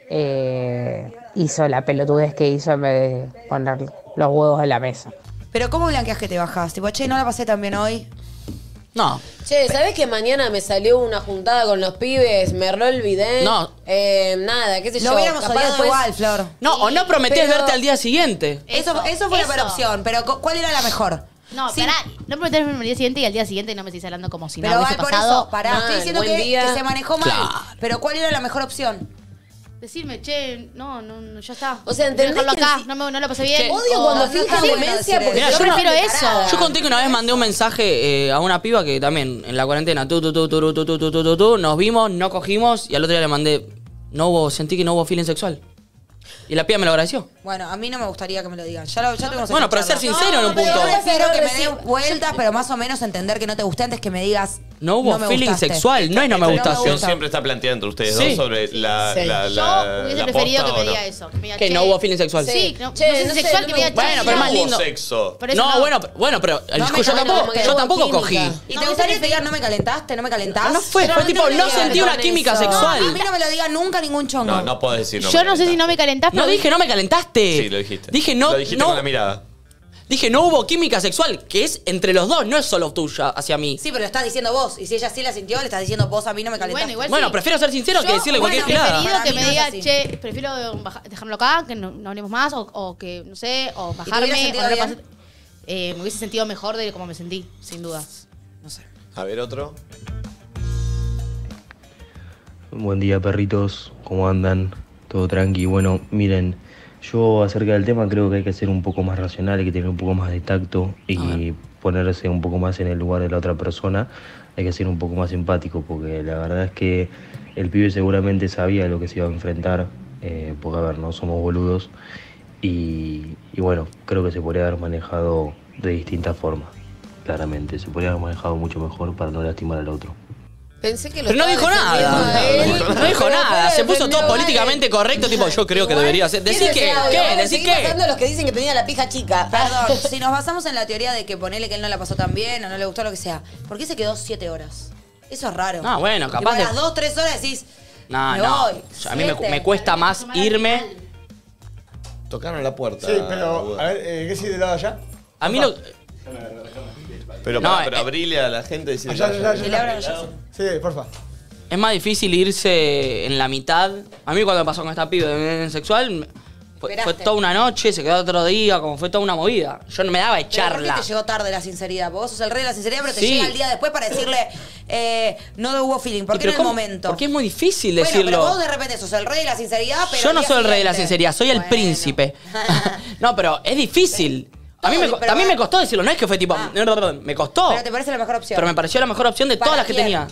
[SPEAKER 10] eh, hizo la pelotudez que hizo en vez de poner los huevos en la mesa.
[SPEAKER 2] Pero ¿cómo blanqueas que te bajas? Tipo, che, no la pasé tan bien hoy.
[SPEAKER 3] No.
[SPEAKER 5] Che, ¿sabés que mañana me salió una juntada con los pibes? Me re olvidé.
[SPEAKER 3] No.
[SPEAKER 5] Eh, nada, qué sé yo.
[SPEAKER 2] Lo hubiéramos
[SPEAKER 5] capaz
[SPEAKER 2] odiado
[SPEAKER 5] después-
[SPEAKER 2] igual, Flor.
[SPEAKER 3] No, o no prometés
[SPEAKER 2] pero-
[SPEAKER 3] verte al día siguiente.
[SPEAKER 2] Eso,
[SPEAKER 9] Eso,
[SPEAKER 2] eso fue la peor
[SPEAKER 9] eso.
[SPEAKER 2] opción, pero cu- ¿cuál era la mejor?
[SPEAKER 9] No,
[SPEAKER 2] Sí.
[SPEAKER 9] pará, no prometerme el día siguiente y al día siguiente no me estés hablando como si
[SPEAKER 2] Pero
[SPEAKER 9] nada
[SPEAKER 2] Val,
[SPEAKER 9] hubiese
[SPEAKER 2] por
[SPEAKER 9] pasado.
[SPEAKER 2] eso, pará,
[SPEAKER 5] Mal,
[SPEAKER 2] estoy diciendo
[SPEAKER 5] buen
[SPEAKER 2] que,
[SPEAKER 5] día.
[SPEAKER 2] que se manejó mal.
[SPEAKER 3] Claro.
[SPEAKER 2] Pero ¿cuál era la mejor opción?
[SPEAKER 9] Decirme, che, no, no, no, ya está.
[SPEAKER 5] O sea, ¿entendés
[SPEAKER 9] Dejarlo
[SPEAKER 5] que
[SPEAKER 9] acá,
[SPEAKER 5] sí?
[SPEAKER 9] no, me, no lo pasé bien.
[SPEAKER 3] Che,
[SPEAKER 5] Odio
[SPEAKER 2] Oh,
[SPEAKER 5] cuando
[SPEAKER 2] no
[SPEAKER 5] finges
[SPEAKER 2] está bueno
[SPEAKER 5] demencia
[SPEAKER 2] decir
[SPEAKER 5] porque
[SPEAKER 3] eso.
[SPEAKER 5] yo
[SPEAKER 3] Yo
[SPEAKER 5] no
[SPEAKER 9] prefiero
[SPEAKER 5] estoy
[SPEAKER 9] eso.
[SPEAKER 5] preparada.
[SPEAKER 3] Yo conté que una vez mandé un mensaje eh, a una piba que también en la cuarentena, tú, tú, tú, tú, tú, tú, tú, tú, tú, tú, nos vimos, no cogimos y al otro día le mandé, no hubo, sentí que no hubo feeling sexual. Y la piba me lo agradeció.
[SPEAKER 2] Bueno, a mí no me gustaría que me lo digan. Ya, lo, ya tuvimos
[SPEAKER 3] Bueno,
[SPEAKER 2] esta
[SPEAKER 3] pero ser
[SPEAKER 2] charla.
[SPEAKER 3] sincero en un
[SPEAKER 2] Yo
[SPEAKER 3] punto.
[SPEAKER 2] prefiero que me
[SPEAKER 5] Recién-
[SPEAKER 2] den vueltas, pero más o menos entender que no te gusté antes que me digas.
[SPEAKER 3] No hubo
[SPEAKER 2] me
[SPEAKER 3] feeling
[SPEAKER 2] gustaste.
[SPEAKER 3] sexual, no es no me
[SPEAKER 2] No me
[SPEAKER 3] gustaste.
[SPEAKER 2] gusta.
[SPEAKER 1] Siempre está planteada entre ustedes
[SPEAKER 3] Sí.
[SPEAKER 1] dos sobre la,
[SPEAKER 5] Sí.
[SPEAKER 1] la,
[SPEAKER 9] Yo
[SPEAKER 1] la,
[SPEAKER 9] hubiese
[SPEAKER 1] la
[SPEAKER 9] preferido que
[SPEAKER 1] posta
[SPEAKER 9] me
[SPEAKER 1] o
[SPEAKER 9] diga
[SPEAKER 1] no.
[SPEAKER 9] eso. Que, me diga,
[SPEAKER 3] Que
[SPEAKER 9] che,
[SPEAKER 3] no hubo feeling sexual.
[SPEAKER 9] Sí, no,
[SPEAKER 5] Che,
[SPEAKER 9] no sé
[SPEAKER 5] no
[SPEAKER 9] si
[SPEAKER 5] sé,
[SPEAKER 9] sexual
[SPEAKER 5] no
[SPEAKER 9] que
[SPEAKER 5] me
[SPEAKER 9] me diga,
[SPEAKER 5] gusta.
[SPEAKER 9] che,
[SPEAKER 3] Bueno, pero
[SPEAKER 1] No
[SPEAKER 3] más
[SPEAKER 1] hubo
[SPEAKER 3] lindo.
[SPEAKER 1] sexo.
[SPEAKER 9] Por eso
[SPEAKER 3] No,
[SPEAKER 9] no.
[SPEAKER 3] bueno, bueno, pero
[SPEAKER 2] No me
[SPEAKER 3] yo,
[SPEAKER 2] calentó,
[SPEAKER 3] tampoco,
[SPEAKER 2] como que
[SPEAKER 3] yo
[SPEAKER 5] hubo
[SPEAKER 3] tampoco cogí.
[SPEAKER 5] química.
[SPEAKER 2] ¿Y
[SPEAKER 9] No,
[SPEAKER 2] te
[SPEAKER 9] me
[SPEAKER 2] gustaría que te
[SPEAKER 9] refiero-
[SPEAKER 2] digan no me calentaste, no me calentás?
[SPEAKER 3] No fue,
[SPEAKER 2] Pero
[SPEAKER 3] fue
[SPEAKER 2] a mí
[SPEAKER 3] tipo,
[SPEAKER 2] me lo
[SPEAKER 3] no
[SPEAKER 2] digan
[SPEAKER 3] sentí una
[SPEAKER 2] con
[SPEAKER 3] química
[SPEAKER 2] eso.
[SPEAKER 3] sexual.
[SPEAKER 2] No, a mí no me lo diga nunca ningún chongo.
[SPEAKER 1] No, no puedo decir no.
[SPEAKER 9] Yo
[SPEAKER 1] me
[SPEAKER 9] no sé si
[SPEAKER 1] calentaste.
[SPEAKER 9] no me calentás,
[SPEAKER 3] No
[SPEAKER 9] pero
[SPEAKER 3] dije no me calentaste.
[SPEAKER 1] Sí, lo dijiste.
[SPEAKER 3] Dije no,
[SPEAKER 1] Lo dijiste
[SPEAKER 3] no
[SPEAKER 1] con la mirada.
[SPEAKER 3] dije no hubo química sexual, que es entre los dos, no es solo tuya hacia mí.
[SPEAKER 2] Sí, pero lo estás diciendo vos. Y si ella sí la sintió, le estás diciendo vos a mí no me calentaste.
[SPEAKER 9] Bueno, igual
[SPEAKER 3] Bueno,
[SPEAKER 9] sí.
[SPEAKER 3] prefiero ser sincero
[SPEAKER 9] Yo
[SPEAKER 3] que decirle
[SPEAKER 2] bueno,
[SPEAKER 3] cualquier
[SPEAKER 9] hubiese
[SPEAKER 3] gilada.
[SPEAKER 9] preferido
[SPEAKER 2] Para
[SPEAKER 9] que
[SPEAKER 2] mí
[SPEAKER 9] me
[SPEAKER 2] no es
[SPEAKER 9] diga,
[SPEAKER 2] así.
[SPEAKER 9] che, prefiero baja- dejármelo acá, que no, no hablemos más, o, o que, no sé, o
[SPEAKER 2] te
[SPEAKER 9] bajarme.
[SPEAKER 2] hubieras
[SPEAKER 9] o
[SPEAKER 2] sentido
[SPEAKER 9] no lo
[SPEAKER 2] bien?
[SPEAKER 9] pasé- eh, me hubiese sentido mejor de como me sentí, sin dudas.
[SPEAKER 2] No sé.
[SPEAKER 1] A ver, otro.
[SPEAKER 11] Buen día, perritos, ¿cómo andan? Todo tranqui. Bueno, miren, yo acerca del tema creo que hay que ser un poco más racional, hay que tener un poco más de tacto y ponerse un poco más en el lugar de la otra persona. Hay que ser un poco más empático porque la verdad es que el pibe seguramente sabía lo que se iba a enfrentar, eh, porque a ver, no somos boludos y, y bueno, creo que se podría haber manejado de distintas formas, claramente. Se podría haber manejado mucho mejor para no lastimar al otro.
[SPEAKER 5] Pensé que lo
[SPEAKER 3] Pero no dijo
[SPEAKER 5] estaba defendiendo
[SPEAKER 3] nada.
[SPEAKER 5] a él,
[SPEAKER 3] No dijo
[SPEAKER 5] pero
[SPEAKER 3] nada.
[SPEAKER 5] después
[SPEAKER 3] Se puso
[SPEAKER 5] defendió
[SPEAKER 3] todo
[SPEAKER 5] a
[SPEAKER 3] políticamente correcto, tipo, yo creo que debería ser. Decí
[SPEAKER 5] ¿Quién
[SPEAKER 3] qué,
[SPEAKER 5] es ese
[SPEAKER 3] ¿qué?
[SPEAKER 5] audio?
[SPEAKER 3] Decí
[SPEAKER 5] Seguí
[SPEAKER 3] qué.
[SPEAKER 5] pasando los que dicen que tenía la pija chica.
[SPEAKER 2] Perdón, si nos basamos en la teoría de que ponele que él no la pasó tan bien o no le gustó lo que sea, ¿por qué se quedó siete horas? Eso es raro.
[SPEAKER 3] Ah, bueno,
[SPEAKER 2] Tipo,
[SPEAKER 3] capaz
[SPEAKER 2] a
[SPEAKER 3] de-
[SPEAKER 2] las dos, tres horas decís,
[SPEAKER 3] No,
[SPEAKER 2] me
[SPEAKER 3] no.
[SPEAKER 2] voy.
[SPEAKER 3] Yo- A mí me,
[SPEAKER 2] Siete.
[SPEAKER 3] me cuesta más irme.
[SPEAKER 1] Tocaron la puerta.
[SPEAKER 6] Sí, pero, a ver, eh, ¿qué sigue del lado allá?
[SPEAKER 3] A mí lo.
[SPEAKER 1] Pero,
[SPEAKER 3] No,
[SPEAKER 1] para, pero
[SPEAKER 3] eh,
[SPEAKER 1] abrile a la gente y decirle.
[SPEAKER 6] Allá, allá, allá.
[SPEAKER 2] Y le abro allá.
[SPEAKER 6] Sí, porfa.
[SPEAKER 3] Es más difícil irse en la mitad. A mí cuando me pasó con esta pibe de sexual, me- fue, fue
[SPEAKER 2] Esperaste.
[SPEAKER 3] toda una noche, se quedó otro día, como fue toda una movida. Yo no me daba
[SPEAKER 2] Pero ¿por qué
[SPEAKER 3] echarla.
[SPEAKER 2] te llegó tarde la sinceridad? Vos sos el rey de la sinceridad, pero te
[SPEAKER 3] Sí.
[SPEAKER 2] llega el día después para decirle, eh, no hubo feeling. ¿Por
[SPEAKER 3] ¿Y
[SPEAKER 2] qué en
[SPEAKER 3] pero
[SPEAKER 2] el
[SPEAKER 3] cómo?
[SPEAKER 2] momento?
[SPEAKER 3] Porque es muy difícil
[SPEAKER 2] Bueno,
[SPEAKER 3] decirlo.
[SPEAKER 2] pero vos de repente sos el rey de la sinceridad, pero
[SPEAKER 3] Yo
[SPEAKER 2] el
[SPEAKER 3] no
[SPEAKER 2] día
[SPEAKER 3] soy el rey de la
[SPEAKER 2] siguiente.
[SPEAKER 3] sinceridad, soy el
[SPEAKER 2] Bueno.
[SPEAKER 3] príncipe. No, pero es difícil. A mí me,
[SPEAKER 2] Todo,
[SPEAKER 3] co-
[SPEAKER 2] pero
[SPEAKER 3] también
[SPEAKER 2] va-
[SPEAKER 3] me costó decirlo, no es que fue tipo.
[SPEAKER 2] Ah.
[SPEAKER 3] Me costó.
[SPEAKER 2] Pero te parece la mejor opción.
[SPEAKER 3] Pero me pareció la mejor opción de
[SPEAKER 2] ¿Para
[SPEAKER 3] todas las que
[SPEAKER 2] quién?
[SPEAKER 3] tenía.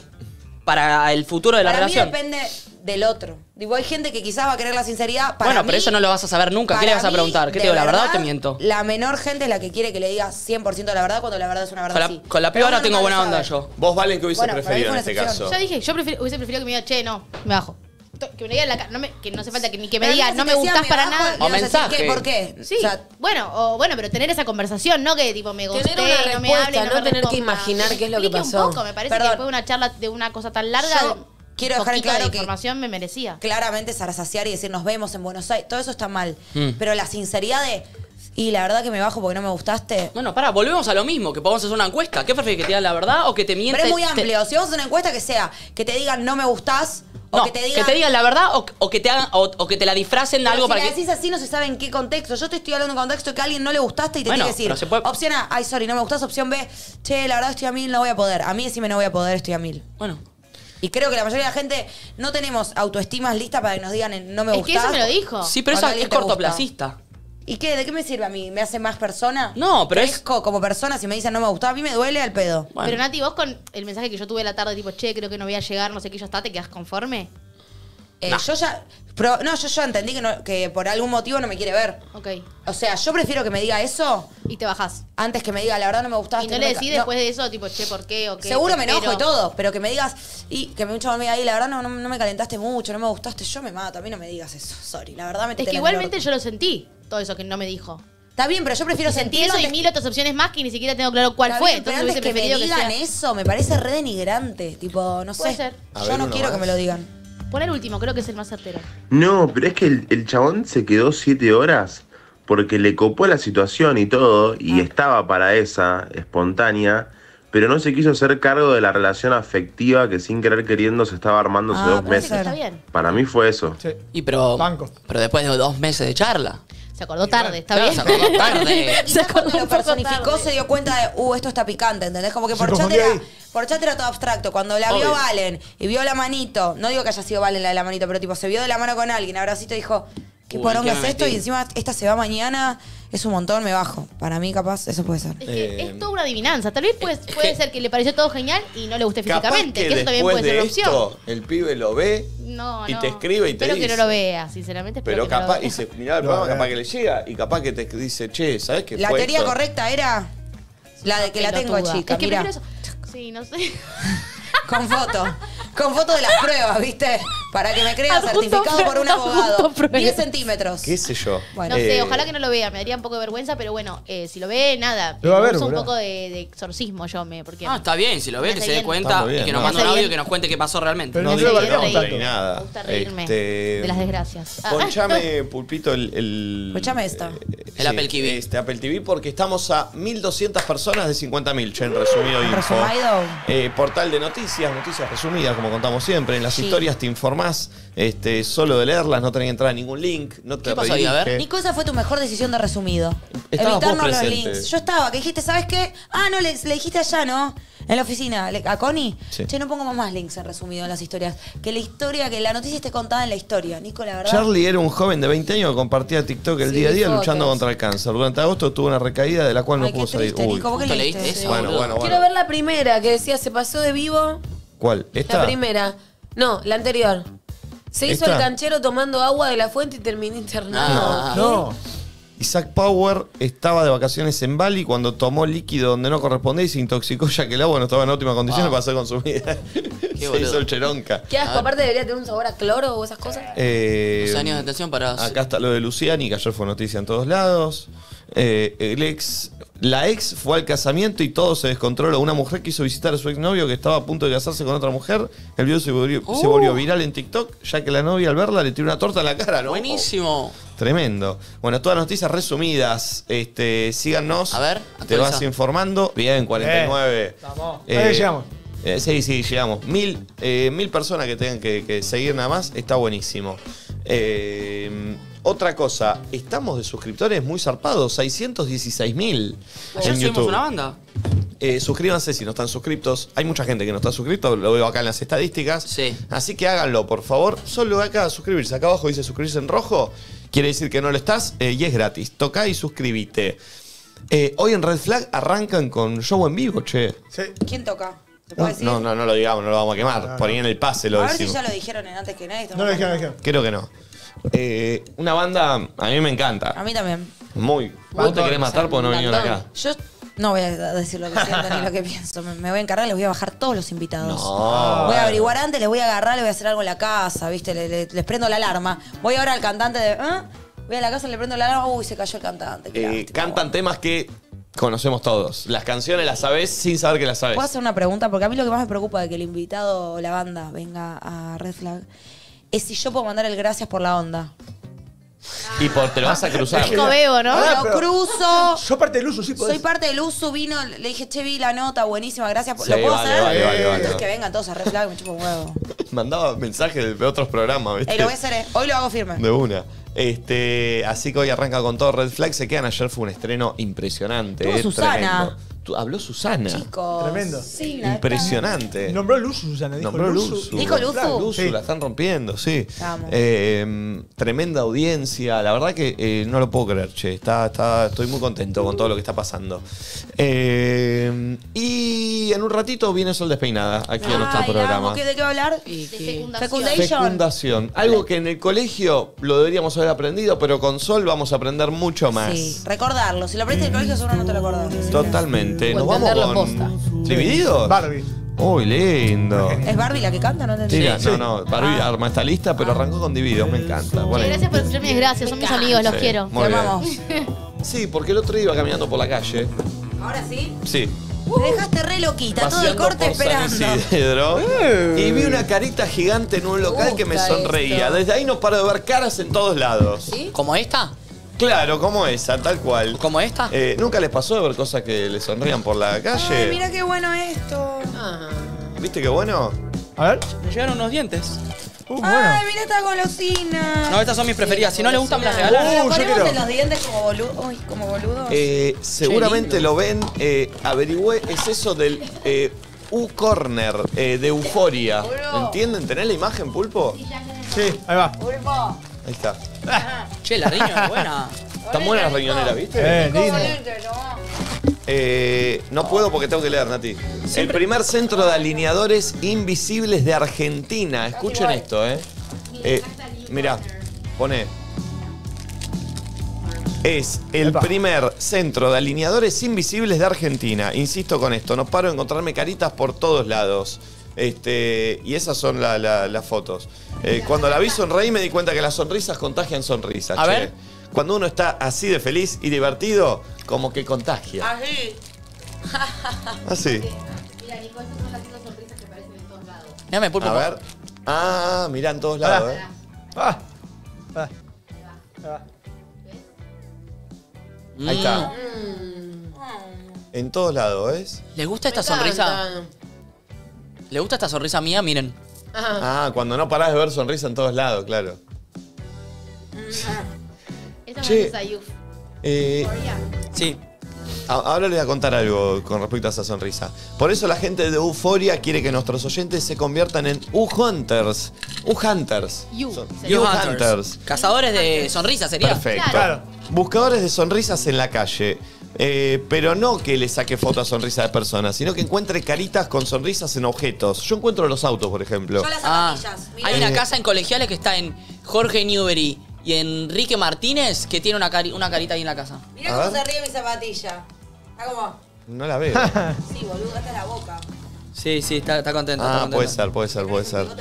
[SPEAKER 3] Para el futuro de la
[SPEAKER 2] Para
[SPEAKER 3] relación.
[SPEAKER 2] mí depende del otro. Digo, hay gente que quizás va a querer la sinceridad. Para
[SPEAKER 3] Bueno,
[SPEAKER 2] mí,
[SPEAKER 3] pero eso no lo vas a saber nunca. ¿Qué le
[SPEAKER 2] para
[SPEAKER 3] vas a
[SPEAKER 2] mí,
[SPEAKER 3] preguntar? ¿Qué
[SPEAKER 2] de
[SPEAKER 3] te digo, la verdad o te miento?
[SPEAKER 2] La menor gente es la que quiere que le digas cien por ciento la verdad cuando la verdad es una verdad
[SPEAKER 3] Con la,
[SPEAKER 2] sí.
[SPEAKER 3] con la
[SPEAKER 2] Pero
[SPEAKER 3] piba ahora
[SPEAKER 2] uno
[SPEAKER 3] tengo
[SPEAKER 2] nunca
[SPEAKER 3] buena
[SPEAKER 2] lo
[SPEAKER 3] onda
[SPEAKER 2] sabe.
[SPEAKER 3] yo.
[SPEAKER 1] Vos, Valen, que hubiese
[SPEAKER 2] Bueno, para mí
[SPEAKER 1] preferido
[SPEAKER 2] fue
[SPEAKER 1] en
[SPEAKER 2] una
[SPEAKER 1] este
[SPEAKER 2] excepción.
[SPEAKER 1] caso.
[SPEAKER 9] Yo dije, yo prefiero- hubiese preferido que me diga, che, no, me bajo. To- Que me diga en la cara, no me- que no hace falta que ni que me
[SPEAKER 2] Pero
[SPEAKER 9] diga,
[SPEAKER 2] mira,
[SPEAKER 9] no
[SPEAKER 2] si
[SPEAKER 9] me
[SPEAKER 2] te decían,
[SPEAKER 9] gustás
[SPEAKER 2] me
[SPEAKER 9] para
[SPEAKER 2] bajo,
[SPEAKER 9] nada.
[SPEAKER 2] le ibas a decir,
[SPEAKER 3] mensaje.
[SPEAKER 2] ¿qué? ¿Por qué?
[SPEAKER 9] Sí,
[SPEAKER 2] O sea,
[SPEAKER 9] bueno, o, bueno, pero tener esa conversación, ¿no? Que tipo me gusté,
[SPEAKER 5] Tener una
[SPEAKER 9] no me
[SPEAKER 5] respuesta,
[SPEAKER 9] hable, no,
[SPEAKER 5] no
[SPEAKER 9] me
[SPEAKER 5] tener que
[SPEAKER 9] responda.
[SPEAKER 5] imaginar qué es lo que
[SPEAKER 9] Explique
[SPEAKER 5] pasó.
[SPEAKER 9] un poco, me parece
[SPEAKER 2] Perdón.
[SPEAKER 9] que después de una charla de una cosa tan larga,
[SPEAKER 2] Yo quiero
[SPEAKER 9] un
[SPEAKER 2] dejar en
[SPEAKER 9] poquito
[SPEAKER 2] claro
[SPEAKER 9] de
[SPEAKER 2] que-
[SPEAKER 9] información me merecía.
[SPEAKER 2] claramente zarazasear y decir nos vemos en Buenos Aires, todo eso está mal.
[SPEAKER 3] Mm.
[SPEAKER 2] Pero la sinceridad de, y la verdad que me bajo porque no me gustaste.
[SPEAKER 3] Bueno, pará, volvemos a lo mismo, que podemos hacer una encuesta. ¿Qué prefieres, que te digan la verdad o que te mientan?
[SPEAKER 2] Pero es muy amplio. Si vamos a hacer una encuesta que sea que te digan no me gustás o
[SPEAKER 3] No,
[SPEAKER 2] que te digan.
[SPEAKER 3] la verdad o, o que te hagan o, o que te la disfracen de
[SPEAKER 2] Pero
[SPEAKER 3] algo
[SPEAKER 2] si
[SPEAKER 3] para
[SPEAKER 2] la
[SPEAKER 3] que.
[SPEAKER 2] decís así no se sabe en qué contexto. Yo te estoy hablando en un contexto que a alguien no le gustaste y te
[SPEAKER 3] Bueno,
[SPEAKER 2] tiene que
[SPEAKER 3] pero
[SPEAKER 2] decir.
[SPEAKER 3] se puede-
[SPEAKER 2] Opción A, ay, sorry, no me gustás. Opción B, che, la verdad estoy a mil, no voy a poder. A mí decime no voy a poder, estoy a mil.
[SPEAKER 3] Bueno.
[SPEAKER 2] Y creo que la mayoría de la gente no tenemos autoestimas listas para que nos digan en, no me
[SPEAKER 9] Es
[SPEAKER 2] gustás.
[SPEAKER 9] que eso me lo dijo.
[SPEAKER 3] Sí, pero
[SPEAKER 2] Cuando
[SPEAKER 3] eso
[SPEAKER 2] alguien
[SPEAKER 3] es
[SPEAKER 2] te gusta.
[SPEAKER 3] cortoplacista.
[SPEAKER 2] ¿Y qué? ¿De qué me sirve a mí? ¿Me hace más persona?
[SPEAKER 3] No, pero es-
[SPEAKER 2] Crezco como persona si me dicen no me gustaba. A mí me duele al pedo.
[SPEAKER 3] Bueno.
[SPEAKER 9] Pero Nati, vos con el mensaje que yo tuve la tarde, tipo, che, creo que no voy a llegar, no sé qué, ya está, ¿te quedás conforme?
[SPEAKER 2] Eh, Yo ya... pero- no, yo ya entendí que, no- que por algún motivo no me quiere ver.
[SPEAKER 9] Ok.
[SPEAKER 2] O sea, yo prefiero que me diga eso
[SPEAKER 9] Y te bajás.
[SPEAKER 2] antes que me diga la verdad no me gustaste.
[SPEAKER 9] Y no
[SPEAKER 2] no
[SPEAKER 9] le
[SPEAKER 2] me
[SPEAKER 9] decís
[SPEAKER 2] ca- no.
[SPEAKER 9] después de eso, tipo, che, ¿por qué? O qué
[SPEAKER 2] Seguro
[SPEAKER 9] te
[SPEAKER 2] me enojo
[SPEAKER 9] espero.
[SPEAKER 2] y todo, pero que me digas, y que me un chabón me diga, ahí la verdad no, no, no me calentaste mucho, no me gustaste, yo me mato, a mí no me digas eso, sorry, la verdad me
[SPEAKER 9] Es que igualmente yo lo sentí, todo eso que no me dijo.
[SPEAKER 2] Está bien, pero yo prefiero
[SPEAKER 9] Sentí
[SPEAKER 2] sentirlo
[SPEAKER 9] eso y
[SPEAKER 2] antes-
[SPEAKER 9] mil otras opciones más que ni siquiera tengo claro cuál
[SPEAKER 2] Está
[SPEAKER 9] fue.
[SPEAKER 2] bien, pero
[SPEAKER 9] Entonces
[SPEAKER 2] antes
[SPEAKER 9] hubiese
[SPEAKER 2] que me
[SPEAKER 9] preferido que
[SPEAKER 2] digan
[SPEAKER 9] sea.
[SPEAKER 2] eso, me parece re denigrante, tipo, no
[SPEAKER 9] Puede
[SPEAKER 2] sé.
[SPEAKER 9] ser.
[SPEAKER 1] A
[SPEAKER 2] Yo
[SPEAKER 1] ver,
[SPEAKER 2] no
[SPEAKER 1] uno
[SPEAKER 2] quiero
[SPEAKER 1] más.
[SPEAKER 2] que me lo digan.
[SPEAKER 9] Pon el último, creo que es el más certero.
[SPEAKER 12] No, pero es que el, el chabón se quedó siete horas porque le copó la situación y todo, y
[SPEAKER 2] Ah.
[SPEAKER 12] estaba para esa, espontánea, pero no se quiso hacer cargo de la relación afectiva que sin querer queriendo se estaba armando hace
[SPEAKER 2] Ah,
[SPEAKER 12] dos
[SPEAKER 2] puede
[SPEAKER 12] meses.
[SPEAKER 2] ser.
[SPEAKER 9] Está bien.
[SPEAKER 12] Para mí fue eso.
[SPEAKER 6] Sí.
[SPEAKER 3] Y pero.
[SPEAKER 6] Banco.
[SPEAKER 3] Pero después de dos meses de charla.
[SPEAKER 9] Se acordó tarde, está
[SPEAKER 3] Claro,
[SPEAKER 9] bien.
[SPEAKER 3] se acordó tarde.
[SPEAKER 2] Quizás cuando lo
[SPEAKER 9] un poco
[SPEAKER 2] personificó
[SPEAKER 9] tarde.
[SPEAKER 2] se dio cuenta de, uh, esto está picante, ¿entendés? Como que
[SPEAKER 6] Se
[SPEAKER 2] por chat,
[SPEAKER 6] confundió
[SPEAKER 2] era,
[SPEAKER 6] ahí.
[SPEAKER 2] por chat era todo abstracto. Cuando la vio
[SPEAKER 3] Obvio.
[SPEAKER 2] Valen y vio la manito, no digo que haya sido Valen la de la manito, pero tipo se vio de la mano con alguien, abracito y dijo, ¿qué
[SPEAKER 3] Uy,
[SPEAKER 2] poronga
[SPEAKER 3] ¿qué
[SPEAKER 2] es
[SPEAKER 3] me
[SPEAKER 2] esto?
[SPEAKER 3] metí?
[SPEAKER 2] Y encima esta se va mañana, es un montón, me bajo. Para mí capaz eso puede ser.
[SPEAKER 9] Es que
[SPEAKER 1] Eh,
[SPEAKER 9] es toda una adivinanza. Tal vez puede, puede ser que le pareció todo genial y no le guste
[SPEAKER 1] Capaz
[SPEAKER 9] físicamente.
[SPEAKER 1] que
[SPEAKER 9] Que eso también
[SPEAKER 1] después
[SPEAKER 9] puede ser
[SPEAKER 1] de
[SPEAKER 9] una opción.
[SPEAKER 1] esto, el pibe lo ve
[SPEAKER 9] No,
[SPEAKER 1] y
[SPEAKER 9] no.
[SPEAKER 1] te escribe y te
[SPEAKER 9] Espero
[SPEAKER 1] dice.
[SPEAKER 9] que no lo vea, sinceramente. Espero
[SPEAKER 1] Pero
[SPEAKER 9] que no lo
[SPEAKER 1] capaz,
[SPEAKER 9] vea.
[SPEAKER 1] y se miraba el
[SPEAKER 6] No,
[SPEAKER 1] programa,
[SPEAKER 6] no.
[SPEAKER 1] capaz que le llega y capaz que te dice, che, ¿sabes qué
[SPEAKER 2] La
[SPEAKER 1] fue
[SPEAKER 2] teoría
[SPEAKER 1] esto?
[SPEAKER 2] correcta era la de que la tengo,
[SPEAKER 9] Pelotuda.
[SPEAKER 2] chica.
[SPEAKER 9] Es que
[SPEAKER 2] Mira,
[SPEAKER 9] prefiero eso. Sí, no sé.
[SPEAKER 2] con foto. Con foto de las pruebas, ¿viste? Para que me crea
[SPEAKER 9] Adjunto
[SPEAKER 2] certificado por un
[SPEAKER 9] prueba,
[SPEAKER 2] abogado.
[SPEAKER 9] adjunto prueba.
[SPEAKER 2] diez centímetros.
[SPEAKER 1] ¿Qué sé yo?
[SPEAKER 2] Bueno.
[SPEAKER 9] No sé,
[SPEAKER 1] Eh,
[SPEAKER 9] ojalá que no lo vea. Me daría un poco de vergüenza, pero bueno, eh, si lo ve, nada.
[SPEAKER 6] Lo va a ver,
[SPEAKER 9] uso un
[SPEAKER 6] boludo.
[SPEAKER 9] poco de, de exorcismo yo, me, porque
[SPEAKER 3] Ah, está bien, si lo ve,
[SPEAKER 9] Me
[SPEAKER 3] que
[SPEAKER 9] hace
[SPEAKER 3] se dé
[SPEAKER 9] bien.
[SPEAKER 3] cuenta
[SPEAKER 1] Está muy bien,
[SPEAKER 3] y que nos
[SPEAKER 1] ¿no?
[SPEAKER 3] mande
[SPEAKER 9] Me
[SPEAKER 3] un
[SPEAKER 9] hace
[SPEAKER 3] audio y
[SPEAKER 9] bien.
[SPEAKER 3] que nos cuente qué pasó realmente.
[SPEAKER 6] Pero
[SPEAKER 1] No
[SPEAKER 6] no
[SPEAKER 1] digo
[SPEAKER 6] creo
[SPEAKER 1] que
[SPEAKER 6] que
[SPEAKER 1] no,
[SPEAKER 6] tanto.
[SPEAKER 1] ni nada.
[SPEAKER 9] Me gusta reírme
[SPEAKER 1] Este,
[SPEAKER 9] de las desgracias. Ah.
[SPEAKER 1] Ponchame, Pulpito, el... el
[SPEAKER 2] Ponchame esta.
[SPEAKER 1] eh,
[SPEAKER 3] El Apple T V.
[SPEAKER 1] Este Apple T V, porque estamos a mil doscientas personas de cincuenta mil, en resumido info.
[SPEAKER 2] Resumido.
[SPEAKER 1] Eh, portal de noticias, noticias resumidas, como contamos siempre. En las
[SPEAKER 2] Sí.
[SPEAKER 1] historias te informás, este, solo de leerlas, no tenés que entrar a ningún link, no te
[SPEAKER 3] ¿Qué pasó ahí? A ver.
[SPEAKER 1] redirige.
[SPEAKER 2] Nico, esa fue tu mejor decisión de resumido.
[SPEAKER 1] Estabas vos
[SPEAKER 2] Evitarnos los
[SPEAKER 1] presente.
[SPEAKER 2] links. Yo estaba, que dijiste, ¿sabes qué? Ah, no, le, le dijiste allá, ¿no? En la oficina, le- a Connie.
[SPEAKER 1] Sí.
[SPEAKER 2] Che, no pongo más links en resumido en las historias. Que la historia, que la noticia esté contada en la historia. Nico, la verdad.
[SPEAKER 1] Charlie era un joven de veinte años que compartía TikTok el
[SPEAKER 2] Sí,
[SPEAKER 1] día a día
[SPEAKER 2] fotos.
[SPEAKER 1] luchando contra el cáncer. Durante agosto tuvo una recaída de la cual no
[SPEAKER 2] Ay, qué
[SPEAKER 1] pudo salir.
[SPEAKER 2] triste,
[SPEAKER 1] Uy,
[SPEAKER 2] Nico, ¿vos qué
[SPEAKER 3] ¿Justo
[SPEAKER 2] leíste?
[SPEAKER 3] leíste eso?
[SPEAKER 1] bueno,
[SPEAKER 3] boludo?
[SPEAKER 1] bueno, bueno.
[SPEAKER 5] Quiero ver la primera que decía, se pasó de vivo.
[SPEAKER 1] ¿Cuál? ¿Esta?
[SPEAKER 5] La primera. No, la anterior. Se hizo
[SPEAKER 1] ¿Esta?
[SPEAKER 5] el canchero tomando agua de la fuente y terminó internado.
[SPEAKER 3] Ah.
[SPEAKER 6] No.
[SPEAKER 1] Isaac Power estaba de vacaciones en Bali cuando tomó líquido donde no correspondía y se intoxicó ya que el agua no estaba en óptimas condiciones
[SPEAKER 3] Wow.
[SPEAKER 1] para ser consumida. Se
[SPEAKER 3] boludo.
[SPEAKER 1] hizo el cheronca.
[SPEAKER 5] ¿Qué asco? Aparte debería tener un sabor a cloro o esas cosas.
[SPEAKER 1] Eh,
[SPEAKER 3] Dos años de detención para...
[SPEAKER 1] Acá está lo de Luciani, que ayer fue noticia en todos lados. Eh, el ex, la ex fue al casamiento y todo se descontroló. Una mujer quiso visitar a su exnovio que estaba a punto de casarse con otra mujer. El video se volvió,
[SPEAKER 3] Oh.
[SPEAKER 1] se volvió viral en TikTok, ya que la novia al verla le tiró una torta en la cara, ¿no?
[SPEAKER 3] Buenísimo.
[SPEAKER 1] Tremendo. Bueno, todas las noticias resumidas. Este, síganos.
[SPEAKER 3] A ver,
[SPEAKER 1] Te
[SPEAKER 3] actualiza.
[SPEAKER 1] vas informando. Bien, cuarenta y nueve.
[SPEAKER 6] Vamos.
[SPEAKER 1] Eh,
[SPEAKER 6] Ahí llegamos.
[SPEAKER 1] eh, sí, sí, llegamos. Mil, eh, mil personas que tengan que, que seguir nada más. Está buenísimo. Eh, otra cosa. Estamos de suscriptores muy zarpados. seiscientos dieciséis mil
[SPEAKER 3] Ayer
[SPEAKER 1] en
[SPEAKER 3] subimos
[SPEAKER 1] YouTube.
[SPEAKER 3] una banda.
[SPEAKER 1] Eh, suscríbanse si no están suscriptos. Hay mucha gente que no está suscrito, lo veo acá en las estadísticas.
[SPEAKER 3] Sí.
[SPEAKER 1] Así que háganlo, por favor. Solo acá suscribirse. Acá abajo dice suscribirse en rojo. Quiere decir que no lo estás eh, y es gratis. Toca y suscríbete. Eh, hoy en Red Flag arrancan con show en vivo, che.
[SPEAKER 6] Sí.
[SPEAKER 13] ¿Quién toca? ¿Se
[SPEAKER 1] No,
[SPEAKER 13] puede decir?
[SPEAKER 1] no, no, no lo digamos, no lo vamos a quemar.
[SPEAKER 6] No, no.
[SPEAKER 1] Por ahí en el pase lo
[SPEAKER 13] a ver
[SPEAKER 1] decimos.
[SPEAKER 13] si ya lo dijeron en antes que nadie.
[SPEAKER 6] No lo dijeron, no lo dijeron.
[SPEAKER 1] Creo que no. Eh, una banda, a mí me encanta.
[SPEAKER 13] A mí también.
[SPEAKER 1] Muy. Vos te querés matar porque no vinieron acá.
[SPEAKER 13] Yo no voy a decir lo que siento ni lo que pienso. Me, me voy a encargar, les voy a bajar todos los invitados.
[SPEAKER 1] No.
[SPEAKER 13] Voy a averiguar antes, les voy a agarrar, les voy a hacer algo en la casa, ¿viste? Le- le- les prendo la alarma. Voy ahora al cantante de. ¿eh? Voy a la casa, le prendo la alarma. Uy, se cayó el cantante. qué
[SPEAKER 1] Eh,
[SPEAKER 13] lástima.
[SPEAKER 1] cantan temas que conocemos todos. Las canciones las sabés sin saber que las sabés.
[SPEAKER 13] ¿Puedo hacer una pregunta? Porque a mí lo que más me preocupa de que el invitado o la banda venga a Red Flag es si yo puedo mandar el gracias por la onda.
[SPEAKER 1] Y por te lo vas a cruzar.
[SPEAKER 9] Nico Bebo, ¿no?
[SPEAKER 6] Ah,
[SPEAKER 13] Lo
[SPEAKER 6] pero-
[SPEAKER 13] cruzo.
[SPEAKER 6] Sos parte del uso, sí podés.
[SPEAKER 13] Soy parte del uso, vino, le dije, che, vi la nota, buenísima, gracias. por
[SPEAKER 1] Sí,
[SPEAKER 13] ¿Lo puedo
[SPEAKER 1] vale,
[SPEAKER 13] hacer?
[SPEAKER 1] vale, vale, vale.
[SPEAKER 13] Es que vengan todos a Red Flag, me chupo un huevo.
[SPEAKER 1] Mandaba mensajes de otros programas, ¿viste?
[SPEAKER 13] Ey, lo voy a hacer, eh. Hoy lo hago firme.
[SPEAKER 1] De una. Este, así que hoy arranca con todo Red Flag. Se quedan. Ayer fue un estreno impresionante.
[SPEAKER 13] Tuvo
[SPEAKER 1] eh,
[SPEAKER 13] Susana.
[SPEAKER 1] tremendo. Tu- Habló Susana.
[SPEAKER 13] Chicos.
[SPEAKER 6] Tremendo.
[SPEAKER 13] Sí, la
[SPEAKER 1] Impresionante.
[SPEAKER 6] Nombró Luzu, Susana. Dijo
[SPEAKER 1] Nombró
[SPEAKER 6] Luzu.
[SPEAKER 1] Luzu.
[SPEAKER 13] ¿Dijo Luzu?
[SPEAKER 1] Luzu,
[SPEAKER 6] Sí.
[SPEAKER 1] la están rompiendo, sí.
[SPEAKER 13] Vamos.
[SPEAKER 1] Eh, tremenda audiencia. La verdad que eh, no lo puedo creer, che. Está, está, estoy muy contento con todo lo que está pasando. Eh, y en un ratito viene Sol Despeinada aquí en nuestro
[SPEAKER 13] Ay, la
[SPEAKER 1] programa.
[SPEAKER 13] amo. ¿Qué- ¿De qué va a hablar?
[SPEAKER 9] De fecundación.
[SPEAKER 13] Fecundation.
[SPEAKER 1] Fecundación. Algo que en el colegio lo deberíamos haber aprendido, pero con Sol vamos a aprender mucho más.
[SPEAKER 13] Sí, recordarlo. Si lo aprendiste en el colegio, seguro no te lo acordás.
[SPEAKER 1] Totalmente.
[SPEAKER 5] O
[SPEAKER 1] Nos vamos
[SPEAKER 5] entenderlo
[SPEAKER 1] con
[SPEAKER 5] posta.
[SPEAKER 1] ¿Divididos?
[SPEAKER 6] Barbie.
[SPEAKER 1] Uy, lindo.
[SPEAKER 13] ¿Es Barbie la que canta? No entendí.
[SPEAKER 1] Mira,
[SPEAKER 6] Sí.
[SPEAKER 1] no, no, Barbie
[SPEAKER 13] Ah.
[SPEAKER 1] arma esta lista, pero arrancó con Divididos, me encanta. Bueno,
[SPEAKER 9] Gracias por escuchar mis gracias, son mis amigos, los
[SPEAKER 1] sí,
[SPEAKER 9] quiero.
[SPEAKER 1] muy
[SPEAKER 13] Te
[SPEAKER 1] bien.
[SPEAKER 13] amamos.
[SPEAKER 1] Sí, porque el otro día iba caminando por la calle.
[SPEAKER 13] Ahora sí.
[SPEAKER 1] Sí.
[SPEAKER 13] Me dejaste re loquita, todo el
[SPEAKER 1] Paseando
[SPEAKER 13] corte
[SPEAKER 1] por San
[SPEAKER 13] esperando.
[SPEAKER 1] Isidro. Y vi una carita gigante en un local que me
[SPEAKER 5] gusta
[SPEAKER 1] sonreía.
[SPEAKER 5] esto.
[SPEAKER 1] Desde ahí no paro de ver caras en todos lados.
[SPEAKER 3] ¿Como esta?
[SPEAKER 1] Claro, como esa, tal cual.
[SPEAKER 3] ¿Como esta?
[SPEAKER 1] Eh, ¿Nunca les pasó de ver cosas que les sonrían por la calle?
[SPEAKER 13] Ay, mira qué bueno esto.
[SPEAKER 5] Ah.
[SPEAKER 1] ¿Viste qué bueno?
[SPEAKER 6] A ver.
[SPEAKER 3] Me llegaron unos dientes.
[SPEAKER 6] Uh, bueno.
[SPEAKER 13] Ay, mira esta golosina.
[SPEAKER 3] No, estas son mis preferidas. Si no les gustan, me las regalan.
[SPEAKER 13] ¿Lo
[SPEAKER 6] Uh, yo
[SPEAKER 13] ponemos
[SPEAKER 6] quiero.
[SPEAKER 13] en los dientes como boludos? Uy, como boludos.
[SPEAKER 1] Eh, seguramente
[SPEAKER 3] lindo.
[SPEAKER 1] lo ven. Eh, averigüé, es eso del eh, U-Corner eh, de Euforia. ¿Entienden? ¿Tenés la imagen, Pulpo?
[SPEAKER 6] Sí, ahí va.
[SPEAKER 13] Pulpo.
[SPEAKER 1] Ahí está.
[SPEAKER 3] Che, la riña es buena.
[SPEAKER 1] Están buenas las riñoneras, ¿viste?
[SPEAKER 6] Eh, lindo.
[SPEAKER 13] Volvete, no.
[SPEAKER 1] Eh, no puedo porque tengo que leer, Nati. El primer centro de alineadores invisibles de Argentina. Escuchen esto, ¿eh? eh mirá, pone. Es el
[SPEAKER 6] Epa.
[SPEAKER 1] primer centro de alineadores invisibles de Argentina. Insisto con esto, no paro de encontrarme caritas por todos lados. Este, y esas son la- la- las fotos. Eh, cuando la vi sonreí me di cuenta que las sonrisas contagian sonrisas.
[SPEAKER 3] A
[SPEAKER 1] che.
[SPEAKER 3] ver.
[SPEAKER 1] Cuando uno está así de feliz y divertido, como que contagia.
[SPEAKER 13] Así.
[SPEAKER 1] Así.
[SPEAKER 9] Mira, Nico, esas son las cinco sonrisas que aparecen en todos lados.
[SPEAKER 3] Mírame, Pulpo.
[SPEAKER 1] A ver. Ah, mirá en todos lados, ¿eh?
[SPEAKER 6] Ah. Ah. Ahí va.
[SPEAKER 1] Ahí está.
[SPEAKER 13] Mm.
[SPEAKER 1] En todos lados, ¿ves?
[SPEAKER 3] ¿Les gusta esta
[SPEAKER 5] Me
[SPEAKER 3] sonrisa?
[SPEAKER 5] encanta.
[SPEAKER 3] ¿Les gusta esta sonrisa mía? Miren.
[SPEAKER 5] Ajá.
[SPEAKER 1] Ah, cuando no parás de ver sonrisa en todos lados, claro.
[SPEAKER 9] Esa
[SPEAKER 1] Che.
[SPEAKER 9] es Sayuf.
[SPEAKER 1] Eh,
[SPEAKER 3] Sí.
[SPEAKER 1] a- ahora les voy a contar algo con respecto a esa sonrisa. Por eso la gente de Euforia quiere que nuestros oyentes se conviertan en U-Hunters. U-Hunters.
[SPEAKER 9] You.
[SPEAKER 1] Son-
[SPEAKER 9] sería.
[SPEAKER 3] You
[SPEAKER 1] U-Hunters.
[SPEAKER 3] Hunters. Cazadores de sonrisas sería.
[SPEAKER 1] Perfecto.
[SPEAKER 6] Claro.
[SPEAKER 1] Buscadores de sonrisas en la calle. Eh, pero no que le saque fotos a sonrisas de personas, sino que encuentre caritas con sonrisas en objetos. Yo encuentro los autos, por ejemplo.
[SPEAKER 13] Yo las
[SPEAKER 3] Ah,
[SPEAKER 13] zapatillas.
[SPEAKER 3] hay una
[SPEAKER 1] Eh.
[SPEAKER 3] casa en Colegiales que está en Jorge Newbery y Enrique Martínez, que tiene una, cari una carita ahí en la casa.
[SPEAKER 13] Mirá
[SPEAKER 1] A
[SPEAKER 13] cómo
[SPEAKER 1] ver.
[SPEAKER 13] se ríe mi zapatilla. Está como.
[SPEAKER 1] No la veo.
[SPEAKER 13] Sí, boludo, hasta la boca.
[SPEAKER 3] Sí, sí, está, está contento. está
[SPEAKER 1] Ah,
[SPEAKER 3] contento.
[SPEAKER 1] puede ser, puede ser, puede ser.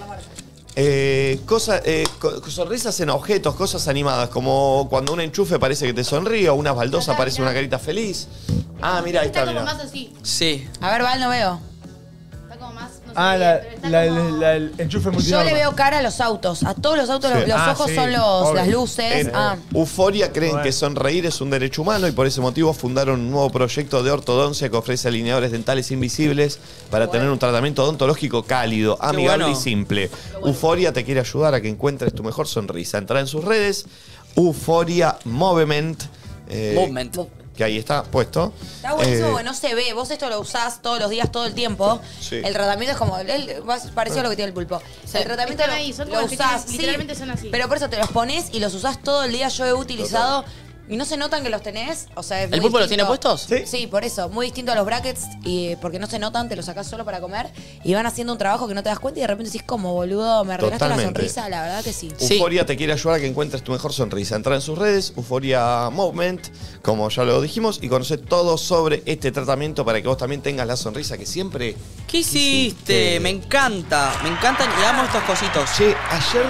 [SPEAKER 1] Eh, cosa, eh, co- sonrisas en objetos, cosas animadas, como cuando un enchufe parece que te sonríe o una baldosa parece una carita feliz. Ah, mira, ahí
[SPEAKER 9] Está
[SPEAKER 1] está,
[SPEAKER 9] como
[SPEAKER 1] mira.
[SPEAKER 9] más así.
[SPEAKER 3] Sí.
[SPEAKER 13] A ver, Val, no veo.
[SPEAKER 9] Está como más. No sé
[SPEAKER 6] Ah,
[SPEAKER 9] bien,
[SPEAKER 6] la,
[SPEAKER 9] pero está
[SPEAKER 6] la-
[SPEAKER 9] como-
[SPEAKER 6] la- el enchufe
[SPEAKER 13] Yo
[SPEAKER 6] multinorma.
[SPEAKER 13] le veo cara a los autos. A todos los autos,
[SPEAKER 1] Sí.
[SPEAKER 13] los, los
[SPEAKER 6] Ah,
[SPEAKER 13] ojos
[SPEAKER 6] sí,
[SPEAKER 13] son los,
[SPEAKER 6] obvio.
[SPEAKER 13] las luces.
[SPEAKER 1] En
[SPEAKER 13] Ah.
[SPEAKER 1] Euforia creen
[SPEAKER 6] Bueno.
[SPEAKER 1] que sonreír es un derecho humano y por ese motivo fundaron un nuevo proyecto de ortodoncia que ofrece alineadores dentales invisibles para tener un tratamiento odontológico cálido, amigable
[SPEAKER 3] bueno.
[SPEAKER 1] y simple. Euforia te quiere ayudar a que encuentres tu mejor sonrisa. Entra en sus redes, Euforia Movement. eh,
[SPEAKER 3] Movement.
[SPEAKER 1] Que ahí está puesto.
[SPEAKER 13] Está buenísimo
[SPEAKER 1] Eh,
[SPEAKER 13] porque no se ve. Vos esto lo usás todos los días, todo el tiempo.
[SPEAKER 1] Sí.
[SPEAKER 13] El tratamiento es como. El, parecido a lo que tiene el pulpo. El tratamiento
[SPEAKER 9] Están
[SPEAKER 13] lo,
[SPEAKER 9] ahí, son
[SPEAKER 13] lo
[SPEAKER 9] como las que
[SPEAKER 13] usás.
[SPEAKER 9] tienen- literalmente
[SPEAKER 13] sí,
[SPEAKER 9] son así.
[SPEAKER 13] Pero por eso te los pones y los usás todo el día. Yo he utilizado. Y no se notan que los tenés. O sea, es
[SPEAKER 3] ¿El
[SPEAKER 13] muy
[SPEAKER 3] pulpo los tiene
[SPEAKER 13] distinto.
[SPEAKER 3] puestos?
[SPEAKER 6] Sí.
[SPEAKER 13] Sí, por eso. Muy distinto a los brackets. Y porque no se notan, te los sacás solo para comer. Y van haciendo un trabajo que no te das cuenta y de repente decís, como boludo, me arreglaste la
[SPEAKER 1] Totalmente.
[SPEAKER 13] sonrisa. La verdad que sí.
[SPEAKER 3] Sí.
[SPEAKER 1] Euforia te quiere ayudar a que encuentres tu mejor sonrisa. Entra en sus redes, Euforia Movement, como ya lo dijimos, y conoce todo sobre este tratamiento para que vos también tengas la sonrisa que siempre.
[SPEAKER 3] ¿Qué hiciste? Me encanta, me encantan y amo estos cositos.
[SPEAKER 1] Che, ayer.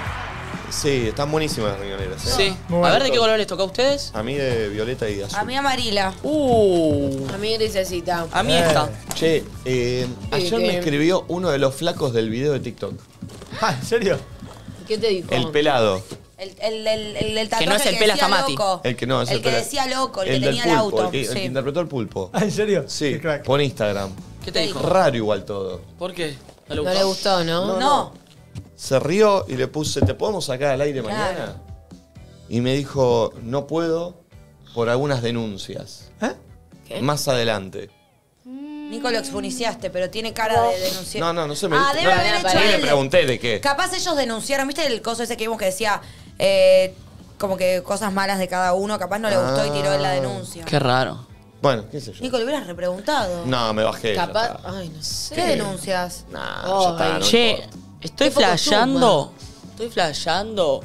[SPEAKER 1] Sí, están buenísimas las riñoneras. ¿eh?
[SPEAKER 3] Sí.
[SPEAKER 6] Muy
[SPEAKER 3] A
[SPEAKER 6] bueno.
[SPEAKER 3] ver de qué color les toca a ustedes.
[SPEAKER 1] A mí de violeta y de azul.
[SPEAKER 13] A mí amarila.
[SPEAKER 3] Uh,
[SPEAKER 5] A mí grisecita.
[SPEAKER 3] a mí
[SPEAKER 6] Eh.
[SPEAKER 3] esta.
[SPEAKER 1] Che, eh, ayer
[SPEAKER 5] que-
[SPEAKER 1] me escribió uno de los flacos del video de TikTok.
[SPEAKER 6] Ah, ¿en serio?
[SPEAKER 5] ¿Qué te dijo?
[SPEAKER 1] El pelado.
[SPEAKER 13] El, el, el, el, el
[SPEAKER 3] Que no es
[SPEAKER 13] tatuaje
[SPEAKER 3] el Pela
[SPEAKER 13] decía
[SPEAKER 3] Stamati.
[SPEAKER 13] loco.
[SPEAKER 1] El que no es el,
[SPEAKER 13] El que
[SPEAKER 1] pela-
[SPEAKER 13] decía loco, el, que
[SPEAKER 1] del
[SPEAKER 13] tenía el
[SPEAKER 1] pulpo,
[SPEAKER 13] auto.
[SPEAKER 1] El que, el que
[SPEAKER 13] Sí.
[SPEAKER 1] interpretó el pulpo.
[SPEAKER 6] Ah, ¿en serio?
[SPEAKER 1] Sí,
[SPEAKER 6] Qué crack.
[SPEAKER 1] por Instagram.
[SPEAKER 3] ¿Qué te dijo?
[SPEAKER 1] Raro igual todo.
[SPEAKER 3] ¿Por qué? ¿No le
[SPEAKER 5] No
[SPEAKER 3] gustó?
[SPEAKER 5] le gustó, ¿no?
[SPEAKER 13] No.
[SPEAKER 1] Se rió y le puse, ¿te podemos sacar al aire
[SPEAKER 13] Claro.
[SPEAKER 1] mañana? Y me dijo, no puedo por algunas denuncias.
[SPEAKER 6] ¿Eh?
[SPEAKER 5] ¿Qué?
[SPEAKER 1] Más adelante.
[SPEAKER 13] Nico lo expuniciaste, pero tiene cara de denunciar.
[SPEAKER 1] No, no, no se me
[SPEAKER 13] Ah,
[SPEAKER 1] no,
[SPEAKER 13] debe haber
[SPEAKER 1] no,
[SPEAKER 13] hecho
[SPEAKER 1] ni le
[SPEAKER 13] él.
[SPEAKER 1] pregunté de qué.
[SPEAKER 13] Capaz ellos denunciaron, ¿viste el coso ese que vimos que decía eh, como que cosas malas de cada uno? Capaz no le gustó y tiró él la denuncia.
[SPEAKER 3] Qué raro.
[SPEAKER 1] Bueno, qué sé yo.
[SPEAKER 13] Nico, le hubieras repreguntado.
[SPEAKER 1] No, me bajé. ya
[SPEAKER 5] Capaz.
[SPEAKER 1] está.
[SPEAKER 5] Ay, no sé.
[SPEAKER 13] ¿Qué denuncias?
[SPEAKER 1] Nah,
[SPEAKER 5] Oh,
[SPEAKER 1] ya está, no
[SPEAKER 3] Che,
[SPEAKER 1] importa.
[SPEAKER 3] estoy
[SPEAKER 5] Qué poco
[SPEAKER 3] flasheando. Estoy flasheando.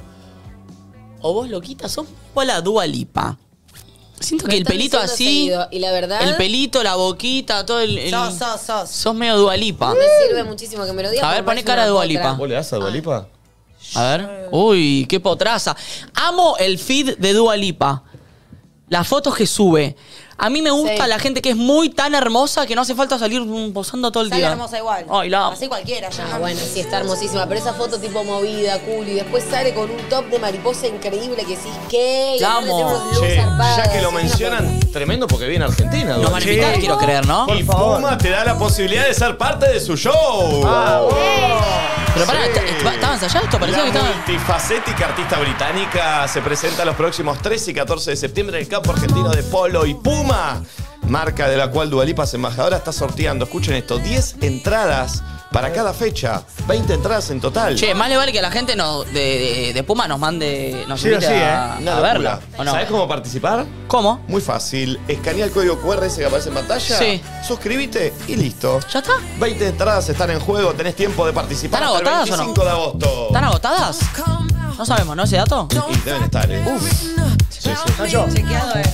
[SPEAKER 3] O vos, loquita, sos como la Dua Lipa. Siento
[SPEAKER 5] Me
[SPEAKER 3] que el
[SPEAKER 5] están
[SPEAKER 3] pelito
[SPEAKER 5] diciendo
[SPEAKER 3] así.
[SPEAKER 5] seguido, y la verdad.
[SPEAKER 3] El pelito, la boquita, todo el. el-
[SPEAKER 13] Sos, sos, sos.
[SPEAKER 3] Sos medio Dua Lipa.
[SPEAKER 5] Me sirve muchísimo que me lo digas.
[SPEAKER 3] A ver,
[SPEAKER 5] porque
[SPEAKER 3] poné
[SPEAKER 5] parece
[SPEAKER 3] cara de
[SPEAKER 5] una
[SPEAKER 3] Dua Lipa.
[SPEAKER 5] potra.
[SPEAKER 1] ¿Vos le das a Dua Lipa?
[SPEAKER 3] A ver. Uy, qué potraza. Amo el feed de Dua Lipa. Las fotos que sube. A mí me gusta
[SPEAKER 5] Sí.
[SPEAKER 3] la gente que es muy tan hermosa que no hace falta salir mm, posando todo el
[SPEAKER 13] Sale
[SPEAKER 3] día.
[SPEAKER 13] hermosa igual.
[SPEAKER 3] Ay, la amo.
[SPEAKER 13] Así cualquiera, ya
[SPEAKER 5] Ah,
[SPEAKER 13] no.
[SPEAKER 5] bueno, sí, está hermosísima. Pero esa foto tipo movida, cool, y después sale con un top de mariposa increíble que decís, ¿qué? Y
[SPEAKER 3] La
[SPEAKER 5] aparte tiene
[SPEAKER 3] amo.
[SPEAKER 5] unos looks
[SPEAKER 1] Che,
[SPEAKER 5] zarpados,
[SPEAKER 1] ya que lo
[SPEAKER 5] es una
[SPEAKER 1] mencionan, tremendo porque viene a Argentina.
[SPEAKER 3] Nos
[SPEAKER 1] Dua
[SPEAKER 3] van a
[SPEAKER 1] Lipa.
[SPEAKER 3] invitar, quiero creer, ¿no?
[SPEAKER 1] Y
[SPEAKER 6] Por favor.
[SPEAKER 1] Puma te da la posibilidad de ser parte de su show.
[SPEAKER 3] Pero pará,
[SPEAKER 1] Sí.
[SPEAKER 3] ¿est- ¿estaba ensayado esto? Parecía
[SPEAKER 1] La
[SPEAKER 3] que estaba.
[SPEAKER 1] multifacética artista británica se presenta los próximos trece y catorce de septiembre en el campo argentino de polo y Puma, marca de la cual Dua Lipa es embajadora, está sorteando, escuchen esto, diez entradas para cada fecha, veinte entradas en total.
[SPEAKER 3] Che, más le vale que la gente no, de, de- de Puma nos mande, nos
[SPEAKER 6] Sí o
[SPEAKER 3] invite
[SPEAKER 6] sí,
[SPEAKER 3] a,
[SPEAKER 1] Una
[SPEAKER 3] a
[SPEAKER 1] locura.
[SPEAKER 3] verla. ¿O no?
[SPEAKER 1] ¿Sabés cómo participar?
[SPEAKER 3] ¿Cómo?
[SPEAKER 1] Muy fácil. Escanea el código cu erre ese que aparece en pantalla.
[SPEAKER 3] Sí.
[SPEAKER 1] Suscríbete y listo.
[SPEAKER 3] ¿Ya está?
[SPEAKER 1] veinte entradas están en juego, tenés tiempo de participar
[SPEAKER 3] ¿Están
[SPEAKER 1] hasta el
[SPEAKER 3] agotadas o no?
[SPEAKER 1] veinticinco de agosto.
[SPEAKER 3] ¿Están agotadas? No sabemos, ¿no? ¿Ese dato?
[SPEAKER 1] Y deben estar, ¿eh? Uf. Sí, sí.
[SPEAKER 6] Nacho,
[SPEAKER 13] Chequeado en.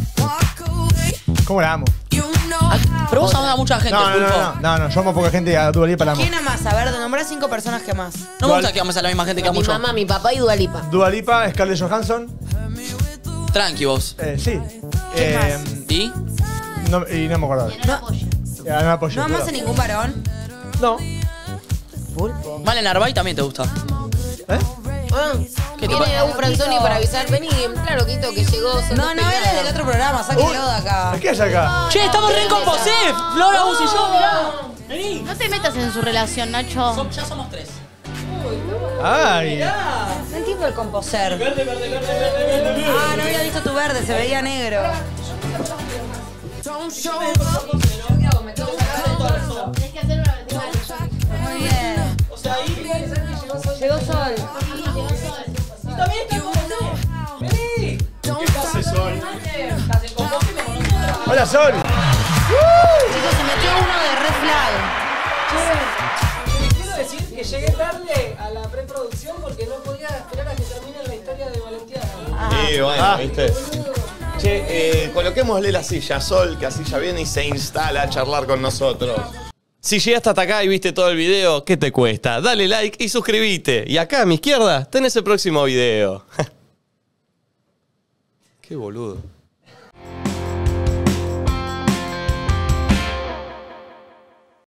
[SPEAKER 6] ¿cómo la amo?
[SPEAKER 3] Ah, Pero vos amás a mucha gente,
[SPEAKER 6] No, no,
[SPEAKER 3] Pulpo.
[SPEAKER 6] no, no, no, no, yo amo poca gente y a Dua Lipa la amo.
[SPEAKER 13] ¿Quién más? A ver, nombrar cinco personas que más.
[SPEAKER 3] No me gusta que ames a la misma gente que
[SPEAKER 5] Mi
[SPEAKER 3] amo yo.
[SPEAKER 5] mamá, mi papá y Dua Lipa.
[SPEAKER 6] Dua Lipa, Scarlett Johansson.
[SPEAKER 3] Tranqui vos.
[SPEAKER 6] Eh, sí.
[SPEAKER 13] ¿Quién
[SPEAKER 6] Eh,
[SPEAKER 3] ¿Y?
[SPEAKER 6] no, y no me acuerdo.
[SPEAKER 9] No la apoya.
[SPEAKER 6] Ya, no me apoyo.
[SPEAKER 13] ¿No amas a
[SPEAKER 6] pero-
[SPEAKER 13] ningún varón?
[SPEAKER 6] No.
[SPEAKER 13] Pulpo.
[SPEAKER 3] Vale Narváez también te gusta.
[SPEAKER 6] ¿Eh?
[SPEAKER 5] Ah,
[SPEAKER 3] ¿Qué te
[SPEAKER 5] viene
[SPEAKER 3] pasa?
[SPEAKER 5] Agus Franzoni para avisar. Vení, claro, Quito, que llegó. son
[SPEAKER 13] No,
[SPEAKER 5] dos
[SPEAKER 13] no, él es
[SPEAKER 5] peinadas.
[SPEAKER 13] del otro programa, sáquenlo de acá.
[SPEAKER 6] ¿Qué hay acá?
[SPEAKER 3] Che, estamos re en Composé. Flora, Gus y yo, mirá. Vení.
[SPEAKER 9] No te metas en su relación, Nacho.
[SPEAKER 3] Som- ya somos tres.
[SPEAKER 6] Ay.
[SPEAKER 13] No entiendo el composer. Ah, no había visto tu verde, se veía negro.
[SPEAKER 9] Tienes que hacer una vertical.
[SPEAKER 13] Muy bien.
[SPEAKER 3] O sea, ahí.
[SPEAKER 13] Llegó Sol.
[SPEAKER 3] También está en Composé. Vení. ¿Qué pasa, Sol? Estás en Composé y me conoces.
[SPEAKER 6] Hola, Sol.
[SPEAKER 13] Chicos, se metió uno de Red Flag.
[SPEAKER 14] Quiero decir que llegué tarde a la preproducción porque no podía esperar a que termine la
[SPEAKER 1] qué bueno,
[SPEAKER 6] Ah.
[SPEAKER 1] ¿viste? Che, eh, coloquémosle la silla, Sol, que así ya viene y se instala a charlar con nosotros. Si llegaste hasta acá y viste todo el video, ¿qué te cuesta? Dale like y suscríbete. Y acá a mi izquierda tenés el próximo video. Qué boludo.